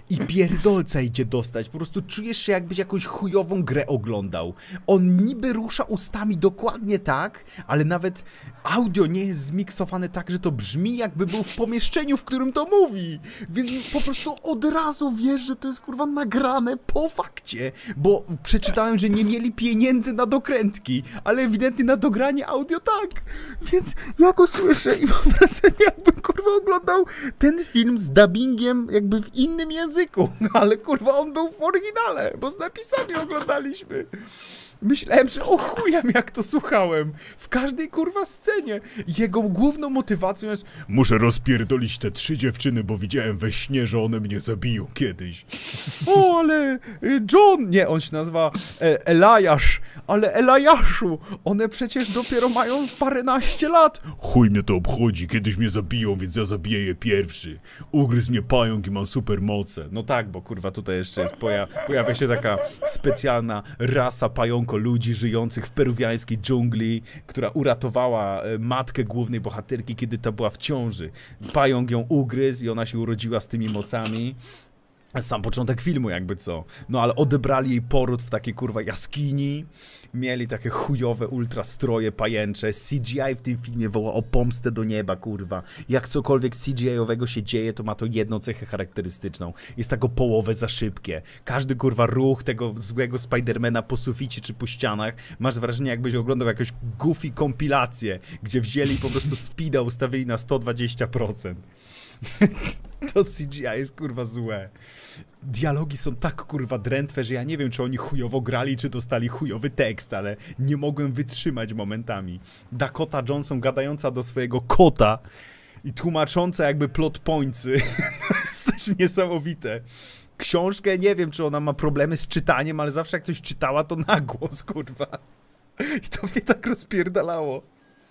i pierdolca idzie dostać. Po prostu czujesz się, jakbyś jakąś chujową grę oglądał. On niby rusza ustami dokładnie tak, ale nawet audio nie jest zmiksowane tak, że to brzmi, jakby był w pomieszczeniu, w którym to mówi. Więc po prostu od razu wiesz, że to jest kurwa nagrane po fakcie, bo przeczytałem, że nie mieli pieniędzy na dokrętki, ale ewidentnie na dogranie audio tak. Więc ja go słyszę i mam wrażenie, jakbym kurwa oglądał ten film z dubbingiem jakby w innym języku, ale kurwa on był w oryginale, bo z napisami oglądaliśmy. Myślałem, że o chujam jak to słuchałem. W każdej kurwa scenie. Jego główną motywacją jest: muszę rozpierdolić te trzy dziewczyny, bo widziałem we śnie, że one mnie zabiją kiedyś. O, ale John, nie, on się nazywa e, Eliasz, ale Eliaszu, one przecież dopiero mają paręnaście lat. Chuj mnie to obchodzi, kiedyś mnie zabiją, więc ja zabiję je pierwszy. Ugryzł mnie pająk i mam supermoce. No tak, bo kurwa tutaj jeszcze jest, poja pojawia się taka specjalna rasa pająków, ludzi żyjących w peruwiańskiej dżungli, która uratowała matkę głównej bohaterki, kiedy ta była w ciąży. Pająk ją ugryzł i ona się urodziła z tymi mocami. Sam początek filmu jakby co. No ale odebrali jej poród w takiej kurwa jaskini. Mieli takie chujowe ultra stroje pajęcze. C G I w tym filmie woła o pomstę do nieba, kurwa. Jak cokolwiek C G I-owego się dzieje, to ma to jedną cechę charakterystyczną. Jest tak o połowę za szybkie. Każdy kurwa ruch tego złego Spidermana po suficie czy po ścianach, masz wrażenie, jakbyś oglądał jakąś goofy kompilację, gdzie wzięli po prostu speeda, ustawili na sto dwadzieścia procent. To C G I jest kurwa złe. Dialogi są tak kurwa drętwe, że ja nie wiem, czy oni chujowo grali, czy dostali chujowy tekst, ale nie mogłem wytrzymać momentami. Dakota Johnson gadająca do swojego kota i tłumacząca jakby plot pointsy. To jest też niesamowite. Książkę, nie wiem, czy ona ma problemy z czytaniem, ale zawsze jak coś czytała, to na głos, kurwa. I to mnie tak rozpierdalało.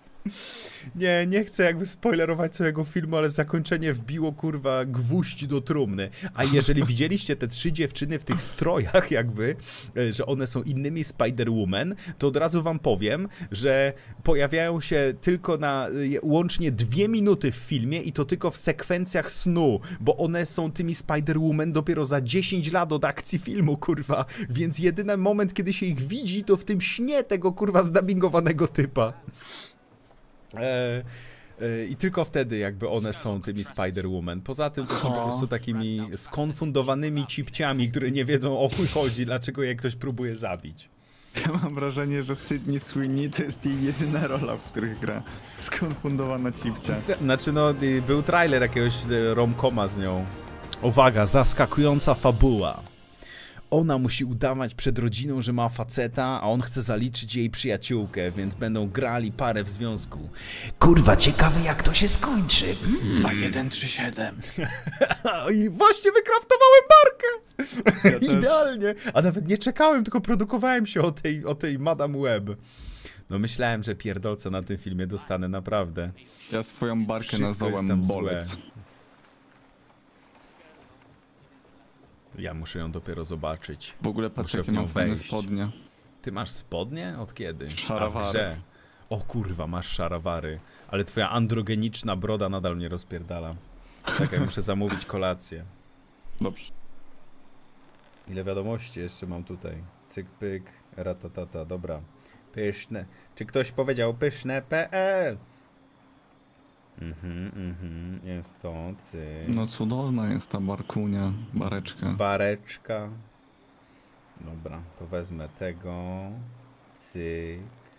Nie, nie chcę jakby spoilerować całego filmu, ale zakończenie wbiło kurwa gwóźdź do trumny. A jeżeli widzieliście te trzy dziewczyny w tych strojach jakby, że one są innymi Spider-Woman, to od razu wam powiem, że pojawiają się tylko na łącznie dwie minuty w filmie i to tylko w sekwencjach snu, bo one są tymi Spider-Woman dopiero za dziesięć lat od akcji filmu, kurwa. Więc jedyny moment, kiedy się ich widzi, to w tym śnie tego kurwa zdubbingowanego typa. E, e, I tylko wtedy jakby one są tymi Spider-Woman. Poza tym to są po prostu takimi skonfundowanymi cipciami, które nie wiedzą, o chuj chodzi, dlaczego je ktoś próbuje zabić. Ja mam wrażenie, że Sydney Sweeney to jest jej jedyna rola, w których gra skonfundowana cipcia. Znaczy no, był trailer jakiegoś romcoma z nią. Uwaga, zaskakująca fabuła. Ona musi udawać przed rodziną, że ma faceta, a on chce zaliczyć jej przyjaciółkę, więc będą grali parę w związku. Kurwa, ciekawe jak to się skończy. dwa jeden trzy siedem. I właśnie wykraftowałem barkę! Ja Idealnie. A nawet nie czekałem, tylko produkowałem się o tej, o tej Madame Web. No myślałem, że pierdolca na tym filmie dostanę naprawdę. Ja swoją barkę Wszystko jest nazwałem tam Bolec. złe. Ja muszę ją dopiero zobaczyć. W ogóle patrz, Muszę jakie w nią mam fajne wejść. spodnie. Ty masz spodnie? Od kiedy? Szarawary. A w grze. O kurwa, masz szarawary. Ale twoja androgeniczna broda nadal mnie rozpierdala. Tak, ja muszę zamówić kolację. Dobrze. Ile wiadomości jeszcze mam tutaj? Cyk, pyk, ratatata, dobra. Pyszne. Czy ktoś powiedział pyszne kropka pe el? Mhm, mhm, jest to, cyk. No cudowna jest ta barkunia, bareczka. Bareczka. Dobra, to wezmę tego. Cyk.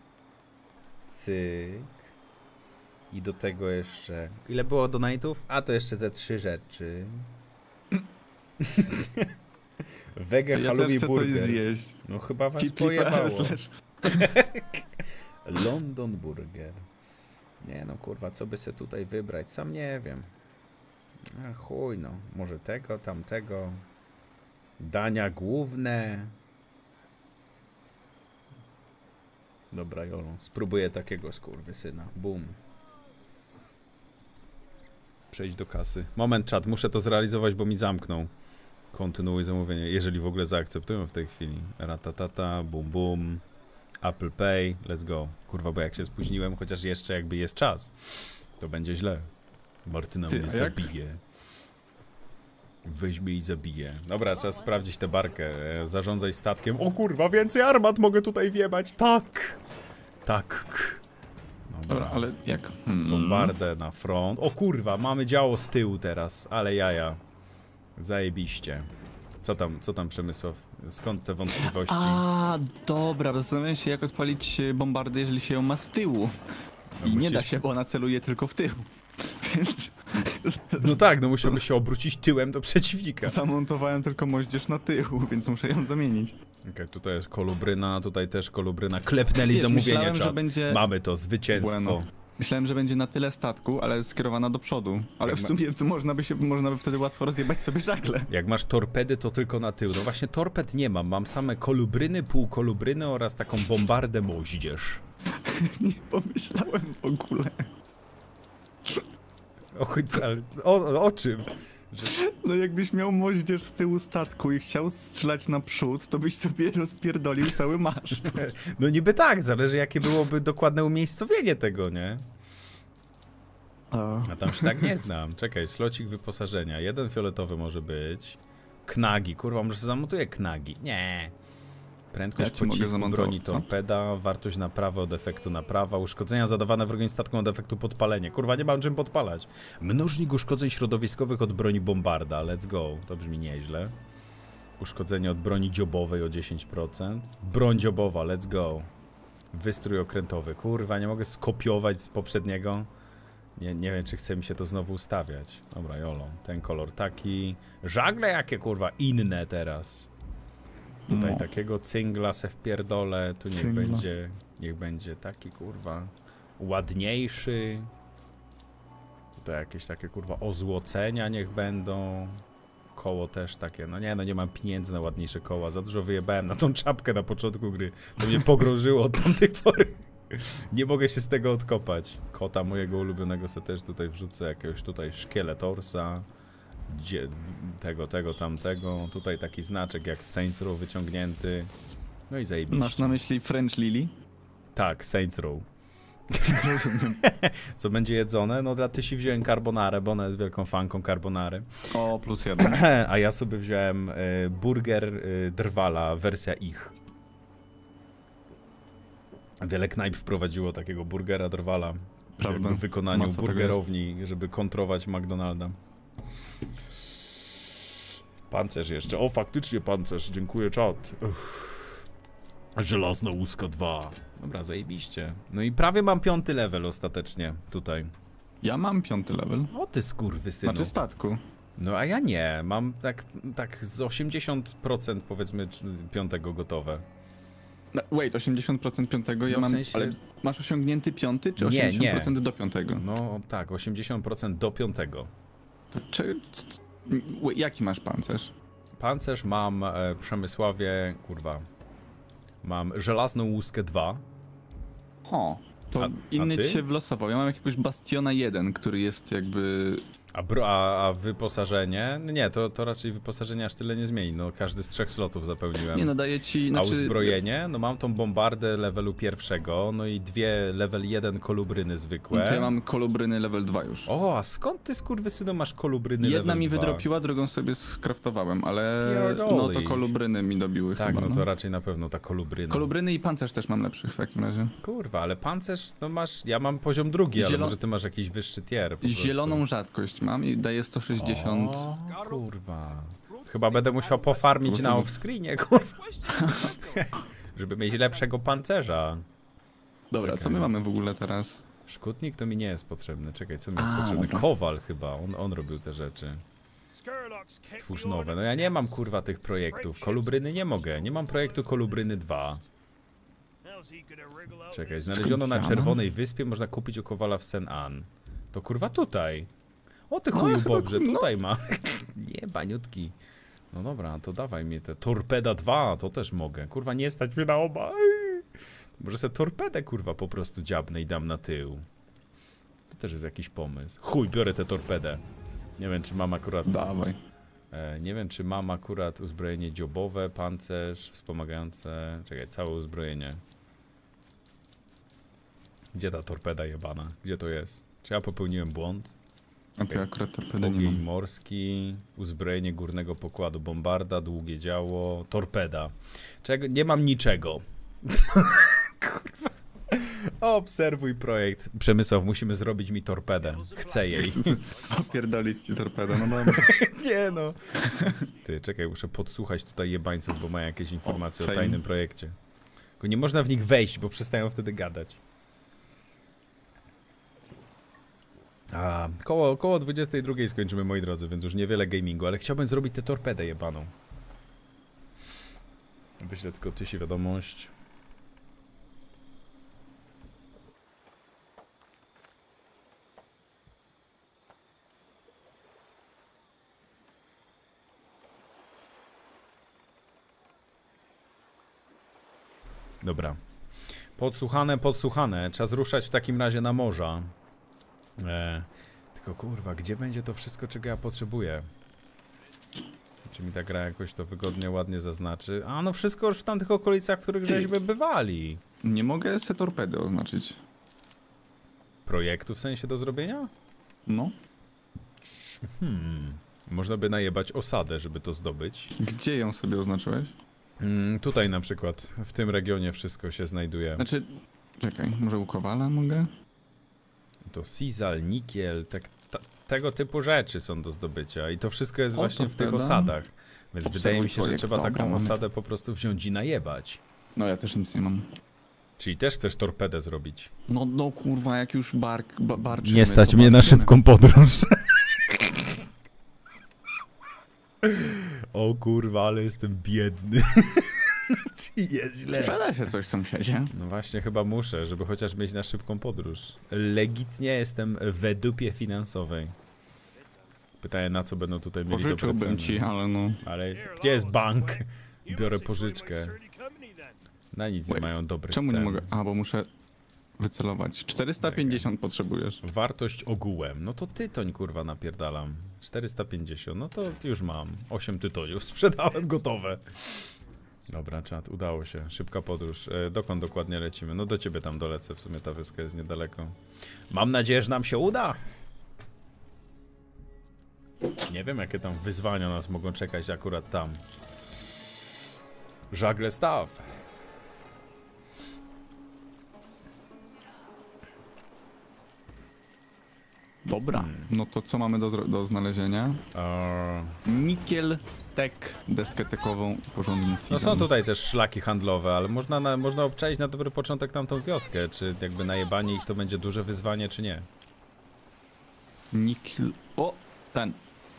Cyk. I do tego jeszcze... Ile było donate'ów? A, to jeszcze ze trzy rzeczy. Wege Ja halloumi też chcę burger. coś zjeść. No chyba was Tipli kropka pe el pojebało. slash. London Burger. Nie no kurwa, co by se tutaj wybrać? Sam nie wiem. A chuj no, może tego, tamtego. Dania główne. Dobra Jolo, spróbuję takiego skurwysyna. Bum. Przejdź do kasy. Moment czat, muszę to zrealizować, bo mi zamknął. Kontynuuj zamówienie, jeżeli w ogóle zaakceptują w tej chwili. Ratatata, bum bum. Apple Pay, let's go. Kurwa, bo jak się spóźniłem, chociaż jeszcze jakby jest czas, to będzie źle. Martyna Ty, mnie a jak? zabije. weźmie i zabije. Dobra, trzeba sprawdzić tę barkę. E, Zarządzaj statkiem. O kurwa, więcej armat mogę tutaj wjebać. Tak. Tak. Dobra, ale jak? Hmm. Bombardę na front. O kurwa, mamy działo z tyłu teraz, ale jaja. Zajebiście. Co tam, co tam Przemysław? Skąd te wątpliwości? A, dobra, zastanawiam się jak odpalić bombardę, jeżeli się ją ma z tyłu. No I nie musisz- da się, bo ona celuje tylko w tył. Więc No tak, no musiałby się obrócić tyłem do przeciwnika. zamontowałem tylko moździerz na tył, więc muszę ją zamienić. Okej, tutaj jest kolubryna, tutaj też kolubryna. Klepnęli Wiesz, zamówienie, myślałem, że czat. będzie- Mamy to, zwycięstwo. Bueno. Myślałem, że będzie na tyle statku, ale skierowana do przodu. Ale w ma- sumie to można by się, można by wtedy łatwo rozjebać sobie żagle. Jak masz torpedy, to tylko na tył. No właśnie torped nie mam, mam same kolubryny, półkolubryny oraz taką bombardę moździerz. Nie pomyślałem w ogóle. O, chuj, ale o, o czym? Że... No jakbyś miał moździerz z tyłu statku i chciał strzelać na przód, to byś sobie rozpierdolił cały maszt. No niby tak, zależy jakie byłoby dokładne umiejscowienie tego, nie? A tam się tak nie znam. Czekaj, slocik wyposażenia. Jeden fioletowy może być. Knagi, kurwa, może zamontuję knagi. Nie. Prędkość Ja ci mogę pocisku zamontować, broni co? torpeda, wartość naprawy od efektu naprawa, uszkodzenia zadawane wrogim statkom od efektu podpalenie. Kurwa, nie mam czym podpalać. Mnożnik uszkodzeń środowiskowych od broni bombarda. Let's go. To brzmi nieźle. Uszkodzenie od broni dziobowej o dziesięć procent. Broń dziobowa, let's go. Wystrój okrętowy. Kurwa, nie mogę skopiować z poprzedniego. Nie, nie wiem, czy chce mi się to znowu ustawiać. Dobra, jolo. Ten kolor taki. Żagle jakie, kurwa, inne teraz. Tutaj No. takiego cyngla se wpierdolę. Tu niech Cyngla. będzie, niech będzie taki, kurwa, ładniejszy. Tutaj jakieś takie, kurwa, ozłocenia niech będą. Koło też takie, no nie, no nie mam pieniędzy na ładniejsze koła. Za dużo wyjebałem na tą czapkę na początku gry. To mnie pogrążyło od tamtej pory. Nie mogę się z tego odkopać. Kota mojego ulubionego se też tutaj wrzucę. Jakiegoś tutaj szkieletorsa. Dzie tego, tego, tamtego. Tutaj taki znaczek jak z Saints Row wyciągnięty. No i zajebiście. Masz na myśli French Lily? Tak, Saints Row. Co będzie jedzone? No dla Tysi wziąłem carbonarę, bo ona jest wielką fanką carbonary. O, plus jeden. A ja sobie wziąłem y, burger y, Drwala, wersja ich. Wiele knajp wprowadziło takiego burgera Drwala. Prawda. W wykonaniu Masa tego burgerowni, żeby kontrować McDonalda. Pancerz jeszcze. O, faktycznie pancerz. Dziękuję, czat. Uff. Żelazna łuska dwa. Dobra, zajebiście. No i prawie mam piąty level ostatecznie tutaj. Ja mam piąty level. O ty skurwysynu. Znaczy statku. No a ja nie. Mam tak, tak z osiemdziesiąt procent powiedzmy piątego gotowe. No, wait, osiemdziesiąt procent piątego ja No w mam, sensie- ale masz osiągnięty piąty, czy Nie, osiemdziesiąt nie. procent do piątego? No tak, osiemdziesiąt procent do piątego. To czy, c- wait, jaki masz pancerz? Pancerz mam e, Przemysławie, kurwa. Mam żelazną łuskę dwa. O, to A- a inny ty? ci się wylosował. Ja mam jakiegoś Bastiona jeden, który jest jakby... A, bro, a, a wyposażenie? Nie, to, to raczej wyposażenie aż tyle nie zmieni. No każdy z trzech slotów zapełniłem. Nie, nadaje ci... A Znaczy, uzbrojenie? No mam tą bombardę levelu pierwszego, no i dwie level jeden kolubryny zwykłe. to ja mam kolubryny level dwa już. O, a skąd ty skurwysynu masz kolubryny Jedna level mi dwa? wydropiła, drugą sobie skraftowałem, ale Pierdolisz. no to kolubryny mi dobiły Tak, chyba. no to raczej na pewno ta kolubryna. Kolubryny i pancerz też mam lepszych w takim razie. Kurwa, ale pancerz, no masz, ja mam poziom drugi, ale Zielo- może ty masz jakiś wyższy tier po prostu. Zieloną rzadkość mam i daje sto sześćdziesiąt. O, kurwa. Chyba będę musiał pofarmić na off-screenie, kurwa. Żeby mieć lepszego pancerza. Dobra, co my mamy w ogóle teraz? Szkutnik to mi nie jest potrzebny. Czekaj, co mi jest A, potrzebne? dobra. Kowal chyba, on, on robił te rzeczy. Stwórz nowe. No ja nie mam kurwa tych projektów. Kolubryny nie mogę. Nie mam projektu Kolubryny dwa. Czekaj, znaleziono na ja mam? Czerwonej Wyspie, można kupić u Kowala w Saint Anne. To kurwa tutaj. O ty No, chuju chyba Bobrze, ku- no. tutaj ma. Nie, baniutki. No dobra, to dawaj mi te. Torpeda dwa, to też mogę. Kurwa, nie stać mnie na oba. Ej. Może sobie torpedę kurwa po prostu dziabnę i dam na tył. To też jest jakiś pomysł. Chuj, biorę tę torpedę. Nie wiem, czy mam akurat... Dawaj. E, nie wiem, czy mam akurat uzbrojenie dziobowe, pancerz, wspomagające... Czekaj, całe uzbrojenie. Gdzie ta torpeda jebana? Gdzie to jest? Czy ja popełniłem błąd? A ty akurat torpedy nie Ogień mam. morski, uzbrojenie górnego pokładu, bombarda, długie działo, torpeda. Czego? Nie mam niczego. Kurwa. Obserwuj projekt. Przemysław, musimy zrobić mi torpedę. Chcę jej. Opierdolić ci torpedę, no dobra. Nie no. Ty, czekaj, muszę podsłuchać tutaj jebańców, bo mają jakieś informacje o, same. tajnym projekcie. Tylko nie można w nich wejść, bo przestają wtedy gadać. A, koło, koło dwudziestej drugiej skończymy, moi drodzy, więc już niewiele gamingu, ale chciałbym zrobić tę torpedę jebaną. Wyślę tylko tysi wiadomość. Dobra. Podsłuchane, podsłuchane. Czas ruszać w takim razie na morza. E, tylko kurwa, gdzie będzie to wszystko, czego ja potrzebuję? Czy mi ta gra jakoś to wygodnie, ładnie zaznaczy? A no wszystko już w tamtych okolicach, w których Ty. żeśmy bywali. Nie mogę se torpedy oznaczyć. Projektu w sensie do zrobienia? No. Hmm. Można by najebać osadę, żeby to zdobyć. Gdzie ją sobie oznaczyłeś? Mm, tutaj na przykład, w tym regionie wszystko się znajduje. Znaczy, czekaj, może u Kowala mogę? To Sizal, Nikiel, tak, ta, tego typu rzeczy są do zdobycia i to wszystko jest O, właśnie to w tych wtedy. osadach. Więc Obserwuj wydaje mi się, że projekt, trzeba dobra, taką mamy. osadę po prostu wziąć i najebać. No ja też nic nie mam. Czyli też chcesz torpedę zrobić. No, no kurwa, jak już bark, ba, barczymy, Nie stać to mnie na barczymy. szybką podróż. O kurwa, ale jestem biedny. Jest źle. Sprzeda się coś, sąsiedzie. No właśnie, chyba muszę, żeby chociaż mieć na szybką podróż. Legitnie jestem w dupie finansowej. Pytanie, na co będą tutaj mieli dobre Pożyczyłbym ceny. ci, ale no... Ale gdzie jest bank? Biorę pożyczkę. Na nic nie Wait, mają dobrych Czemu cen. nie mogę? A, bo muszę wycelować. czterysta pięćdziesiąt potrzebujesz. Wartość ogółem. No to tytoń kurwa napierdalam. czterysta pięćdziesiąt, no to już mam. osiem tytoniów sprzedałem, gotowe. Dobra, czat, udało się. Szybka podróż. E, dokąd dokładnie lecimy? No do ciebie tam dolecę, w sumie ta wioska jest niedaleko. Mam nadzieję, że nam się uda. Nie wiem, jakie tam wyzwania nas mogą czekać akurat tam. Żagle staw. Dobra. No to co mamy do, zro- do znalezienia? Eee, Nikiel, tek, deskę tekową, porządny no season. są tutaj też szlaki handlowe, ale można, na, można obczaić na dobry początek tamtą wioskę. Czy jakby najebanie ich to będzie duże wyzwanie, czy nie? Nikiel... O! Ten.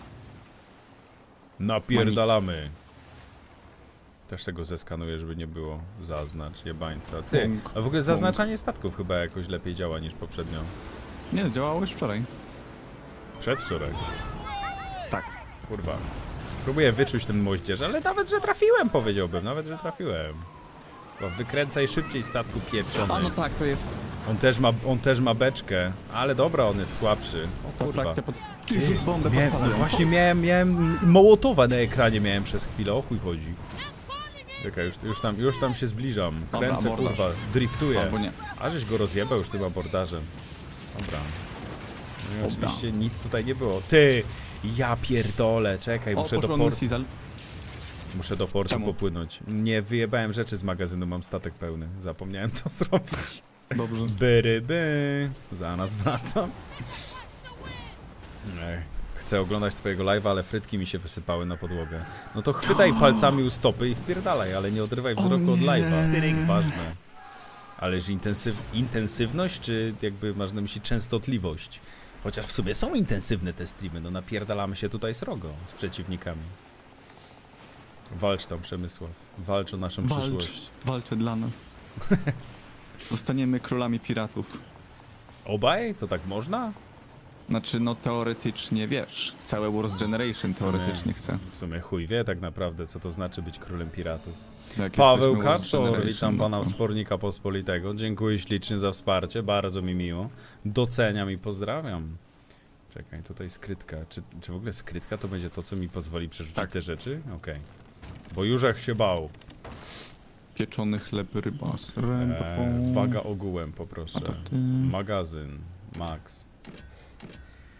Napierdalamy. Też tego zeskanuję, żeby nie było. Zaznacz, jebańca. Ty, Punk, a w ogóle punk. zaznaczanie statków chyba jakoś lepiej działa niż poprzednio. Nie, działało już wczoraj. Przedwczoraj. Tak. Kurwa. Próbuję wyczuć ten moździerz, ale nawet, że trafiłem, powiedziałbym. Nawet, że trafiłem. Bo wykręcaj szybciej statku pieprzony. A no tak, to jest On też ma, on też ma beczkę. Ale dobra, on jest słabszy. O ta kurwa. frakcja pod... Bombę Miałem, no podpalają. właśnie miałem, miałem Mołotowa na ekranie miałem przez chwilę, o chuj chodzi. Czekaj, już, już, tam, już tam się zbliżam. Dobra, Kręcę, abordaż. kurwa, driftuję. Albo nie. A żeś go rozjebał już tym abordażem. Dobra. No i Dobra. oczywiście nic tutaj nie było. Ty! Ja pierdolę, czekaj, O, muszę do, porządny portu, Sizal. muszę do portu Czemu? popłynąć. Nie wyjebałem rzeczy z magazynu, mam statek pełny. Zapomniałem to zrobić. Dobrze. Byry, by. Zaraz wracam. Ech. Chcę oglądać twojego live'a, ale frytki mi się wysypały na podłogę. No to chwytaj palcami u stopy i wpierdalaj, ale nie odrywaj wzroku od nie. live'a. Ważne. Ależ intensyw intensywność, czy jakby masz na myśli częstotliwość? Chociaż w sumie są intensywne te streamy, no napierdalamy się tutaj srogo z przeciwnikami. Walcz tam, Przemysław. Walcz o naszą Walcz. przyszłość. Walczę dla nas. Zostaniemy królami piratów. Obaj? To tak można? Znaczy, no teoretycznie, wiesz, całe Wars Generation teoretycznie chce. W sumie chuj wie tak naprawdę, co to znaczy być królem piratów. Jak Paweł jesteśmy Wars Kaczor, Generation, witam pana no to- Spornika Pospolitego. Dziękuję ślicznie za wsparcie, bardzo mi miło. Doceniam i pozdrawiam. Czekaj, tutaj skrytka. Czy, czy w ogóle skrytka to będzie to, co mi pozwoli przerzucić Tak. te rzeczy? Okej. Bo Józek się bał. Pieczony chleb, ryba z Eee, ręką. waga ogółem, poproszę. A to ty. Magazyn. Max.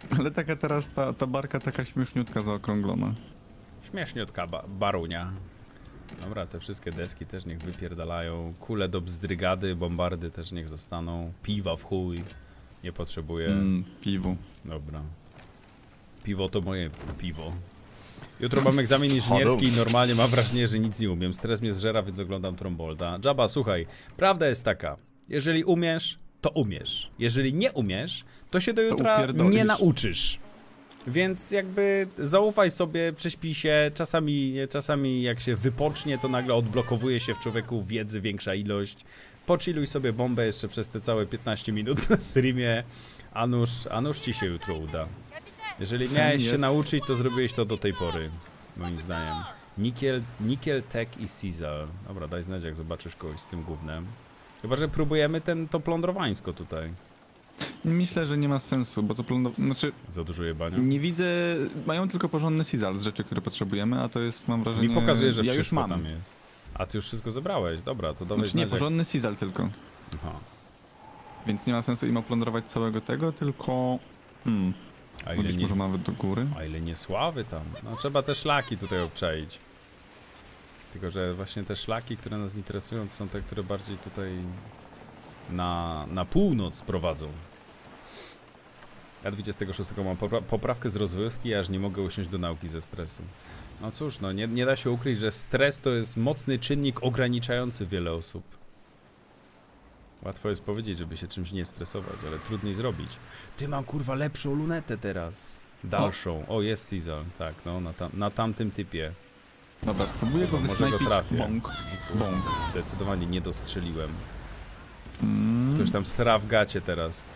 Ale taka teraz ta, ta barka taka śmieszniutka zaokrąglona. Śmieszniutka ba barunia. Dobra, te wszystkie deski też niech wypierdalają. Kule do bzdrygady, bombardy też niech zostaną. Piwa w chuj. Nie potrzebuję. Mm, piwo. Dobra. Piwo to moje piwo. Jutro mam egzamin inżynierski i normalnie mam wrażenie, że nic nie umiem. Stres mnie zżera, więc oglądam Trombolda. Jabba, słuchaj, prawda jest taka. Jeżeli umiesz, to umiesz. Jeżeli nie umiesz, to się do jutra upierdolisz. nie nauczysz. Więc jakby zaufaj sobie, prześpij się. Czasami, czasami jak się wypocznie, to nagle odblokowuje się w człowieku wiedzy większa ilość. Pochilluj sobie bombę jeszcze przez te całe piętnaście minut na streamie. A nuż, a nuż ci się jutro uda. Jeżeli Sen miałeś jest. się nauczyć, to zrobiłeś to do tej pory, moim zdaniem. Nikiel, Nikiel Tech i Caesar. Dobra, daj znać, jak zobaczysz kogoś z tym gównem. Chyba, że próbujemy ten, to plądrowańsko tutaj. Myślę, że nie ma sensu, bo to plądro... Znaczy, Za dużo jebania. nie widzę... Mają tylko porządny sizal z rzeczy, które potrzebujemy, a to jest, mam wrażenie... Mi pokazuje, że ja już wszystko mam. tam jest. A ty już wszystko zebrałeś, dobra, to dawaj Znaczy nie, znać, jak... porządny sizal tylko. Aha. Więc nie ma sensu im oplądrować całego tego, tylko... Hmm, A no ile, być nie, może nawet do góry. a ile niesławy tam. No trzeba te szlaki tutaj obczaić. Tylko, że właśnie te szlaki, które nas interesują, to są te, które bardziej tutaj na, na północ prowadzą. Ja dwudziestego szóstego mam popra poprawkę z rozrywki, aż nie mogę usiąść do nauki ze stresu. No cóż, no nie, nie da się ukryć, że stres to jest mocny czynnik ograniczający wiele osób. Łatwo jest powiedzieć, żeby się czymś nie stresować, ale trudniej zrobić. Ty, mam kurwa lepszą lunetę teraz. Dalszą. O, jest Caesar. Tak, no, na, tam, na tamtym typie. Dobra, spróbuję go Może go wysnajpić. trafię. Bąk. Bąk. Zdecydowanie nie dostrzeliłem. Mm. Ktoś tam sra w gacie teraz.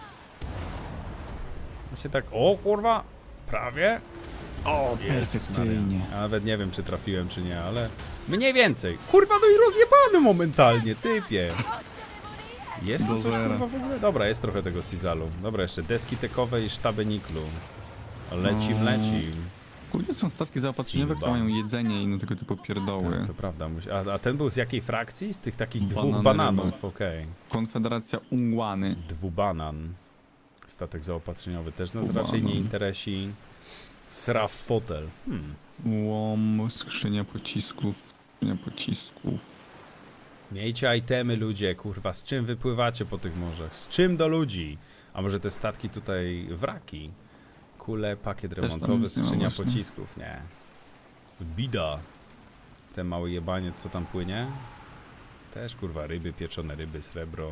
Ja się tak, o kurwa, prawie. O, Jezus perfekcyjnie. Maria. Ja nawet nie wiem, czy trafiłem, czy nie, ale mniej więcej. Kurwa, no i rozjebany momentalnie, typie. Jest tu Do coś, zera. kurwa, w ogóle? Dobra, jest trochę tego Sizalu. Dobra, jeszcze deski tekowe i sztaby niklu. Lecim, No. lecim. Kurde, są statki zaopatrzeniowe, które Simba. mają jedzenie i inne tego typu pierdoły. Tak, to prawda. musi- A, a ten był z jakiej frakcji? Z tych takich dwóch Banany bananów, ryby. okej. Konfederacja Ungłany. Dwubanan. Statek zaopatrzeniowy też nas Dwubanan. raczej nie interesi. Sraf fotel. Hmm. Łom, skrzynia pocisków, skrzynia pocisków. Miejcie itemy, ludzie, kurwa, z czym wypływacie po tych morzach? Z czym do ludzi? A może te statki tutaj wraki? Kule, pakiet tam remontowy, nic nie ma skrzynia właśnie. pocisków, nie. Bida. Ten mały jebaniec, co tam płynie? Też, kurwa, ryby, pieczone ryby, srebro.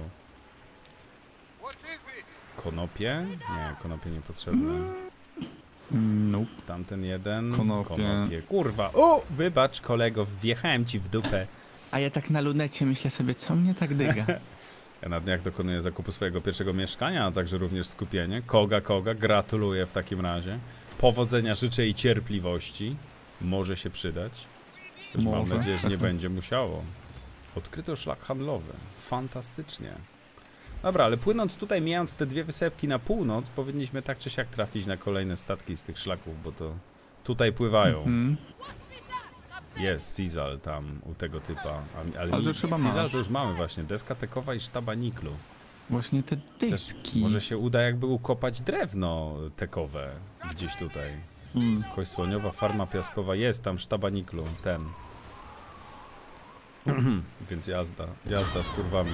Konopie? Nie, konopie niepotrzebne. Nope. Tamten jeden. Konopie. Kurwa. O, wybacz, kolego, wjechałem ci w dupę. A ja tak na lunecie myślę sobie, co mnie tak dyga? Ja na dniach dokonuję zakupu swojego pierwszego mieszkania, a także również skupienie. Koga, koga, gratuluję w takim razie. Powodzenia życzę i cierpliwości. Może się przydać. Też mam Może. nadzieję, że nie będzie musiało. Odkryto szlak handlowy. Fantastycznie. Dobra, ale płynąc tutaj, mijając te dwie wysepki na północ, powinniśmy tak czy siak trafić na kolejne statki z tych szlaków, bo to tutaj pływają. Mhm. Jest Sizal tam u tego typa. A, ale Ale to mi- już chyba Sizal masz. to już mamy właśnie. Deska tekowa i sztaba niklu. Właśnie te Chociaż dyski. może się uda jakby ukopać drewno tekowe gdzieś tutaj. Mm. Kość słoniowa, farma piaskowa, jest tam sztaba niklu, ten. Więc jazda, jazda z kurwami.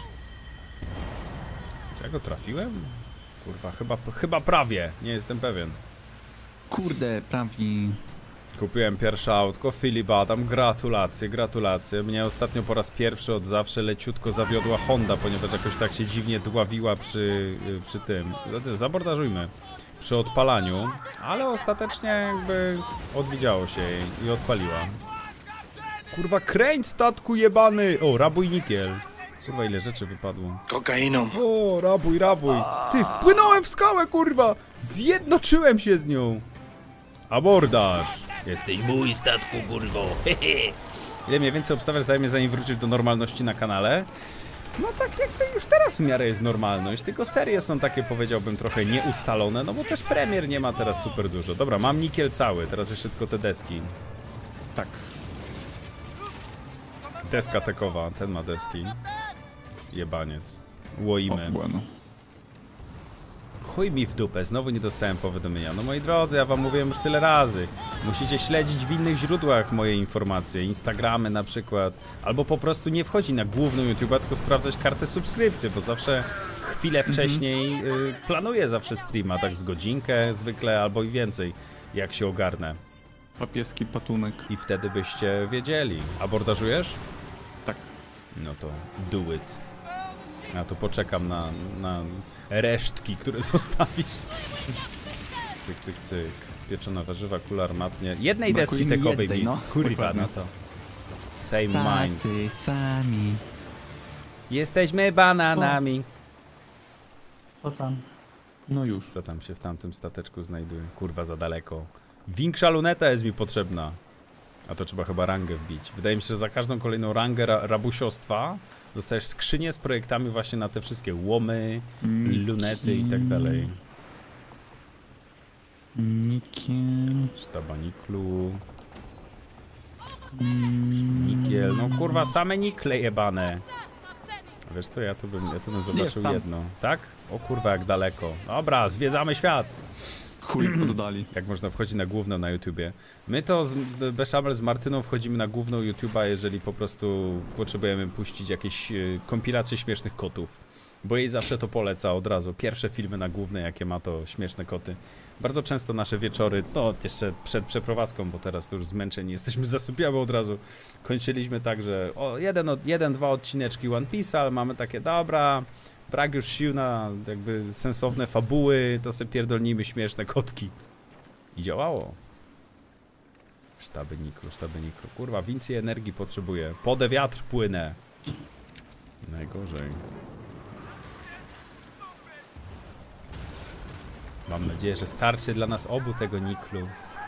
Czy ja go trafiłem? Kurwa, chyba, chyba prawie, nie jestem pewien. Kurde, prawie. Kupiłem pierwsze autko, Filip Adam, gratulacje, gratulacje. Mnie ostatnio po raz pierwszy od zawsze leciutko zawiodła Honda, ponieważ jakoś tak się dziwnie dławiła przy, przy tym. Zabordażujmy. Przy odpalaniu, ale ostatecznie jakby odwidziało się jej i odpaliła. Kurwa, kręć statku jebany! O, rabuj nikiel. Kurwa, ile rzeczy wypadło. Kokainą. O, rabuj, rabuj. Ty, wpłynąłem w skałę, kurwa! Zjednoczyłem się z nią. Abordaż. Jesteś mój statku, kurwo. Ile mniej więcej obstawiasz zajmie, zanim wrócisz do normalności na kanale? No tak jakby już teraz w miarę jest normalność, tylko serie są takie, powiedziałbym, trochę nieustalone, no bo też premier nie ma teraz super dużo. Dobra, mam nikiel cały, teraz jeszcze tylko te deski. Tak. Deska tekowa, ten ma deski. Jebaniec. Łoimy. O, bueno. Chuj mi w dupę, znowu nie dostałem powiadomienia. No moi drodzy, ja wam mówiłem już tyle razy. Musicie śledzić w innych źródłach moje informacje, Instagramy na przykład. Albo po prostu nie wchodzi na główną YouTube'a, tylko sprawdzać kartę subskrypcji, bo zawsze chwilę wcześniej y, planuję zawsze streama, tak z godzinkę zwykle, albo i więcej, jak się ogarnę. Papieski patunek. I wtedy byście wiedzieli. Abordażujesz? Tak. No to do it. Ja tu poczekam na, na resztki, które zostawisz. Cyk, cyk, cyk. Pieczona warzywa, kula armatnie. Jednej Brakuje deski mi tekowej jednej, mi. no. Kurwa, Dokładnie. no to. Same mind. Tacy sami. Jesteśmy bananami. Co tam? No już. Co tam się w tamtym stateczku znajduje? Kurwa, za daleko. Większa luneta jest mi potrzebna. A to trzeba chyba rangę wbić. Wydaje mi się, że za każdą kolejną rangę ra rabusiostwa dostajesz skrzynię z projektami właśnie na te wszystkie łomy, Niki. lunety i tak dalej. Nikiel. Sztaba niklu, Mm. nikiel. No kurwa, same nikle jebane. Wiesz co, ja tu bym, ja tu bym zobaczył tam. jedno. Tak? O kurwa, jak daleko. Dobra, zwiedzamy świat. Chuj oddali. Jak można wchodzić na główną na YouTubie. My to z Beszamel z Martyną wchodzimy na główną YouTube'a, jeżeli po prostu potrzebujemy puścić jakieś y, kompilacje śmiesznych kotów. Bo jej zawsze to poleca od razu. Pierwsze filmy na głównej, jakie ma, to śmieszne koty. Bardzo często nasze wieczory, no jeszcze przed przeprowadzką, bo teraz to już zmęczeni jesteśmy, zasypiamy od razu. Kończyliśmy tak, że o, jeden, jeden, dwa odcineczki One Piece, ale mamy takie, dobra, brak już sił na jakby sensowne fabuły, to sobie pierdolnijmy śmieszne kotki. I działało. Sztaby niklu, sztaby niklu. Kurwa, więcej energii potrzebuję. Podę wiatr płynę. Najgorzej. Mam nadzieję, że starczy dla nas obu tego niklu.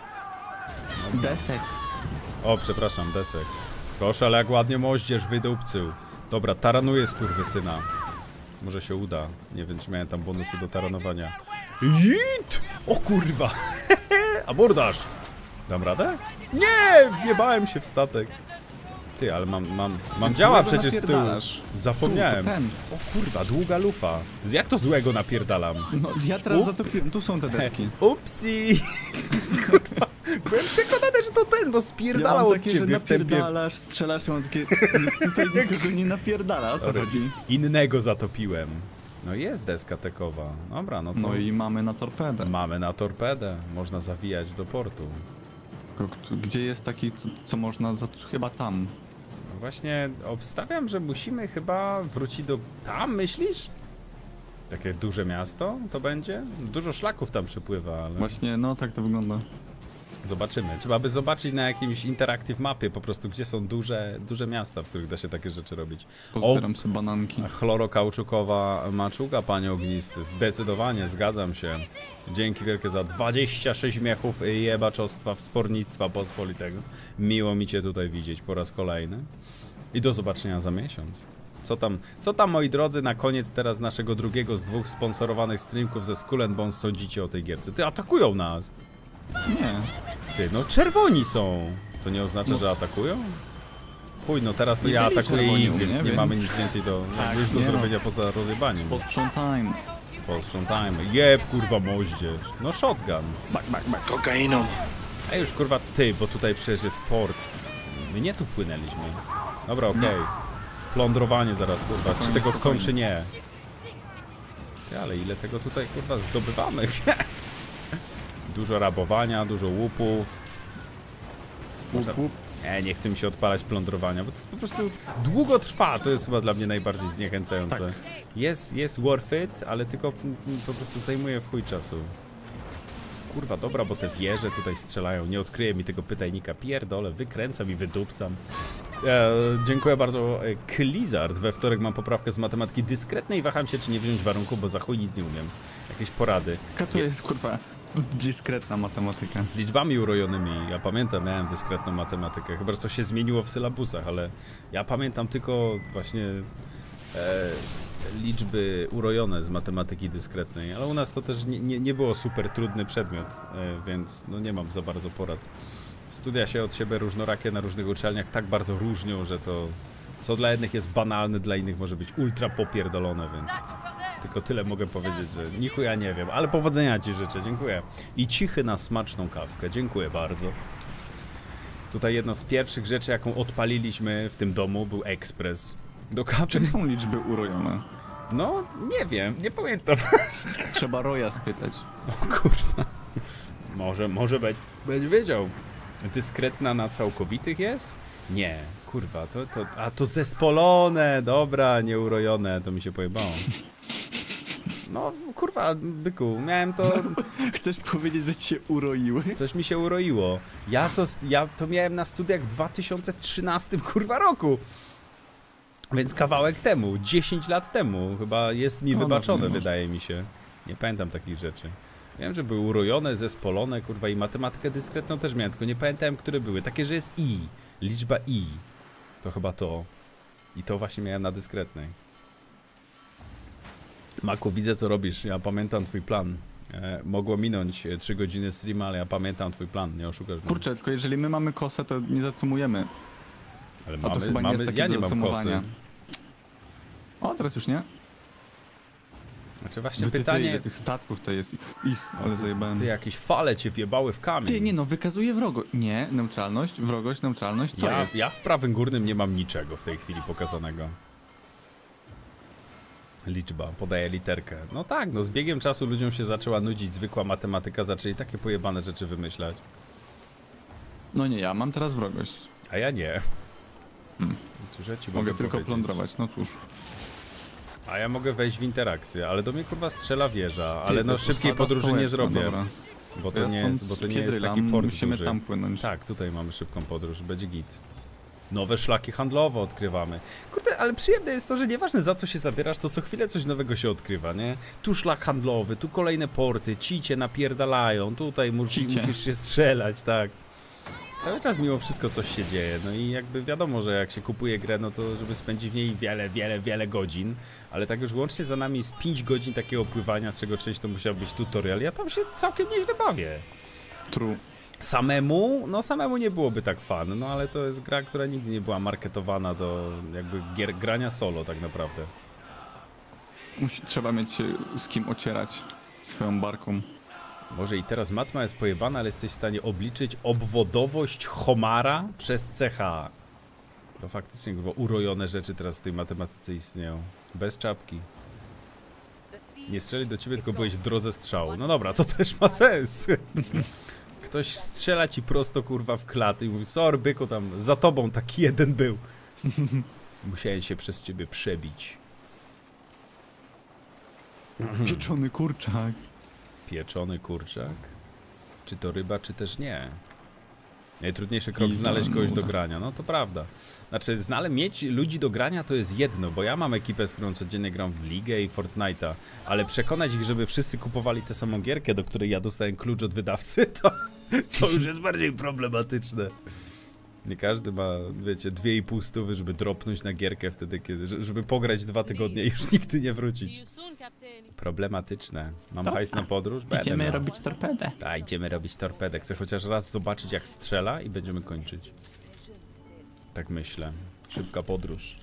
No. Desek. O, przepraszam, desek. Proszę, ale jak ładnie moździerz wydupcył. Dobra, taranuję skurwysyna. Może się uda. Nie wiem, czy miałem tam bonusy do taranowania. Jit! O kurwa! Abordaż! Dam radę? Nie! Wjebałem się w statek. Ty, ale mam, mam, mam działa Złego przecież z tyłu. napierdalasz. Zapomniałem. Tu, to ten. O kurwa, długa lufa. Z jak to złego napierdalam? No ja teraz Up. zatopiłem. Tu są te deski. Upsi! Kurwa, byłem przekonany, że to ten, bo Ja spierdalał mam od takie, że ciebie w tempie. napierdalasz, strzelasz, mam takie... Nikt tutaj nikogo nie napierdala, o co Dobra, chodzi? Innego zatopiłem. No jest deska tekowa. Dobra, no to No i mamy na torpedę. mamy na torpedę. Można zawijać do portu. Tylko kto- Gdzie jest taki, co, co można... Za... Chyba tam. No właśnie obstawiam, że musimy chyba wrócić do... Tam, myślisz? Takie duże miasto to będzie? Dużo szlaków tam przypływa, ale... Właśnie, no tak to wygląda. Zobaczymy. Trzeba by zobaczyć na jakimś interactive mapie po prostu, gdzie są duże, duże miasta, w których da się takie rzeczy robić. Pozbieram sobie bananki. Chlorokauczukowa maczuga, panie ognisty. Zdecydowanie, zgadzam się. Dzięki wielkie za dwadzieścia sześć miechów jebaczostwa, wspornictwa pospolitego. Miło mi cię tutaj widzieć po raz kolejny. I do zobaczenia za miesiąc. Co tam, co tam, moi drodzy, na koniec teraz naszego drugiego z dwóch sponsorowanych streamków ze Skull and Bones sądzicie o tej gierce? Ty, atakują nas! Nie. Ty, no czerwoni są. To nie oznacza, No. że atakują? Chuj, no teraz to Nie ja byli atakuję czerwoni ich, u więc mnie, nie więc- mamy nic więcej do, Tak, już do nie no. zrobienia poza rozjebaniem. Posprzątajmy. Posprzątajmy. Jeb, kurwa, moździerz. No shotgun. Bak, bak, bak. Kokainą. A już, kurwa, ty, bo tutaj przecież jest port. My nie tu płynęliśmy. Dobra, okej. Plądrowanie zaraz, kurwa. Czy Spokojnie, tego chcą, spokojnie. czy nie? Ty, ale ile tego tutaj, kurwa, zdobywamy? Dużo rabowania, dużo łupów. Można... Łup, łup. Nie, nie chce mi się odpalać plądrowania, bo to jest po prostu długo trwa, to jest chyba dla mnie najbardziej zniechęcające. Tak. Jest, jest worth it, ale tylko mm, po prostu zajmuje w chuj czasu. Kurwa, dobra, bo te wieże tutaj strzelają, nie odkryje mi tego pytajnika, pierdolę, wykręcam i wydupcam. E, dziękuję bardzo, e, Klizard. We wtorek mam poprawkę z matematyki dyskretnej, waham się, czy nie wziąć warunku, bo za chuj nic nie umiem. Jakieś porady. Jaka to jest, kurwa, dyskretna matematyka. Z liczbami urojonymi. Ja pamiętam, miałem dyskretną matematykę. Chyba, że coś się zmieniło w sylabusach, ale ja pamiętam tylko właśnie e, liczby urojone z matematyki dyskretnej. Ale u nas to też nie, nie, nie było super trudny przedmiot, e, więc no nie mam za bardzo porad. Studia się od siebie różnorakie na różnych uczelniach tak bardzo różnią, że to co dla jednych jest banalne, dla innych może być ultra popierdolone, więc Tylko tyle mogę powiedzieć, że nichu ja nie wiem, ale powodzenia ci życzę, dziękuję. I cichy na smaczną kawkę, dziękuję bardzo. Tutaj jedno z pierwszych rzeczy, jaką odpaliliśmy w tym domu, był ekspres. Do kawy. Czy są liczby urojone? No, nie wiem, nie pamiętam. Trzeba Roya spytać. O kurwa. Może, może być, będzie wiedział. Dyskretna na całkowitych jest? Nie, kurwa, to, to, a to zespolone, dobra, nieurojone, to mi się pojebało. No, kurwa, byku, miałem to... Chcesz powiedzieć, że cię uroiły? Coś mi się uroiło. Ja to, ja to miałem na studiach w dwa tysiące trzynastym, kurwa, roku. Więc kawałek temu, dziesięć lat temu, chyba jest mi No, wybaczone, no, wydaje mi się. Nie pamiętam takich rzeczy. Wiem, że były urojone, zespolone, kurwa, i matematykę dyskretną też miałem, tylko nie pamiętałem, które były. Takie, że jest i, liczba i. To chyba to. I to właśnie miałem na dyskretnej. Maku, widzę, co robisz, ja pamiętam twój plan. E, mogło minąć trzy godziny streama, ale ja pamiętam twój plan, nie oszukasz mnie. Kurczę, tylko jeżeli my mamy kosę, to nie zacumujemy. Ale A to mamy, chyba nie mamy, jest takie ja do nie mam kosy. zacumowania. O, teraz już nie? Znaczy właśnie Wytyfy, pytanie... ile tych statków to jest ich, ale zajebałem. Ty, jakieś fale cię wjebały w kamień. Ty, nie no, wykazuje wrogość. Nie, neutralność, wrogość, neutralność, co ja, jest? ja w prawym górnym nie mam niczego w tej chwili pokazanego. Liczba, podaję literkę. No tak, no z biegiem czasu ludziom się zaczęła nudzić zwykła matematyka, zaczęli takie pojebane rzeczy wymyślać. No nie, ja mam teraz wrogość. A ja nie. Hmm. Cóż ja ci Mogę mogę tylko powiedzieć? plądrować, no cóż. A ja mogę wejść w interakcję, ale do mnie kurwa strzela wieża, ale Ty, no to jest szybkiej osada podróży nie stołeczna, zrobię. dobra. Bo to Ja nie stąd jest, bo to nie jest spiedrylam, taki port musimy duży. tam płynąć. Tak, tutaj mamy szybką podróż, będzie git. Nowe szlaki handlowe odkrywamy. Kurde, ale przyjemne jest to, że nieważne za co się zabierasz, to co chwilę coś nowego się odkrywa, nie? Tu szlak handlowy, tu kolejne porty, ci cię napierdalają, tutaj mus Cicie. musisz się strzelać, tak. Cały czas mimo wszystko coś się dzieje, no i jakby wiadomo, że jak się kupuje grę, no to żeby spędzić w niej wiele, wiele, wiele godzin, ale tak już łącznie za nami jest pięć godzin takiego pływania, z czego część to musiał być tutorial, ja tam się całkiem nieźle bawię. True. Samemu? No samemu nie byłoby tak fan, no ale to jest gra, która nigdy nie była marketowana do jakby gier, grania solo tak naprawdę. Musi, trzeba mieć się z kim ocierać swoją barką. Może i teraz matma jest pojebana, ale jesteś w stanie obliczyć obwodowość homara przez C H. To faktycznie chyba urojone rzeczy teraz w tej matematyce istnieją. Bez czapki. Nie strzeli do ciebie, tylko byłeś w drodze strzału. No dobra, to też ma sens. Ktoś strzela ci prosto kurwa w klaty i mówi: sorry byku, tam za tobą taki jeden był. Musiałem się przez ciebie przebić. Pieczony kurczak. Pieczony kurczak? Czy to ryba, czy też nie? Najtrudniejszy krok I znaleźć za kogoś do nuda. grania, no to prawda. Znaczy, znale mieć ludzi do grania to jest jedno, bo ja mam ekipę, z którą codziennie gram w Ligę i Fortnite'a, ale przekonać ich, żeby wszyscy kupowali tę samą gierkę, do której ja dostałem klucz od wydawcy, to, to już jest bardziej problematyczne. Nie każdy ma, wiecie, dwie i pół stówy, żeby dropnąć na gierkę wtedy, kiedy, żeby pograć dwa tygodnie i już nigdy nie wrócić. Problematyczne. Mam hajs na podróż? Będę Idziemy miał. robić torpedę. Tak, idziemy robić torpedę. Chcę chociaż raz zobaczyć, jak strzela i będziemy kończyć. Tak myślę. Szybka podróż.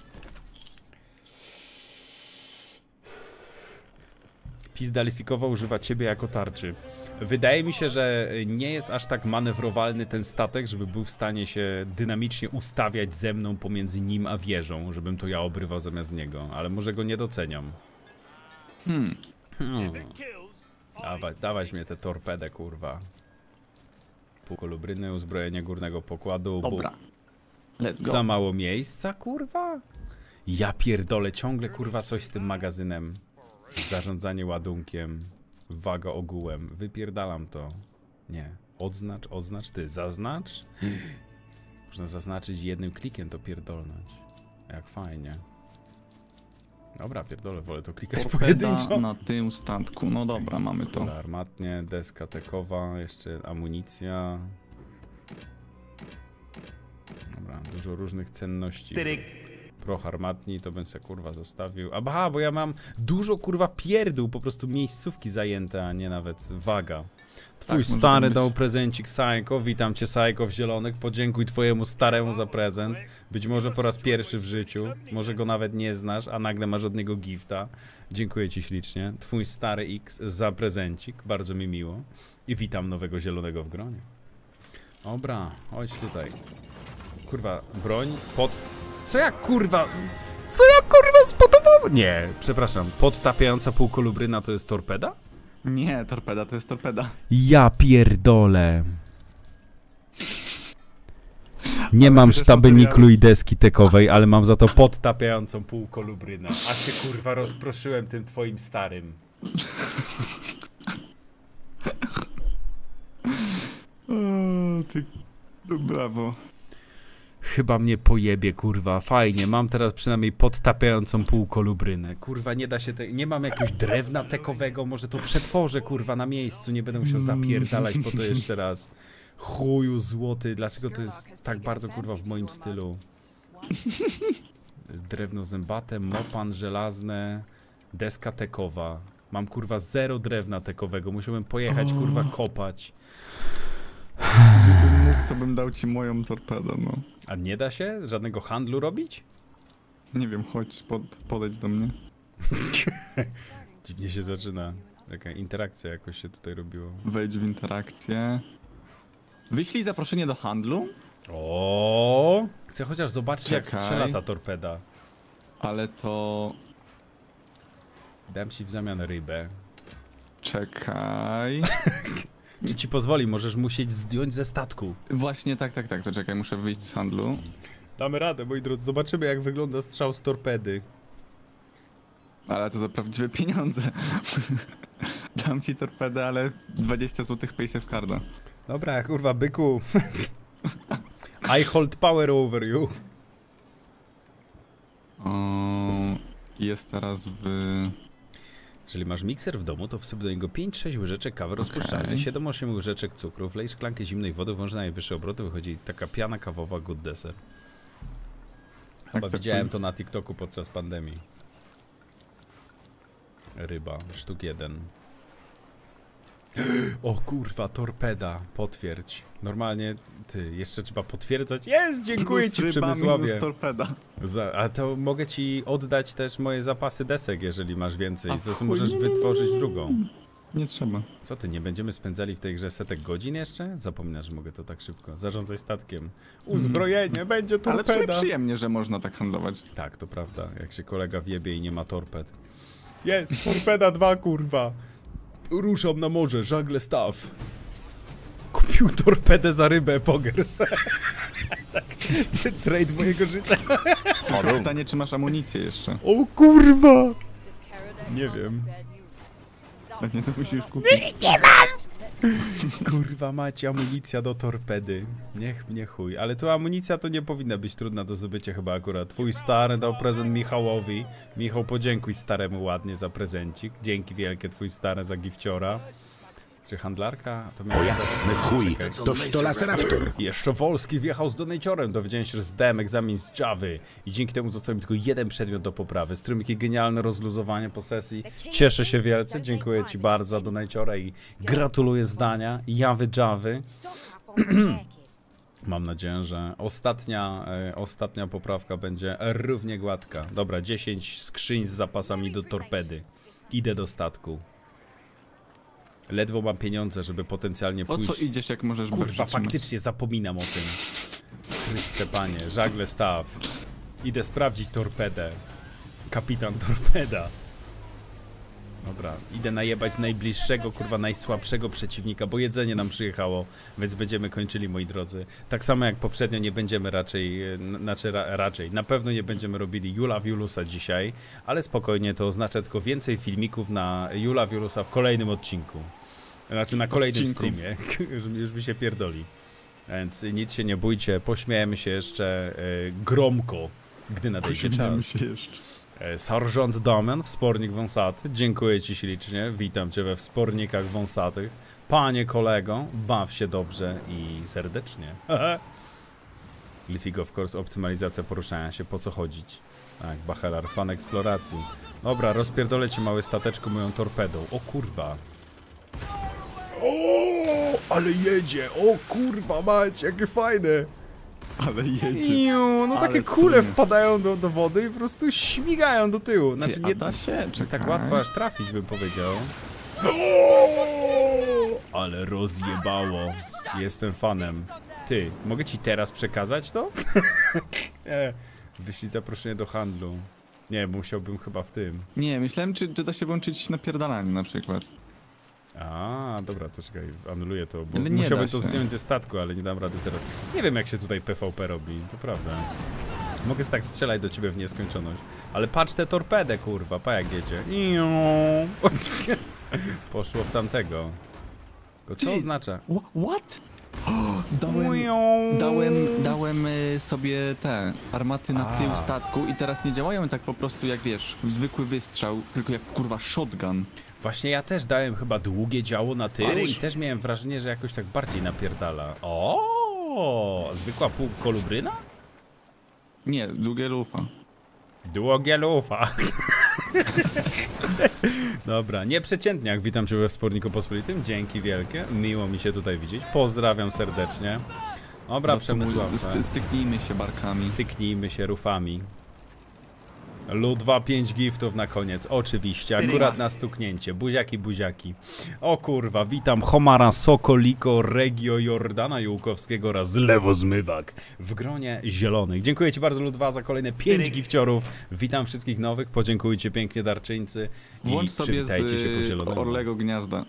Pizdalifikowa używa ciebie jako tarczy. Wydaje mi się, że nie jest aż tak manewrowalny ten statek, żeby był w stanie się dynamicznie ustawiać ze mną pomiędzy nim a wieżą, żebym to ja obrywał zamiast niego, ale może go nie doceniam. Hmm. Hmm. Dawaj, dawać mnie tę torpedę, kurwa. Półkolubryny, uzbrojenie górnego pokładu. Dobra. Let's go. Za mało miejsca, kurwa? Ja pierdolę, ciągle, kurwa, coś z tym magazynem. Zarządzanie ładunkiem. Waga ogółem. Wypierdalam to. Nie. Odznacz, odznacz, ty. Zaznacz? Można zaznaczyć jednym klikiem to pierdolnąć. Jak fajnie. Dobra, pierdolę, wolę to klikać Torpeda pojedynczo. na tym statku. No dobra, mamy to. Pole armatnie, deska tekowa, jeszcze amunicja. Dobra, dużo różnych cenności. proch armatni, to bym se kurwa zostawił. Aha, bo ja mam dużo kurwa pierdół, po prostu miejscówki zajęte, a nie nawet waga. Twój Tak, może stary tak dał być. prezencik Psycho, witam cię Psycho w zielonych, podziękuj twojemu staremu za prezent. Być może po raz pierwszy w życiu, może go nawet nie znasz, a nagle masz od niego gifta. Dziękuję ci ślicznie. Twój stary X za prezencik, bardzo mi miło. I witam nowego zielonego w gronie. Dobra, chodź tutaj. Kurwa, broń pod... Co ja kurwa... Co ja kurwa spodobałem? Nie, przepraszam, podtapiająca półkolubryna to jest torpeda? Nie, torpeda to jest torpeda. Ja pierdolę. Nie Ale mam też sztaby materiał- niklu i deski tekowej, ale mam za to podtapiającą półkolubrynę. A się kurwa rozproszyłem tym twoim starym. O, ty... No, brawo. Chyba mnie pojebie, kurwa. Fajnie, mam teraz przynajmniej podtapiającą półkolubrynę. Kurwa, nie da się te... Nie mam jakiegoś drewna tekowego, może to przetworzę, kurwa, na miejscu. Nie będę musiał zapierdalać po to jeszcze raz. Chuju złoty, dlaczego to jest tak bardzo, kurwa, w moim stylu? Drewno zębate, mopan żelazne, deska tekowa. Mam, kurwa, zero drewna tekowego. Musiałbym pojechać, kurwa, kopać. Gdybym mógł, to bym dał ci moją torpedę, no. A nie da się żadnego handlu robić? Nie wiem, chodź, pod, podejdź do mnie. Dziwnie się zaczyna. Jaka interakcja jakoś się tutaj robiło. Wejdź w interakcję. Wyślij zaproszenie do handlu, O, chcę chociaż zobaczyć, jak Czekaj. strzela ta torpeda. ale to... Dam ci w zamian rybę. Czekaj... Czy ci pozwoli? Możesz musieć zdjąć ze statku. Właśnie, tak, tak, tak, to czekaj, muszę wyjść z handlu. Damy radę, moi drodzy. Zobaczymy, jak wygląda strzał z torpedy. Ale to za prawdziwe pieniądze. Dam ci torpedę, ale dwadzieścia złotych paysafe carda. Dobra, kurwa, byku. I hold power over you. O, jest teraz w... Jeżeli masz mikser w domu, to wsyp do niego pięć sześć łyżeczek kawy rozpuszczalnej, siedem osiem łyżeczek cukru, wlej szklankę zimnej wody, włącz na najwyższe obroty, wychodzi taka piana kawowa, good dessert. Chyba Akceptuj. widziałem to na TikToku podczas pandemii. Ryba, sztuk jeden. O kurwa, torpeda, potwierdź. Normalnie, ty, jeszcze trzeba potwierdzać. Jest, dziękuję ci, Plus ryba, Przemysławie. minus torpeda. Za, a to mogę ci oddać też moje zapasy desek, jeżeli masz więcej, A co chuj, możesz nie, nie, nie, wytworzyć nie. drugą. Nie trzeba. Co ty, nie będziemy spędzali w tej grze setek godzin jeszcze? Zapominasz, że mogę to tak szybko. Zarządzaj statkiem. Uzbrojenie, będzie Ale w sumie torpeda. przyjemnie, że można tak handlować. Tak, to prawda, jak się kolega wjebie i nie ma torped. Jest, torpeda dwa, kurwa. Ruszam na morze, żagle staw. Kupił torpedę za rybę, pogers. Tak, trade mojego życia. Tylko pytanie, czy masz amunicję jeszcze? O kurwa! Nie wiem. Jak nie, to musisz kupić. Kurwa macie, amunicja do torpedy. Niech mnie chuj. Ale tu amunicja to nie powinna być trudna do zdobycia chyba akurat. Twój stary dał prezent Michałowi. Michał, podziękuj staremu ładnie za prezencik. Dzięki wielkie twój stary za gifciora. Czy handlarka? To miał... O jasny chuj, toż to Laseraptor. Jeszcze Wolski wjechał z donaciorem. Dowiedziałem się, że zdałem egzamin z Javy i dzięki temu został mi tylko jeden przedmiot do poprawy. Strumyki genialne rozluzowanie po sesji. Cieszę się wielce. Dziękuję ci bardzo za donaciora i gratuluję zdania Jawy Javy. Mam nadzieję, że ostatnia, e, ostatnia poprawka będzie równie gładka. Dobra, dziesięć skrzyń z zapasami do torpedy. Idę do statku. Ledwo mam pieniądze, żeby potencjalnie Po pójść... co idziesz, jak możesz Kurwa, wytrzymać? faktycznie zapominam o tym. Chryste panie, żagle staw. Idę sprawdzić torpedę. Kapitan torpeda. Dobra, idę najebać najbliższego, kurwa, najsłabszego przeciwnika, bo jedzenie nam przyjechało, więc będziemy kończyli, moi drodzy. Tak samo jak poprzednio nie będziemy raczej, znaczy ra, raczej, na pewno nie będziemy robili Jula Viulusa dzisiaj, ale spokojnie, to oznacza tylko więcej filmików na Jula Viulusa w kolejnym odcinku. Znaczy na kolejnym Odcinku. streamie, już, już mi się pierdoli. Więc nic się nie bójcie, pośmiejemy się jeszcze e, gromko, gdy nadejdzie Pośmiejemy czas. się jeszcze. E, Sargent Damian, wspornik wąsaty, dziękuję ci ślicznie, witam cię we wspornikach wąsatych. Panie kolego, baw się dobrze i serdecznie. Glyphig of course, optymalizacja poruszania się, po co chodzić? Tak, Bachelar, fan eksploracji. Dobra, rozpierdolę cię mały stateczko moją torpedą. O kurwa. O, ale jedzie! O kurwa mać, jakie fajne! Ale jedzie. Iu, no Ale takie kule sunie. wpadają do, do wody i po prostu śmigają do tyłu. Znaczy Ty, nie a da się, czekaj. tak łatwo aż trafić, bym powiedział. Ale rozjebało. Jestem fanem. Ty, mogę ci teraz przekazać to? Nie. Wyślij zaproszenie do handlu. Nie, musiałbym chyba w tym. Nie, myślałem, czy, czy da się włączyć napierdalanie na przykład. A, dobra, to czekaj, anuluję to, bo Ale nie musiałbym da to się. zdjąć ze statku, ale nie dam rady teraz. Nie wiem, jak się tutaj P V P robi, to prawda. Mogę tak strzelać do ciebie w nieskończoność. Ale patrz tę torpedę, kurwa, pa jak jedzie. Iu. Poszło w tamtego. To co Ty, oznacza? Wha- What? O, dałem, Iu. dałem, dałem y, sobie te armaty na tył A. statku i teraz nie działają tak po prostu jak wiesz, zwykły wystrzał, tylko jak kurwa shotgun. Właśnie ja też dałem chyba długie działo na tył Stary. i też miałem wrażenie, że jakoś tak bardziej napierdala. O, zwykła pół kolubryna? Nie, długie lufa. Długie lufa. Dobra, nieprzeciętniak, witam cię we Wsporniku Pospolitym, dzięki wielkie, miło mi się tutaj widzieć, pozdrawiam serdecznie. Dobra, Przemysław, St- styknijmy się barkami. styknijmy się rufami. Lu dwa pięć giftów na koniec, oczywiście, akurat na stuknięcie, buziaki, buziaki. O kurwa, witam Homara, Sokoliko, Regio, Jordana Jułkowskiego oraz Lewozmywak w gronie zielonych. Dziękuję ci bardzo Lu dwa za kolejne pięć gifciorów, witam wszystkich nowych, podziękujcie pięknie darczyńcy i Włącz sobie przywitajcie się po z y, zielonemu. Orlego Gniazda.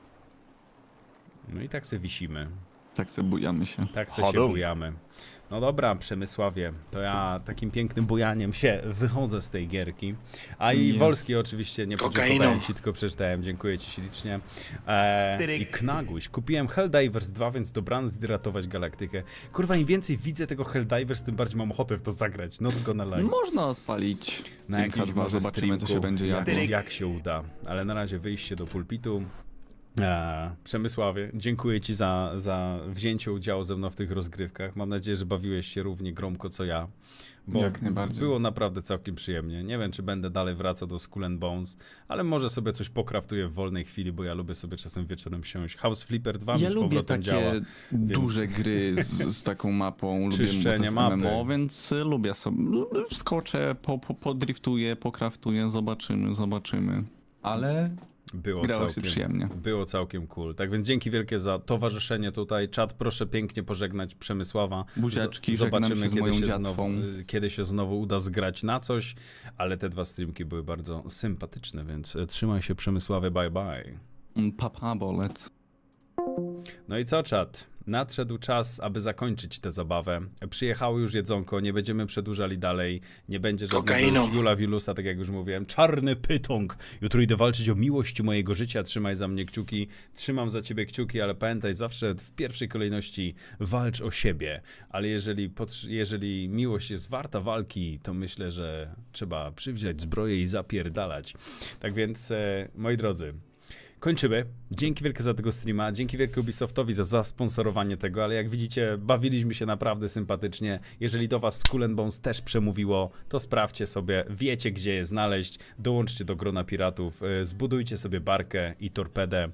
No i tak se wisimy, Tak se bujamy się. tak se się bujamy. No dobra, Przemysławie, to ja takim pięknym bujaniem się wychodzę z tej gierki. A i Jest. Wolski oczywiście nie podziękowałem ci, tylko przeczytałem. Dziękuję ci ślicznie. E, I Knaguś. Kupiłem Helldivers dwa, więc dobranoc i ratować galaktykę. Kurwa, im więcej widzę tego Helldivers, tym bardziej mam ochotę w to zagrać. Not gonna lie. Można odpalić. Na Teamka jakimś dwa, może zobaczymy co się streamku, będzie jak, jadło. jak się uda. Ale na razie wyjście do pulpitu. Eee, Przemysławie, dziękuję ci za, za wzięcie udziału ze mną w tych rozgrywkach. Mam nadzieję, że bawiłeś się równie gromko co ja, bo Jak najbardziej. było naprawdę całkiem przyjemnie. Nie wiem, czy będę dalej wracał do Skull and Bones, ale może sobie coś pokraftuję w wolnej chwili, bo ja lubię sobie czasem wieczorem siąść. House Flipper dwa Ja mi z lubię powrotem takie działa. duże gry z, z taką mapą, lubię Czyszczenie motyw M M O, mapy. więc y, lubię sobie, wskoczę, po, po, podriftuję, pokraftuję, zobaczymy, zobaczymy. Ale Było grało się całkiem, przyjemnie. było całkiem cool. Tak więc dzięki wielkie za towarzyszenie tutaj. Czat, proszę pięknie pożegnać Przemysława. Buziaczki, Z- żegnam Zobaczymy, się z kiedy moją się, dziatwą. znowu, y, kiedy się znowu uda zgrać na coś, ale te dwa streamki były bardzo sympatyczne, więc y, trzymaj się Przemysławie, bye bye. Mm, Papa bolet. No i co, czat? Nadszedł czas, aby zakończyć tę zabawę. Przyjechało już jedzonko, nie będziemy przedłużali dalej. Nie będzie żadnego Jula Wilusa, tak jak już mówiłem. Czarny pytąg. Jutro idę walczyć o miłość mojego życia. Trzymaj za mnie kciuki. Trzymam za ciebie kciuki, ale pamiętaj, zawsze w pierwszej kolejności walcz o siebie. Ale jeżeli, jeżeli miłość jest warta walki, to myślę, że trzeba przywziąć zbroję i zapierdalać. Tak więc, e, moi drodzy, kończymy. Dzięki wielkie za tego streama, dzięki wielkie Ubisoftowi za zasponsorowanie tego, ale jak widzicie, bawiliśmy się naprawdę sympatycznie. Jeżeli do was Skull and Bones też przemówiło, to sprawdźcie sobie, wiecie gdzie je znaleźć, dołączcie do grona piratów, zbudujcie sobie barkę i torpedę.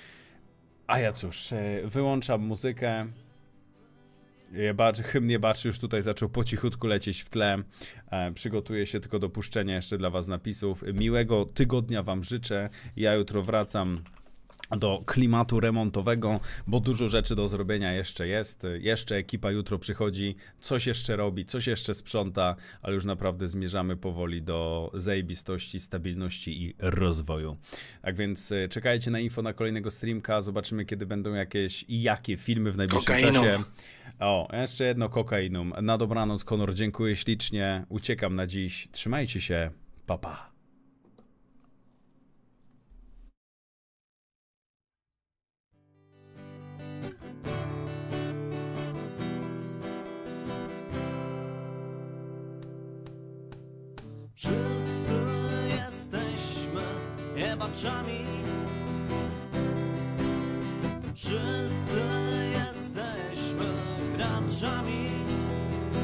A ja cóż, wyłączam muzykę. Jebacz, hymn Jebaczy już tutaj zaczął po cichutku lecieć w tle. E, przygotuję się tylko do puszczenia jeszcze dla was napisów. Miłego tygodnia wam życzę. Ja jutro wracam do klimatu remontowego, bo dużo rzeczy do zrobienia jeszcze jest. Jeszcze ekipa jutro przychodzi, coś jeszcze robi, coś jeszcze sprząta, ale już naprawdę zmierzamy powoli do zajebistości, stabilności i rozwoju. Tak więc czekajcie na info na kolejnego streamka, zobaczymy kiedy będą jakieś i jakie filmy w najbliższym Kokainą. czasie. O, jeszcze jedno kokainum. Na dobranoc, Konor, dziękuję ślicznie. Uciekam na dziś. Trzymajcie się. Pa, pa. Wszyscy jesteśmy jebaczami. Wszyscy jesteśmy graczami.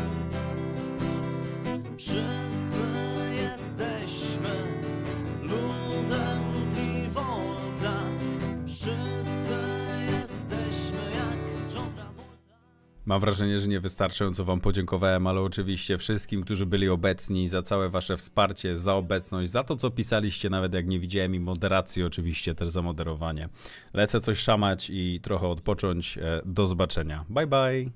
Wszyscy jesteśmy ludem Tivolta. Wszyscy jesteśmy jak John Travolta. Mam wrażenie, że niewystarczająco wam podziękowałem, ale oczywiście wszystkim, którzy byli obecni, za całe wasze wsparcie, za obecność, za to, co pisaliście, nawet jak nie widziałem, i moderacji oczywiście też za moderowanie. Lecę coś szamać i trochę odpocząć. Do zobaczenia. Bye, bye.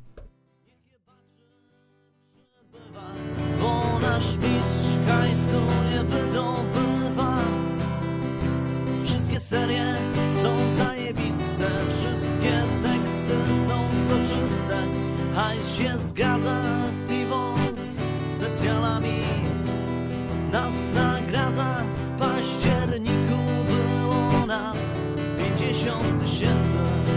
Bo nasz mistrz hajsu nie wydobywa. Wszystkie serie są zajebiste, wszystkie teksty są soczyste. Hajs się zgadza, Tivolt specjalami nas nagradza. W październiku było nas pięćdziesiąt tysięcy.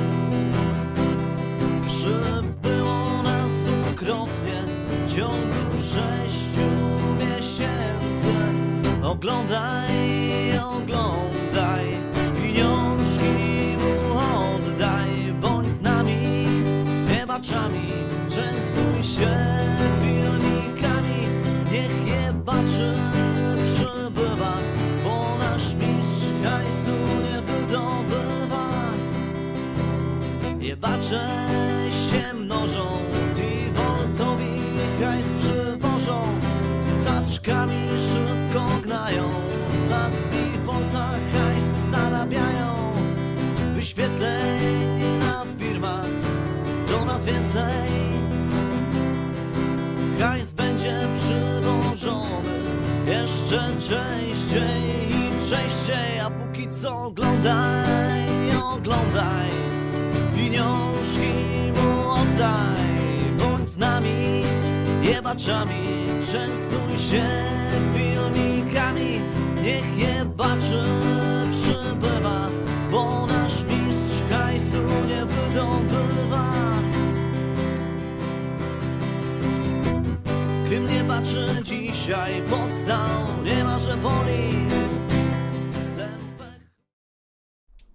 Przybyło nas dwukrotnie w ciągu sześciu miesięcy. Oglądaj, oglądaj, pieniążki mu oddaj. Bądź z nami, jebaczami, częstuj się filmikami. Niech jebaczy przybywa, bo nasz mistrz hajsu nie wydobywa. Jebacze się mnożą, Tivoltowi hajs przywożą. Taczkami szybko gnają, dla Tivolta hajs zarabiają. Wyświetleń na firmach coraz więcej. Hajs będzie przywożony jeszcze częściej i częściej. A póki co oglądaj, oglądaj, pieniążki mu oddaj. Bądź z nami, jebaczami, częstuj się filmikami. Niech jebaczy przybywa, bo nasz mistrz hajsu nie wydobywa. Kim nie baczy dzisiaj powstał, nie ma, że boli.